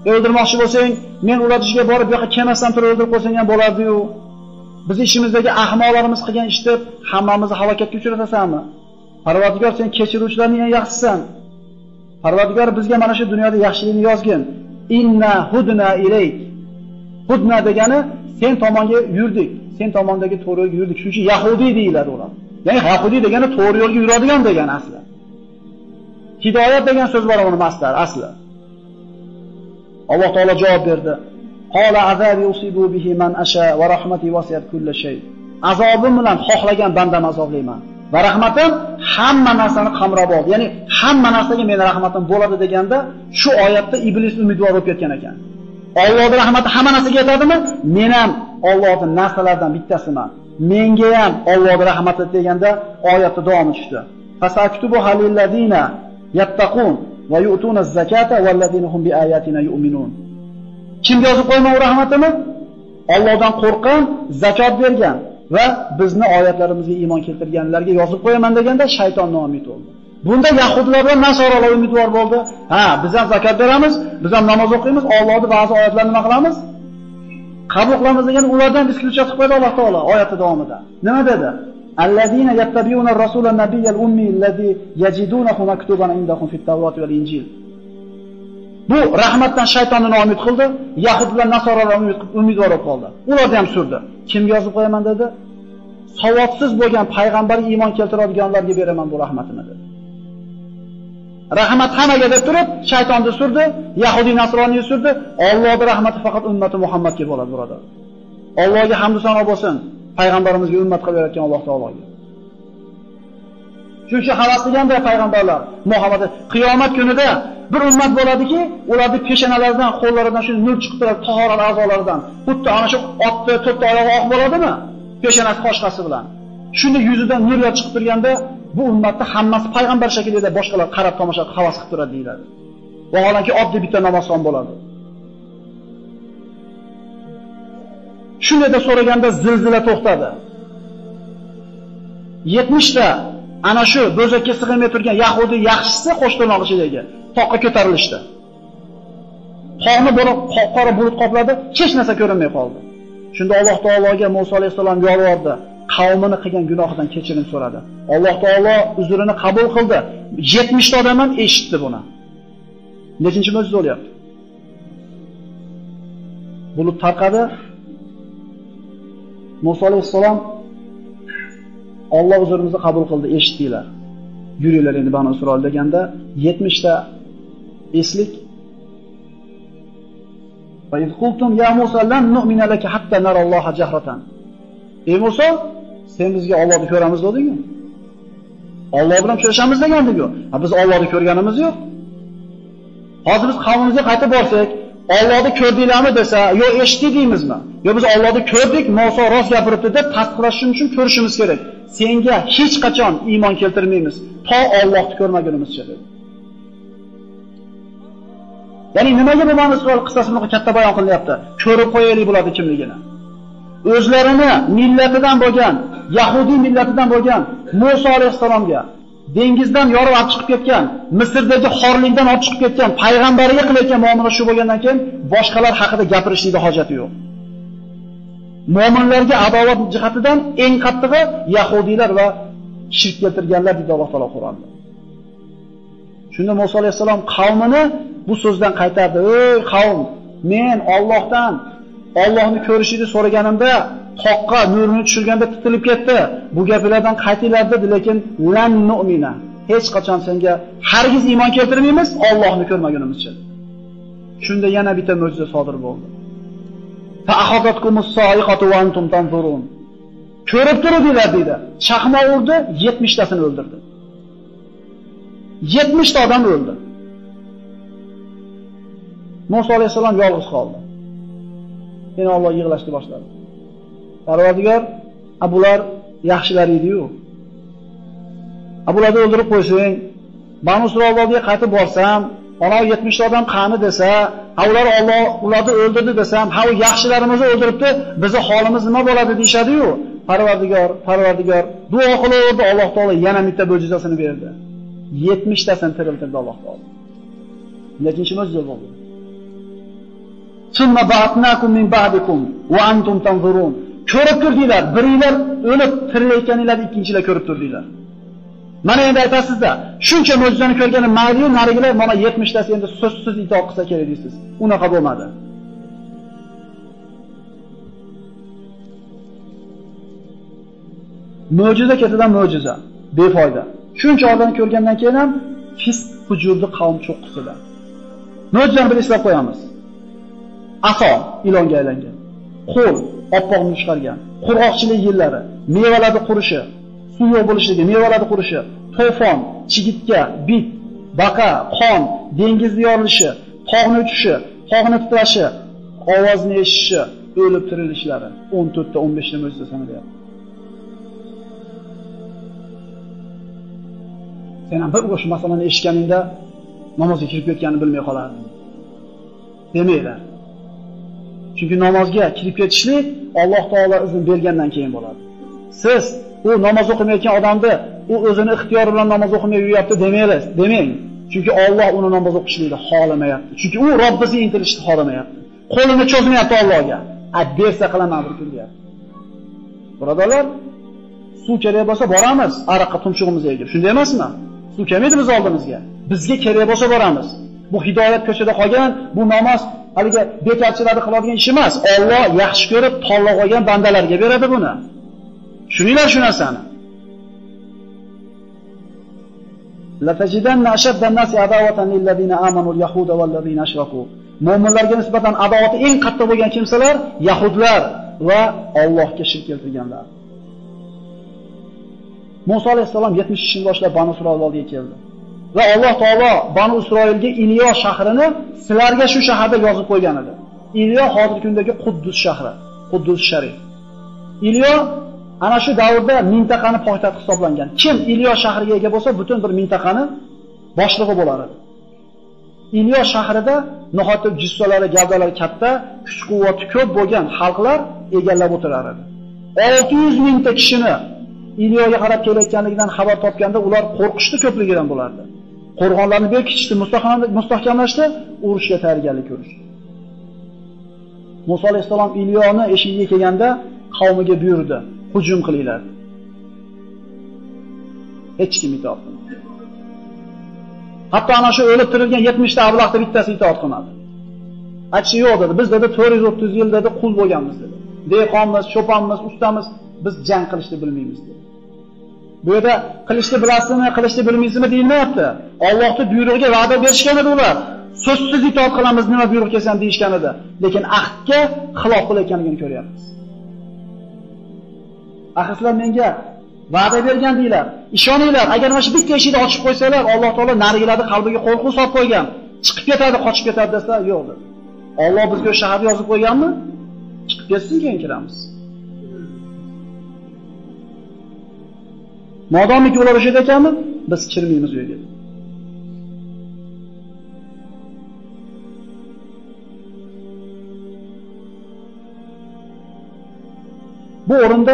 O'ldirmoqchi bo'lsang, men ular ishiga borib, bu yoqqa kelmasdan turib o'ldirib qo'ysang ham bo'lardi-yu. Biz ishimizdagi ahmoqlarimiz qilgan ishni hammamizni halokatga uchratasanmi? Parvardigor, sen kechiruvchilarning eng yaxshisisan. Parvardigor bizga mana shu dunyoda yaxshilikni yozgin. Inna hudna ilayk. Hudna degani sen tomonga yurdik, sen tomondagi to'g'ri yo'lga yurdik. Shuning uchun Yahudiy deyiladi ular. Ya'ni Yahudiy degani to'g'ri yo'lga yuradigan degani asli. Hidoyat degan so'z bor uni masdar asli. Alloh taolo javob berdi. Qala azabi usibu bihi man asha va rahmati wasiyat kulli shay. Azobim bilan xohlagan bandam azoblayman. Va rahmatim hamma narsani qamrab oldi. Ya'ni hamma narsaga mening rahmatim bo'ladi deganda shu oyatda iblis umidvor bo'lib ketgan ekan. Allohning rahmati hamma narsaga yetadimi? Men ham Allohning narsalaridan bittasiman. Menga ham Allohning rahmati deganda oyatda davomi tushdi. Fasaktubu halil ladina yattaqun va yu'tuna az-zakata wal ladina hum bi ayatina yu'minun. Kimga yozib qo'yman rahmatini? Allohdan qo'rqqan, zakot bergan va bizni oyatlarimizga iymon keltirganlarga yozib qo'yaman deganda shayton noumid bo'ldi. Bunda yahudlar va nasoralar umidvor bo'ldi. Ha, biz ham zakot beramiz, biz ham namoz o'qiymiz, Allohning ba'zi oyatlarini nima qilamiz? Qabul qilamiz degan ulardan исключать qilib qo'ydi Alloh taolo oyati davomida. Nima dedi? Allazina yattabi'una ar-rasulan nabiyyal ummi allazi yajidunahu maktuban indahum fit-tawrat wal injil. Bu rahmatdan shaytonni noumid qildi, yahudlar nasoralar umidvor bo'lib qoldi. Ularni ham surdi. Kimga yozib qo'yaman dedi? Savodsiz bo'lgan payg'ambarga iymon keltiradiganlarga beraman bu rahmatini dedi. Rahmat hammaga deb turib, shaytonni surdi, Yahudi nasroniyni surdi. Allohning rahmati faqat ummati Muhammadga bo'ladi, birodar. Allohga hamd va sano bo'lsin, payg'ambarimizga ummat qilib yaratgan Alloh taologa. Chunki havas qilganda payg'ambarlar Muhammad qiyomat kunida bir ummat bo'ladiki, ularning peshonalaridan, qo'llaridan shu nur chiqib turadi, tahorat a'zolaridan. Xuddi ana shu otni to'rtta oyog'i oq bo'ladimi? Peshonasi qoshqasi bilan. Shunda yuzidan nurlar chiqib turganda, bu ummatda hammasi payg'ambar shaklida boshqalar qarab tomosha qilib havas qilib turadi deyiladi. Vaholanki oddiy bitta namozxon bo'ladi. Shunda so'raganda zilzila to'xtadi. yetmish ta ana shu bo'zakka sig'may turgan Yahudi yaxshisi qo'shtirnoq ichidagi toqqa ko'tarilishdi. Qonni bo'lib qora bulut qopladi, hech narsa ko'rinmay qoldi. Shunda Alloh taologa Musa alayhisalom yolvordi, qavmini qilgan gunohidan kechirim so'radi. Alloh taolo uzrini qabul qildi. yetmish ta odam ham eshitdi buni. Nechinchi mo'jiza bo'lyapti? Bulut tarqadi. Musa alayhisalom Alloh uzrimizni qabul qildi, eshitdinglar. Yuringlar endi Banu Isroil deganda yetmish ta eslik. Va iz qultum ya Musa lan nu'mina laka hatta naralloha jahratan. Ey Musa, sen bizga Allohni ko'ramiz deding-ku. Alloh bilan ko'rishamiz degandik-ku. Ha biz Allohni ko'rganimiz yo'q. Hozir biz qavmimizga qaytib borsak, Allohni ko'rdinglarmi desa, yo eshitdik deymizmi? Yo biz Allohni ko'rdik, Musa rost gapiribdi deb tasdiqlash uchun ko'rishimiz kerak. Senga hech qachon iymon keltirmaymiz, to Allohni ko'rmagunimizcha dedi. Ya'ni nimaga bu Banu Isroil qissasini katta bayon qilyapti? Ko'rib qo'yaylik bo'ladi kimligini. O'zlarini millatidan bo'lgan, Yahudi millatidan bo'lgan Musa alayhisalomga dengizdan yorib olib chiqib ketgan, Misrdagi xorlikdan olib chiqib ketgan payg'ambariga qilayotgan muomala shu bo'lgandan keyin boshqalar haqida gapirishning hojati yo'q. Mu'minlarga adovat jihatidan eng qattig'i Yahudiylar va shirk keltirganlar dedi Alloh taolo Qur'onda. Shunda Musa alayhisalom qavmini bu so'zdan qaytardi. Ey qavm, men Allohdan Allohni ko'rishini so'raganimda qoqqa nurini tushirganda titilib ketdi. Bu gaplardan qaytinglar dedi, lekin lan nu'mina. Hech qachon senga hargiz iymon keltirmaymiz, Allohni ko'rmagunimizcha. Shunda yana bitta mo'jiza sodir bo'ldi. Fa ahadatkumus sa'iqatu wa antum tanzurun. Ko'rib turibdilar dedi. Chaqmoq urdi, yetmish tasini o'ldirdi. yetmish ta odam o'ldi. Musa alayhisalom yolg'iz qoldi. Yana Alloh yig'lashni boshladi. Parvardigor, abular yaxshilar edi-yu. Abularni o'ldirib qo'ysang, Banu Isroilga qaytib borsam, ana yetmish ta odam qani desa, ha ular Alloh ularni o'ldirdi desam, ha u yaxshilarimizni o'ldiribdi, bizni holimiz nima bo'ladi deyshadi-yu. Parvardigor, Parvardigor duo qilaverdi, Alloh taolo yana bitta mo'jizasini berdi. yetmish tasini tiriltirdi Alloh taolo. Nechinchi mo'jiza bo'ldi? Summa ba'atnakum min ba'dikum wa antum tanzurun. Ko'rib turdinglar, biringlar o'lib tirilayotganinglarni ikkinchilar ko'rib turdinglar. Mana endi aytasizda, shuncha mo'jizani ko'rgani mayli, narigilar mana yetmishtasi endi so'zsiz itoat qilsa kerak deysiz. Unaqa bo'lmadi. Mo'jiza ketidan mo'jiza, befoyda. Shuncha odamni ko'rgandan keyin ham fisq hujurli qavm cho'qqisida. Mo'jizani bir eslab qo'yamiz. Aso ilonga aylangan. Qo'l oppoq nur chiqargan. Qurg'oqchilik yillari, mevalarning qurishi, suv yo'q bo'lishligi, mevalarning qurishi, to'fon, chigitga, bit, baqa, qon, dengizni yorilishi, tog'ni uchishi, tog'ni titrashi, ovozni eshishi, o'lib tirilishlari o'n to'rt ta o'n besh ta mo'jiza sanalyapti. Sen ham bir o'sha masalani eshitganingda namozga kirib ketganini bilmay qolarding. Demaylar. Chunki namozga kirib ketishlik Alloh taolo izn bergandan keyin bo'ladi. Siz u namoz o'qimayotgan odamni u o'zini ixtiyori bilan namoz o'qimay yuryapti demaysiz, demang. Chunki Alloh uni namoz o'qishlikni xohlamayapti. Chunki u Robbisiga intilishni xohlamayapti. Qo'lini cho'zmayapti Allohga. A bersa qilaman bir kun deyapti. Birodarlar, suv kerak bo'lsa boramiz, ariqqa tumshug'imizga egib. Shunday emasmi? Suv kelmaydi biz oldimizga. Bizga kerak bo'lsa boramiz. Bu hidoyat ko'chada qolgan, bu namoz haliga betarchilarni qiladigan ish emas. Alloh yaxshi ko'rib tanlab olgan bandalarga beradi buni. Tushuninglar shu narsani. La tajidanna ashadda an-nasi adawatan lil ladina amanu al-yahuda wal ladina ashraku. Mu'minlarga nisbatan adovati eng qattiq bo'lgan kimsalar yahudlar va Allohga shirk keltirganlar. Musa alayhisalom yetmish yil boshlab Banu Isroil oldiga keldi. Va Alloh taolo Banu Isroilga Iliyo shahrini sizlarga shu shaharda yozib qo'ygan edi. Iliyo hozirgi kundagi Quddus shahri, Quddus sharif. Iliyo ana shu davrda mintaqani poytaxt hisoblangan. Kim Iliyo shahriga ega bo'lsa, butun bir mintaqani boshlig'i bo'lar edi. Iliyo shahrida nihoyatda jissolari, gavdalari katta, kuch-quvvati ko'p bo'lgan xalqlar egallab o'tirar edi. olti yuz mingta kishini Iliyoga qarab kelayotganligidan xabar topganda ular qo'rqishdi ko'pligidan bo'lardi. Qo'rg'onlarni bekitishdi, mustahkamlashdi, urushga tayyorgarlik ko'rishdi. Musa alayhisalom Iliyoni eshigiga kelganda qavmiga buyurdi, hujum qilinglar. Hech kim itoat qilmadi. Hatto ana shu o'lib tirilgan yetmish ta ablahda bittasi itoat qilmadi. Aytchi yo'q dedi, biz dedi to'rt yuz o'ttiz yil dedi qul bo'lganmiz dedi. Dehqonmiz, cho'ponmiz, ustamiz, biz jang qilishni bilmaymiz dedi. Bu yerda qilishni bilasizmi, qilishni bilmaysizmi deyilmayapti. Allohning buyrug'iga va'da berishgan edi ular. So'zsiz itoat qilamiz, nima buyruq kelsa ham deyishgan edi. Lekin ahdga xilof qilayotganligini ko'ryapmiz. Ahizlar menga va'da bergan deylar. Ishoninglar, agar mana shu bitta eshikni ochib qo'ysalar, Alloh taolo narigilarning qalbiga qo'rquv solib qo'ygan. Chiqib ketadi, qochib ketadi desa, yo'q dedi. Alloh bizga shaharni yozib qo'yganmi? Chiqib ketsin, keyin kiramiz. Modomiki ular o'sha ekanmi, biz kirmaymiz uyga. Bu o'rinda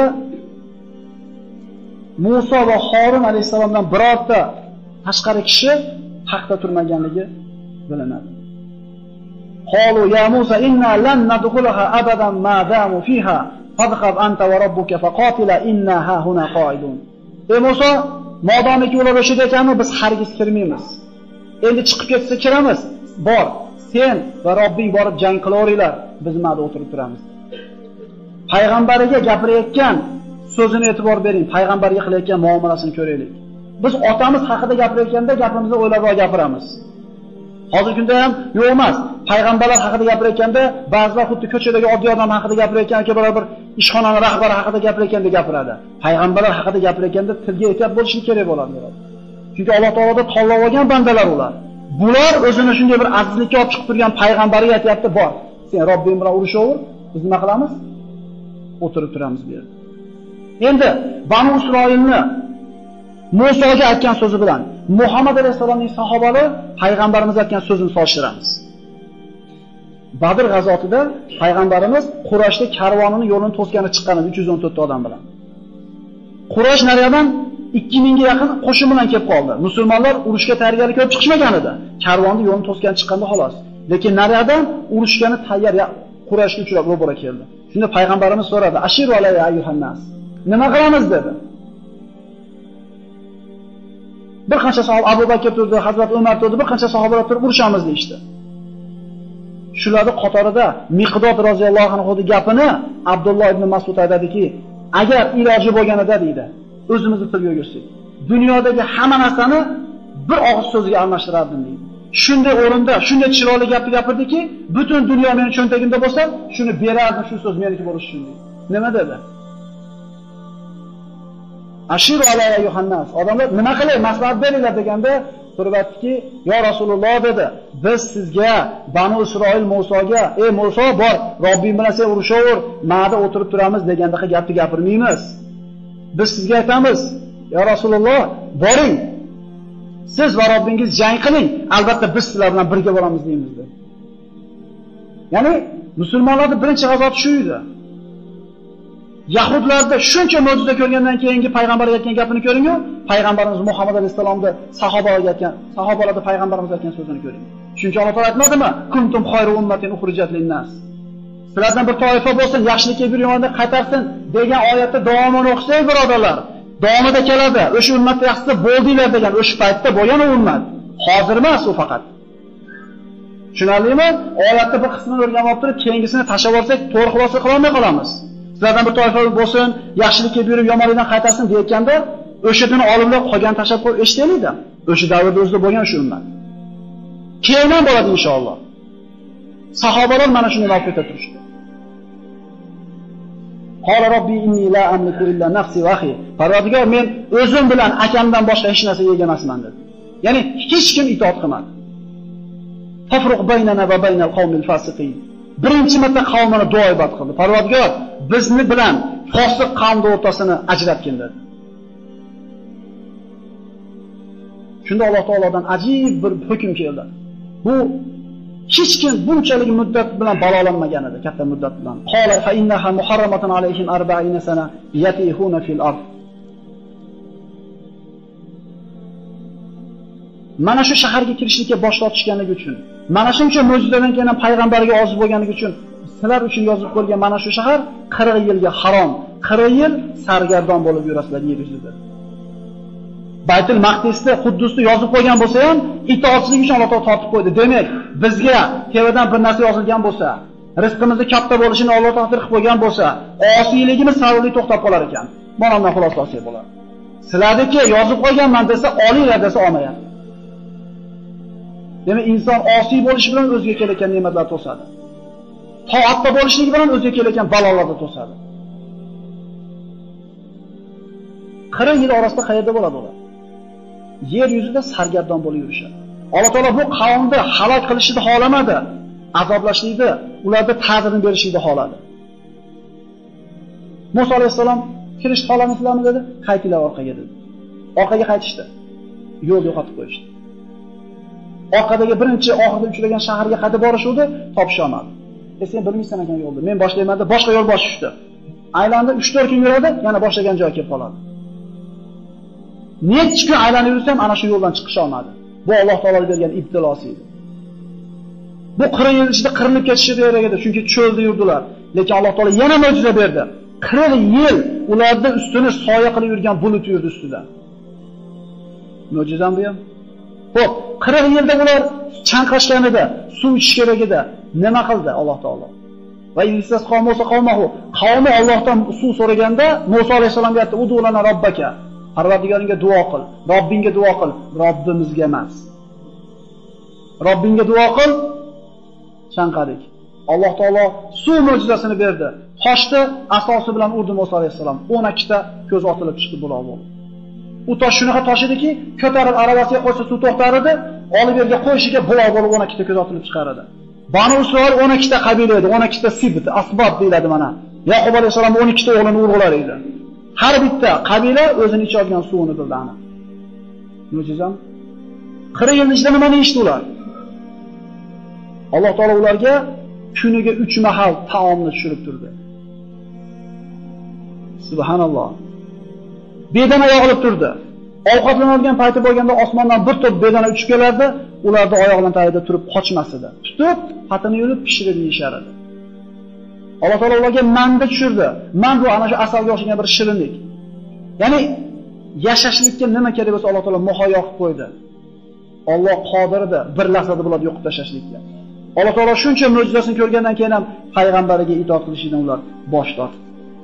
Musa va Harun alayhisalomdan birorta tashqari kishi haqda turmaganligi bilinadi. Qalu ya Musa inna lan nadkhulaha abadan ma damu fiha fadhhab anta va robbuka faqatila inna ha huna qa'idun. Ey Musa, modomiki ular o'sha ekanmi, biz hargiz kirmaymiz. Endi chiqib ketsa kiramiz. Bor, sen va Robbing borib jang qilaveringlar, biz ma'da o'tirib turamiz. Payg'ambariga gapirayotgan so'zini e'tibor bering, payg'ambarga qilayotgan muomalasini ko'raylik. Biz otamiz haqida gapirayotganda gapimizni o'ylab gapiramiz. Hozirgi kunda ham yo'q emas. Payg'ambarlar haqida gapirayotganda ba'zilar xuddi ko'chadagi oddiy odam haqida gapirayotgan yoki bir ishxonaning rahbari haqida gapirayotganda gapiradi. Payg'ambarlar haqida gapirayotganda tilga ehtiyot bo'lishi kerak bo'ladi. Chunki Alloh taoloda tanlab olgan bandalar ular. Bular o'zini shunday bir azizlikka olib chiqib turgan payg'ambarga aytayapti, bor. Sen Robbing bilan urushaver, biz nima qilamiz? O'tirib turamiz bu yerda. Endi Banu Isroilni Musoga aytgan so'zi bilan Muhammad alayhisolamning sahobalari payg'ambarimiz aytgan so'zini solishtiramiz. Badr g'azotida payg'ambarimiz Qurayshda karvonini yo'lini to'sgani chiqqan uch yuz o'n to'rt ta odam bilan. Quraysh nariyadan ikki mingga yaqin qo'shin bilan kelib qoldi. Musulmonlar urushga tayyorgarlik ko'rib chiqishmagan edi. Karvonni yo'lini to'sgan chiqqanda xolos. Lekin nariyadan urushgani tayyor Qurayshga uchrab ro'bara keldi. Shunda payg'ambarimiz so'radi: "Ashiru alayya ayyuhan nas." Nima qilamiz dedi. Bir qancha sahoba Abu Bakr turdi, Hazrat Umar turdi, bir qancha sahobalar turib urushamiz deydi. Shularning qatorida Miqdod roziyallohu anhuning gapini Abdulloh ibn Mas'ud aytadiki, agar iloji bo'lganida deydi, o'zimizni tilga o'girsak, dunyodagi hamma narsani bir og'iz so'zga almashtirardim deydi. Shunday o'rinda, shunday chiroyli gapni gapirdiki, butun dunyo meni cho'ntagimda bo'lsa, shuni berardim, shu so'z meniki bo'lishi uchun deydi. Nima dedi? Ashiru alayya Yuhannas. Odamlar nima qilay, maslahat beringlar deganda turib aytdiki, "Ya Rasululloh" dedi, "Biz sizga Banu Isroil Musoga, ey Muso bor, Robbing bilan sen urushaver, ma'da o'tirib turamiz degandaqa gapni gapirmaymiz. Biz sizga aytamiz, ya Rasululloh, boring. Siz va Robbingiz jang qiling, albatta biz sizlar bilan birga bo'lamiz" deymiz dedi. Ya'ni musulmonlarning birinchi g'azoti shu edi. Yahudlarda shuncha mo'jiza ko'rgandan keyingi payg'ambar aytgan gapini ko'ring-ku, payg'ambarimiz Muhammad alayhisalomda sahobalarga aytgan, sahobalarda payg'ambarimiz aytgan so'zini ko'ring. Shuncha Alloh taolo aytmadimi? Kuntum khayru ummatin ukhrijat lin-nas. Sizlardan bir toifa bo'lsin, yaxshilikka bir yomondan qaytarsin degan oyatda davomini o'qisak, birodarlar, davomida keladi. O'sha ummatda yaxshisi bo'ldinglar degan o'sha paytda bo'lgan ummat. Hozir emas u faqat. Tushunarlimi? Oyatda bir qismini o'rganib olib turib, keyingisini tashlab olsak, to'g'ri xulosa qila olmay qolamiz. Sizlardan bir toifa bo'lsin, yaxshilikka buyurib yomonlikdan qaytarsin deyotganda, o'shadan olimlar qolgan tashlab qo'yib eshitaylikda. O'sha davrda o'zida bo'lgan shu ummat. Keyin ham bo'ladi inshaalloh. Sahobalar mana shuni olib ketib turishdi. Qala robbi inni la amliku illa nafsi va akhi. Parvardigor, men o'zim bilan akamdan boshqa hech narsa ega emasman dedi. Ya'ni hech kim itoat qilmadi. Tafruq baynana va baynal qawmil fasiqin. Birinchi marta qavmini duoibat qildi. Parvardigor, bizni bilan fosiq qavmning o'rtasini ajratgin dedi. Shunda Alloh taolodan ajib bir hukm keldi. Bu hech kim bunchalik muddat bilan balolanmagan edi, katta muddat bilan. Qala fa innaha muharramatun alayhim arba'ina sana yatihuna fil ard. Mana shu shaharga kirishlikka bosh tortishganligi uchun, mana shuncha mo'jizadan keyin payg'ambarga ozib bo'lganligi uchun sizlar uchun yozib qo'yilgan mana shu shahar qirq yilga harom, qirq yil sargardon bo'lib yurasizlar yer yuzida. Baytul Maqdisda, Quddusda yozib qo'ygan bo'lsa ham, itoatsizlik uchun Alloh taolo tortib qo'ydi. Demak, bizga tevadan bir narsa yozilgan bo'lsa, rizqimizni katta bo'lishini Alloh taqdir qilib qo'ygan bo'lsa, osiyligimiz sababli to'xtab qolar ekan. Mana bundan xulosa olsak bo'ladi. Sizlarniki yozib qo'yganman desa, olinglar desa olmayapti. Demak, inson osiy bo'lishi bilan o'ziga kelayotgan ne'matlar to'sadi. Toatda bo'lishligi bilan o'ziga kelayotgan balolarni to'sadi. qirq yil orasida qayerda bo'ladi ular? Yer yuzida sargardon bo'lib yurishadi. Alloh taolo bu qavmni halok qilishni xohlamadi, azoblashlikni, ularga ta'zirini berishni xohladi. Musa alayhisalom kirish xohlamaysizlarmi dedi? Qaytinglar orqaga dedi. Orqaga qaytishdi. Yo'l yo'qotib qo'yishdi. Orqadagi birinchi oxirida uchragan shaharga qaytib borishuvdi, topisha olmadi. E sen bilmaysan ekan yo'lni. Men boshlayman deb boshqa yo'l bosishdi. Aylandi uch to'rt kun yuradi, yana boshlagan joyga kelib qoladi. Necha kun aylanib yursam, ana shu yo'ldan chiqisha olmadi. Bu Alloh taolo bergan ibtilosi edi. Bu qirq yil ichida qirilib ketishi kerak edi, chunki cho'lda yurdilar. Lekin Alloh taolo yana mo'jiza berdi. qirq yil ularning ustini soya qilib yurgan bulut yurdi ustida. Mo'jizam bu ham. Xo'p, qirq yilda ular chanqashganida, suv ichish kerak edi. Nima qildi Alloh taolo? Va insiz qavmosa qavmahu. Qavmi Allohdan suv so'raganda Musa alayhisolamga aytdi: "Udulana robbaka." Parvardigoringga duo qil, Robbingga duo qil, Robbimizga emas. Robbingga duo qil. Chanqadik. Alloh taolo suv mo'jizasini berdi. Toshni asosi bilan urdi Musa alayhisalom. o'n ikkita ko'z otilib chiqdi buloq bo'ldi. U tosh shunaqa tosh ediki, ko'tarib aravasiga qo'ysa suv to'xtar edi, olib yerga qo'yishiga buloq bo'lib o'n ikkita ko'z otilib chiqar edi. Banu Isroil o'n ikkita qabila edi, o'n ikkita sibt, asbab deyiladi mana. Yaqub alayhisalom o'n ikkita o'g'lini urg'ular edi. Har bitta qabila o'zini ichadigan suvini bildi ana. Mo'jizam. qirq yil ichida nima deyishdi ular? Alloh taolo ularga kuniga uch mahal taomni tushirib turdi. Subhanalloh. Bedana yog'ilib turdi. Ovqatlanadigan payti bo'lganda osmondan bir to'p bedana uchib kelardi, ularni oyoqlarining tagida turib qochmas edi. Tutib, xatini yulib pishirib yeyishar edi. Alloh taolo ularga manni tushirdi. Man bu ana shu asalga o'xshagan bir shirinlik. Ya'ni yashashlikka nima kerak bo'lsa Alloh taolo muhayyo qilib qo'ydi. Alloh qodir edi bir lahzada bularni yo'qib tashlashlikka. Alloh taolo shuncha mo'jizasini ko'rgandan keyin ham payg'ambariga itoat qilishdan ular bosh tortdi.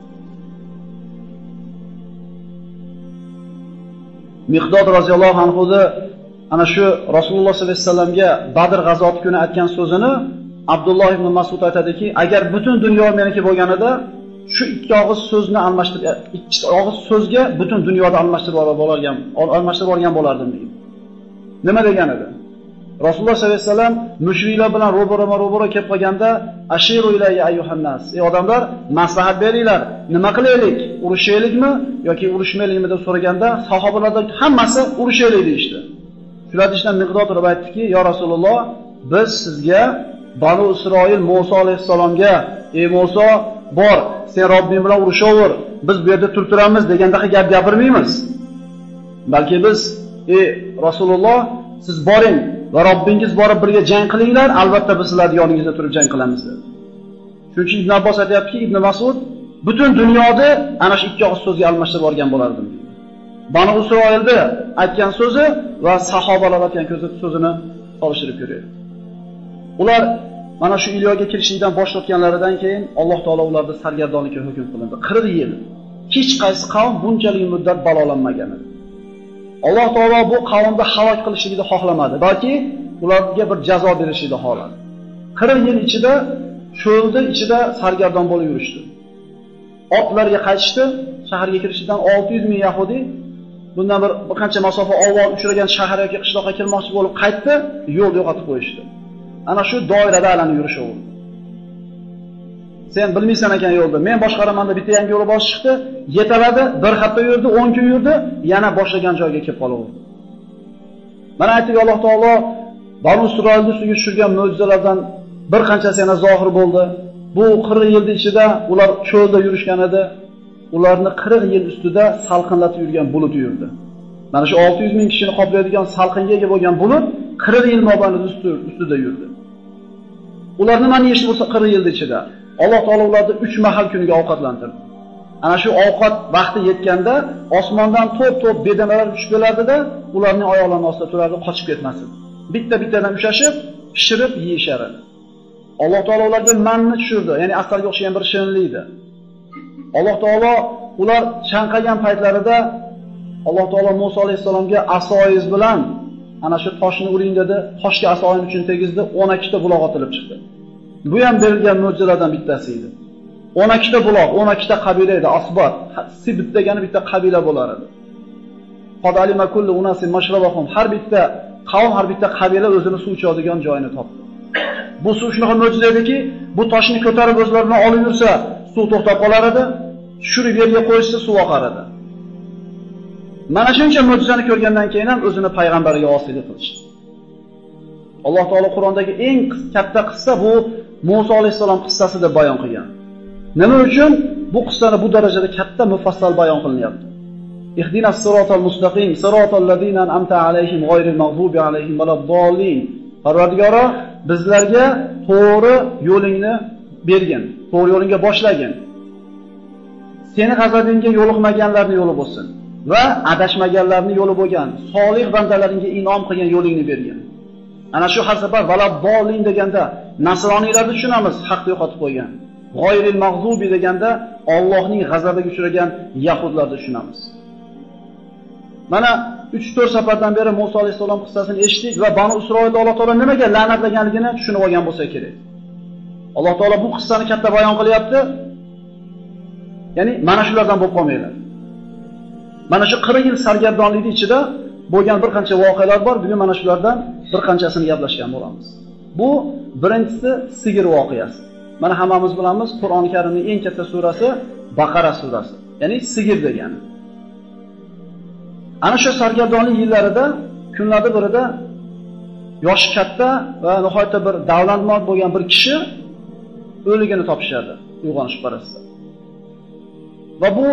Miqdod roziyallohu anhuda ana shu Rasululloh sollallohu alayhi vasallamga Badr g'azoti kuni aytgan so'zini Abdulloh ibn Mas'ud aytadiki, agar butun dunyo meniki bo'lganida, shu ikki og'iz so'zni almashtirib, ikki og'iz so'zga butun dunyoda almashtirib olgan, almashtirib olgan bo'lardim deydi. Nima degan edi? Rasululloh sollallohu alayhi vasallam mushriklar bilan ro'baro-ro'baro kelib qolganda, ashiru ilayya ayyuhan nas. Ey odamlar, maslahat beringlar. Nima qilaylik? Urushaylikmi yoki urushmaylikmi deb so'raganda, sahobalarning hammasi urushaylik deydi. Shularning ichidan Miqdod rivoyat aytdiki, "Ya Rasululloh, biz sizga Banu Isroil Musa alayhisalomga, ey Musa, bor, sen Robbing bilan urushaver, biz bu yerda turib turamiz degandaqa gap gapirmaymiz. Balki biz, ey Rasululloh, siz boring va Robbingiz borib birga jang qilinglar, albatta biz sizlarning yoningizda turib jang qilamiz" dedi. Shuning uchun Ibn Abbos aytayaptiki, Ibn Mas'ud butun dunyoda ana shu ikki og'iz so'zga almashtirib olgan bo'lardim deydi. Banu Isroilda aytgan so'zi va sahobalar aytgan so'zini solishtirib ko'raylik. Ular mana shu Iliyoga kirishlikdan bosh tortganlaridan keyin Alloh taolo ularni sargardonlikka hukm qildi. qirq yil hech qaysi qavm bunchalik muddat balolanmagan edi. Alloh taolo bu qavmni halok qilishligini xohlamadi, balki ularga bir jazo berishini xohladi. qirq yil ichida cho'lda ichida sargardon bo'lib yurishdi. Otlarga qaytishdi, shaharga kirishdan olti yuz ming yahudi bundan bir, bir qancha masofa avval uchragan shahar yoki qishloqqa kirmoqchi bo'lib qaytdi, yo'lda yo'qotib qo'yishdi. Ana shu doirada aylanib yurishaverdi. Sen bilmaysan ekan yo'lda. Men boshqaraman deb bitta yangi yo'l bosh chiqdi, yetaladi, bir hafta yurdi, o'n kun yurdi, yana boshlagan joyga kelib qolaverdi. Mana aytib Alloh taolo Banu Isroilni ustiga tushirgan mo'jizalardan bir qanchasi yana zohir bo'ldi. Bu qirq yil ichida ular cho'lda yurishgan edi. Ularni qirq yil ustida salqinlatib yurgan bulut yurdi. Mana shu olti yuz ming kishini qoplaydigan salqinga ega bo'lgan bulut qirq yil mobaynida ustida yurdi. Ular nimani yeyishdi bo'lsa qirq yil ichida Alloh taolo ularni uch mahal kuniga ovqatlantirdi. Ana shu ovqat vaqti yetganda osmondan to'p-to'p bedanalar tushib kelardida, ularning oyoqlarining ostida turardi, qochib ketmasdi. Bitta-bittadan ushashib, pishirib yeyishar edi. Alloh taolo ularga manni tushirdi, ya'ni asalga o'xshagan bir shirinlik edi. Alloh taolo ular chanqagan paytlarida Alloh taolo Musa alayhisalomga asoyiz bilan ana shu toshni uring dedi, toshga asoyini uchun tegizdi, o'n ikki ta buloq otilib chiqdi. Bu ham berilgan mo'jizalardan bittasi edi. o'n ikki ta buloq, o'n ikki ta qabila edi, Asbat, Sibt degani bitta qabila bo'lar edi. Qad alima kullu unasin mashrabahum, har bitta qavm, har bitta qabila o'zini suv ichadigan joyini topdi. Bu suv shunaqa mo'jiza ediki, bu toshni ko'tarib o'zlaridan olib yursa, suv to'xtab qolar edi, tushirib yerga qo'yishsa suv oqar edi. Mana shuncha mo'jizani ko'rgandan keyin ham o'zini payg'ambariga osiylik qilishdi. Alloh taolo Qur'ondagi eng katta qissa bu Musa alayhisalom qissasi deb bayon qilgan. Nima uchun bu qissani bu darajada katta mufassal bayon qilinyapti? Ihdinas siratal mustaqim, siratal ladzina an'amta alayhim g'oyril mag'dubi alayhim valaddallin. Parvardigoro, bizlarga to'g'ri yo'lingni bergin, to'g'ri yo'lingga boshlagin. Seni g'azabingga yo'liqmaganlarning yo'li bo'lsin va adashmaganlarning yo'li bo'lgan, solih bandalaringga inom qilgan yo'lingni bergin. Ana shu har safar valaddallin deganda nasroniylarni tushunamiz, haqni yo'qotib qo'ygan. G'oyril mag'dubi deganda Allohning g'azabiga uchragan yahudlarni tushunamiz. Mana uch to'rt safardan beri Musa alayhisalom qissasini eshitdik va Banu Isroilni Alloh taolo nimaga la'natlaganligini tushunib olgan bo'lsa kerak. Alloh taolo bu qissani katta bayon qilyapti. Ya'ni mana shulardan bo'lib qolmaylar. Mana shu qirq yil sargardonlik ichida bo'lgan bir qancha voqealar bor. Bugun mana shulardan bir qanchasini gaplashgan bo'lamiz. Bu birinchisi sigir voqeasi. Mana hammamiz bilamiz, Qur'oni Karimning eng katta surasi Baqara surasi, ya'ni sigir degani. Ana shu sargardonlik yillarida kunlarda birida yoshi katta va nihoyatda bir davlatmand bo'lgan bir kishi o'ligini topishadi uyg'onish parasida. Va bu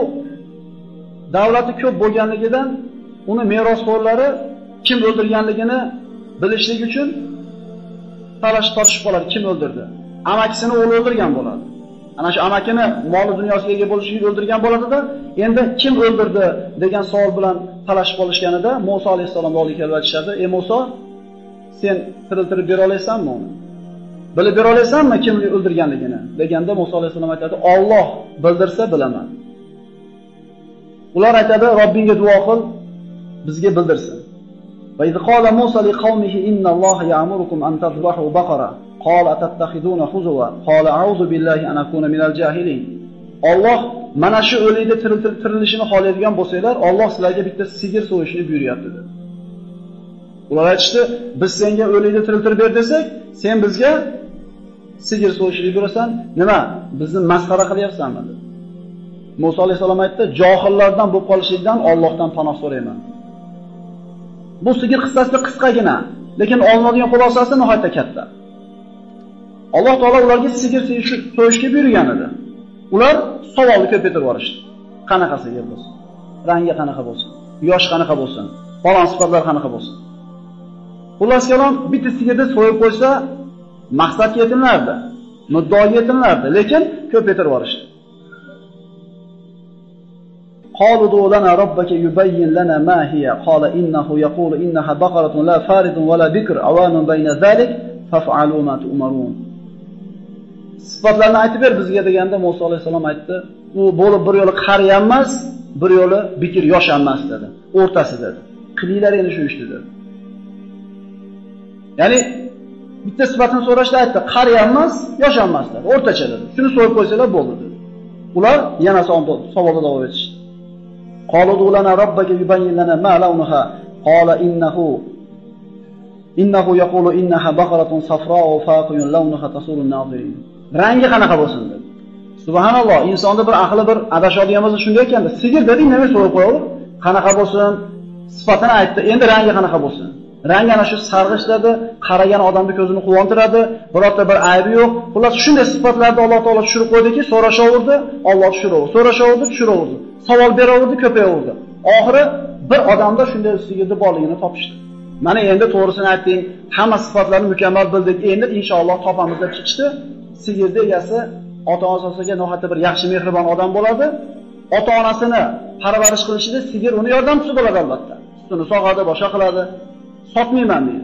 davlati ko'p bo'lganligidan uni merosxo'rlari kim o'ldirganligini bilishlik uchun talash tortishib qoladi, kim o'ldirdi? Amakisini o'g'li o'ldirgan bo'ladi. Ana shu amakini moli dunyosiga ega bo'lish uchun o'ldirgan bo'ladi-da, endi kim o'ldirdi degan savol bilan talashib qolishganida Musa alayhisalom oldiga kelib aytishadi: "Ey Musa, sen tiriltirib bera olaysanmi uni? Bilib bera olaysanmi kim o'ldirganligini?" deganda Musa alayhisalom aytadi: "Alloh bildirsa bilaman." Ular aytadi: "Robbingga duo qil, bizga bildirsin." Va iz qala Musa liqaumihi innalloha ya'murukum an tadhbahu baqara qala atattakhiduna huzwa qala a'udhu billahi an akuna minal jahilin. Alloh mana shu o'likni tirilishini xohlaydigan bo'lsanglar, Alloh sizlarga bitta sigir so'yishni buyuryapti dedi. Ular aytishdi: "Biz senga o'likni tiriltirib ber desak, sen bizga sigir so'yishni buyurasan, nima? Bizni masxara qilyapsanmi?" dedi. Musa alayhisalom aytdi: "Johillardan bo'lib qolishlikdan Allohdan panoh so'rayman." Bu sigir qissasi qisqagina, lekin olinadigan xulosasi nihoyatda katta. Alloh taolo ularga sigir so'yishga buyurgan edi. Ular savolni ko'paytirib yuborishdi. Qanaqa sigir bo'lsin? Rangi qanaqa bo'lsin? Yosh qanaqa bo'lsin? Falon sifatlar qanaqa bo'lsin? Xullas kalom, bitta sigirni so'yib qo'ysa, maqsadga yetilardi, muddaoga yetilardi, lekin ko'paytirib yuborishdi. قالوا ادع لنا ربك يبين لنا ما هي قال إنه يقول إنها بقرة لا فارض ولا بكر عوان بين ذلك فافعلوا ما تؤمرون. Sifatlarni aytib ber bizga deganda Musa alayhisalom aytdi: "U bo'lib bir yo'li qari ham emas, bir yo'li bikir yosh ham emas" dedi. O'rtasi dedi. Qilinglar endi shu ishni dedi. Ya'ni bitta sifatini so'rashda aytdi: "Qari ham emas, yosh ham emas" dedi. O'rtacha dedi. Shuni so'yib qo'ysalar bo'ldi dedi. Ular yana savolda davom etishdi. قالوا ادع لنا ربك يبين لنا ما لونها قال إنه إنه يقول إنها بقرة صفراء فاقع لونها تسر الناظرين. Rangi qanaqa bo'lsin dedi. Subhanalloh, insonda bir aqli bir adashadigan bo'lsa shunday ekanda, sigir dedi, nima so'rab qo'yaver? Qanaqa bo'lsin? Sifatini aytdi. Endi rangi qanaqa bo'lsin? Rangi ana shu sarg'ish dedi, qaragan odamning ko'zini quvontiradi, birorta bir aybi yo'q. Xullas shunday sifatlarni Alloh taolo tushirib qo'ydiki, so'rashaverdi, Alloh tushiraverdi. So'rashaverdi, tushiraverdi. Savol beraverdi, ko'payaverdi. Oxiri bir odamda shunday sigirni borligini topishdi. Mana endi to'g'risini aytding, hamma sifatlarni mukammal bildik. Endi inshaalloh topamiz deb chiqishdi. Sigirni egasi ota-onasiga nohata bir yaxshi mehribon odam bo'ladi. Ota-onasini parvarish qilishida sigir uni yordamchisi bo'ladi albatta. Sutini sog'adi, boshqa qiladi. Sotmayman deydi.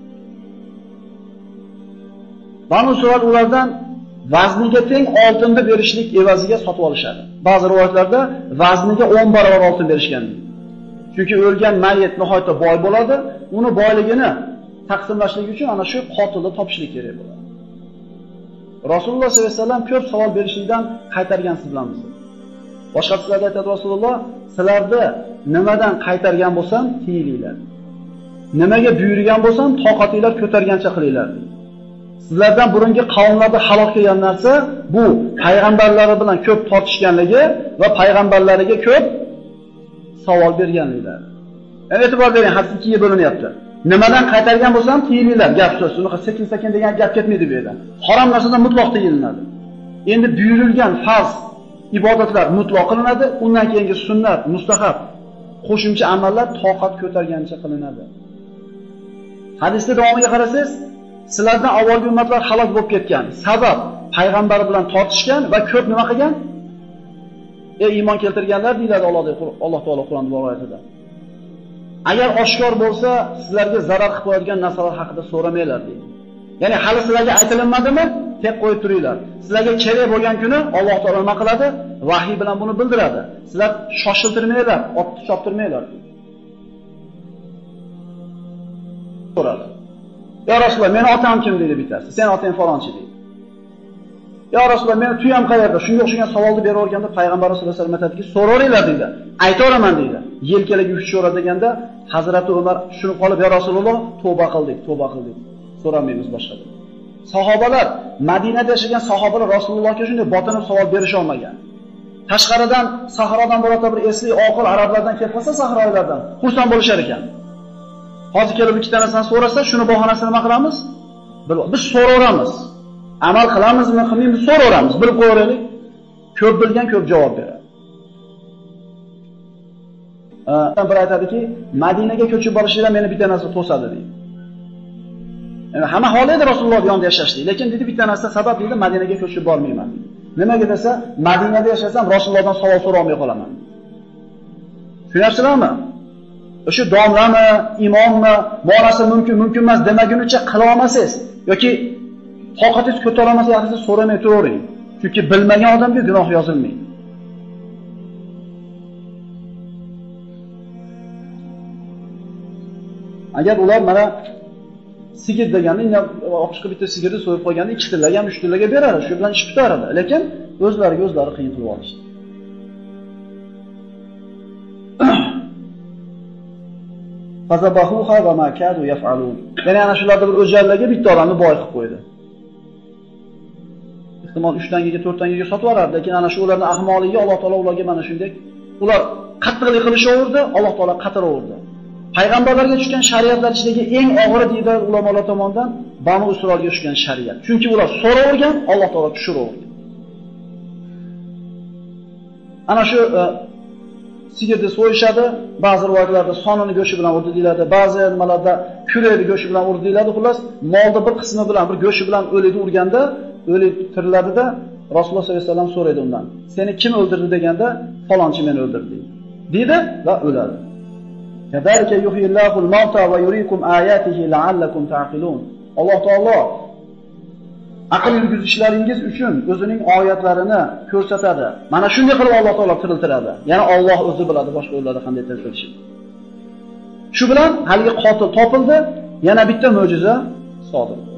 Banu Suval ulardan vazniga teng oltinni berishlik evaziga sotib olishadi. Ba'zi rivoyatlarda vazniga o'n barobar oltin berishgan. Chunki o'lgan mayit nihoyatda boy bo'ladi, uni boyligini taqsimlashlik uchun ana shu qotilni topishlik kerak bo'ladi. Rasululloh sollallohu alayhi vasallam ko'p savol berishlikdan qaytargansiz bilamiz. Boshqa sizlarga aytadi Rasululloh, sizlarni nimadan qaytargan bo'lsam, tiyilinglar. Nimaga buyurgan bo'lsam, toqatinglar ko'targancha qilinglar. Sizlardan burungi qavmlarda halok kelgan narsa bu payg'ambarlari bilan ko'p tortishganligi va payg'ambarlariga ko'p savol berganliklari. E'tibor bering, hadis ikkiga bo'linyapti. Nimadan qaytargan bo'lsam, tiyilinglar. Gap so'z, unaqa sekin-sekin degan gap ketmaydi bu yerda. Harom narsadan mutlaq tiyilinadi. Endi buyurilgan farz ibodatlar mutlaq qilinadi, undan keyingi sunnat, mustahab, qo'shimcha amallar toqat ko'targancha qilinadi. Hadisda davomiga qarasangiz, sizlardan avvalgi ummatlar halok bo'lib ketgan. Sabab payg'ambar bilan tortishgan va ko'p nima qilgan? Ey iymon keltirganlar deyiladi Alloh taolo Qur'onda bu oyatida. Agar oshkor bo'lsa, sizlarga zarar qilib qo'yadigan narsalar haqida so'ramanglar deydi. Ya'ni hali sizlarga aytilinmadimi? Tek qo'yib turinglar. Sizlarga kerak bo'lgan kuni Alloh taolo nima qiladi? Vahiy bilan buni bildiradi. Sizlar shoshiltirmanglar, otni choptirmanglar. So'radi. Ya Rasululloh, meni otam kim dedi bittasi. Sen otang falonchi dedi. Ya Rasululloh, meni tuyam qayerda? Shunga o'xshagan savolni beraverganda payg'ambar sollallohu alayhi vasallam aytadiki, so'raveringlar dedi. Aytaoraman dedi. Yelkalaga uchishora deganda Hazrati Umar tushunib qolib, ya Rasululloh, tavba qildik, tavba qildik. So'ramaymiz boshqa deb. Sahobalar, Madinada yashagan sahobalar Rasulullohga shunday botinib savol berisha olmagan. Tashqaridan, sahrodan birorta bir esli oqil arablardan kelib qolsa sahrolardan xursand bo'lishar ekan. Hozir kelib ikkita narsani so'rasa, shuni bahonasini nima qilamiz? Biz so'raveramiz. Amal qilamizmi, qilmaymiz, so'raveramiz, bilib qo'yaylik. Ko'p bilgan ko'p javob beradi. Bir aytadiki, Madinaga ko'chib borishdan meni bitta narsa to'sadi deydi. Yani hamma xohlaydi Rasululloh yonida yashashni, lekin dedi bitta narsa sabab dedi Madinaga ko'chib bormayman. Nimaga desa, Madinada yashasam Rasulullohdan savol so'rolmay qolaman. Tushunyapsizlarmi? O'sha domlami, imommi, borasi mumkin, mumkin emas demagunicha qila olmasangiz yoki toqatingiz ko'tara olmasa, yaxshisi so'ramay turavering. Chunki bilmagan odamga gunoh yozilmaydi. Agar ular mana sigir deganda, olib chiqib bitta sigirni so'yib qo'yganda ikki tillarga ham uch tillarga beradi, shu bilan ish bitaradi. Lekin o'zlariga o'zlari qiyin qilib olishdi. Fazabahuha va ma kadu yaf'alun. Ya'ni ana shularda bir o'jarlarga bitta odamni boy qilib qo'ydi. Ehtimol uch tangaga, to'rt tangaga sotib yuboradi, lekin ana shu ularning ahmoqligiga Alloh taolo ularga mana shunday ular qattiqlik qilishaverdi, Alloh taolo qatiraverdi. Payg'ambarlarga tushgan shariatlar ichidagi eng og'iri deydi ulamolar tomonidan Banu Isroilga tushgan shariat. Chunki ular so'ravergan, Alloh taolo tushiravergan. Ana shu sigirni so'yishadi, ba'zi rivoyatlarda sonini go'shi bilan urdi deyiladi, ba'zi nimalarda kurayni go'shi bilan urdi deyiladi. Xullas, molda bir qismi bilan, bir go'shi bilan o'lidi urganda, o'lib tiriladida Rasululloh sollallohu alayhi vasallam so'raydi undan. Seni kim o'ldirdi deganda, falonchi meni o'ldirdi deydi va o'ladi. Kadalika yuhyillohul mauta va yuriikum ayatihi la'allakum ta'qilun. Alloh taolo aql yurgizishlaringiz uchun o'zining oyatlarini ko'rsatadi. Mana shunday qilib Alloh taolo tiriltiradi. Yana Alloh o'zi biladi boshqa yo'llarda qanday tiriltirishi. Shu bilan haligi qotil topildi, yana bitta mo'jiza sodir bo'ldi.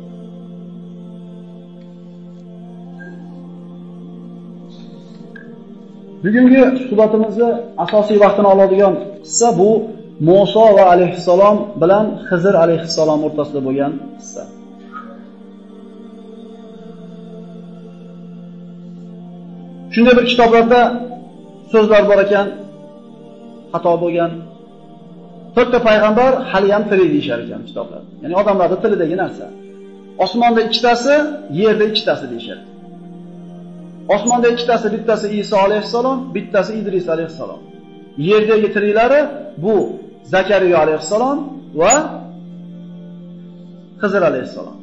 Bugungi suhbatimizni asosiy vaqtini oladigan qissa bu Musa va alayhissalom bilan Xizr alayhissalom o'rtasida bo'lgan qissa. Shunday bir kitoblarda so'zlar bor ekan, xato bo'lgan. To'rtta payg'ambar hali ham tirik deyshar ekan kitoblar. Ya'ni odamlarning tilidagi narsa. Osmonda ikkitasi, yerda ikkitasi deyshar. Osmonda ikkitasi, bittasi Iso alayhissalom, bittasi Idris alayhissalom. Yerdagi tiriklari bu Zakariya alayhissalom va Xizr alayhissalom.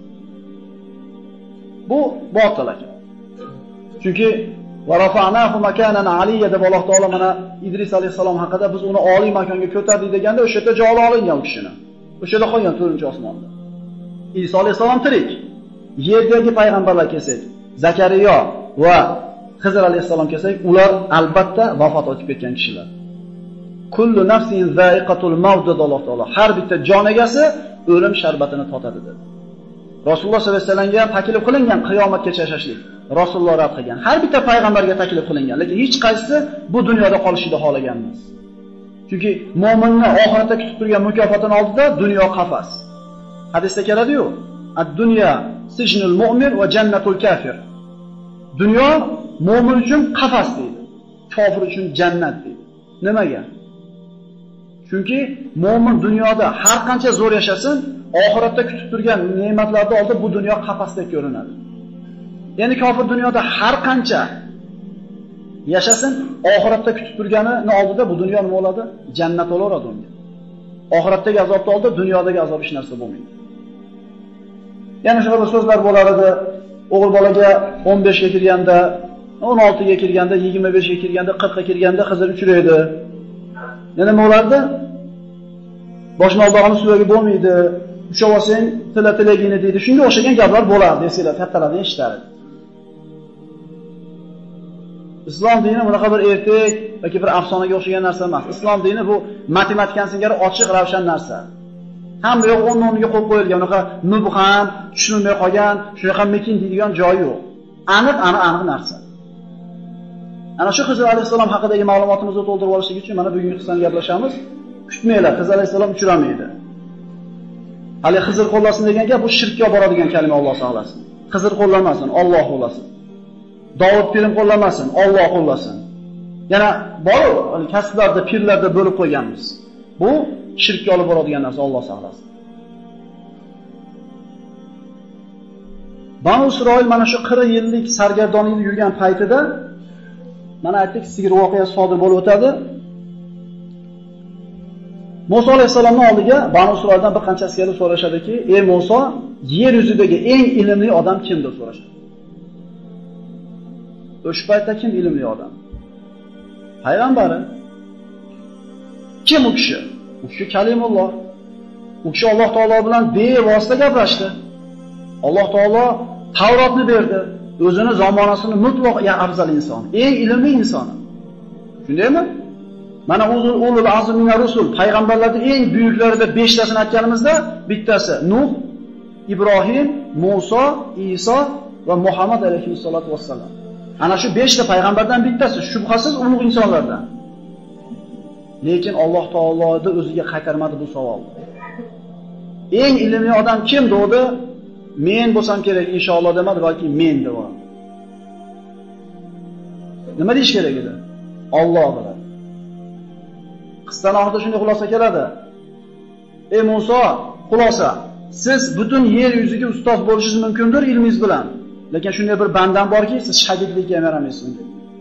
Bu botil ekan. Chunki va rafa'nahu makanan aliyya deb Alloh taolo mana Idris alayhissalom haqida biz uni oliy makonga ko'tardik deganda o'sha yerda joli olingan u kishini. O'sha yerda qolgan to'rtinchi osmonda. Iso alayhissalom tirik. Yerdagi payg'ambarlar kelsak, Zakariya va Xizr alayhissalom kelsak, ular albatta vafot etib ketgan kishilar. Kullu nafsin za'iqatul maut dedi Alloh taolo. Har bitta jon egasi o'lim sharbatini totadi dedi. Rasululloh sollallohu alayhi vasallamga ham taklif qilingan qiyomatgacha yashashlik. Rasululloh rad qilgan. Har bitta payg'ambarga taklif qilingan, lekin hech qaysisi bu dunyoda qolishni xohlagan emas. Chunki mu'minni oxiratda kutib turgan mukofotini oldida dunyo qafas. Hadisda keladi-yu, ad-dunya sijnul mu'min va jannatul kafir. Dunyo mu'min uchun qafas deydi, kofir uchun jannat deydi. Nimaga? Chunki mu'min dunyoda har qancha zo'r yashasin, oxiratda kutib turgan ne'matlarning oldida bu dunyo qafasdek ko'rinadi. Ya'ni kofir dunyoda har qancha yashasin, oxiratda kutib turganining oldida bu dunyo nima bo'ladi? Jannat bo'laveradi unga. Oxiratdagi azobning oldida dunyodagi azob hech narsa bo'lmaydi. Yana shunaqa so'zlar bo'lar edi. O'g'il bolaga o'n beshga kirganda, o'n oltiga kirganda, yigirma beshga kirganda, qirqqa kirganda Xizr uchraydi. Yana nima bo'lardi? Boshni oldog'ini suvagi bo'lmaydi. Usha olsang, tila tilagini deydi. Shunga o'xshagan gaplar bo'lardi, desizlar, kattalardan eshitardi. Islom dini bunaqa bir ertak yoki bir afsonaga o'xshagan narsa emas. Islom dini bu matematikani singari ochiq, ravshan narsa. Hamma yo'q o'n o'rniga qo'yib qo'yilgan, unaqa mubham, tushunilmay qolgan, shunaqa mekin deydigan joyi yo'q. Aniq, aniq, aniq narsa. Ana shu Xizr alayhissalom haqidagi ma'lumotimizni to'ldirib olishlik uchun mana bugungi qissani gaplashamiz. Kutmanglar, Xizr alayhissalom uchramaydi. Hali Xizr qo'llasin degan gap bu shirkka boradigan kalima, Alloh saqlasin. Xizr qo'llamasin, Alloh qo'llasin. Davud pirim qo'llamasin, Alloh qo'llasin. Yana bor, kasblarda, pirlarda bo'lib qo'yganmiz. Bu shirkka olib boradigan narsa, Alloh saqlasin. Banu Isroil mana shu qirq yillik sargardonlikda yurgan paytida mana aytdik, sigir voqeasi sodir bo'lib o'tadi. Musa alayhisolamning oldiga Banu Isroildan bir qanchasi kelib so'rashadiki, "Ey Musa, yer yuzidagi eng ilmli odam kim?" deb so'rashadi. O'sha paytda kim ilmli odam? Payg'ambari. Kim u kishi? U kishi Kalimulloh. U kishi Alloh taolo bilan bevosita gaplashdi. Alloh taolo Tavrotni berdi. O'zini zamonasini mutlaq ya afzal inson, eng ilmli inson. Shundaymi? Mana ulul azm min ar-rusul, payg'ambarlarning eng buyuklaridan besh tasini aytganimizda, bittasi Nuh, Ibrohim, Musa, Iso va Muhammad alayhisolatu vassalam. Ana shu besh ta payg'ambardan bittasi, shubhasiz ulug' insonlardan. Lekin Alloh taoloda o'ziga qaytarmadi bu savolni. Eng ilmli odam kim dedi? Men bo'lsam kerak inshaalloh demadi, balki men dedi. Nima deyish kerak edi? Alloh biladi. Qissaning oxirida shunday xulosa keladi. Ey Musa, xulosa, siz butun yer yuziga ustoz bo'lishingiz mumkindir ilmingiz bilan. Lekin shunday bir bandam borki, siz shogirdlikka yaramaysiz.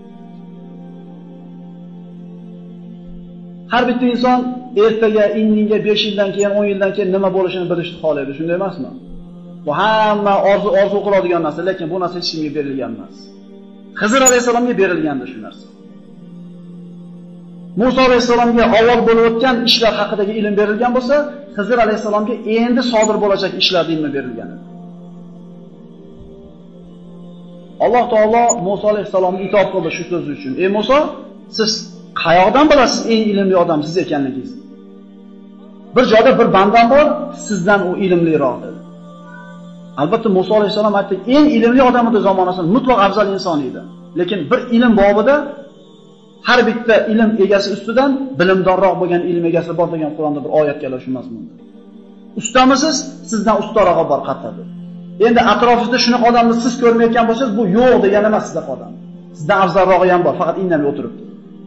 Har bitta inson ertaga, indinga, besh yildan keyin, o'n yildan keyin nima bo'lishini bilishni xohlaydi, shunday emasmi? Bu hamma orzu orzu qiladigan narsa, lekin bu narsa hech kimga berilgan emas. Xizr alayhisolamga berilgandi shu narsa. Musa alayhisolamga avval bo'lib o'tgan ishlar haqidagi ilm berilgan bo'lsa, Xizr alayhisolamga endi sodir bo'lajak ishlarning ilmi berilgan. Alloh taolo Musa alayhisolamni itob qildi shu so'z uchun. Ey Musa, siz qayoqdan bilasiz eng ilmli odam siz ekanligingizni? Bir joyda bir bandam bor, sizdan u ilmliroq dedi. Albatta Musa alayhisolam aytdi, eng ilmli odam edi zamonasining mutlaq afzal inson edi. Lekin bir ilm bobida har bitta ilm egasi ustidan bilimdonroq bo'lgan ilm egasi bor degan Qur'onda bir oyat keladi shu mazmunda. Ustamisiz, sizdan ustarog'i bor qattadir. Endi atrofingizda shunaqa odamni siz ko'rmayotgan bo'lsangiz, bu yo'q degani emas sizda odam. Sizdan afzalrog'i ham bor, faqat indamay o'tiribdi.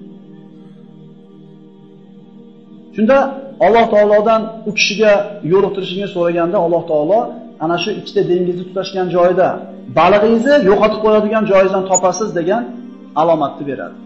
Shunda Alloh taolodan u kishiga yo'liqtirishini so'raganda Alloh taolo ana shu ikkita dengizni tutashgan joyda balig'ingizni yo'qotib qo'yadigan joyingizdan topasiz degan alomatni beradi.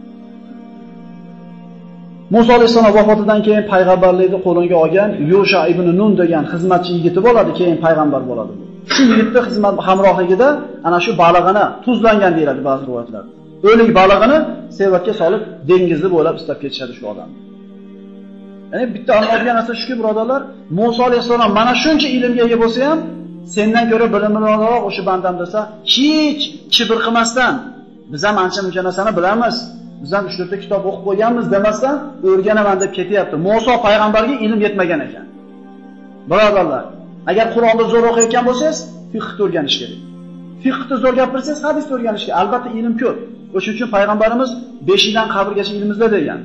Musa alayhisolam vafotidan keyin payg'ambarlikni qo'liga olgan Yosha ibn Nun degan xizmatchi yigiti bo'ladi, keyin payg'ambar bo'ladi. Shu yigitning xizmat hamrohligida ana shu balig'ini tuzlangan deyiladi ba'zi rivoyatlarda. O'lik balig'ini sevatga solib dengizni bo'ylab istab ketishadi shu odam. Ya'ni bitta anlaydigan narsa shuki, birodarlar, Musa alayhisolam mana shuncha ilmga ega bo'lsa ham, sendan ko'ra bilimliroq o'sha bandam desa, hech kibr qilmasdan, biz ham ancha-muncha narsani bilamiz, biz ham uch to'rtta kitob o'qib qo'yganmiz demasdan o'rganaman deb ketyapti. Musa payg'ambarga ilm yetmagan ekan. Birodarlar, agar Qur'onni zo'r o'qiyotgan bo'lsangiz, fiqhni o'rganish kerak. Fiqhni zo'r gapirsangiz, hadisni o'rganish kerak. Albatta ilm ko'p. O'shuning uchun payg'ambarimiz besh yildan qabrgacha ilmizda degan.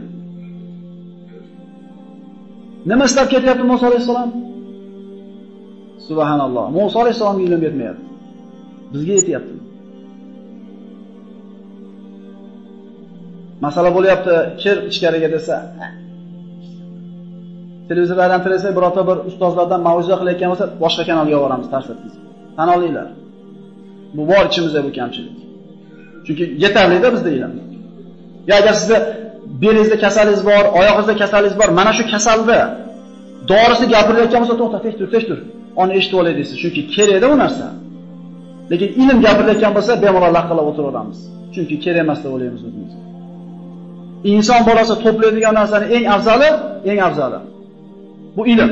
Nima istab ketyapti Musa alayhisolam? Subhanalloh. Musa alayhisolamga ilm yetmayapti. Bizga yetyapti. Masala bo'lyapti, kir ichkariga desa, televizorlardan tirasa, birorta bir ustozlardan ma'ruza qilayotgan bo'lsa, boshqa kanalga yuboramiz, tars etkizib. Tan olinglar. Bu bor ichimizda bu kamchilik. Chunki yetarli-da bizda ilm. Ya agar sizda belingizda kasalingiz bor, oyog'ingizda kasalingiz bor, mana shu kasalda dorisini gapirayotgan bo'lsa, to'xta, tek tur, tek tur. Uni eshitib olay deysiz, chunki kerakda u narsa. Lekin ilm gapirayotgan bo'lsa, bemalol laqillab o'tiraveramiz. Chunki kerak emas deb o'ylaymiz o'zimiz. Inson bolasi to'playdigan narsaning eng afzali, eng afzali bu ilm.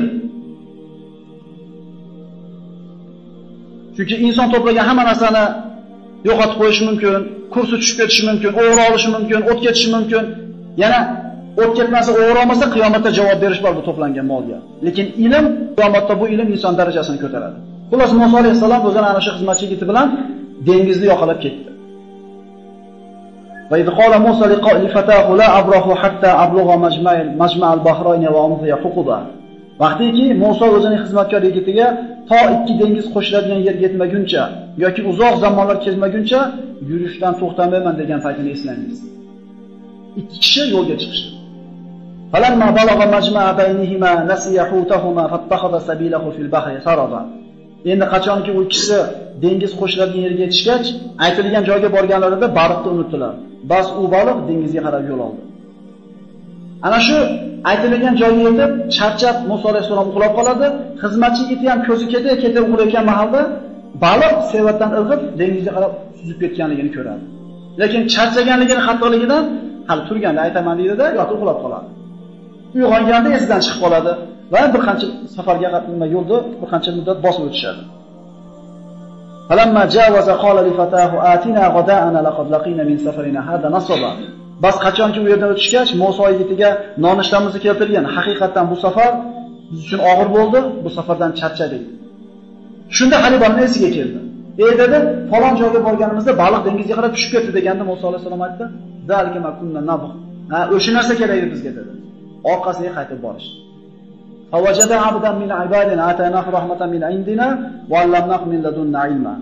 Chunki inson to'plagan hamma narsani yo'qotib qo'yishi mumkin, kursi tushib ketishi mumkin, o'g'ri olishi mumkin, o't ketishi mumkin. Yana o't ketmasa, o'g'ri olmasa qiyomatda javob berish bor bu to'plangan molga. Lekin ilm, qiyomatda bu ilm inson darajasini ko'taradi. Xullas Musa alayhisalom o'zini ana shu xizmatchi yigiti bilan dengizni yoqalab ketdi. Va idh qala Musa liqa'li la abrahu hatta ablugha majma'al majma'al bahrayni va amdiya huquba. Vaqtiki Musa o'zining xizmatkor yigitiga to ikki dengiz qo'shiladigan yerga yetmaguncha yoki uzoq zamonlar kezmaguncha yurishdan to'xtamayman degan paytini eslangiz. Ikki kishi yo'lga chiqishdi. Falamma balagha majma'a baynihima nasiya hutahuma fattakhadha sabilahu fil bahri saraba. Endi qachonki u ikkisi dengiz qo'shiladigan yerga yetishgach, aytilgan joyga borganlarida baliqni unutdilar. Bas u baliq dengizga qarab yo'l oldi. Ana shu aytilgan joyga yetib, charchab Musa alayhisalom uxlab qoladi. Xizmatchi iti ham ko'zi ketib, ketib uxlayotgan mahalda baliq sevatdan ilg'ib dengizga qarab suzib ketganligini ko'radi. Lekin charchaganligini xatoligidan hali turganda aytaman deydi-da, yotib uxlab qoladi. Uyg'onganda esidan chiqib qoladi va bir qancha safarga qatnashma yo'lda bir qancha muddat bosib o'tishadi. Falamma jawaza qala li fatahu atina ghoda'ana laqad laqina min safarina hada nasaba. Bas qachonki u yerdan o'tishgach, Musa yigitiga nonushtamizni keltirgan. Haqiqatan bu safar biz uchun og'ir bo'ldi, bu safardan charchadik. Shunda Halibani esiga keldi. Ey dedi, falon joyga borganimizda baliq dengizga qarab tushib ketdi deganda Musa alayhisalom aytdi. Zalika ma kunna nabgh. Ha, o'sha narsa kerak edi bizga dedi. Orqasiga qaytib borishdi. Fawajada abdan min ibadina ataynahu rahmatan min indina va allamnahu min ladunna ilma.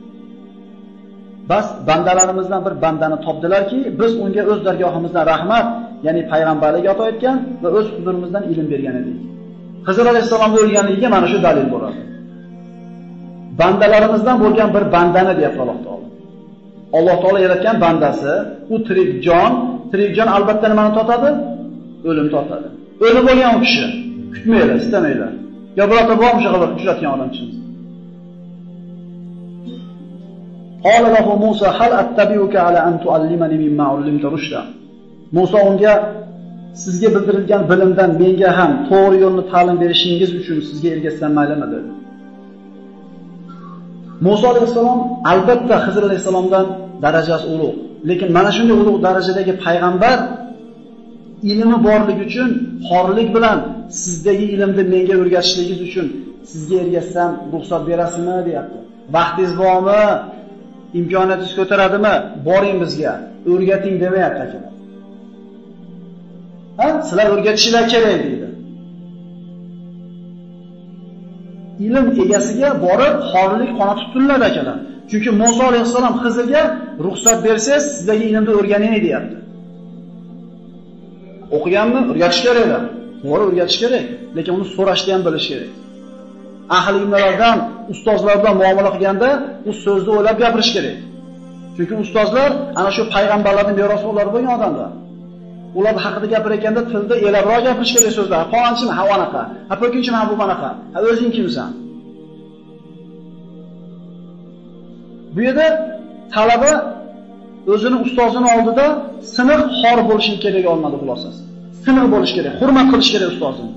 Bas bandalarimizdan bir bandani topdilarki, biz unga o'z dargohimizdan rahmat, ya'ni payg'ambarlik ato etgan va o'z huzurimizdan ilm bergan edik. Xizr alayhisalomning o'lganligiga mana shu dalil bo'ladi. Bandalarimizdan bo'lgan bir bandani deyapti Alloh taolo. Alloh taolo yaratgan bandasi, u tirik jon, tirik jon albatta nimani totadi? O'lim totadi. O'lib bo'lgan u kishi kutmaylar, istamaylar. Yo birorta bormi shu qilib uchratgan odamchimiz. Qala lahu Musa hal attabi'uka ala an tu'allimani mimma 'allimta rushda. Musa unga sizga bildirilgan bilimdan menga ham to'g'ri yo'lni ta'lim berishingiz uchun sizga ergashsam maylimi dedi. Musa alayhisalom albatta Xizr alayhisalomdan darajasi ulug', lekin mana shunday ulug' darajadagi payg'ambar ilmi borligi uchun xorlik bilan sizdagi ilmni menga o'rgatishligingiz uchun sizga ergashsam ruxsat berasizmi deyapti. Vaqtingiz bormi? Imkoniyatingiz ko'taradimi? Boring bizga, o'rgating demayapti aka. Ha, sizlar o'rgatishinglar kerak deydi. Ilm egasiga borib xorlik qonat tutiladi akalar. Chunki Musa alayhisalom Xizrga ruxsat bersangiz, sizdagi ilmni o'rganing deyapti. O'qiganmi? O'rgatish kerak edi. To'g'ri o'rgatish kerak, lekin uni so'rashni ham bilish kerak. Ahli ilmlardan, ustozlardan muomala qilganda u so'zni o'ylab gapirish kerak. Chunki ustozlar ana shu payg'ambarlarning merosxo'rlari bo'lgan odamlar. Ular haqida gapirayotganda tilda elabroq gapirish kerak so'zlar. Qonchimi, ha anaqa, ha po'kinchimi, ha bu qanaqa, ha o'zing kimsan? Bu yerda talaba o'zini ustozining oldida siniq xor bo'lishi kerak olmadi xulosasi. Siniq bo'lish kerak, hurmat qilish kerak ustozini.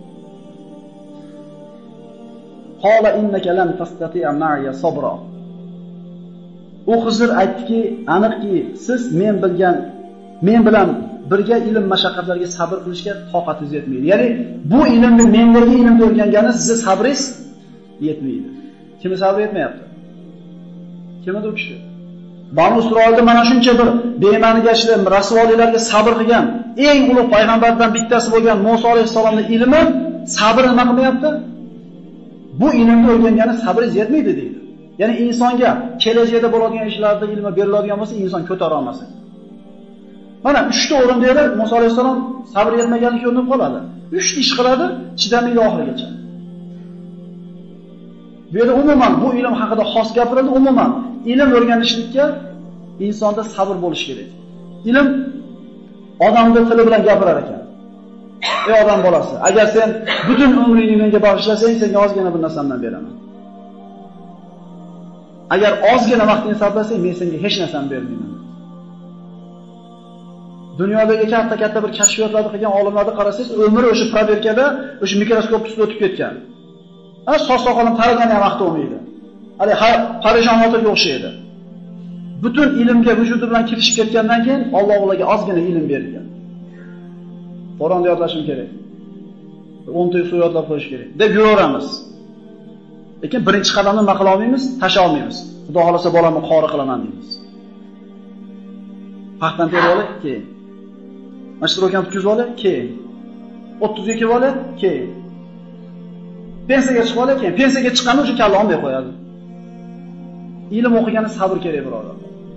Qala innaka lan tastati'a ma'iya sabra. U Xizr aytdiki, aniqki siz men bilgan, men bilan birga ilm mashaqqatlarga sabr qilishga toqatingiz yetmaydi. Ya'ni bu ilmni mendagi ilmni o'rgangani sizni sabringiz yetmaydi. Kim sabr yetmayapti? Kim edi u kishi? Banu Isroilda mana shuncha bir bema'nigashlar, rasvoliklarga sabr qilgan eng ulug' payg'ambardan bittasi bo'lgan Musa alayhisolamning ilmi sabr nima qilmayapti? Bu ilmni o'rgangani sabringiz yetmaydi deydi. Ya'ni insonga kelajakda bo'ladigan ishlarda ilmi beriladigan bo'lsa, inson ko'tara olmasa. Mana uchta o'rinda edi Musa alayhisalom sabr yetmaganligi ko'rinib qoladi. uchta ish qiladi, chidamaydi oxirigacha. Bu yerda umuman bu ilm haqida xos gapirildi, umuman ilm o'rganishlikka insonda sabr bo'lish kerak. Ilm odamning tili bilan gapirar ekan. Ey odam bolasi, agar sen butun umringni menga bag'ishlasang, senga ozgina bir narsamdan beraman. Agar ozgina vaqtingni sarflasang, men senga hech narsani bermayman. Dunyodagi katta-katta bir kashfiyotlarni qilgan olimlarni qarasangiz, umri o'sha proverkada, o'sha mikroskop ustida o'tib ketgan. Ha, soch-soqolim taragan ham vaqt olmaydi. Hali parishon otaga o'xshaydi. Butun ilmga vujudi bilan kirishib ketgandan keyin Alloh ularga ozgina ilm bergan. Qur'onni yodlashim kerak. o'nta sura yodlab qo'yish kerak deb yuraveramiz. Lekin birinchi qadamni nima qila olmaymiz? Tasha olmaymiz. Xudo xolasa bolamni qori qilaman deymiz. Paxtan terib olib, keyin. Mashtrokan tutkizib olib, keyin. o'ttizga kelib olib, keyin. Pensiyaga chiqib olib, keyin. Pensiyaga chiqqanda o'sha kalla olmay qo'yadi. Ilm o'qigani sabr kerak birodar.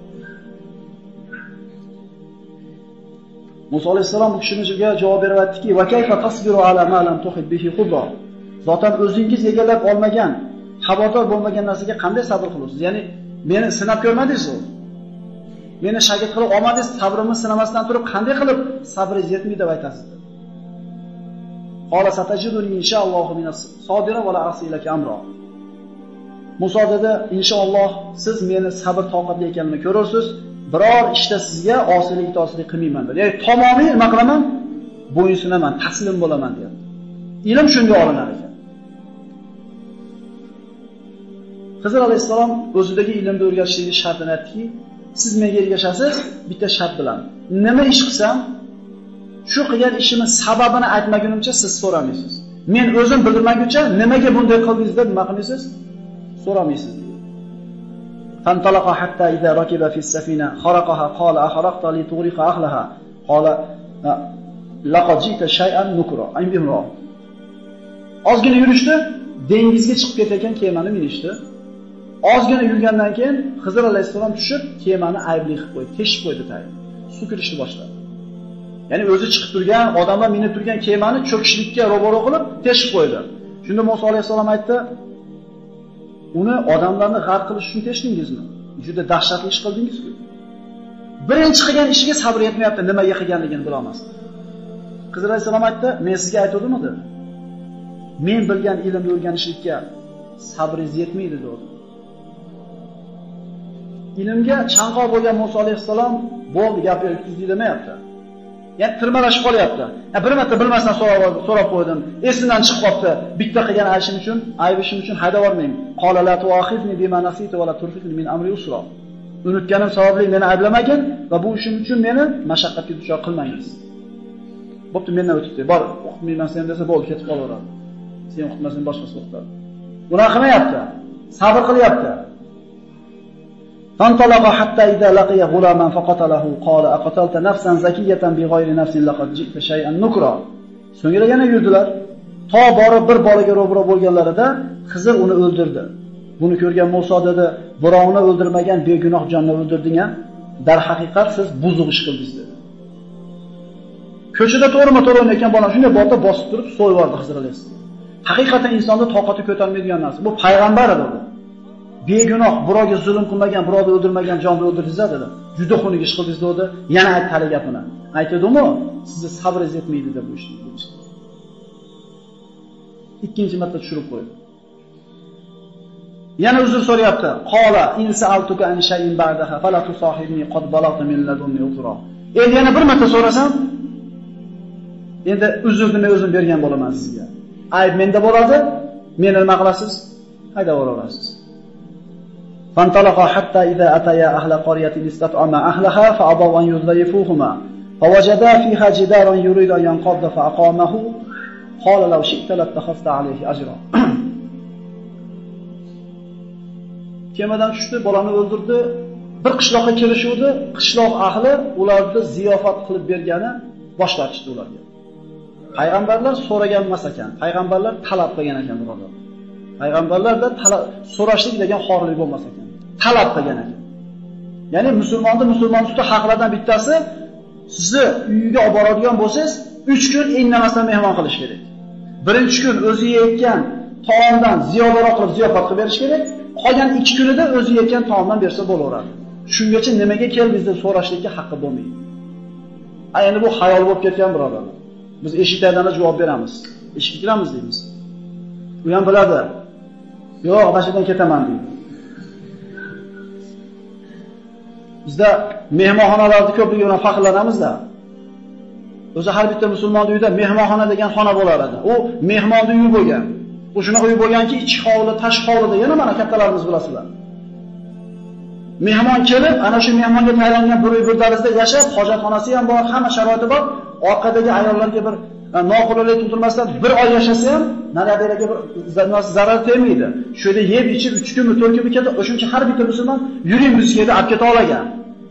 Musa alayhisalom bu kishiga javob berib aytdiki: "Va kayfa tasbiru ala ma lam tuhid bihi khudra?" Zotan o'zingiz egallab olmagan, xabardor bo'lmagan narsaga qanday sabr qilasiz? Ya'ni meni sinab ko'rmadingiz-ku. Meni shagird qilib olmadingiz, sabrimni sinamasdan turib qanday qilib sabringiz yetmaydi deb aytasiz? Qala satajiduni inshaallohu minas sabira va la asilaka amro. Muso dedi, inshaalloh siz meni sabr toqatli ekanimni ko'rursiz, biror ishda sizga osilik itoatlik qilmayman dedi. Ya'ni tamomiy nima qilaman? Bo'yinsunaman, taslim bo'laman dedi. Ilm shunga olinar ekan. Xizr alayhisalom o'zidagi ilmni o'rgatishning shartini aytdiki, siz menga ergashasiz bitta shart bilan. Nima ish qilsam, shu qilgan ishimning sababini aytmagunimcha siz so'ramaysiz. Men o'zim bildirmaguncha nimaga bunday qildingiz deb nima qilmaysiz? So'ramaysiz. Fantalaqa hatta idza rakiba fi as-safina kharaqaha qala akhraqta li tughriqa ahlaha qala laqad jita shay'an nukra. Aymimro. Ozgina yurishdi, dengizga chiqib ketayotgan kemani minishdi. Ozgina yurgandan keyin Xizr alayhisalom tushib, kemani aybli qilib qo'ydi, teshib qo'ydi tay. Suv kirishni boshladi. Ya'ni o'zi chiqib turgan, odamlar minib turgan kemani cho'kishlikka ro'baro qilib teshib qo'ydi. Shunda Muso alayhisalom aytdi: "Uni odamlarni g'arq qilish uchun teshdingizmi? Juda dahshatli ish qildingiz-ku. Birinchi qilgan ishiga sabr yetmayapti, nimaga qilganligini bilolmasdi." Xizr alayhisalom aytdi: "Men sizga aytdim dedi. Men bilgan ilmni o'rganishlikka sabringiz yetmaydi" dedi. Ilmga chanqoq bo'lgan Muso alayhisalom bo'ldi, gapni o'tkazdi demayapti. Ya'ni tirmalashib qolyapti. Ha bir marta bilmasdan so'rab so'rab qo'ydim. Esimdan chiqib qopti. Bitta qilgan ayishim uchun, aybishim uchun hayda bormayman. Qala la tu'akhidni bima nasitu va la turfiqni min amri usra. Unutganim sababli meni ayblamagin va bu ishim uchun meni mashaqqatga duchor qilmangiz. Bo'pti, mendan o'tibdi. Bor, o'qitmayman sen desa bo'ldi, ketib qolaveradi. Sen o'qitmasang boshqasi o'qitadi. Buni qilmayapti. Sabr qilyapti. فانطلق حتى إذا لقي غلاما فقتله قال أقتلت نفسا زكية بغير نفس لقد جئت شيئا نكرا. So'ngra yana yurdilar. To borib bir bolaga ro'baro bo'lganlarida Xizr uni o'ldirdi. Buni ko'rgan Muso dedi, "Birovni o'ldirmagan begunoh jonni o'ldirding-a? Dar haqiqat siz buzuq ish qildingiz" dedi. Ko'chada to'g'rima-to'g'ri o'ynayotgan bola shunday bolta bosib turib so'yib yubordi Xizr alayhisalom. Haqiqatan insonda toqati ko'tarmaydigan narsa. Bu payg'ambar edi bu. Begunoh, birovga zulm qilmagan, birovni o'ldirmagan jonni o'ldirdingiz dedi. Juda xunuk ish qildingiz dedi. Yana ayt tali gapini. Aytdim-ku, sizni sabringiz yetmaydi deb bu ishni qildi. Ikkinchi marta tushirib qo'ydi. Yana uzr so'rayapti. Qala in sa'altuka an shay'in ba'daha fala tusahibni qad balagta min ladunni uzra. Endi yana bir marta so'rasam, endi uzrni men o'zim bergan bo'laman sizga. Ayb menda bo'ladi, meni nima qilasiz? Hayda boraverasiz. فانطلقا حتى إذا أتيا أهل قرية استطعما أهلها فأبوا أن يضيفوهما فوجدا فيها جدارا يريد أن ينقض فأقامه قال لو شئت لاتخذت عليه أجرا. Kemadan tushdi, bolani o'ldirdi. Bir qishloqqa kelishuvdi. Qishloq ahli ularni ziyofat qilib bergani boshlatishdi ularga. Payg'ambarlar so'ragan emas ekan, payg'ambarlar talab qilgan ekan birodar. Payg'ambarlarda so'rashlik degan xorlik bo'lmas ekan. Talab qilgan ekan. Ya'ni musulmonni musulmon tutib haqlardan bittasi sizni uyiga olib boradigan bo'lsangiz, uch kun indamasdan mehmon qilish kerak. Birinchi kun o'zi yeyotgan taomdan ziyodaroq qilib ziyofat qilib berish kerak. Qolgan ikki kunida o'zi yeyotgan taomdan bersa bo'laveradi. Shungacha nimaga keldingiz deb so'rashlikka haqqi bo'lmaydi. Ayni bu xayol bo'lib ketgan birodarlar. Biz eshiklardan javob beramiz. Eshik kiramiz deymiz. U ham biladi. Yo'q, bashidan ketaman deydi. Bizda mehmonxonalarni ko'pligi bilan faxrlanamiz-da. O'zi har bitta musulmon uyida mehmonxona degan xona bo'lar edi. U mehmonning uyi bo'lgan. U shunaqa uy bo'lganki, ichki hovli, tashqi hovlida yana mana kattalarimiz bilasizlar. Mehmon kelib, ana shu mehmonga tayyorlangan bir uy bir darizda yashab, hojatxonasi ham bor, hamma sharoiti bor. Orqadagi ayollarga bir noqulaylik tug'dirmasdan bir oy yashasa ham nariyoqdagi bir zarar tegmaydi. Shu yerda yeb ichib uch kunmi, to'rt kunmi ketadi. O'shuncha har bitta musulmon yuring bizga deb olib keta olagan.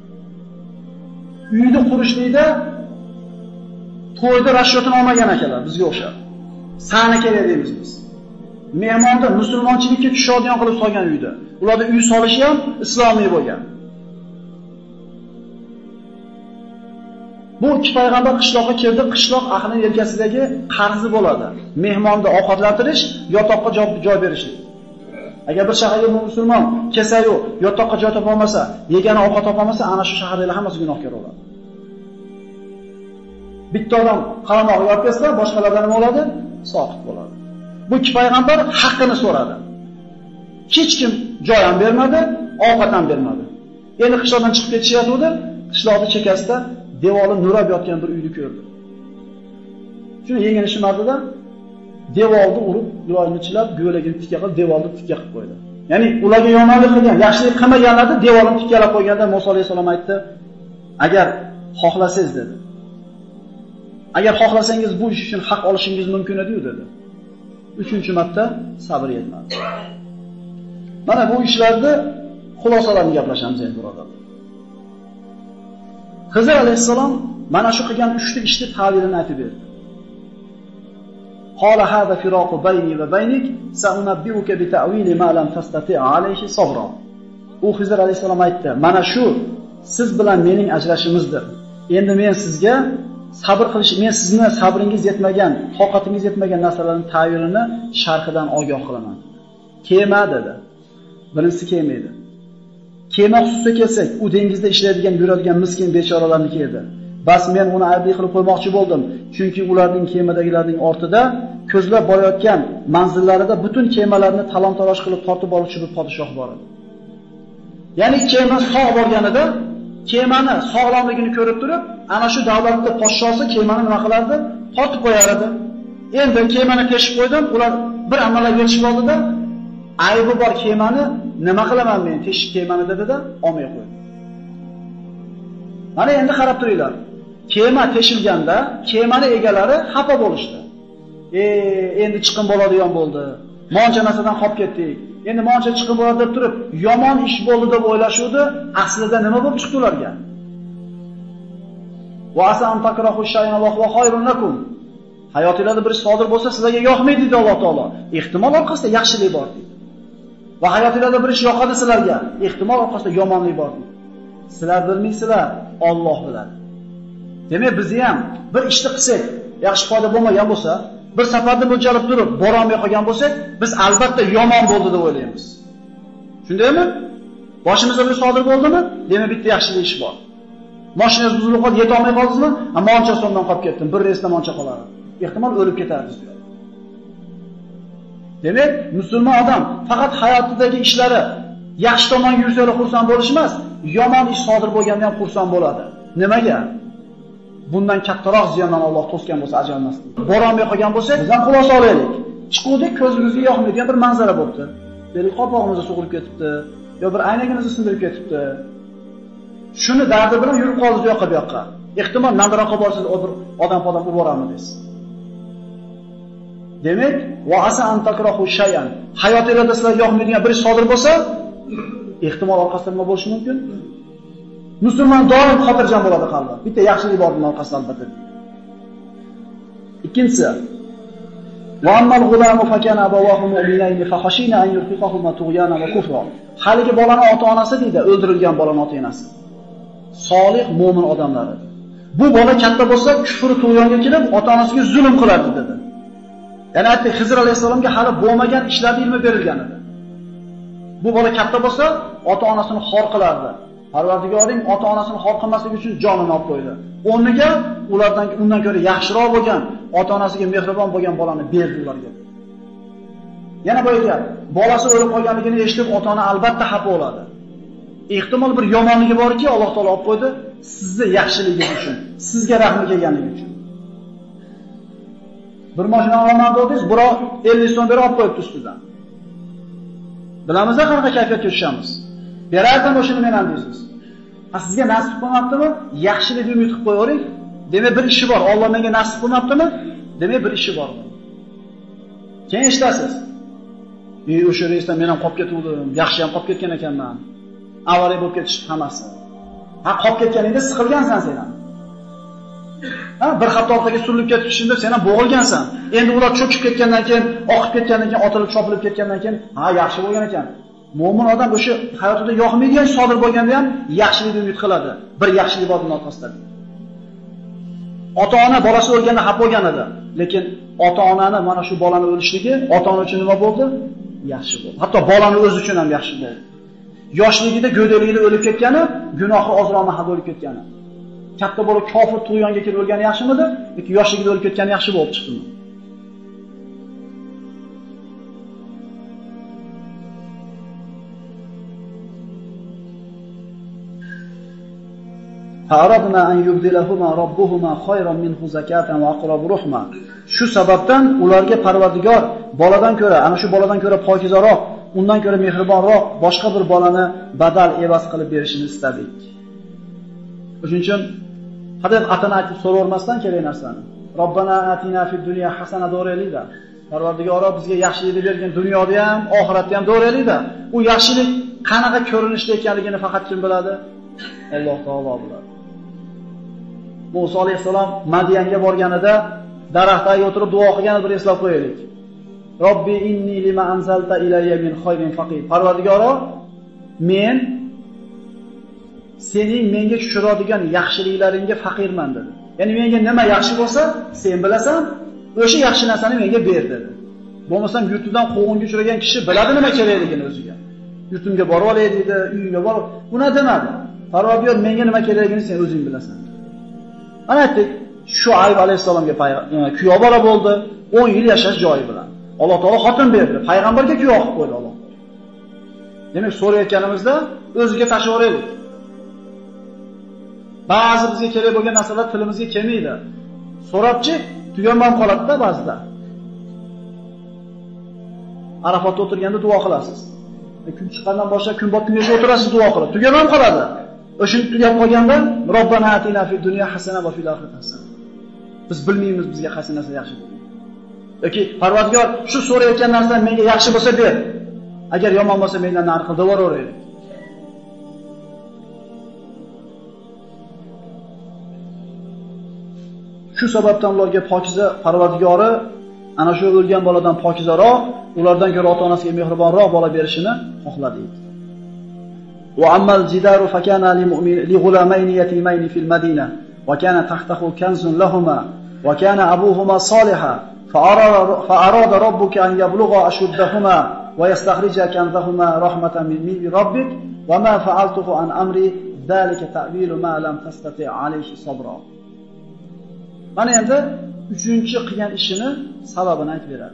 Uyni qurishlikda to'yda rashotini olmagan akalar bizga o'xshab. Sani kerak deymiz biz. Mehmonda musulmonchilikka tushadigan qilib solgan uyda. Ularda uy solishi ham islomiy bo'lgan. Bu ikki payg'ambar qishloqqa keldi, qishloq ahlining yelkasidagi qarzi bo'ladi. Mehmonni ovqatlantirish, yotoqqa joy berishlik. Agar bir shaharga musulmon kelsa-yu, yotoqqa joy topa olmasa, yegani ovqat topa olmasa, ana shu shahardagilar hammasi gunohkor bo'ladi. Bitta odam qaramoqqa olib kelsa, boshqalardan nima bo'ladi? soqit bo'ladi. Bu ikki payg'ambar haqqini so'radi. Hech kim joy ham bermadi, ovqat ham bermadi. Endi qishloqdan chiqib ketishyapti, qishloqning chekkasida devori nurab yotgan bir uyni ko'rdi. Shuni yengini shimardida devorni urib, yo'lni chilab, go'lagini tikka qilib, devorni tikka qilib qo'ydi. Ya'ni ularga yomonlik qilgan, yaxshilik qilmaganlarni devorni tikkalab qo'yganda Musa alayhisalom aytdi: "Agar xohlasangiz" dedi. "Agar xohlasangiz bu ish uchun haq olishingiz mumkin edi" dedi. Uchinchi marta sabr yetmadi. Mana bu ishlarda xulosalarini gaplashamiz endi birodarlar. Xizr alayhisalom mana shu qilgan uchta ishni ta'birini aytib berdi. Qala hada firaqu bayni va baynik sa'unabbiuka bi ta'wili ma lam tastati' alayhi sabra. U Xizr alayhisalom aytdi: "Mana shu siz bilan mening ajrashimizdir. Endi men sizga sabr qilish, men sizni sabringiz yetmagan, toqatingiz yetmagan narsalarning ta'yinini sharhidan ogoh qilaman." Kema dedi. Birinchisi kema edi. Kema xususida kelsak, u dengizda ishlaydigan, yuradigan miskin bechoralarniki edi. Bas men uni aybli qilib qo'ymoqchi bo'ldim, chunki ularning kemadagilarning ortida ko'zlab borayotgan manzillarida butun kemalarni talon-taroj qilib tortib oluvchi bir podshoh bor edi. Ya'ni kema sog' borganida kemani sog'lomligini ko'rib turib, ana shu davlatning podshosi kemani nima qilardi? Tortib qo'yar edi. Endi kemani teshib qo'ydim, ular bir amallar yetishib oldida, aybi bor kemani nima qilaman men? Teshib kemani dedi-da, olmay qo'ydi. Mana endi qarab turinglar. Kema teshilganda kemani egalari xafa bo'lishdi. E, endi chiqim bo'ladigan bo'ldi. Moncha narsadan qolib ketdik. Endi moncha chiqim bo'ladi deb turib, yomon ish bo'ldi deb o'ylashuvdi. Aslida nima bo'lib chiqdi ularga? Va asan takrahu shay'an va huwa khayrun lakum. Hayotingizda bir ish sodir bo'lsa, sizlarga yoqmaydi dedi Alloh taolo. Ehtimol orqasida yaxshilik bor dedi. Va hayotingizda bir ish yoqadi sizlarga, ehtimol orqasida yomonlik bor dedi. Sizlar bilmaysizlar, Alloh biladi. Demak, biz ham bir ishni qilsak, yaxshi foyda bo'lmagan bo'lsa, bir safarda mo'ljalib turib, bora olmay qolgan bo'lsak, biz albatta yomon bo'ldi deb o'ylaymiz. Shundaymi? Boshimizda bir sodir bo'ldimi? Demak, bitta yaxshilik ish bor. Mashinangiz buzilib qoldi, yeta olmay qoldingizmi? Moncha so'mdan qolib ketdim, bir reysda moncha qoladi. Ehtimol o'lib ketardingiz. Demak, musulmon odam faqat hayotidagi ishlari yaxshi tomonga yursa xursand bo'lish emas, yomon ish sodir bo'lganda ham xursand bo'ladi. Nimaga? Bundan kattaroq ziyondan Alloh to'sgan bo'lsa ajralmasdi. Borolmay qolgan bo'lsa, biz ham xulosa olaylik. Chiquvdik, ko'zimizga yoqmaydigan bir manzara bo'libdi. Delik qopog'imizga sug'urib ketibdi, yo bir aynagimizni sindirib ketibdi. Shuni dardi bilan yurib qoldik yoqqa bu yoqqa. Ehtimol nariroqqa borsangiz bir odam-odam urib boramiz deysiz. Demak, va asa an takrahu shay'an. Hayotingizda sizlarga yoqmaydigan bir ish sodir bo'lsa, ehtimol orqasida nima bo'lishi mumkin? Musulmon doim xotirjam bo'ladi qalbi. Bitta yaxshilik bor buning orqasida albatta. Ikkinchisi, va ammal g'ulamu fakana abawahu mu'minayn fa khashina an yurfiqahuma tughyana va kufra. Haligi bolani ota-onasi deydi, o'ldirilgan bolani ota-onasi. Solih mu'min odamlari. Bu bola katta bo'lsa, kufr tug'yonga kelib, ota-onasiga zulm qilardi dedi. Ya'ni aytdi, Xizr alayhisalomga hali bo'lmagan ishlarni ilmi berilgan edi. Bu bola katta bo'lsa, ota-onasini xor qilardi. Parvardigoring ota-onasini xor qilmasligi uchun jonini olib qo'ydi. O'rniga ulardan undan ko'ra yaxshiroq bo'lgan, ota-onasiga mehribon bo'lgan bolani berdi ularga. Yana boyga bolasi o'lib qolganligini eshitib, ota-ona albatta xafa bo'ladi. Ehtimol bir yomonligi borki, Alloh taolo olib qo'ydi, sizni yaxshiligingiz uchun, sizga rahmi kelganligi uchun. Bir mashina olaman dedingiz, biroq ellik so'm berib olib qo'yibdi ustidan. Bilamizda qanaqa kayfiyatga tushamiz. Berardim o'shini men ham deysiz. Ha, sizga nasib qilmabdimi? Yaxshilik umid qilib qo'yavering. Demak, bir ishi bor. Alloh menga nasib qilmabdimi? Demak, bir ishi bor. Keyin eshitasiz. "Ey, o'sha reysdan men ham qolib ketdim, yaxshi ham qolib ketgan ekanman. Avariya bo'lib ketishdi hammasi." Ha, qolib ketganingda siqilgansan sen ham. Ha, bir hafta orqaga surilib ketishsin deb sen ham bo'g'ilgansan. Endi ular cho'kib ketgandan keyin, oqib ketgandan keyin, otilib chopilib ketgandan keyin, ha, yaxshi bo'lgan ekan. Mo'min odam o'sha hayotida yoqmaydigan sodir bo'lganda ham yaxshilik umid qiladi. Bir yaxshilik bor buning orqasida. Ota-ona bolasi o'lganda xafa bo'lgan edi, lekin ota-onani mana shu bolani o'lishligi ota-ona uchun nima bo'ldi? Yaxshi bo'ldi. Hatto bolani o'zi uchun ham yaxshi bo'ldi. Yoshligida, go'dakligida o'lib ketgani, gunohi ozroq mahal o'lib ketgani. Katta bola kofir tug'yonga kelib o'lgani yaxshimidi yoki yoshligida o'lib ketgani yaxshi bo'lib chiqdimi? Fa'aradna an yubdilahuma robbuhuma khayran minhu zakatan wa aqrab ruhma. Shu sababdan ularga Parvardigor boladan ko'ra, ana shu boladan ko'ra pokizaroq, undan ko'ra mehribonroq boshqa bir bolani badal evaz qilib berishini istadik. Shuning uchun hadeb atana aytib so'ravermasdan kerak narsani. Robbana atina fid dunya hasana do'raylikda. Parvardigor bizga yaxshilikni bergan, dunyoda ham, oxiratda ham do'raylikda. U yaxshilik qanaqa ko'rinishda ekanligini faqat kim biladi? Alloh taolo biladi. Musa alayhisalom Madiyanga borganida daraxtga o'tirib duo qilganini bir eslab qo'yaylik. Robbi inni lima anzalta ilayya min khayrin faqir. Parvardigoro, men sening menga tushiradigan yaxshiliklaringga faqirman dedi. Ya'ni menga nima yaxshi bo'lsa, sen bilasan, o'sha yaxshi narsani menga ber dedi. Bo'lmasam yurtidan quvg'inga uchragan kishi biladi nima kerakligini o'ziga. Yurtimga borib olay dedi, uyimga borib, buni demadi. Parvardigor menga nima kerakligini sen o'zing bilasan. Ana aytdik, Shuayb alayhisalomga kuyov bola bo'ldi, o'n yil yashash joyi bilan. Alloh taolo xotin berdi, payg'ambarga kuyov qilib qo'ydi Alloh. Demak, so'rayotganimizda o'ziga tashlaveraylik. Ba'zi bizga kerak bo'lgan narsalar tilimizga kelmaydi. So'rabchi, tugamam qoladi-da ba'zida. Arafatda o'tirganda duo qilasiz. Kun chiqqandan boshlab kun botgungacha o'tirasiz, duo qilib. Tugamam qoladi. O'shini tugab qolganda Robbana atina fid dunya hasana va fil oxirati hasana. Biz bilmaymiz bizga qaysi narsa yaxshi bo'ladi. Yoki Parvardigor shu so'rayotgan narsa menga yaxshi bo'lsa ber. Agar yomon bo'lsa mendan nari qil devoraveraylik. Shu sababdan ularga pokiza Parvardigori ana shu o'lgan boladan pokizaroq, ulardan ko'ra ota-onasiga mehribonroq bola berishini xohladi. Wa ammal jidaru fakana li ghulamayn yatimayn fil madina wa kana tahtahu kanzun lahumā wa kana abūhumā ṣāliḥan fa arāda rabbuka an yablugha ashuddahumā wa yastakhrija kanzahumā raḥmatan min rabbik wa mā fa'altuhu an amri zālika ta'wīlu mā lam tastati' alayhi sabrā. Mana endi uchinchi qilgan ishini sababini aytib beradi.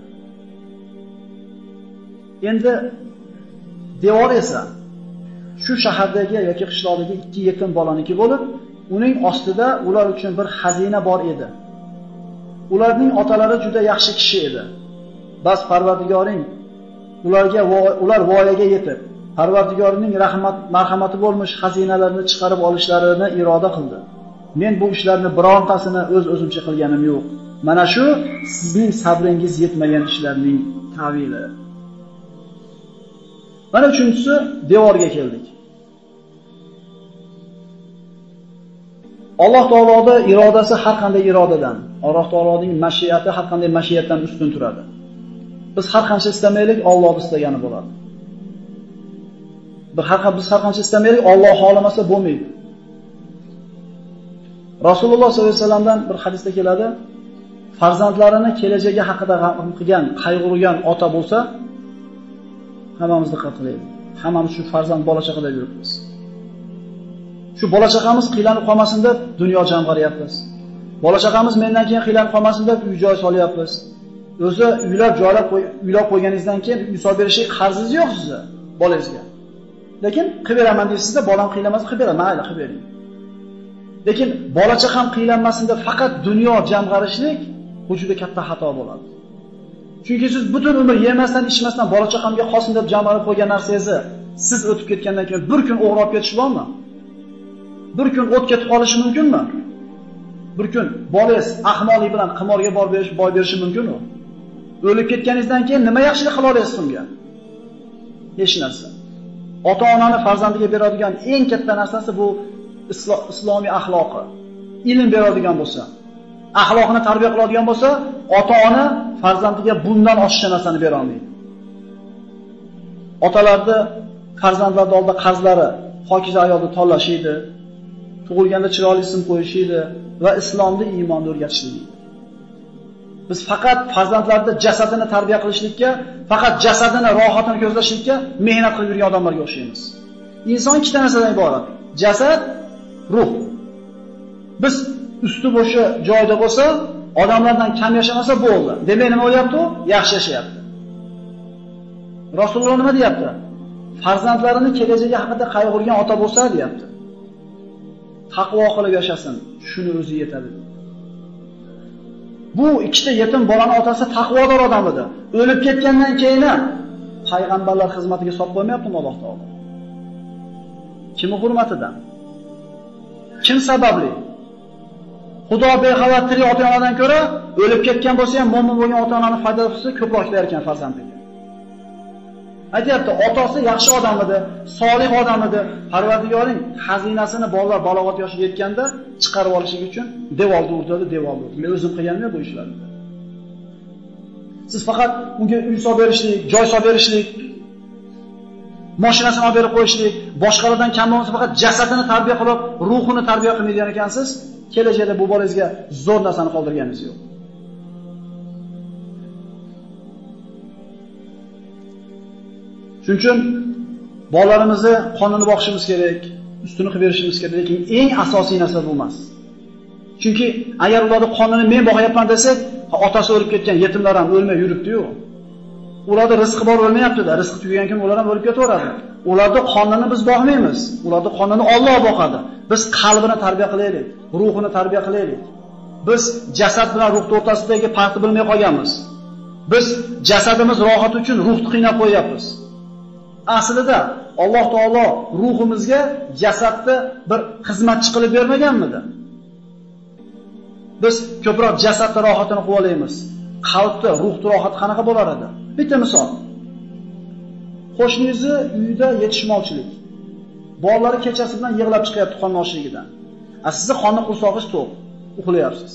Endi devor esa shu shahardagi yoki qishloqdagi ikki yetim bolaniki bo'lib, uning ostida ular uchun bir xazina bor edi. Ularning otalari juda yaxshi kishi edi. Bas Parvardigoring ularga ular voyaga yetib, Parvardigorining rahmat marhamati bo'lmish xazinalarni chiqarib olishlarini iroda qildi. Men bu ishlarni birontasini o'z o'zimcha qilganim yo'q. Mana shu sizning sabringiz yetmagan ishlarning ta'vili. Mana uchinchisi devorga keldik. Alloh taoloning irodasi har qanday irodadan, Alloh taoloning mashiati har qanday mashiatdan ustun turadi. Biz har qancha istamaylik, Alloh istagani bo'ladi. Bir har biz har qancha istamaylik, Alloh xohlamasa bo'lmaydi. Rasululloh sollallohu alayhi vasallamdan bir hadisda keladi, farzandlarini kelajagi haqida g'am qilgan, qayg'urgan ota bo'lsa, hammamiz diqqat qilaylik. Hammamiz shu farzand bola chaqada yuribmiz. Shu bola chaqamiz qiylanib qolmasin deb dunyo jamg'aryapmiz. Bola chaqamiz mendan keyin qiylanib qolmasin deb uy joy solyapmiz. O'zi uylab joylab uylab qo'yganingizdan keyin uy solib berishga qarzingiz yo'q sizga, bolangizga. Lekin qilib beraman deysizda, bolam qiylanmasa qilib beraman, mayli qilib bering. Lekin bola chaqam qiylanmasin deb faqat dunyo jamg'arishlik bu juda katta xato bo'ladi. Chunki siz butun umr yemasdan, ichmasdan bola chaqamga qosin deb jamg'arib qo'ygan narsangizni siz o'tib ketgandan keyin bir kun o'g'irlab ketish bormi? Bir kun o't ketib qolishi mumkinmi? Bir kun bolangiz ahmoqlik bilan qimorga borib berish, boy berishi mumkin-mi? O'lib ketganingizdan keyin nima yaxshilik qila olasiz unga? Hech narsa. Ota-onani farzandiga beradigan eng katta narsasi bu islomiy axloqi. Ilm beradigan bo'lsa, axloqini tarbiya qiladigan bo'lsa, ota-ona farzandiga bundan oshiqcha narsani bera olmaydi. Otalarda farzandlar oldida qarzlari pokiza ayolni tanlashiydi, tug'ilganda chiroyli ism qo'yishiydi va islomda iymonni o'rgatishlik. Biz faqat farzandlarni jasadini tarbiya qilishlikka, faqat jasadini, rohatini ko'zlashlikka mehnat qilib yurgan odamlarga o'xshaymiz. Inson ikkita narsadan iborat: jasad, ruh. Biz usti bo'shi joyida bo'lsa, odamlardan kam yashamasa bo'ldi. Demak, nima bo'lyapti u? Yaxshi yashayapti. Rasululloh nima deyapti? Farzandlarini kelajagi haqida qayg'urgan ota bo'lsa, deyapti. taqvo qilib yashasin, shuni o'zi yetadi. Bu ikkita yetim bolani otasi taqvodor odam edi. O'lib ketgandan keyin payg'ambarlar xizmatiga solib qo'ymayaptimi Alloh taolo? Kimning hurmatidan? Kim sababli? Xudo bexabar tirik ota-onadan ko'ra o'lib ketgan bo'lsa ham mo'min bo'lgan ota-onani foydasi ko'proq kelar ekan farzandiga. Aytayapti, otasi yaxshi odam edi, solih odam edi. Parvardigoring xazinasini bolalar balog'at yoshiga yetganda chiqarib olishi uchun devorni urdi, devorni urdi. Men o'zim qilganman bu ishlarni. Siz faqat unga uy solib berishlik, joy solib berishlik, mashinasini olib berib qo'yishlik, boshqalardan kam bo'lmasa faqat jasadini tarbiya qilib, ruhini tarbiya qilmaydigan ekansiz. Kelajakda bu bolangizga zo'r narsani qoldirganingiz yo'q. Shuning uchun bolalarimizni qonini boqishimiz kerak, ustini qilib berishimiz kerak, lekin eng asosiy narsa bu emas. Chunki agar ularning qonini men boqyapman desak, otasi o'lib ketgan yetimlar ham o'lmay yuribdi-yu. Ularda rizqi bor o'lmayapti-da, rizqi tugagan kim ular ham o'lib ketaveradi. Ularning qonini biz boqmaymiz. Ularning qonini Alloh boqadi. Biz qalbini tarbiya qilaylik, ruhini tarbiya qilaylik. Biz jasad bilan ruh o'rtasidagi farqni bilmay qolganmiz. Biz jasadimiz rohat uchun ruhni qiynab qo'yapmiz. Aslida Alloh taolo ruhimizga jasadni bir xizmatchi qilib bermaganmidi? Biz ko'proq jasadning rohatini qilib olaymiz. Qalbni, ruhning rohati qanaqa bo'lar edi? Bitta misol. Qo'shningizni uyida yetishmovchilik. Bolalari kechasi bilan yig'lab chiqyapti qon noshligidan. A sizni qonni qursog'ingiz to'q, uxlayapsiz.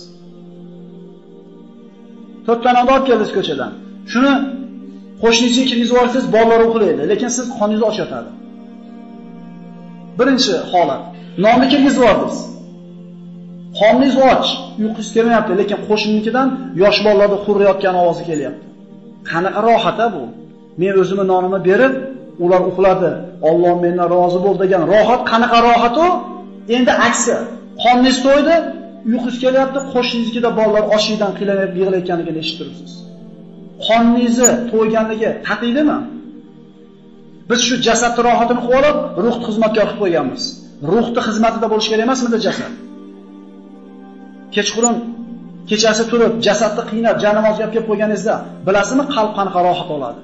To'rtdan olib keldingiz ko'chadan. Shuni qo'shningizga kirgizib olsangiz, bolalar uxlaydi, lekin siz qoningizni och yotadi. Birinchi holat. Nonni kirgizib oldingiz. Qoningiz och, uyqungiz kelmayapti, lekin qo'shnikidan yosh bolalarning hurriyotgan ovozi kelyapti. Qanaqa rohat-a bu? Men o'zimni nonimni berib, ular uxladi. Alloh mendan rozi bo'l degan rohat qanaqa rohat u? Endi aksi. Qoningiz to'ydi, uyqungiz kelyapti, qo'shningizdagida bolalar ochlikdan qiynalib yig'layotganligini eshittiribsiz. Qoningizni to'yganligi taqiydimi? Biz shu jasadning rohatini qilib olib, ruhni xizmatkor qilib qo'yganmiz. Ruhni xizmatida bo'lish kerak emasmidi jasad? Kechqurun kechasi turib, jasadni qiynab, janamozga olib kelib qo'yganingizda, bilasizmi qalb qanaqa rohat oladi?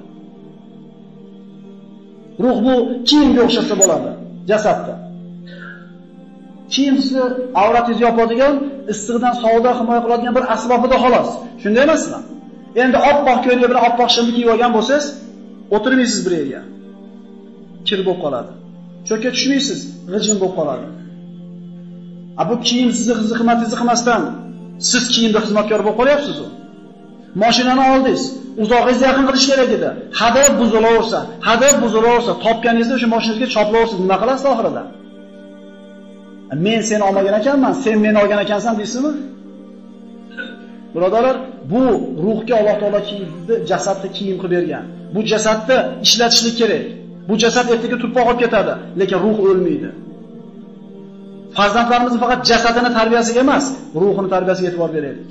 Ruh bu kiyimga o'xshasa bo'ladi, jasadda. Kiyimni avratingizni yopadigan, issiqdan sovuqdan himoya qiladigan bir asbobida xolos. Shunday emasmi? Endi oppoq ko'ylak bilan oppoq shimni kiyib olgan bo'lsangiz, o'tirmaysiz bir yerga. Kir bo'lib qoladi. Cho'kka tushmaysiz, g'ijin bo'lib qoladi. A bu kiyim sizni xizmatingizni qilmasdan siz kiyimda xizmatkor bo'lib qolyapsiz u. Mashinani oldingiz, uzog'ingizni yaqin qilish kerak edi. Hadab buzilaversa, hadab buzilaversa, topganingizni o'sha mashinangizga choplaversiz, nima qilasiz oxirida? Men seni olmagan ekanman, sen meni olgan ekansan deysizmi? Birodarlar, bu ruhga Alloh taolo kiyimni, jasadni kiyim qilib bergan. Bu jasadni ishlatishlik kerak. Bu jasad ertaga turpoq olib ketadi, lekin ruh o'lmaydi. Farzandlarimizni faqat jasadini tarbiyasiga emas, ruhini tarbiyasiga e'tibor beraylik.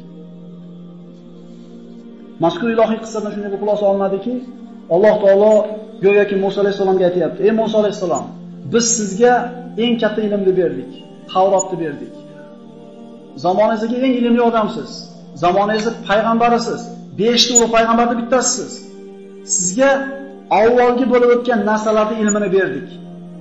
Mazkur ilohiy qissadan shunday bir xulosa olinadiki, Alloh taolo go'yoki Musa alayhisalomga aytayapti: "Ey Musa alayhisalom, biz sizga eng katta ilmni berdik, Tavrotni berdik. Zamoningizga eng ilmli odamsiz. Zamoningizning payg'ambarisiz. besh ta ulug' payg'ambarning bittasisiz. Sizga avvalgi bo'lib o'tgan narsalarning ilmini berdik.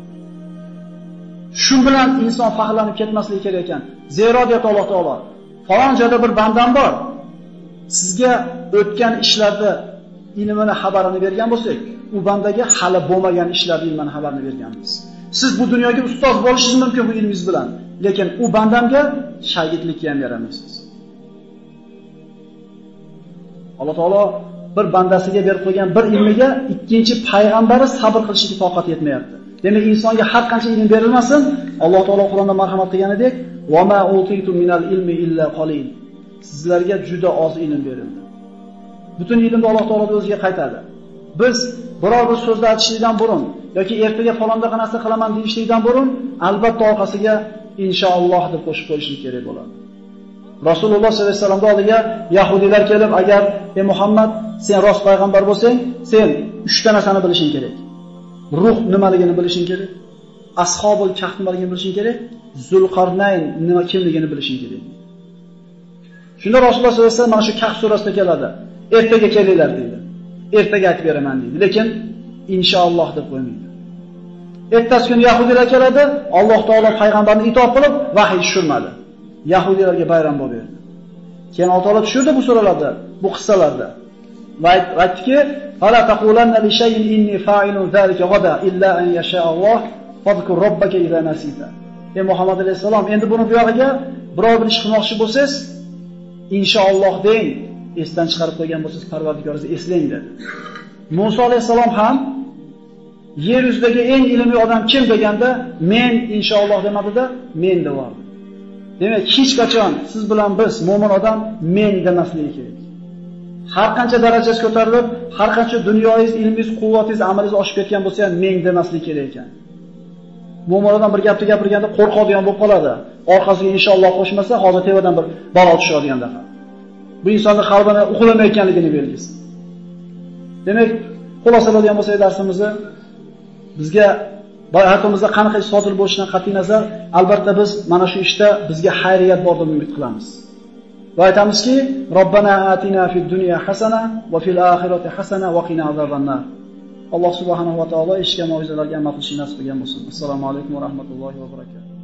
Shu bilan inson faxrlanib ketmasligi kerak ekan. Zero deyapti Alloh taolo. Falon joyda bir bandam bor. Sizga o'tgan ishlarda ilmini xabarini bergan bo'lsak, u bandaga hali bo'lmagan ishlarning ilmini xabarini berganmiz. Siz bu dunyoga ustoz bo'lishingiz mumkin bu ilmingiz bilan, lekin u bandamga shogirdlikka ham yaramaysiz." Alloh taolo bir bandasiga berib qo'ygan bir ilmiga ikkinchi payg'ambari sabr qilishiga toqat yetmayapti. Demak, insonga har qancha ilm berilmasin, Alloh taolo Qur'onda marhamat qilganidek, "Va ma utitu minal ilmi illa qalil." Sizlarga juda oz ilm berildi. Butun ilmni Alloh taolo o'ziga qaytadi. Biz biror bir so'zni aytishlikdan burun yoki ertaga falonda narsa qilaman deyishlikdan burun albatta orqasiga inshaalloh deb qo'shib qo'yishlik kerak bo'ladi. Rasululloh sollallohu alayhi vasallamning oldiga yahudiylar kelib, "Agar ey Muhammad, sen rost payg'ambar bo'lsang, sen uch ta narsani bilishing kerak. Ruh nimaligini bilishing kerak, Ashobul Kahf nimaligini bilishing kerak, Zulqarnayn nima kimligini bilishing kerak. Shunda Rasululloh sollallohu alayhi vasallam mana shu Kahf surasida keladi. Ertaga kelinglar deydi. Ertaga aytib beraman deydi. Lekin inshaalloh deb qo'ymaydi. Ertasi kuni Yahudilar keladi, Alloh taolo payg'ambarni itoat qilib vahiy tushirmadi. Yahudilarga bayram bo'lib berdi. Keyin Alloh taolo tushirdi bu suralarda, bu qissalarda. Va aytdiki: "Fala taqulanna li shay'in inni fa'ilun zalika ghadan illa an yasha Alloh, fadhkur robbaka idza nasita." Ey Muhammad alayhisalom, endi buni bu yog'iga biror bir ish qilmoqchi bo'lsangiz, inshaalloh deng, esdan chiqarib qo'ygan bo'lsangiz, Parvardigoringizni eslang dedi. Musa alayhisalom ham yer yuzidagi eng ilmli odam kim deganda, men inshaalloh demadida, men devordi. Demak, hech qachon siz bilan biz mo'min odam men demasligi kerak. Har qancha darajasi ko'tarilib, har qancha dunyoyingiz, ilmingiz, quvvatingiz, amalingiz oshib ketgan bo'lsa ham men demasligi kerak ekan. Mo'min odam bir gapni gapirganda qo'rqadigan bo'lib qoladi. Orqasiga inshaalloh qo'shmasa, hozir tevadan bir balo tushadigan dafa. Bu insonning qalbini uxlamayotganligini belgisi. Demak, xulosaladigan bo'lsak darsimizni, bizga hayotimizda qanaqa ish sodir bo'lishidan qat'iy nazar, albatta biz mana shu ishda bizga xayriyat bor deb umid qilamiz. Va aytamizki, Robbana atina fid dunya hasana va fil oxirati hasana va qina azobannar. Alloh subhanahu va taolo eshitgan mo'jizalarga amal qilishni nasib qilgan bo'lsin. Assalomu alaykum va rahmatullohi va barakatuh.